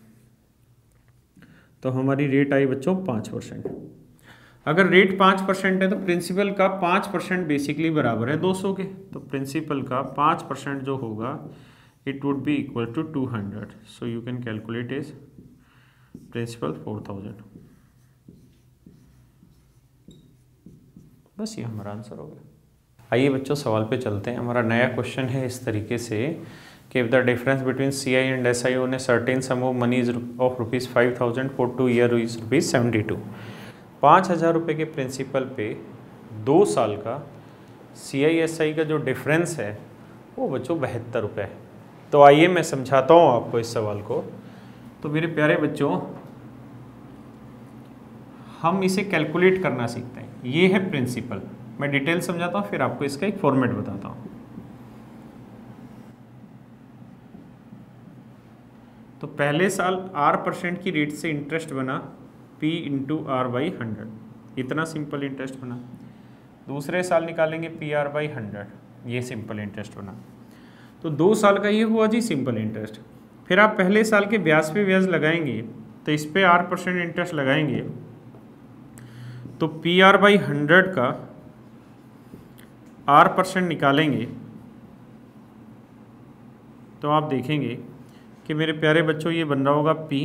तो हमारी रेट आई बच्चों 5%। अगर रेट 5% है तो प्रिंसिपल का 5% बेसिकली बराबर है 200 के, तो प्रिंसिपल का 5% जो होगा it would be equal to 200। So you can calculate is principal 4000। बस ये हमारा आंसर हो गया। आइए बच्चों सवाल पे चलते हैं। हमारा नया क्वेश्चन है इस तरीके से कि if the difference between CI and SI on a certain sum of money is of ₹5000 for 2 year is ₹72। 5000 रुपये के प्रिंसिपल पे 2 साल का CISI का जो डिफरेंस है वो बच्चों 72 रुपये है। तो आइए मैं समझाता हूँ आपको इस सवाल को। तो मेरे प्यारे बच्चों हम इसे कैलकुलेट करना सीखते हैं। ये है प्रिंसिपल, मैं डिटेल समझाता हूँ फिर आपको इसका एक फॉर्मेट बताता हूँ। तो पहले साल R% की रेट से इंटरेस्ट बना P × R/100, इतना सिंपल इंटरेस्ट बना। दूसरे साल निकालेंगे PR/100, ये सिंपल इंटरेस्ट बना। तो 2 साल का ये हुआ जी सिंपल इंटरेस्ट। फिर आप पहले साल के ब्याज पे ब्याज लगाएंगे तो इस पे R% इंटरेस्ट लगाएंगे तो PR/100 का R% निकालेंगे तो आप देखेंगे कि मेरे प्यारे बच्चों ये बन रहा होगा P।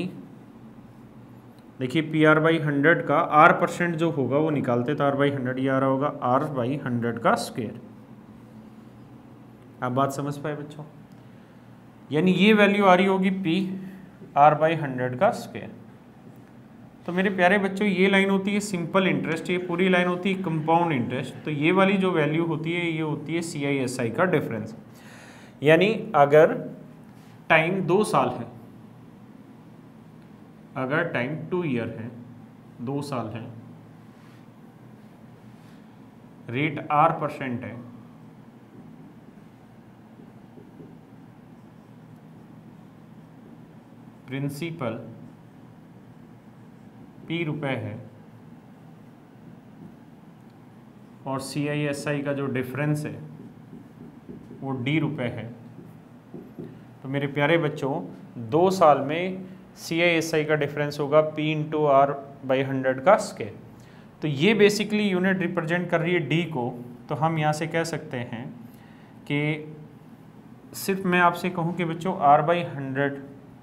देखिए PR/100 का R% जो होगा वो निकालते तो R/100 ये आ रहा होगा R/100 का स्क्वायर। आप बात समझ पाए बच्चों, यानी ये वैल्यू आ रही होगी P R/100 का स्क्वायर। तो मेरे प्यारे बच्चों ये लाइन होती है सिंपल इंटरेस्ट, ये पूरी लाइन होती है कंपाउंड इंटरेस्ट। तो ये वाली जो वैल्यू होती है ये होती है CISI का डिफरेंस। यानी अगर टाइम 2 साल है, अगर टाइम 2 ईयर है, 2 साल है, रेट R% है, प्रिंसिपल P रुपए है और CISI का जो डिफरेंस है वो D रुपए है। तो मेरे प्यारे बच्चों 2 साल में CISI का डिफरेंस होगा P × R/100 का स्क्वायर। तो ये बेसिकली यूनिट रिप्रेजेंट कर रही है D को। तो हम यहाँ से कह सकते हैं कि सिर्फ मैं आपसे कहूँ कि बच्चों R/100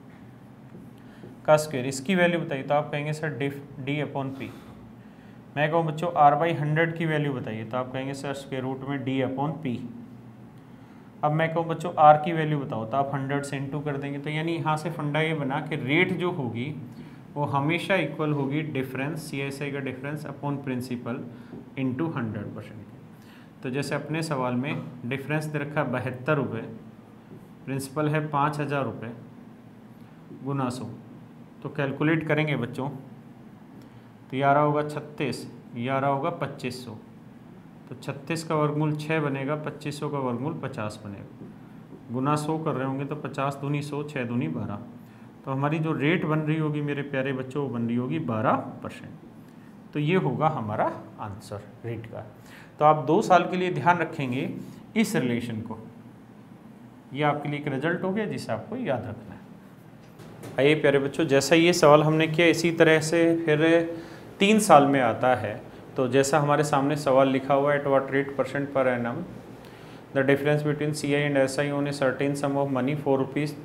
का स्क्वायर, इसकी वैल्यू बताइए तो आप कहेंगे सर D/P। मैं कहूँ बच्चों R/100 की वैल्यू बताइए तो आप कहेंगे सर स्क्वायर रूट में D/P। अब मैं कहूँ बच्चों R की वैल्यू बताओ तो आप 100 से इंटू कर देंगे। तो यानी यहाँ से फंडा ये बना कि रेट जो होगी वो हमेशा इक्वल होगी डिफरेंस, CISI का डिफरेंस अपॉन प्रिंसिपल इंटू 100%। तो जैसे अपने सवाल में डिफरेंस दे रखा है 72 रुपये, प्रिंसिपल है 5000 रुपये गुना 100। तो कैलकुलेट करेंगे बच्चों तो ये आ रहा होगा 36, ये आ रहा होगा 2500। तो 36 का वर्गमूल 6 बनेगा, 2500 का वर्गमूल 50 बनेगा। गुना 100 कर रहे होंगे तो 50 दूनी 100, 6 दूनी 12। तो हमारी जो रेट बन रही होगी मेरे प्यारे बच्चों, वो बन रही होगी 12%। तो ये होगा हमारा आंसर रेट का। तो आप 2 साल के लिए ध्यान रखेंगे इस रिलेशन को, ये आपके लिए एक रिजल्ट हो गया जिसे आपको याद रखना है। आइए प्यारे बच्चों, जैसा ये सवाल हमने किया इसी तरह से फिर 3 साल में आता है। तो जैसा हमारे सामने सवाल लिखा हुआ है, at what rate % per annum the difference between CI and SI on a certain sum of money for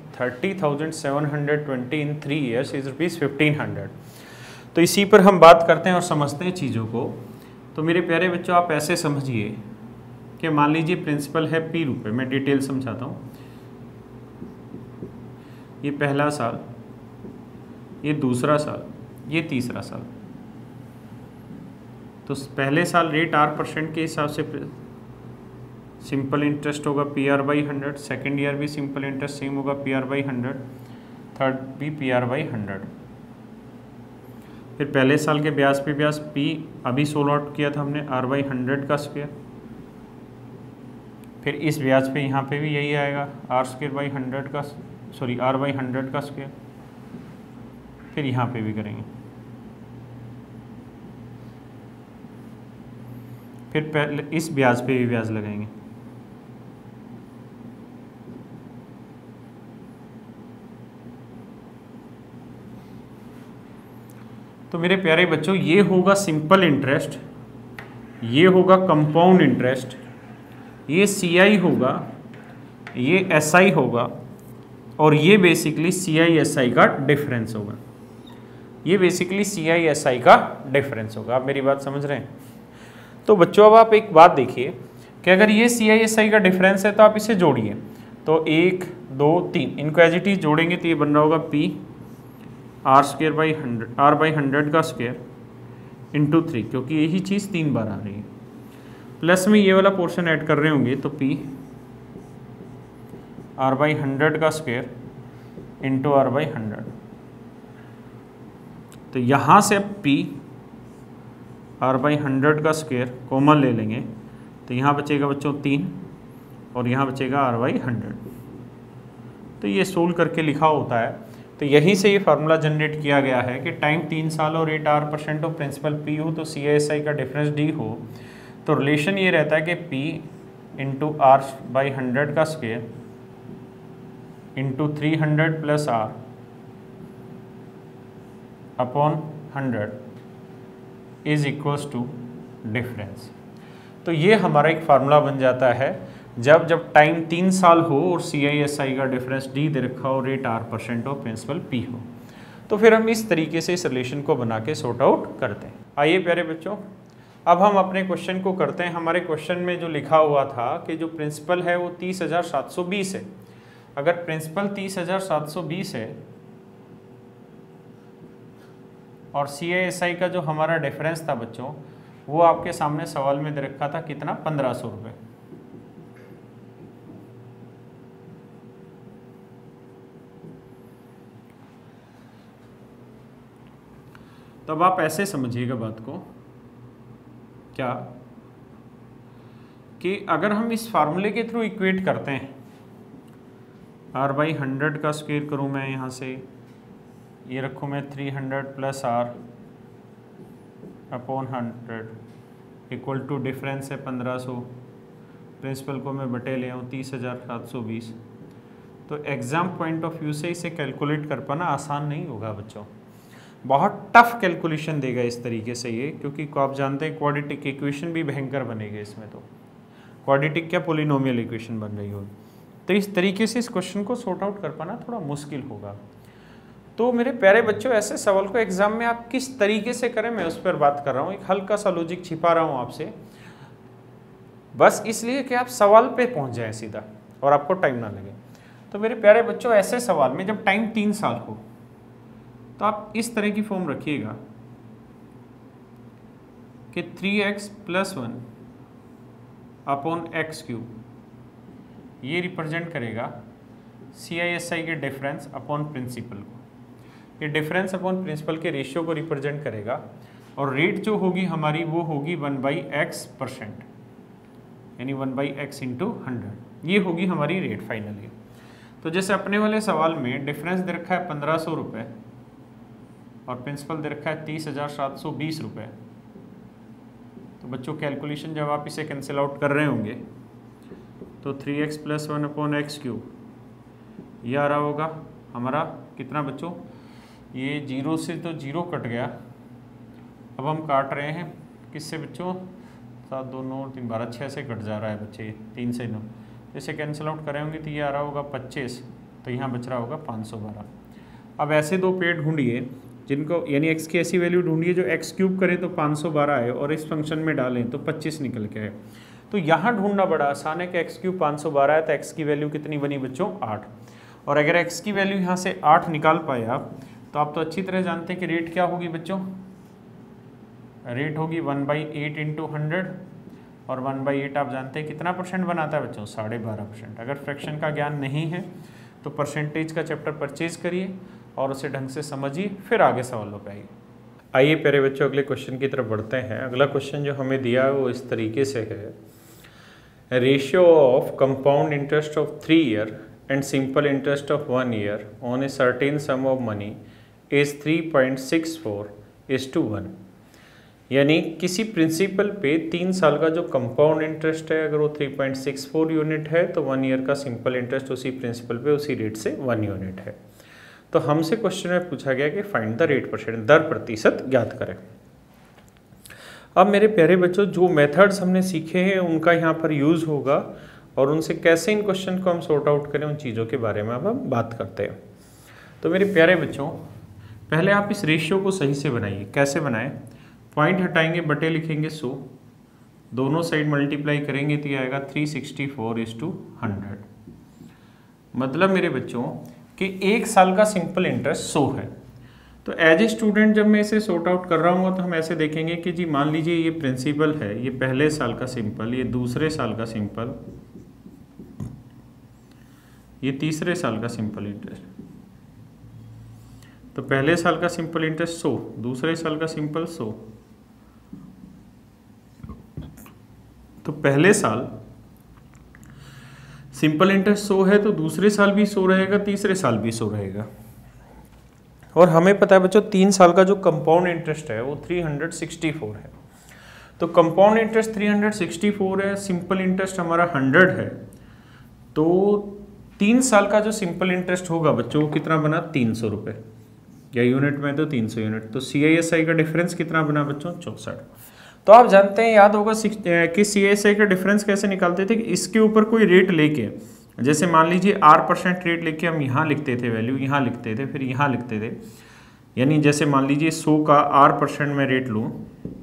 ₹30,720 in 3 years is ₹1,500। तो इसी पर हम बात करते हैं और समझते हैं चीज़ों को। तो मेरे प्यारे बच्चों, आप ऐसे समझिए कि मान लीजिए प्रिंसिपल है P रुपये, मैं डिटेल समझाता हूँ। ये पहला साल, ये दूसरा साल, ये तीसरा साल। तो पहले साल रेट R% के हिसाब से सिंपल इंटरेस्ट होगा PR/100, सेकेंड ईयर भी सिंपल इंटरेस्ट सेम होगा PR/100, थर्ड भी PR/100। फिर पहले साल के ब्याज पे ब्याज P अभी सोल्व आउट किया था हमने R/100 का स्क्वायर। फिर इस ब्याज पे यहाँ पे भी यही आएगा R² का, सॉरी R/100 का स्क्वायर। फिर यहाँ पे भी करेंगे। फिर पहले इस ब्याज पे भी ब्याज लगाएंगे। तो मेरे प्यारे बच्चों, ये होगा सिंपल इंटरेस्ट, ये होगा कंपाउंड इंटरेस्ट, ये CI होगा, ये SI होगा, और ये बेसिकली CI/SI का डिफरेंस होगा। ये बेसिकली CI/SI का डिफरेंस होगा। आप मेरी बात समझ रहे हैं? तो बच्चों अब आप एक बात देखिए कि अगर ये CI/SI का डिफरेंस है तो आप इसे जोड़िए। तो 1 2 3 इनको एज इट इज जोड़ेंगे तो ये बन रहा होगा P R/100 का स्क्वायर इंटू 3, क्योंकि यही चीज़ 3 बार आ रही है। प्लस में ये वाला पोर्शन ऐड कर रहे होंगे तो P R/100 का स्क्वायर इंटू R/100। तो यहाँ से P R/100 का स्क्वायर कॉमन ले लेंगे तो यहाँ बचेगा बच्चों 3 और यहाँ बचेगा R/100। तो ये सोल्व करके लिखा होता है। तो यहीं से ये फार्मूला जनरेट किया गया है कि टाइम 3 साल और rate R% of principal P हो तो CI/SI का डिफरेंस D हो। तो रिलेशन ये रहता है कि P इंटू R/100 का square into 300 plus R upon 100 is equals to difference. तो ये हमारा एक फार्मूला बन जाता है जब टाइम 3 साल हो और CI/SI का डिफरेंस D दे रखा हो, rate R% of principal P हो। तो फिर हम इस तरीके से इस रिलेशन को बना के सॉर्ट आउट करते हैं। आइए प्यारे बच्चों, अब हम अपने क्वेश्चन को करते हैं। हमारे क्वेश्चन में जो लिखा हुआ था कि जो प्रिंसिपल है वो 30,720 है। अगर प्रिंसिपल 30,720 है और CI/SI का जो हमारा डिफरेंस था बच्चों, वो आपके सामने सवाल में दे रखा था कितना, 1500 रुपये। तब आप ऐसे समझिएगा बात को, क्या कि अगर हम इस फार्मूले के थ्रू इक्वेट करते हैं, R/100 का स्क्वायर करूं मैं यहाँ से, ये रखूं मैं 300 plus R upon 100 equal to difference है 1500, प्रिंसिपल को मैं बटे ले आऊँ 30,720। तो एग्ज़ाम पॉइंट ऑफ व्यू से इसे कैलकुलेट कर पाना आसान नहीं होगा बच्चों, बहुत टफ कैलकुलेशन देगा इस तरीके से ये, क्योंकि आप जानते हैं क्वाड्रेटिक इक्वेशन भी भयंकर बनेगी इसमें। तो क्वाड्रेटिक क्या पॉलिनोमियल इक्वेशन बन रही होगी। तो इस तरीके से इस क्वेश्चन को सॉर्ट आउट कर पाना थोड़ा मुश्किल होगा। तो मेरे प्यारे बच्चों, ऐसे सवाल को एग्जाम में आप किस तरीके से करें मैं उस पर बात कर रहा हूँ। एक हल्का सा लॉजिक छिपा रहा हूँ आपसे, बस इसलिए कि आप सवाल पे पहुँच जाएं सीधा और आपको टाइम ना लगे। तो मेरे प्यारे बच्चों, ऐसे सवाल में जब टाइम 3 साल हो तो आप इस तरह की फॉर्म रखिएगा कि 3x + 1 अपॉन x³ ये रिप्रेजेंट करेगा CI/SI के डिफरेंस अपॉन प्रिंसिपल को। ये डिफरेंस अपॉन प्रिंसिपल के रेशियो को रिप्रेजेंट करेगा। और रेट जो होगी हमारी वो होगी 1/x%, यानी 1/x इंटू 100, ये होगी हमारी रेट फाइनली। तो जैसे अपने वाले सवाल में डिफरेंस दे रखा है 1500 रुपये और प्रिंसिपल दे रखा है 30,720 रुपये। तो बच्चों कैलकुलेशन जब आप इसे कैंसिल आउट कर रहे होंगे तो 3x + 1/x³ ये आ रहा होगा हमारा कितना बच्चों, ये 0 से तो 0 कट गया। अब हम काट रहे हैं किससे बच्चों, 7 2 9 3 12 6 से कट जा रहा है बच्चे, 3 से 9, इसे कैंसिल आउट करें होंगे तो ये आ रहा होगा 25, तो यहाँ बच रहा होगा 512। अब ऐसे दो पेड़ ढूंढिए जिनको, यानी x की ऐसी वैल्यू ढूंढिए जो x³ करे तो 512 आए और इस फंक्शन में डालें तो 25 निकल के आए। तो यहाँ ढूंढना बड़ा आसान है कि x³ 512 है तो x की वैल्यू कितनी बनी बच्चों, 8। और अगर x की वैल्यू यहाँ से 8 निकाल पाए आप, तो आप तो अच्छी तरह जानते हैं कि रेट क्या होगी बच्चों, रेट होगी 1/8 इंटू 100, और 1/8 आप जानते हैं कितना परसेंट बनाता है बच्चों, 12.5%। अगर फ्रैक्शन का ज्ञान नहीं है तो परसेंटेज का चैप्टर परचेज करिए और उसे ढंग से समझिए, फिर आगे सवालों पे आइए। आइए प्यारे बच्चों अगले क्वेश्चन की तरफ बढ़ते हैं। अगला क्वेश्चन जो हमें दिया है वो इस तरीके से है, ratio of compound interest of 3 year and simple interest of 1 year on a certain sum of money is 3.64:1। यानी किसी प्रिंसिपल पे 3 साल का जो कंपाउंड इंटरेस्ट है अगर वो 3.64 यूनिट है तो 1 ईयर का सिंपल इंटरेस्ट उसी प्रिंसिपल पे उसी रेट से 1 यूनिट है। तो हमसे क्वेश्चन में पूछा गया कि फाइंड द रेट %, दर प्रतिशत ज्ञात करें। अब मेरे प्यारे बच्चों जो मेथड्स हमने सीखे हैं उनका यहाँ पर यूज़ होगा और उनसे कैसे इन क्वेश्चन को हम सॉर्ट आउट करें उन चीज़ों के बारे में अब हम बात करते हैं। तो मेरे प्यारे बच्चों पहले आप इस रेशियो को सही से बनाइए। कैसे बनाएं, पॉइंट हटाएंगे, बटे लिखेंगे 100, दोनों साइड मल्टीप्लाई करेंगे तो ये आएगा 364:100। मतलब मेरे बच्चों कि 1 साल का सिंपल इंटरेस्ट 100 है। तो एज ए स्टूडेंट जब मैं इसे सॉर्ट आउट कर रहा हूँ तो हम ऐसे देखेंगे कि जी मान लीजिए ये प्रिंसिपल है, ये पहले साल का सिंपल, ये दूसरे साल का सिंपल, ये तीसरे साल का सिंपल इंटरेस्ट। तो पहले साल का सिंपल इंटरेस्ट 100, दूसरे साल का सिंपल 100। तो पहले साल सिंपल इंटरेस्ट 100 है तो दूसरे साल भी 100 रहेगा, तीसरे साल भी 100 रहेगा। और हमें पता है बच्चों 3 साल का जो कंपाउंड इंटरेस्ट है वो 364 है। तो कंपाउंड इंटरेस्ट 364 है, सिंपल इंटरेस्ट हमारा 100 है, तो 3 साल का जो सिंपल इंटरेस्ट होगा बच्चों वो कितना बना, 300 रुपये, या यूनिट में तो 300 यूनिट। तो CISI का डिफरेंस कितना बना बच्चों, 64। तो आप जानते हैं, याद होगा कि CISI का डिफरेंस कैसे निकालते थे कि इसके ऊपर कोई रेट लेके, जैसे मान लीजिए R% रेट लेके हम यहाँ लिखते थे वैल्यू, यहाँ लिखते थे, फिर यहाँ लिखते थे। यानी जैसे मान लीजिए 100 का R% में रेट लूँ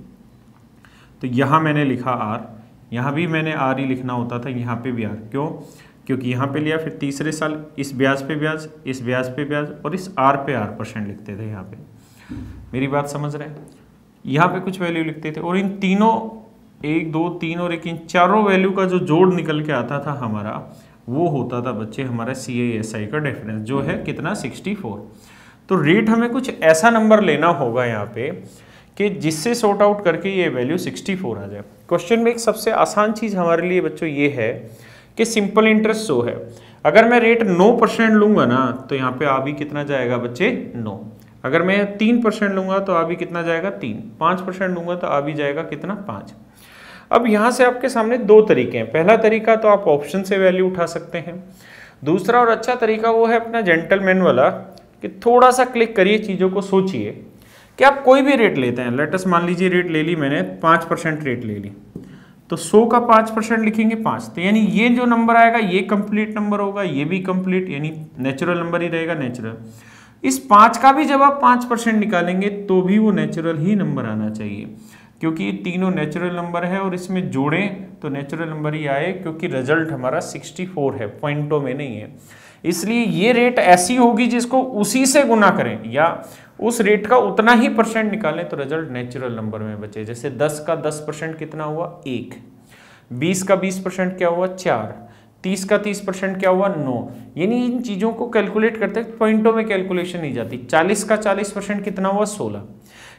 तो यहाँ मैंने लिखा R, यहाँ भी मैंने R ही लिखना होता था, यहाँ पे भी R। क्यों, क्योंकि यहाँ पे लिया, फिर तीसरे साल इस ब्याज पे ब्याज, इस ब्याज पे ब्याज, और इस R पे R% लिखते थे यहाँ पे। मेरी बात समझ रहे हैं, यहाँ पे कुछ वैल्यू लिखते थे और इन तीनों 1 2 3 और 1 इन चारों वैल्यू का जो जोड़ निकल के आता था हमारा, वो होता था बच्चे हमारा CISI का डिफरेंस, जो है कितना, 64। तो रेट हमें कुछ ऐसा नंबर लेना होगा यहाँ पे कि जिससे सॉर्ट आउट करके ये वैल्यू 64 आ जाए। क्वेश्चन में एक सबसे आसान चीज़ हमारे लिए बच्चों ये है कि सिंपल इंटरेस्ट 100 है, अगर मैं रेट 9% लूंगा ना तो यहाँ पे आ भी कितना जाएगा बच्चे, 9। अगर मैं 3% लूंगा तो आ भी कितना जाएगा, 3। 5% लूंगा तो आ भी जाएगा कितना, 5। अब यहाँ से आपके सामने 2 तरीके हैं। पहला तरीका तो आप ऑप्शन से वैल्यू उठा सकते हैं, दूसरा और अच्छा तरीका वो है अपना जेंटलमैन वाला कि थोड़ा सा क्लिक करिए, चीज़ों को सोचिए कि आप कोई भी रेट लेते हैं। लेट अस मान लीजिए रेट ले ली मैंने, 5% रेट ले ली, तो 100 का 5% लिखेंगे 5, तो यानी ये जो नंबर आएगा ये कंप्लीट नंबर होगा, ये भी कंप्लीट, यानी नेचुरल नंबर ही रहेगा, नेचुरल। इस 5 का भी जब आप 5% निकालेंगे तो भी वो नेचुरल ही नंबर आना चाहिए, क्योंकि ये तीनों नेचुरल नंबर है और इसमें जोड़ें तो नेचुरल नंबर ही आए, क्योंकि रिजल्ट हमारा 64 है, पॉइंटों में नहीं है। इसलिए ये रेट ऐसी होगी जिसको उसी से गुना करें या उस रेट का उतना ही परसेंट निकालें तो रिजल्ट नेचुरल नंबर में बचे। जैसे 10 का 10% कितना हुआ, 1। 20 का 20% क्या हुआ, 4। 30 का 30% क्या हुआ, 9। यानी इन चीज़ों को कैलकुलेट करते पॉइंटों में कैलकुलेशन नहीं जाती। 40 का 40% कितना हुआ, 16।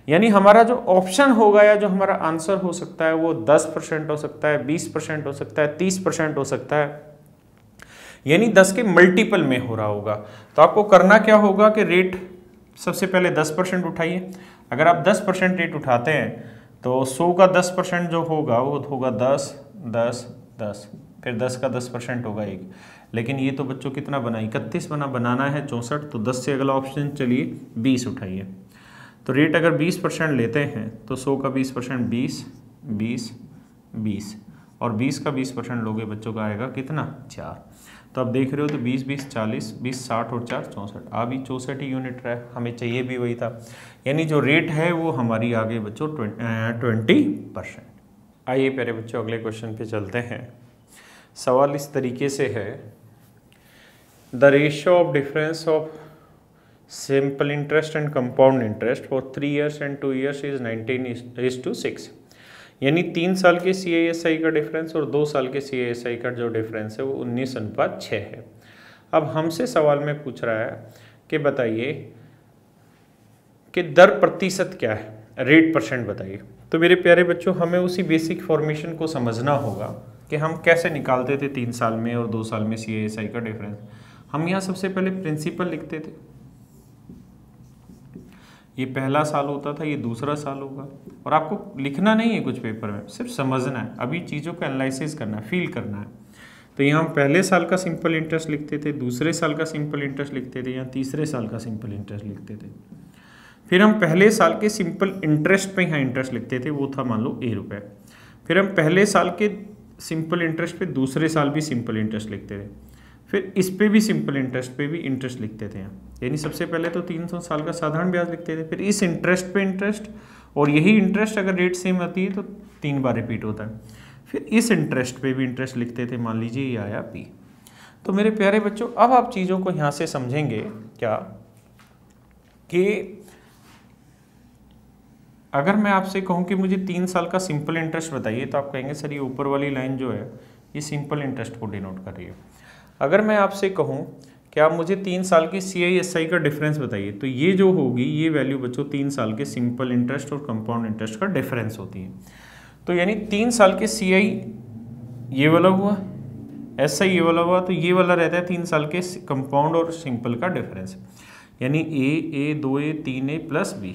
यानी हमारा जो ऑप्शन होगा या जो हमारा आंसर हो सकता है वो 10% हो सकता है, 20% हो सकता है, 30% हो सकता है, यानी 10 के मल्टीपल में हो रहा होगा। तो आपको करना क्या होगा कि रेट सबसे पहले 10% उठाइए। अगर आप 10% रेट उठाते हैं तो 100 का 10% जो होगा वो होगा 10, 10, 10, फिर 10 का 10% होगा 1। लेकिन ये तो बच्चों कितना बना, 31 बनाना है 64, तो 10 से अगला ऑप्शन चलिए 20 उठाइए। तो रेट अगर 20% लेते हैं तो 100 का 20% 20, 20, 20 और 20 का 20% लोगे बच्चों का आएगा कितना 4। तो आप देख रहे हो तो 20, 20, 40, 20, 60 और 4 64, अभी 64 ही यूनिट रहा, हमें चाहिए भी वही था। यानी जो रेट है वो हमारी आ गई बच्चों 20%। आइए प्यारे बच्चों अगले क्वेश्चन पे चलते हैं। सवाल इस तरीके से है, the ratio of difference of simple interest and compound interest for 3 years and 2 years is 19:6। यानी 3 साल के CISI का डिफरेंस और 2 साल के CISI का जो डिफरेंस है वो 19:6 है। अब हमसे सवाल में पूछ रहा है कि बताइए कि दर प्रतिशत क्या है, रेट परसेंट बताइए। तो मेरे प्यारे बच्चों हमें उसी बेसिक फॉर्मेशन को समझना होगा कि हम कैसे निकालते थे 3 साल में और 2 साल में CISI का डिफरेंस। हम यहाँ सबसे पहले प्रिंसिपल लिखते थे, ये पहला साल होता था, ये दूसरा साल होगा। और आपको लिखना नहीं है कुछ पेपर में, सिर्फ समझना है, अभी चीज़ों को एनालिसिस करना है, फील करना है। तो यहाँ हम पहले साल का सिंपल इंटरेस्ट लिखते थे, दूसरे साल का सिंपल इंटरेस्ट लिखते थे, या तीसरे साल का सिंपल इंटरेस्ट लिखते थे। फिर हम पहले साल के सिंपल इंटरेस्ट पे यहाँ इंटरेस्ट लिखते थे, वो था मान लो ₹1। फिर हम पहले साल के सिंपल इंटरेस्ट पे दूसरे साल भी सिंपल इंटरेस्ट लिखते थे, फिर इस पे भी सिंपल इंटरेस्ट पे भी इंटरेस्ट लिखते थे। यानी सबसे पहले तो 300 साल का साधारण ब्याज लिखते थे, फिर इस इंटरेस्ट पे इंटरेस्ट, और यही इंटरेस्ट अगर रेट सेम आती है तो 3 बार रिपीट होता है। फिर इस इंटरेस्ट पे भी इंटरेस्ट लिखते थे, मान लीजिए ये आया P। तो मेरे प्यारे बच्चों अब आप चीज़ों को यहाँ से समझेंगे क्या कि अगर मैं आपसे कहूँ कि मुझे 3 साल का सिंपल इंटरेस्ट बताइए, तो आप कहेंगे सर ये ऊपर वाली लाइन जो है ये सिंपल इंटरेस्ट को डिनोट कर रही है। अगर मैं आपसे कहूँ कि आप मुझे 3 साल की CISI का डिफरेंस बताइए, तो ये जो होगी ये वैल्यू बच्चों 3 साल के सिंपल इंटरेस्ट और कंपाउंड इंटरेस्ट का डिफरेंस होती है। तो यानी 3 साल के CI ये वाला हुआ, SI ये वाला हुआ, तो ये वाला रहता है 3 साल के कंपाउंड और सिंपल का डिफरेंस। यानी A 2A 3A plus B,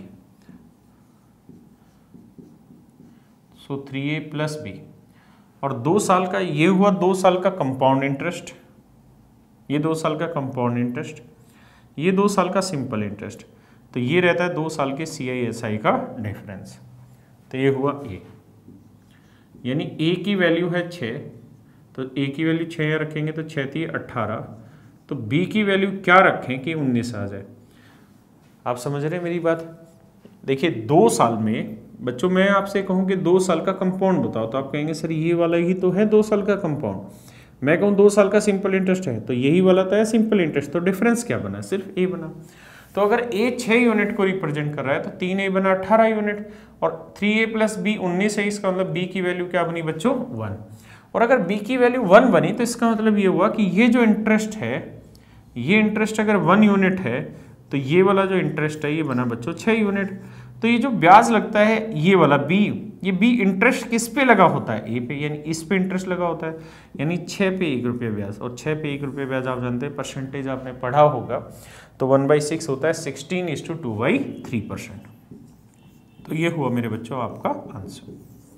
so 3A plus B। और 2 साल का ये हुआ 2 साल का कंपाउंड इंटरेस्ट, ये 2 साल का कंपाउंड इंटरेस्ट, ये 2 साल का सिंपल इंटरेस्ट। तो ये रहता है 2 साल के CISI का डिफरेंस। तो ये हुआ A, यानी A की वैल्यू है 6, तो A की वैल्यू 6 रखेंगे तो 6 थी 18, तो B की वैल्यू क्या रखें कि 19 आ जाए। आप समझ रहे हैं मेरी बात? देखिए 2 साल में बच्चों मैं आपसे कहूँ कि 2 साल का कंपाउंड बताओ, तो आप कहेंगे सर ये वाला ही तो है 2 साल का कंपाउंड। मैं कहूँ 2 साल का सिंपल इंटरेस्ट है, तो यही वाला तो है सिंपल इंटरेस्ट, तो डिफरेंस क्या बना, सिर्फ A बना। तो अगर A 6 यूनिट को रिप्रेजेंट कर रहा है तो 3A बना 18 यूनिट, और 3A प्लस B 19 है, इसका मतलब B की वैल्यू क्या बनी बच्चों 1। और अगर B की वैल्यू 1 बनी तो इसका मतलब ये हुआ कि ये जो इंटरेस्ट है, ये इंटरेस्ट अगर 1 यूनिट है तो ये वाला जो इंटरेस्ट है ये बना बच्चों 6 यूनिट। तो ये जो ब्याज लगता है ये वाला B, ये B इंटरेस्ट किस पे लगा होता है, A पे, यानी इस पे इंटरेस्ट लगा होता है, यानी 6 पे 1 रुपये ब्याज। और 6 पे 1 रुपये ब्याज आप जानते हैं परसेंटेज आपने पढ़ा होगा, तो 1/6 होता है 16:2/3%। तो ये हुआ मेरे बच्चों आपका आंसर।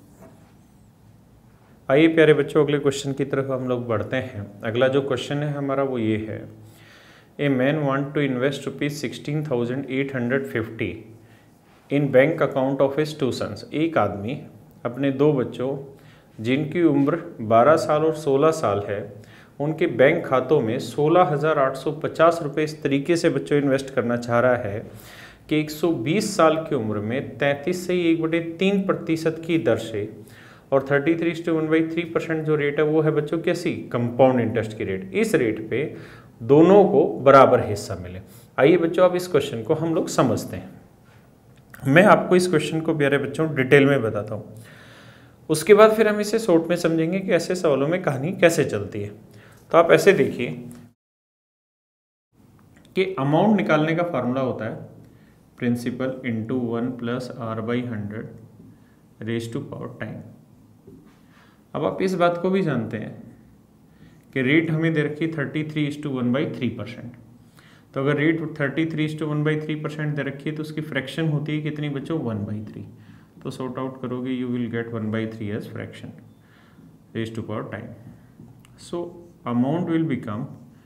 आइए प्यारे बच्चों अगले क्वेश्चन की तरफ हम लोग बढ़ते हैं। अगला जो क्वेश्चन है हमारा वो ये है, a man want to invest ₹16,850 in bank account of his 2 sons. एक आदमी अपने 2 बच्चों जिनकी उम्र 12 साल और 16 साल है, उनके बैंक खातों में 16,850 रुपये इस तरीके से बच्चों इन्वेस्ट करना चाह रहा है कि 120 साल की उम्र में 33 से 1/3% की दर से, और 33:1/3% जो रेट है वो है बच्चों कैसी, कंपाउंड इंटरेस्ट की रेट। इस रेट पे दोनों को बराबर हिस्सा मिले। आइए बच्चों अब इस क्वेश्चन को हम लोग समझते हैं। मैं आपको इस क्वेश्चन को प्यारे बच्चों डिटेल में बताता हूँ, उसके बाद फिर हम इसे शॉर्ट में समझेंगे कि ऐसे सवालों में कहानी कैसे चलती है। तो आप ऐसे देखिए कि अमाउंट निकालने का फार्मूला होता है principal into 1 plus R by 100 raise to power time. अब आप इस बात को भी जानते हैं कि रेट हमें दे रखी 33:1/3%। तो अगर रेट 33:1/3% दे रखी है तो उसकी फ्रैक्शन होती है कितनी बच्चों, 1/3। तो सॉर्ट आउट करोगे you will get 1/3 as fraction raise to power time. So amount will become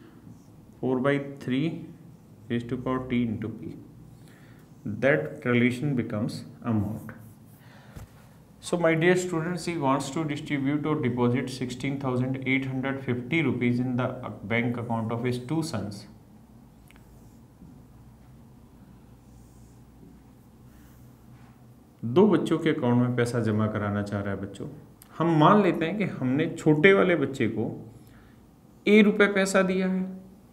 4/3 raised to power t into p. That relation becomes amount. So my dear students, he wants to distribute or deposit 16,850 rupees in the bank account of his two sons. दो बच्चों के account में पैसा जमा कराना चाह रहा है बच्चों। हम मान लेते हैं कि हमने छोटे वाले बच्चे को ₹a पैसा दिया है,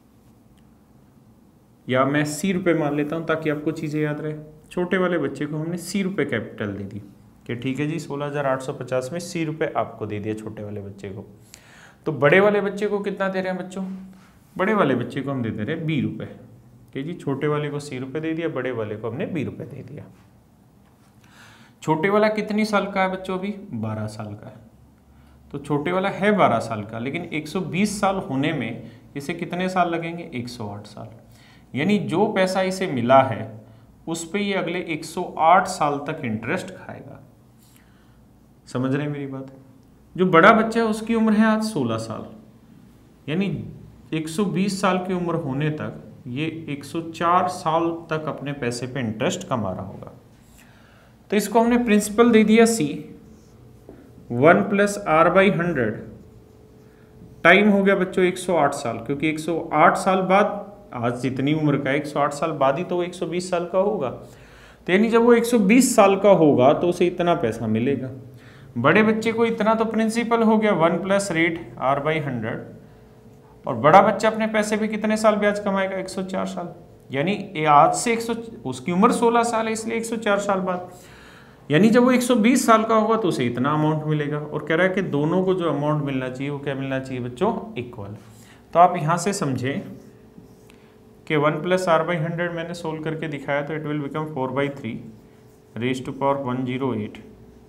या मैं ₹c मान लेता हूं ताकि आपको चीज़ें याद रहे। छोटे वाले बच्चे को हमने ₹c कैपिटल दे दी कि ठीक है जी 16,850 में ₹c आपको दे दिया छोटे वाले बच्चे को। तो बड़े वाले बच्चे को कितना दे रहे हैं बच्चों, बड़े वाले बच्चे को हम दे रहे हैं ₹b कि जी छोटे वाले को ₹c दे दिया, बड़े वाले को हमने ₹b दे दिया। छोटे वाला कितनी साल का है बच्चों, अभी 12 साल का है। तो छोटे वाला है 12 साल का, लेकिन 120 साल होने में इसे कितने साल लगेंगे, 108 साल। यानी जो पैसा इसे मिला है उस पे ये अगले 108 साल तक इंटरेस्ट खाएगा। समझ रहे हैं मेरी बात। जो बड़ा बच्चा है उसकी उम्र है आज 16 साल, यानी 120 साल की उम्र होने तक ये 104 साल तक अपने पैसे पे इंटरेस्ट कमा रहा होगा। तो इसको हमने प्रिंसिपल दे दिया C, 1 प्लस r/100, टाइम हो गया बच्चों 108 साल, क्योंकि 108 साल बाद, आज जितनी उम्र का 108 साल बाद ही तो वो 120 साल का होगा। तो यानी जब वो 120 साल का होगा तो उसे इतना पैसा मिलेगा। बड़े बच्चे को इतना तो प्रिंसिपल हो गया 1 प्लस रेट r/100, और बड़ा बच्चा अपने पैसे पे कितने साल ब्याज कमाएगा, 104 साल। यानी आज से उसकी उम्र 16 साल है, इसलिए 104 साल बाद, यानी जब वो 120 साल का होगा तो उसे इतना अमाउंट मिलेगा। और कह रहा है कि दोनों को जो अमाउंट मिलना चाहिए वो क्या मिलना चाहिए बच्चों, इक्वल। तो आप यहाँ से समझें कि 1 प्लस r/100 मैंने सोल्व करके दिखाया, तो it will become 4/3 raise to power 108,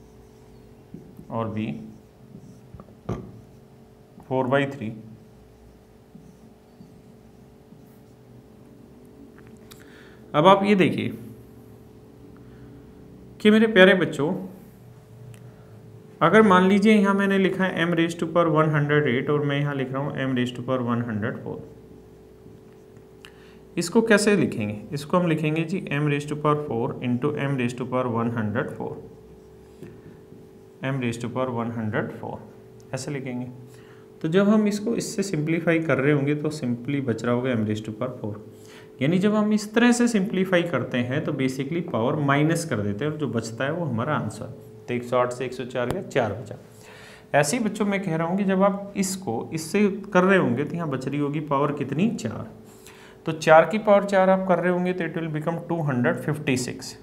और b 4/3 अब आप ये देखिए कि मेरे प्यारे बच्चों, अगर मान लीजिए यहाँ मैंने लिखा है m रेज टू पावर 108 और मैं यहाँ लिख रहा हूँ m रेज टू पावर 104, इसको कैसे लिखेंगे, इसको हम लिखेंगे जी m raise to power 4 into m raise to power 104, m raise to power 104 ऐसे लिखेंगे। तो जब हम इसको इससे सिंप्लीफाई कर रहे होंगे तो सिंपली बच रहा होगा m रेज टू पावर 4। यानी जब हम इस तरह से सिंप्लीफाई करते हैं तो बेसिकली पावर माइनस कर देते हैं और जो बचता है वो हमारा आंसर। तो 108 से 104 गया, 4 बचा। ऐसे ही बच्चों मैं कह रहा हूँ कि जब आप इसको इससे कर रहे होंगे तो यहाँ बच रही होगी पावर कितनी, 4। तो 4 की पावर 4 आप कर रहे होंगे तो इट विल बिकम 256।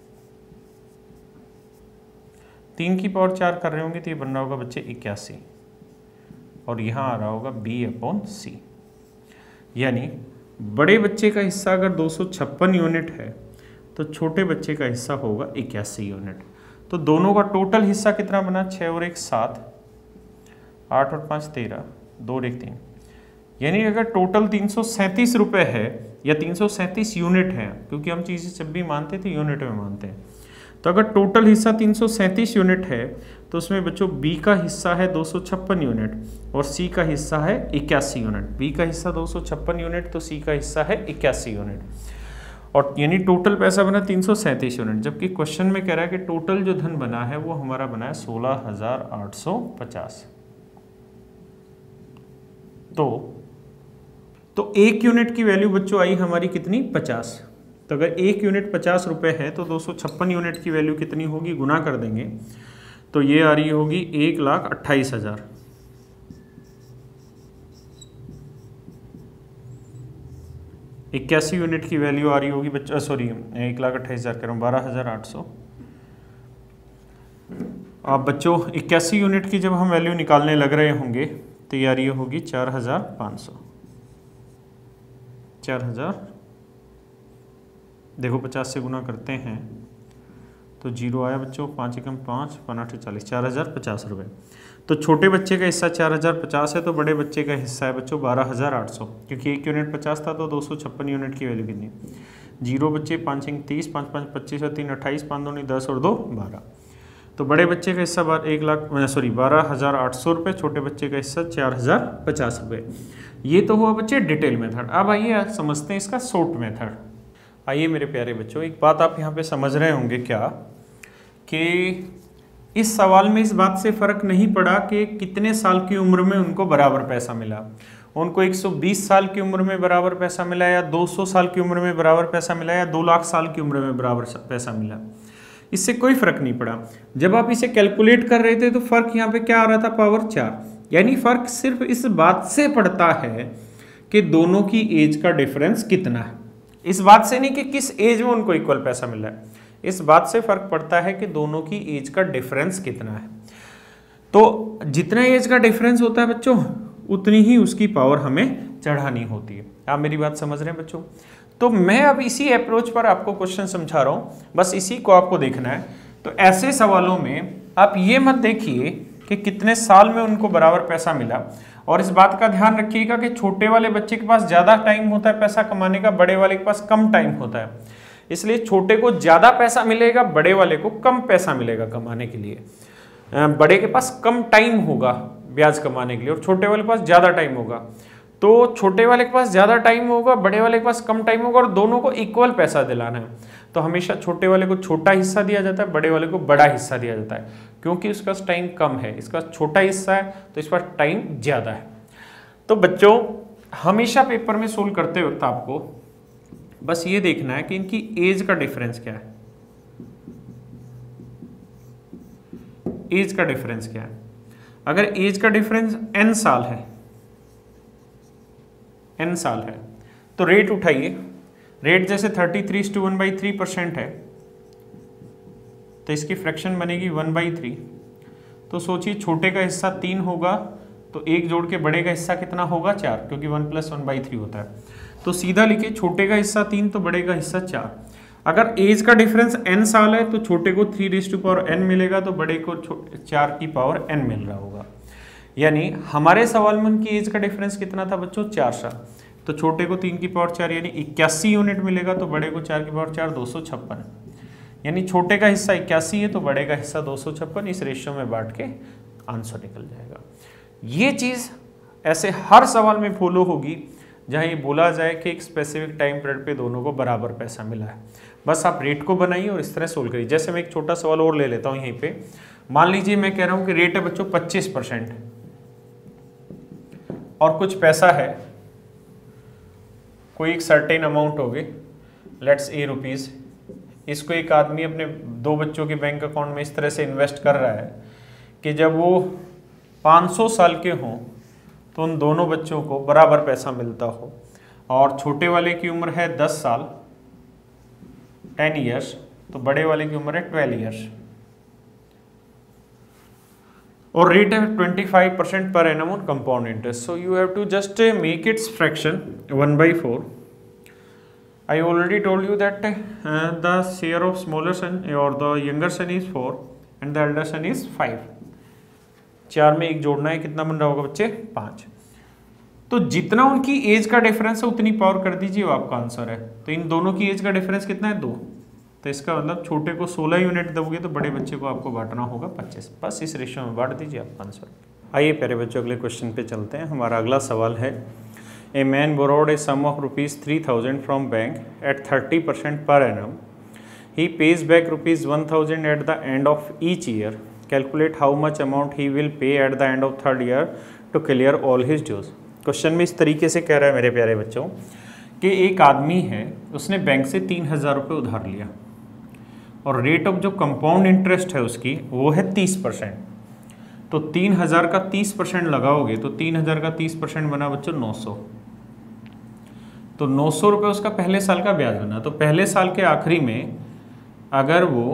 3 की पावर 4 कर रहे होंगे तो ये बन रहा होगा बच्चे 81, और यहाँ आ रहा होगा b/c। यानी बड़े बच्चे का हिस्सा अगर 256 यूनिट है तो छोटे बच्चे का हिस्सा होगा 81 यूनिट। तो दोनों का टोटल हिस्सा कितना बना, 6 और 1 7, 8 और 5 13, 2 और 1 3। यानी अगर टोटल 337 रुपये है या 337 यूनिट है, क्योंकि हम चीज़ें जब भी मानते थे यूनिट में मानते हैं, तो अगर टोटल हिस्सा 337 यूनिट है तो उसमें बच्चों B का हिस्सा है 256 यूनिट और C का हिस्सा है 81 यूनिट। B का हिस्सा 256 यूनिट तो C का हिस्सा है 81 यूनिट, और यानी टोटल पैसा बना 337 यूनिट। जबकि क्वेश्चन में कह रहा है कि टोटल जो धन बना है वो हमारा बना है 16,850। तो 1 यूनिट की वैल्यू बच्चों आई हमारी कितनी, 50। तो अगर 1 यूनिट 50 रुपये है तो 256 यूनिट की वैल्यू कितनी होगी, गुना कर देंगे तो ये आ रही होगी 1,28,000। इक्यासी यूनिट की वैल्यू आ रही होगी बच्चों, सॉरी 1,28,000 कह रहा हूँ, 12,800। अब बच्चों 81 यूनिट की जब हम वैल्यू निकालने लग रहे होंगे तो ये आ रही होगी 4,500। देखो 50 से गुना करते हैं तो 0 आया बच्चों, 5 एकम 5, 5 40, 4050 रुपये। तो छोटे बच्चे का हिस्सा 4050 है, तो बड़े बच्चे का हिस्सा है बच्चों 12800, क्योंकि 1 यूनिट 50 था तो 256 यूनिट की वैल्यू कितनी, 0 बच्चे 5 इंक 30, 5 5 25 और 3 28, 5 2 10 और 2 12। तो बड़े बच्चे का हिस्सा 12,800 रुपये, छोटे बच्चे का हिस्सा 4050 रुपये। ये तो हुआ बच्चे डिटेल मेथड। अब आइए समझते हैं इसका शॉर्ट मेथड। आइए मेरे प्यारे बच्चों, एक बात आप यहाँ पे समझ रहे होंगे क्या, कि इस सवाल में इस बात से फ़र्क नहीं पड़ा कि कितने साल की उम्र में उनको बराबर पैसा मिला। उनको 120 साल की उम्र में बराबर पैसा मिला, या 200 साल की उम्र में बराबर पैसा मिला, या 2 लाख साल की उम्र में बराबर पैसा मिला, इससे कोई फ़र्क नहीं पड़ा। जब आप इसे कैलकुलेट कर रहे थे तो फ़र्क यहाँ पे क्या आ रहा था, पावर 4। यानी फ़र्क सिर्फ इस बात से पड़ता है कि दोनों की एज का डिफरेंस कितना है। इस बात से नहीं कि किस एज में उनको इक्वल पैसा मिला है, इस बात से फर्क पड़ता है कि दोनों की एज का डिफरेंस कितना है। तो जितना एज का डिफरेंस होता है बच्चों, उतनी ही उसकी पावर हमें चढ़ानी होती है। आप मेरी बात समझ रहे हैं बच्चों? तो मैं अब इसी अप्रोच पर आपको क्वेश्चन समझा रहा हूं, बस इसी को आपको देखना है। तो ऐसे सवालों में आप ये मत देखिए कि कितने साल में उनको बराबर पैसा मिला, और इस बात का ध्यान रखिएगा कि छोटे वाले बच्चे के पास ज़्यादा टाइम होता है पैसा कमाने का, बड़े वाले के पास कम टाइम होता है। इसलिए छोटे को ज़्यादा पैसा मिलेगा, बड़े वाले को कम पैसा मिलेगा कमाने के लिए। बड़े के पास कम टाइम होगा ब्याज कमाने के लिए, और छोटे वाले के पास ज़्यादा टाइम होगा। तो छोटे वाले के पास ज़्यादा टाइम होगा, बड़े वाले के पास कम टाइम होगा, और दोनों को इक्वल पैसा दिलाना है। तो हमेशा छोटे वाले को छोटा हिस्सा दिया जाता है, बड़े वाले को बड़ा हिस्सा दिया जाता है, क्योंकि उसका टाइम कम है, इसका छोटा हिस्सा है तो इस पर टाइम ज़्यादा है। तो बच्चों, हमेशा पेपर में सोल्व करते वक्त आपको बस ये देखना है कि इनकी एज का डिफरेंस क्या है। एज का डिफरेंस क्या है? अगर एज का डिफरेंस n साल है, n साल है, तो रेट उठाइए। रेट जैसे 33:1/3% है, तो इसकी फ्रैक्शन बनेगी 1/3। तो सोचिए छोटे का हिस्सा 3 होगा, तो 1 जोड़ के बड़े का हिस्सा कितना होगा, 4, क्योंकि 1 + 1/3 होता है। तो सीधा लिखिए, छोटे का हिस्सा 3 तो बड़े का हिस्सा 4। अगर एज का डिफरेंस n साल है तो छोटे को 3n मिलेगा, तो बड़े को 4 की पावर n मिल रहा होगा। यानी हमारे सवाल में उनकी एज का डिफरेंस कितना था बच्चों, 4 साल। तो छोटे को 3 की पावर 4 यानी 81 यूनिट मिलेगा, तो बड़े को 4 की पावर 4 256। यानी छोटे का हिस्सा 81 है तो बड़े का हिस्सा 256। इस रेशियो में बांट के आंसर निकल जाएगा। ये चीज़ ऐसे हर सवाल में फॉलो होगी जहाँ ये बोला जाए कि एक स्पेसिफिक टाइम पीरियड पे दोनों को बराबर पैसा मिला है। बस आप रेट को बनाइए और इस तरह सोल्व करिए। जैसे मैं एक छोटा सवाल और ले लेता हूँ यहीं पे। मान लीजिए मैं कह रहा हूँ कि रेट है बच्चों 25% और कुछ पैसा है, कोई एक सर्टेन अमाउंट होगी, लेट्स ए रुपीज़। इसको एक आदमी अपने 2 बच्चों के बैंक अकाउंट में इस तरह से इन्वेस्ट कर रहा है कि जब वो 500 साल के हों तो उन दोनों बच्चों को बराबर पैसा मिलता हो। और छोटे वाले की उम्र है 10 साल 10 ईयर्स, तो बड़े वाले की उम्र है 12 ईयर्स, और रेट है 25% per annum on compound interest. So you have to just make its fraction 1/4। I already told you that the share of smaller son or the younger son is 4 and the elder son is 5। 4 में 1 जोड़ना है, कितना बन रहा होगा बच्चे, 5। तो जितना उनकी एज का डिफरेंस है उतनी पावर कर दीजिए, वो आपका आंसर है। तो इन दोनों की एज का डिफरेंस कितना है, 2। तो इसका मतलब छोटे को 16 यूनिट दोगे तो बड़े बच्चे को आपको बांटना होगा 25। बस इस रेशियो में बांट दीजिए आपका आंसर। आइए प्यारे बच्चों अगले क्वेश्चन पे चलते हैं। हमारा अगला सवाल है, a man borrowed a sum of ₹3,000 from bank at 30% per annum. He pays back ₹1,000 at the end of each year. Calculate how much amount he will pay at the end of 3rd year to clear all his dues. Question में इस तरीके से कह रहा है मेरे प्यारे बच्चों कि एक आदमी है, उसने बैंक से 3,000 रुपये उधार लिया और रेट ऑफ जो कंपाउंड इंटरेस्ट है उसकी वो है 30%। तो 3,000 का 30% लगाओगे तो 3,000 का 30% बना बच्चों 900। तो 900 रुपये उसका पहले साल का ब्याज बना। तो पहले साल के आखिरी में अगर वो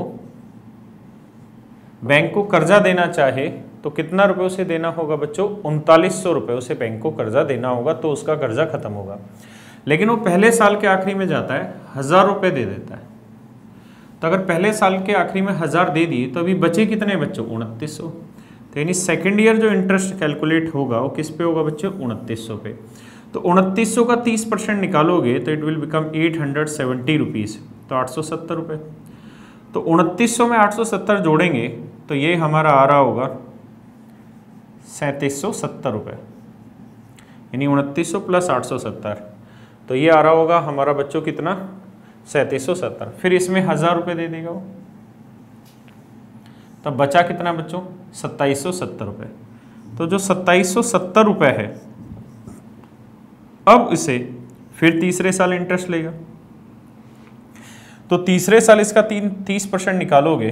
बैंक को कर्जा देना चाहे तो कितना रुपये उसे देना होगा बच्चों, 3900 रुपये उसे बैंक को कर्जा देना होगा, तो उसका कर्जा खत्म होगा। लेकिन वो पहले साल के आखिरी में जाता है, 1000 रुपये दे देता है, तो अगर पहले साल के आखिरी में 1000 दे दिए तो अभी बचे कितने बच्चों? 2900। तो यानी सेकेंड ईयर जो इंटरेस्ट कैलकुलेट होगा वो किस पे होगा बच्चों? 2900 पे। तो 2900 का 30% निकालोगे तो इट विल बिकम 870 रुपीज़, तो 870 रुपये। तो 2900 में 870 जोड़ेंगे तो ये हमारा आ रहा होगा 3770 रुपये, यानी 2900 प्लस 870, तो ये आ रहा होगा हमारा बच्चों कितना? 3770। फिर इसमें 1000 रुपये दे देगा वो, तब बचा कितना बच्चों? 2770 रुपये। तो जो 2770 रुपये है, अब इसे फिर तीसरे साल इंटरेस्ट लेगा, तो तीसरे साल इसका 30% निकालोगे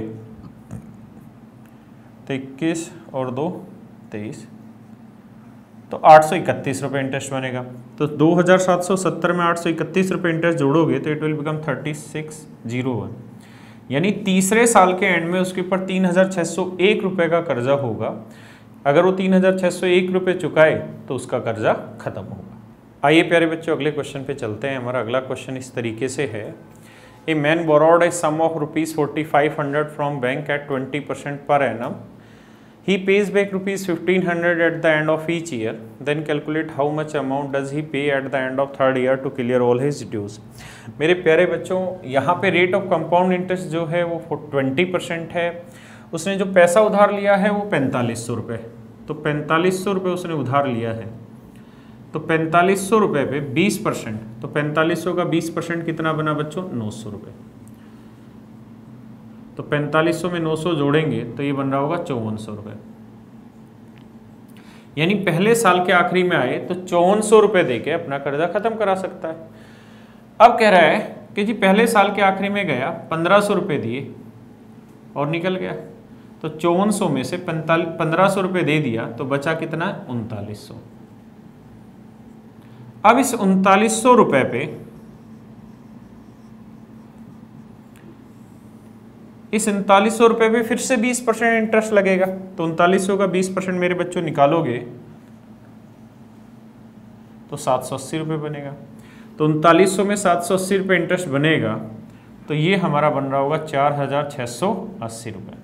तो 21 और 2 23, तो 831 रुपये इंटरेस्ट बनेगा। तो 2770 में 831 रुपये इंटरेस्ट जोड़ोगे तो इट विल बिकम 3601, यानी तीसरे साल के एंड में उसके ऊपर 3601 रुपये का कर्जा होगा। अगर वो 3601 रुपये चुकाए तो उसका कर्जा खत्म होगा। आइए प्यारे बच्चों अगले क्वेश्चन पे चलते हैं। हमारा अगला क्वेश्चन इस तरीके से है, a man borrowed a sum of ₹4500 from bank at 20% per annum, he pays back ₹1500 at the end of each year, then calculate how much amount does he pay at the end of third year to clear all his dues। मेरे प्यारे बच्चों, यहाँ पे rate of compound interest जो है वो 20% है। उसने जो पैसा उधार लिया है वो 4500 रुपये, तो 4500 रुपये उसने उधार लिया है, तो 4500 रुपये पे 20%, तो 4500 का 20% कितना बना बच्चों? 900 रुपये। तो 4500 में 900 जोड़ेंगे तो ये बन रहा होगा 5400 रुपये, यानी पहले साल के आखिरी में आए तो 5400 रुपये देके अपना कर्जा खत्म करा सकता है। अब कह रहा है कि जी पहले साल के आखिरी में गया 1500 रुपये दिए और निकल गया, तो 5400 में से 1500 रुपये दे दिया तो बचा कितना? 3900। अब इस 3900 रुपये पे इस 3900 रुपये पे फिर से 20% इंटरेस्ट लगेगा, तो 3900 का 20% मेरे बच्चों निकालोगे तो 780 रुपये बनेगा। तो 3900 में 780 रुपये इंटरेस्ट बनेगा, तो ये हमारा बन रहा होगा 4680 रुपये।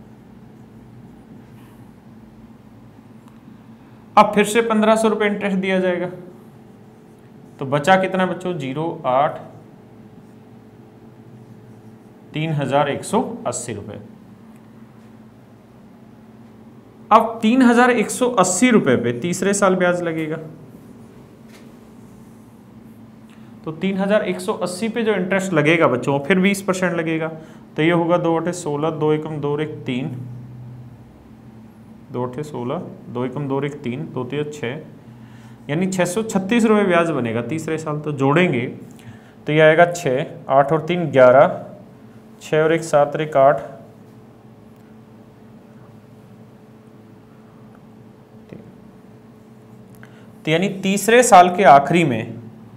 अब फिर से 1500 रुपये इंटरेस्ट दिया जाएगा, तो बचा कितना बच्चों? 08 3180 रुपये। अब 3180 रुपये पे तीसरे साल ब्याज लगेगा, तो 3180 पे जो इंटरेस्ट लगेगा बच्चों फिर 20% लगेगा, तो ये होगा 2 × 16 2 × 2 × 3 2 × 16 2 × 2 × 3 2 × 6, यानी 636 रुपये ब्याज बनेगा तीसरे साल। तो जोड़ेंगे तो ये आएगा 6 8 और 3 11 6 और 1 7 और 1 8, तो यानी तीसरे साल के आखिरी में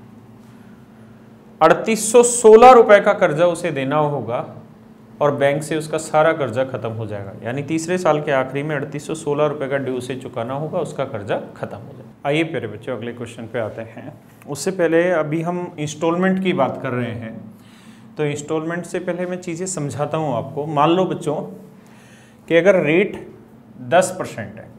3816 रुपए का कर्जा उसे देना होगा और बैंक से उसका सारा कर्जा खत्म हो जाएगा। यानी तीसरे साल के आखिरी में 3816 रुपए का ड्यू उसे चुकाना होगा, उसका कर्जा खत्म हो जाएगा। आइए प्यारे बच्चों अगले क्वेश्चन पे आते हैं। उससे पहले अभी हम इंस्टॉलमेंट की बात कर रहे हैं, तो इंस्टॉलमेंट से पहले मैं चीज़ें समझाता हूँ आपको। मान लो बच्चों कि अगर रेट 10% है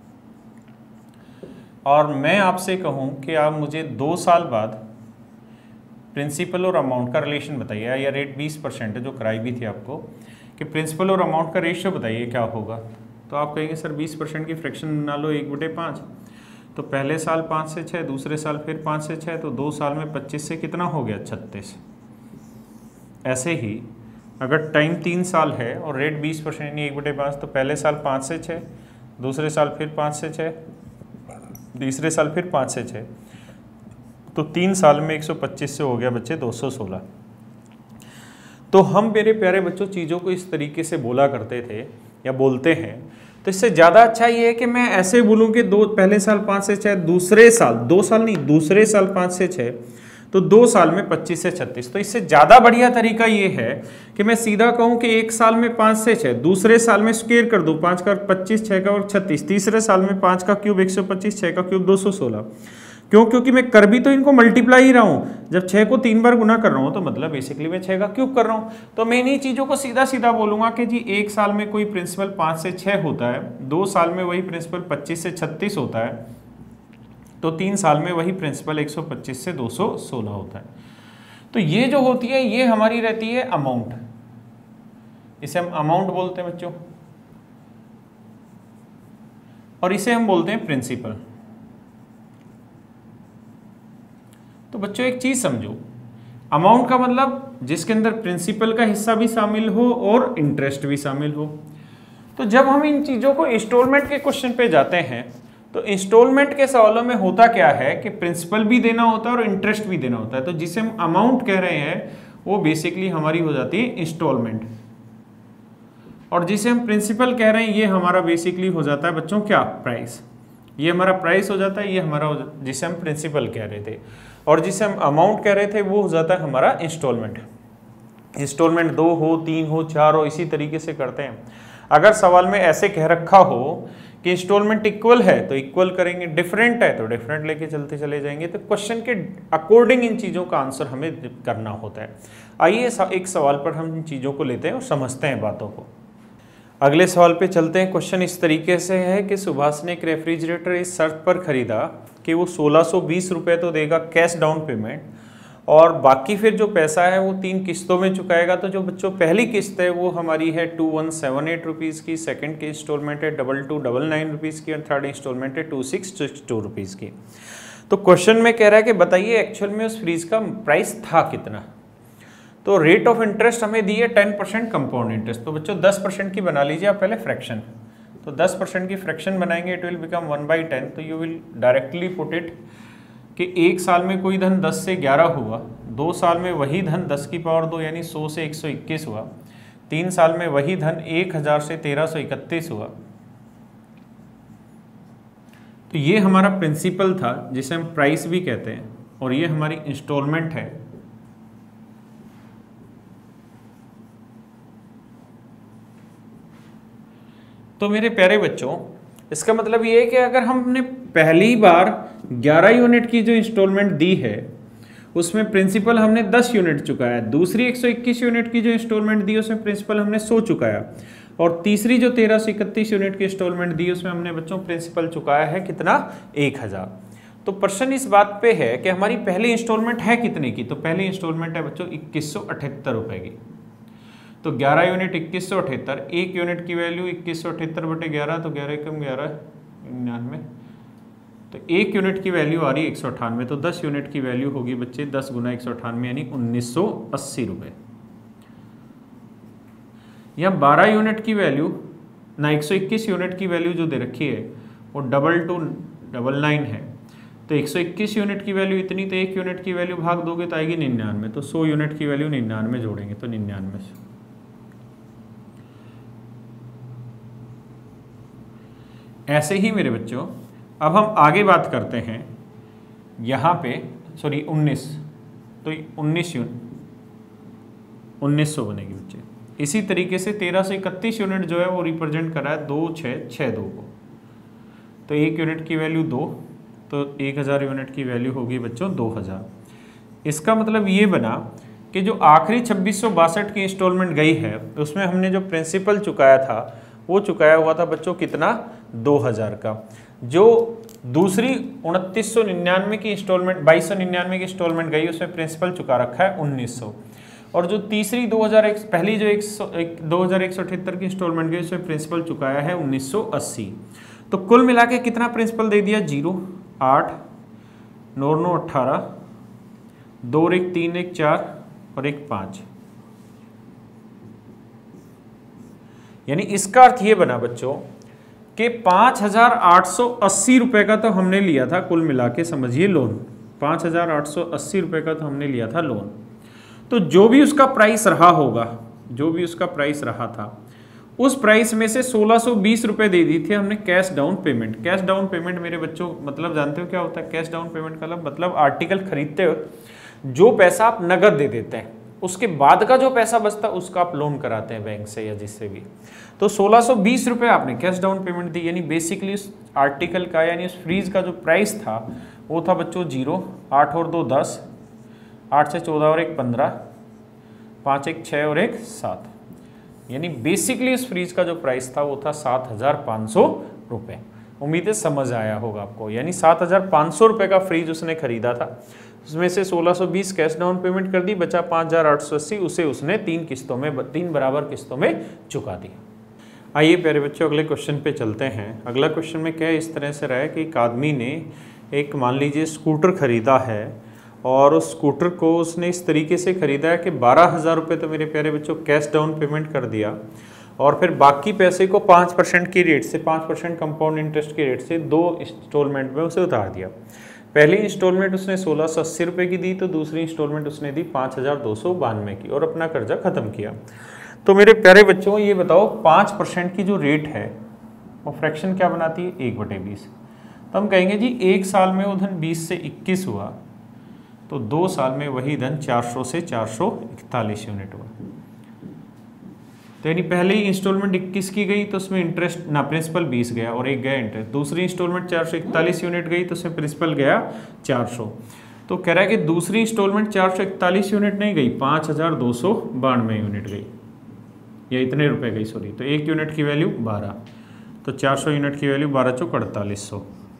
और मैं आपसे कहूँ कि आप मुझे 2 साल बाद प्रिंसिपल और अमाउंट का रिलेशन बताइए, या रेट 20% है जो कराई भी थी आपको, कि प्रिंसिपल और अमाउंट का रेशियो बताइए क्या होगा। तो आप कहेंगे सर 20% की फ्रैक्शन बना लो 1/5, तो पहले साल 5 से 6, दूसरे साल फिर 5 से 6, तो 2 साल में 25 से कितना हो गया? 36। ऐसे ही अगर टाइम 3 साल है और रेट 20% यानी 1/5, तो पहले साल 5 से 6, दूसरे साल फिर 5 से 6, तीसरे साल फिर 5 से 6, तो 3 साल में 125 से हो गया बच्चे 216। तो हम मेरे प्यारे बच्चों चीज़ों को इस तरीके से बोला करते थे या बोलते हैं, तो इससे ज़्यादा अच्छा ये है कि मैं ऐसे बोलूँ कि पहले साल 5 से 6, दूसरे साल 2 साल नहीं, दूसरे साल 5 से 6, तो 2 साल में 25 से 36। तो इससे ज़्यादा बढ़िया तरीका ये है कि मैं सीधा कहूँ कि 1 साल में 5 से 6, दूसरे साल में स्क्वायर कर दूँ, 5 का 25, 6 का और 36, तीसरे साल में 5 का क्यूब 125, 6 का क्यूब 216, क्यों? क्योंकि मैं कर भी तो इनको मल्टीप्लाई ही रहा हूँ। जब 6 को 3 बार गुना कर रहा हूँ तो मतलब बेसिकली मैं 6 का क्यूब कर रहा हूँ। तो मैं इन्हीं चीज़ों को सीधा सीधा बोलूँगा कि जी 1 साल में कोई प्रिंसिपल 5 से 6 होता है, 2 साल में वही प्रिंसिपल 25 से 36 होता है, तो 3 साल में वही प्रिंसिपल 125 से 216 होता है। तो ये जो होती है ये हमारी रहती है अमाउंट, इसे हम अमाउंट बोलते हैं बच्चों, और इसे हम बोलते हैं प्रिंसिपल। तो बच्चों एक चीज समझो, अमाउंट का मतलब जिसके अंदर प्रिंसिपल का हिस्सा भी शामिल हो और इंटरेस्ट भी शामिल हो। तो जब हम इन चीजों को इंस्टॉलमेंट के क्वेश्चन पे जाते हैं तो इंस्टॉलमेंट के सवालों में होता क्या है कि प्रिंसिपल भी देना होता है और इंटरेस्ट भी देना होता है। तो जिसे हम अमाउंट कह रहे हैं वो बेसिकली हमारी हो जाती है इंस्टॉलमेंट, और जिसे हम प्रिंसिपल कह रहे हैं ये हमारा बेसिकली हो जाता है बच्चों क्या, प्राइस। ये हमारा प्राइस हो जाता है, ये हमारा जिसे हम प्रिंसिपल कह रहे थे, और जिसे हम अमाउंट कह रहे थे वो हो जाता है हमारा इंस्टॉलमेंट। इंस्टॉलमेंट 2 हो, 3 हो, 4 हो, इसी तरीके से करते हैं। अगर सवाल में ऐसे कह रखा हो कि इंस्टॉलमेंट इक्वल है तो इक्वल करेंगे, डिफरेंट है तो डिफरेंट लेके चलते चले जाएंगे। तो क्वेश्चन के अकॉर्डिंग इन चीज़ों का आंसर हमें करना होता है। आइए एक सवाल पर हम इन चीज़ों को लेते हैं और समझते हैं बातों को। अगले सवाल पे चलते हैं। क्वेश्चन इस तरीके से है कि सुभाष ने एक रेफ्रिजरेटर इस शर्त पर खरीदा कि वो 1620 रुपये तो देगा कैश डाउन पेमेंट, और बाकी फिर जो पैसा है वो 3 किस्तों में चुकाएगा। तो जो बच्चों पहली किस्त है वो हमारी है 2178 रुपीज़ की, सेकंड की इंस्टॉलमेंट है 2299 रुपीज़ की, और थर्ड इंस्टॉलमेंट है 2662 रुपीज़ की। तो क्वेश्चन में कह रहा है कि बताइए एक्चुअल में उस फ्रीज का प्राइस था कितना। तो रेट ऑफ इंटरेस्ट हमें दी है 10% कंपाउंड इंटरेस्ट। तो बच्चों 10% की बना लीजिए आप पहले फ्रैक्शन। तो 10% की फ्रैक्शन बनाएंगे, इट विल बिकम 1/10। तो you will directly put it कि 1 साल में कोई धन 10 से 11 हुआ, 2 साल में वही धन 10 की पावर 2 यानी 100 से 121 हुआ, 3 साल में वही धन 1000 से 1331 हुआ। तो ये हमारा प्रिंसिपल था जिसे हम प्राइस भी कहते हैं, और ये हमारी इंस्टॉलमेंट है। तो मेरे प्यारे बच्चों इसका मतलब ये है कि अगर हमने पहली बार 11 यूनिट की जो इंस्टॉलमेंट दी है उसमें प्रिंसिपल हमने 10 यूनिट चुकाया, दूसरी 121 यूनिट की जो इंस्टॉलमेंट दी उसमें प्रिंसिपल हमने 100 चुकाया, और तीसरी जो 1331 यूनिट की इंस्टॉलमेंट दी उसमें हमने बच्चों प्रिंसिपल चुकाया है कितना, 1000। तो प्रश्न इस बात पे है कि हमारी पहली इंस्टॉलमेंट है कितने की। तो पहली इंस्टॉलमेंट है बच्चों 2178 रुपए की। तो 11 यूनिट 2178, 1 यूनिट की वैल्यू 2178/11, तो 11 कम 11 99, तो 1 यूनिट की वैल्यू आ रही है 198। तो 10 यूनिट की वैल्यू होगी बच्चे 10 गुना 198 यानी 1980 रुपये। या 12 यूनिट की वैल्यू ना 121 यूनिट की वैल्यू जो दे रखी है वो 2299 है। तो 121 यूनिट की वैल्यू इतनी, तो 1 यूनिट की वैल्यू भाग दोगे तो आएगी 99। तो 100 यूनिट की वैल्यू 99 जोड़ेंगे तो 99 से। ऐसे ही मेरे बच्चों अब हम आगे बात करते हैं यहाँ पे, सॉरी 19, तो 1900 बनेगी बच्चे। इसी तरीके से 1331 यूनिट जो है वो रिप्रेजेंट कर रहा है 2662 को। तो 1 यूनिट की वैल्यू 2, तो 1000 यूनिट की वैल्यू होगी बच्चों 2000। इसका मतलब ये बना कि जो आखिरी 2662 की इंस्टॉलमेंट गई है उसमें हमने जो प्रिंसिपल चुकाया था वो चुकाया हुआ था बच्चों कितना, 2000 का। जो दूसरी 2999 की इंस्टॉलमेंट 2299 की इंस्टॉलमेंट गई उसमें प्रिंसिपल चुका रखा है 1900, और जो तीसरी 2001 पहली जो 2178 की इंस्टॉलमेंट गई उसमें प्रिंसिपल चुकाया है 1980। तो कुल मिला के कितना प्रिंसिपल दे दिया, 0, 8, 9, 9, 18, 2, 1, 3, 1, 4 और 1, 5। यानी इसका अर्थ ये बना बच्चों कि 5880 रुपए का तो हमने लिया था कुल मिला के, समझिए लोन 5880 रुपए का तो हमने लिया था लोन। तो जो भी उसका प्राइस रहा होगा, जो भी उसका प्राइस रहा था उस प्राइस में से 1620 रुपए दे दी थी हमने cash down payment. Cash down payment मेरे बच्चों मतलब जानते हो क्या होता है? कैश डाउन पेमेंट का मतलब आर्टिकल खरीदते वक्त जो पैसा आप नगद दे देते हैं उसके बाद का जो पैसा बचता है उसका आप लोन कराते हैं बैंक से या जिससे भी। तो 1620 रुपये आपने कैश डाउन पेमेंट दी, यानी बेसिकली उस आर्टिकल का यानी उस फ्रीज का जो प्राइस था वो था बच्चों 0, 8 और 2 10, 8 से 14 और 1 15, 5 1 6 और 1 7, यानी बेसिकली इस फ्रीज का जो प्राइस था वो था 7,500 रुपये। उम्मीद है समझ आया होगा आपको। यानी 7,500 रुपये का फ्रीज उसने खरीदा था, उसमें से 1620 कैश डाउन पेमेंट कर दी, बचा 5,880, उसे उसने 3 बराबर किस्तों में चुका दिया। आइए प्यारे बच्चों अगले क्वेश्चन पे चलते हैं। अगला क्वेश्चन में क्या इस तरह से रहा है कि एक आदमी ने एक मान लीजिए स्कूटर खरीदा है और उस स्कूटर को उसने इस तरीके से खरीदा है कि 12,000 रुपये तो मेरे प्यारे बच्चों कैश डाउन पेमेंट कर दिया और फिर बाकी पैसे को 5% की रेट से, 5% कंपाउंड इंटरेस्ट की रेट से 2 इंस्टॉलमेंट में उसे उतार दिया। पहली इंस्टॉलमेंट उसने 1680 रुपये की दी, तो दूसरी इंस्टॉलमेंट उसने दी 5,292 की और अपना कर्जा खत्म किया। तो मेरे प्यारे बच्चों ये बताओ 5% की जो रेट है वो फ्रैक्शन क्या बनाती है, 1/20। तो हम कहेंगे जी 1 साल में वो धन 20 से 21 हुआ, तो 2 साल में वही धन 400 से 441 यूनिट हुआ। तो यानी पहले ही इंस्टॉलमेंट 21 की गई तो उसमें इंटरेस्ट ना प्रिंसिपल 20 गया और 1 गया इंटरेस्ट। दूसरी इंस्टॉलमेंट 441 यूनिट गई तो उसमें प्रिंसिपल गया 400। तो कह रहा है कि दूसरी इंस्टॉलमेंट 441 यूनिट नहीं गई, 5,292 यूनिट गई, या इतने रुपए गई सॉरी। तो 1 यूनिट की वैल्यू 12, तो 400 यूनिट की वैल्यू 12 चौक 4800।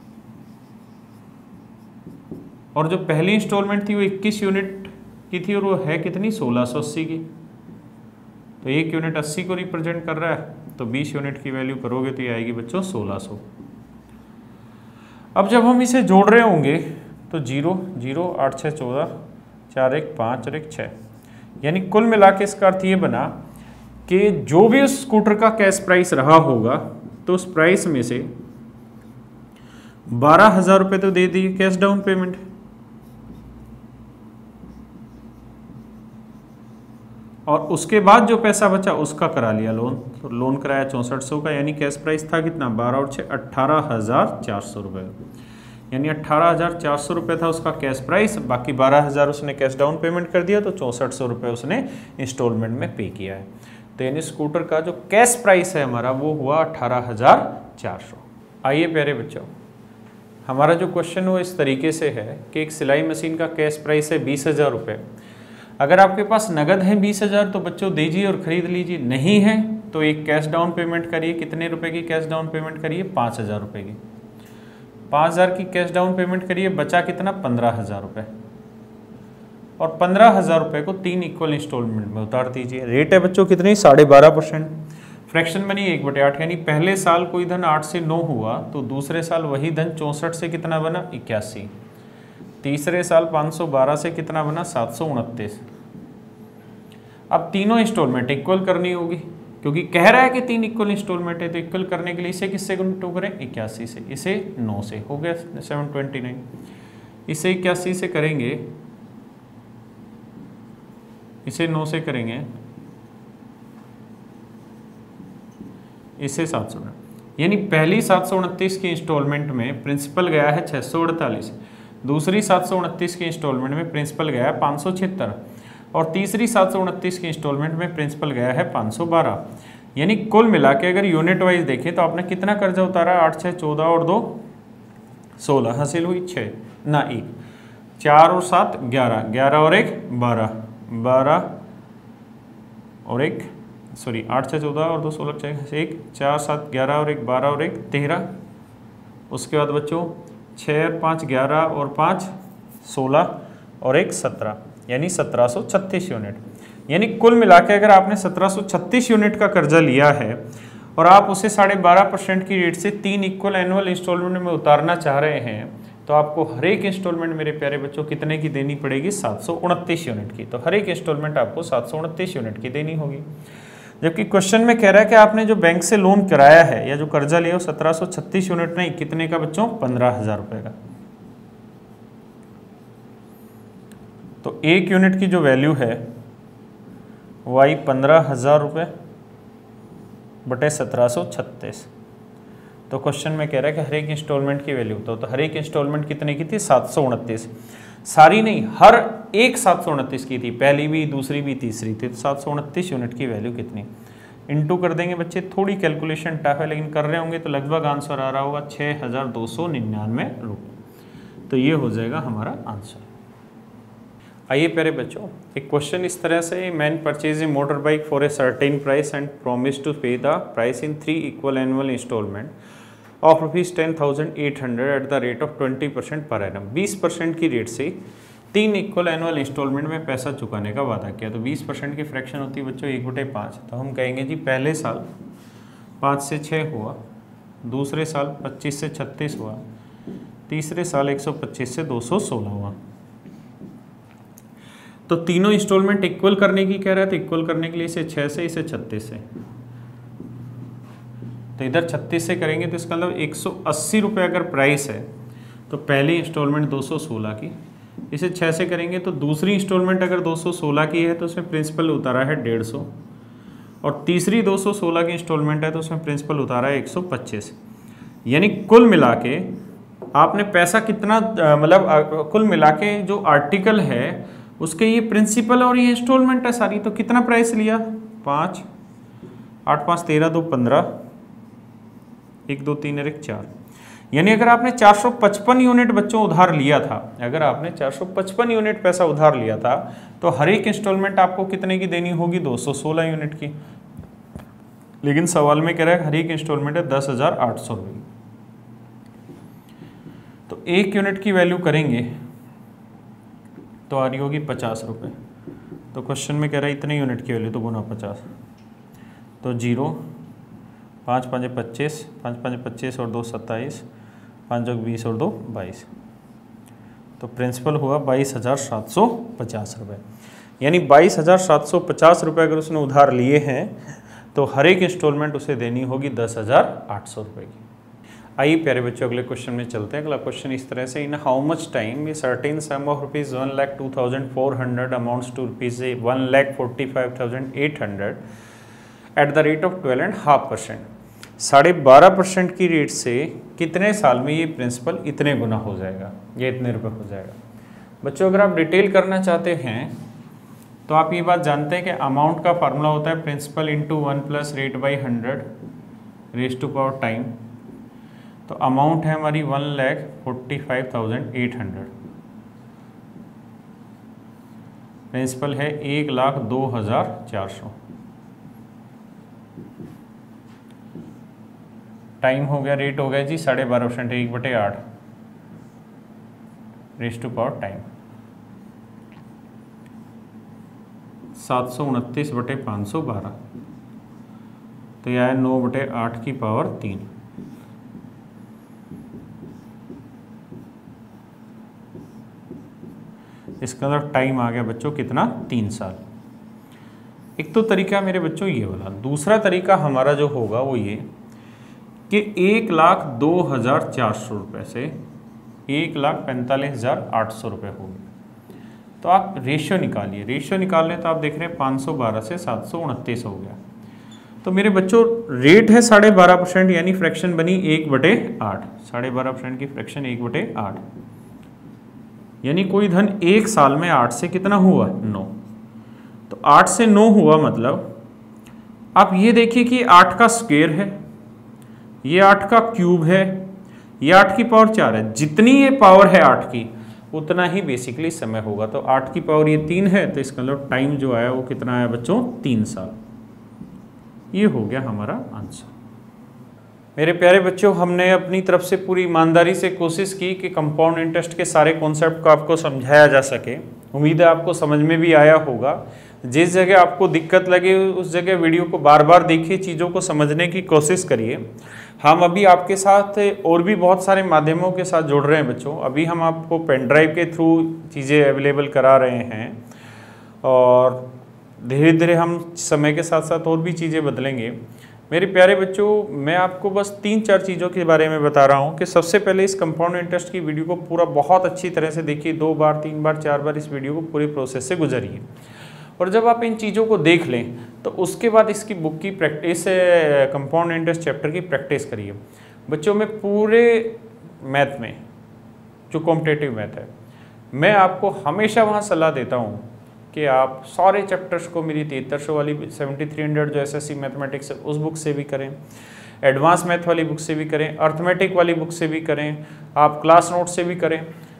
और जो पहली इंस्टॉलमेंट थी वो 21 यूनिट की थी और वो है कितनी, 1680 की। तो 1 यूनिट 80 को रिप्रेजेंट कर रहा है, तो 20 यूनिट की वैल्यू करोगे तो ये आएगी बच्चों 1600। अब जब हम इसे जोड़ रहे होंगे तो 0 0 8 6 14, 4 1 5 और 1 6, यानी कुल मिला के इसका अर्थ ये बना कि जो भी उस स्कूटर का कैश प्राइस रहा होगा तो उस प्राइस में से 12,000 रुपये तो दे दिए कैश डाउन पेमेंट, और उसके बाद जो पैसा बचा उसका करा लिया लोन। तो लोन कराया 6400 का, यानी कैश प्राइस था कितना, 12 और 6 18,400 रुपये, यानी 18,400 रुपये था उसका कैश प्राइस। बाकी 12,000 उसने कैश डाउन पेमेंट कर दिया, तो 6400 रुपये उसने इंस्टॉलमेंट में पे किया है। तो यानी स्कूटर का जो कैश प्राइस है हमारा वो हुआ 18,400। आइए प्यारे बच्चों, हमारा जो क्वेश्चन वो इस तरीके से है कि एक सिलाई मशीन का कैश प्राइस है 20,000 रुपये। अगर आपके पास नगद है 20,000 तो बच्चों दीजिए और ख़रीद लीजिए, नहीं है तो एक कैश डाउन पेमेंट करिए। कितने रुपए की कैश डाउन पेमेंट करिए, 5,000 रुपये की। 5,000 की कैश डाउन पेमेंट करिए, बचा कितना, 15,000 रुपये, और 15,000 रुपये को 3 इक्वल इंस्टॉलमेंट में उतार दीजिए। रेट है बच्चों कितनी, 12.5%। फ्रैक्शन बनी 1/8, यानी पहले साल कोई धन 8 से 9 हुआ तो दूसरे साल वही धन 64 से कितना बना, 81। तीसरे साल 512 से कितना बना, 729। अब तीनों इंस्टॉलमेंट इक्वल करनी होगी, क्योंकि कह रहा है कि 3 इक्वल इंस्टॉलमेंट है, तो इक्वल करने के लिए इसे किससे गुणा करें, 81 से। इसे 9 से हो गया 729, इसे 81 से करेंगे, इसे 9 से करेंगे, इसे 700, यानी पहली 729 की इंस्टॉलमेंट में प्रिंसिपल गया है 648, दूसरी 729 की इंस्टॉलमेंट में प्रिंसिपल गया है 576, और तीसरी 729 की इंस्टॉलमेंट में प्रिंसिपल गया है 512। यानी कुल मिला के अगर यूनिट वाइज देखें तो आपने कितना कर्जा उतारा, 8 6 14 और 2 16, हासिल हुई 6 ना 1, 4 और 7 11, 11 और 1 12, 12 और 1 सॉरी 8 6 14 और 2 16 1 4 7 11 और 1 12 और 1 13। उसके बाद बच्चों 6 और 5 11 और 5 16 और 1 17, यानी 1736 यूनिट। यानी कुल मिला के अगर आपने 1736 यूनिट का कर्जा लिया है और आप उसे 12.5% की रेट से 3 इक्वल एनुअल इंस्टॉलमेंट में उतारना चाह रहे हैं, तो आपको हर एक इंस्टॉलमेंट मेरे प्यारे बच्चों कितने की देनी पड़ेगी, 729 यूनिट की। तो हर एक इंस्टॉलमेंट आपको 729 यूनिट की देनी होगी। जबकि क्वेश्चन में कह रहा है कि आपने जो बैंक से लोन कराया है या जो कर्जा लिया वो 1736 यूनिट नहीं, कितने का बच्चों, 15,000 रुपये का। तो 1 यूनिट की जो वैल्यू है वो आई 15,000 रुपये बटे 1736। तो क्वेश्चन में कह रहा है कि हर एक इंस्टॉलमेंट की वैल्यू, तो हर एक इंस्टॉलमेंट कितने की थी, 729। सारी नहीं, हर एक 729 की थी, पहली भी दूसरी भी तीसरी थी, तो 729 यूनिट की वैल्यू कितनी, इनटू कर देंगे बच्चे। थोड़ी कैलकुलेशन टफ है लेकिन कर रहे होंगे तो लगभग आंसर आ रहा होगा 6,299 रुपये। तो ये हो जाएगा हमारा आंसर। आइए प्यारे बच्चों, एक क्वेश्चन इस तरह से, man purchase a motor bike for a certain price and promise to pay the price in 3 equal annual instalment of ₹10,800 at the rate of 20% per annum. 20% की रेट से 3 इक्वल एनुअल इंस्टॉलमेंट में पैसा चुकाने का वादा किया। तो 20% की फ्रैक्शन होती है बच्चों 1/5। तो हम कहेंगे जी पहले साल 5 से 6 हुआ, दूसरे साल 25 से 36 हुआ, तीसरे साल 125 से 216 हुआ। तो तीनों इंस्टॉलमेंट इक्वल करने की कह रहा है, तो इक्वल करने के लिए इसे 6 से, इसे 36 से, तो इधर 36 से करेंगे तो इसका मतलब 180 रुपये अगर प्राइस है तो पहली इंस्टॉलमेंट 216 की, इसे 6 से करेंगे तो दूसरी इंस्टॉलमेंट अगर 216 की है तो उसमें प्रिंसिपल उतारा है 150, और तीसरी 216 की इंस्टॉलमेंट है तो उसमें प्रिंसिपल उतारा है 125। यानी कुल मिला के आपने पैसा कितना, मतलब कुल मिला के जो आर्टिकल है उसके ये प्रिंसिपल और ये इंस्टॉलमेंट है सारी, तो कितना प्राइस लिया 5, 8 5 13 2 15, 1 2 3 और 1 4। यानी अगर आपने 455 यूनिट बच्चों उधार लिया था, अगर आपने 455 यूनिट पैसा उधार लिया था तो हर एक इंस्टॉलमेंट आपको कितने की देनी होगी 216 यूनिट की। लेकिन सवाल में कह रहा है हर एक इंस्टॉलमेंट है 10,800 रुपये। तो 1 यूनिट की वैल्यू करेंगे तो आ रही होगी 50 रुपये। तो क्वेश्चन में कह रहा है इतने यूनिट की वैल्यू तो गुना 50, तो 0, 5 5 25, 5 5 25 और 2 27, 5 20 और 2 22। तो प्रिंसिपल हुआ 22,750 रुपये। यानी 22,750 रुपये अगर उसने उधार लिए हैं तो हर एक इंस्टॉलमेंट उसे देनी होगी 10,800 रुपये की। आइए प्यारे बच्चों अगले क्वेश्चन में चलते हैं। अगला क्वेश्चन इस तरह से, in how much time a certain sum of ₹1,02,400 amounts to ₹1,45,800 at the rate of 12.5%। 12.5% की रेट से कितने साल में ये प्रिंसिपल इतने गुना हो जाएगा, ये इतने रुपए हो जाएगा। बच्चों अगर आप डिटेल करना चाहते हैं तो आप ये बात जानते हैं कि अमाउंट का फार्मूला होता है principal into 1 plus rate by 100 raise to power time. तो अमाउंट है हमारी 1,45,800, प्रिंसिपल है 1,02,400, टाइम हो गया, रेट हो गया जी 12.5%, 1/8 रेज टू पावर टाइम 729/512। तो यह है 9/8 की पावर 3। इसका मतलब टाइम आ गया बच्चों कितना, 3 साल। एक तो तरीका मेरे बच्चों ये वाला। दूसरा तरीका हमारा जो होगा वो ये कि 1,02,400 रुपये से 1,45,800 रुपये हो गए। तो आप रेशियो निकालिए, रेशियो निकाल लें तो आप देख रहे हैं 512 से 729 हो गया। तो मेरे बच्चों रेट है 12.5%, यानी फ्रैक्शन बनी 1/8। 12.5% की फ्रैक्शन 1/8, यानी कोई धन 1 साल में 8 से कितना हुआ 9। तो 8 से 9 हुआ, मतलब आप ये देखिए कि 8 का स्क्वायर है, ये 8 का क्यूब है, ये 8 की पावर 4 है। जितनी ये पावर है 8 की उतना ही बेसिकली समय होगा। तो 8 की पावर ये 3 है, तो इसका मतलब टाइम जो आया वो कितना आया बच्चों 3 साल। ये हो गया हमारा आंसर। मेरे प्यारे बच्चों, हमने अपनी तरफ से पूरी ईमानदारी से कोशिश की कि कंपाउंड इंटरेस्ट के सारे कॉन्सेप्ट को आपको समझाया जा सके। उम्मीद है आपको समझ में भी आया होगा। जिस जगह आपको दिक्कत लगे उस जगह वीडियो को बार बार देखिए, चीज़ों को समझने की कोशिश करिए। हम अभी आपके साथ और भी बहुत सारे माध्यमों के साथ जुड़ रहे हैं बच्चों। अभी हम आपको पेन ड्राइव के थ्रू चीज़ें अवेलेबल करा रहे हैं और धीरे धीरे हम समय के साथ साथ और भी चीज़ें बदलेंगे। मेरे प्यारे बच्चों, मैं आपको बस 3-4 चीज़ों के बारे में बता रहा हूँ कि सबसे पहले इस कंपाउंड इंटरेस्ट की वीडियो को पूरा बहुत अच्छी तरह से देखिए। 2 बार 3 बार 4 बार इस वीडियो को पूरे प्रोसेस से गुजरिए, और जब आप इन चीज़ों को देख लें तो उसके बाद इसकी बुक की प्रैक्टिस, कंपाउंड इंटरेस्ट चैप्टर की प्रैक्टिस करिए। बच्चों में पूरे मैथ में जो कॉम्पिटेटिव मैथ है, मैं आपको हमेशा वहाँ सलाह देता हूँ कि आप सारे चैप्टर्स को मेरी 7300 वाली 7300 जो एसएससी मैथमेटिक्स है उस बुक से भी करें, एडवांस मैथ वाली बुक से भी करें, अर्थमेटिक वाली बुक से भी करें, आप क्लास नोट से भी करें।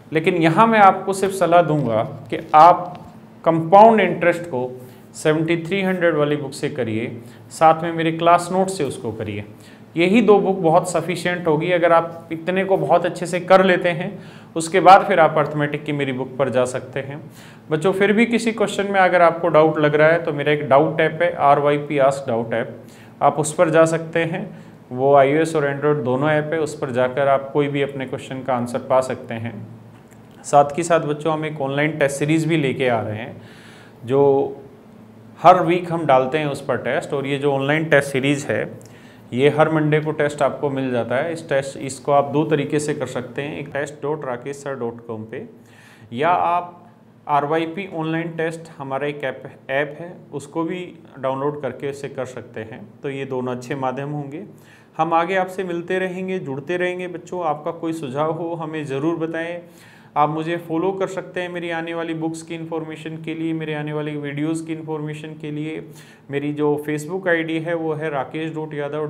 लेकिन यहाँ मैं आपको सिर्फ सलाह दूंगा कि आप कंपाउंड इंटरेस्ट को 7300 वाली बुक से करिए, साथ में मेरे क्लास नोट से उसको करिए। यही 2 बुक बहुत सफिशिएंट होगी। अगर आप इतने को बहुत अच्छे से कर लेते हैं, उसके बाद फिर आप अर्थमेटिक की मेरी बुक पर जा सकते हैं। बच्चों, फिर भी किसी क्वेश्चन में अगर आपको डाउट लग रहा है तो मेरा एक डाउट ऐप है, RYP आस्क डाउट ऐप, आप उस पर जा सकते हैं। वो iOS और एंड्रॉयड दोनों ऐप है, उस पर जाकर आप कोई भी अपने क्वेश्चन का आंसर पा सकते हैं। साथ ही साथ बच्चों, हम एक ऑनलाइन टेस्ट सीरीज़ भी लेके आ रहे हैं, जो हर वीक हम डालते हैं उस पर टेस्ट। और ये जो ऑनलाइन टेस्ट सीरीज़ है, ये हर मंडे को टेस्ट आपको मिल जाता है। इसको आप 2 तरीके से कर सकते हैं, एक test.rakeshsir.com पे, या आप RYP ऑनलाइन टेस्ट हमारा एक ऐप है, उसको भी डाउनलोड करके इससे कर सकते हैं। तो ये दोनों अच्छे माध्यम होंगे। हम आगे आपसे मिलते रहेंगे, जुड़ते रहेंगे। बच्चों, आपका कोई सुझाव हो हमें ज़रूर बताएं। आप मुझे फॉलो कर सकते हैं मेरी आने वाली बुक्स की इन्फॉर्मेशन के लिए, मेरे आने वाली वीडियोस की इन्फॉर्मेशन के लिए। मेरी जो फेसबुक आईडी है वो है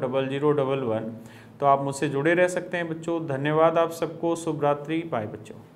rakesh.yadav0011। तो आप मुझसे जुड़े रह सकते हैं बच्चों। धन्यवाद आप सबको। शुभ रात्रि। बाय बच्चों।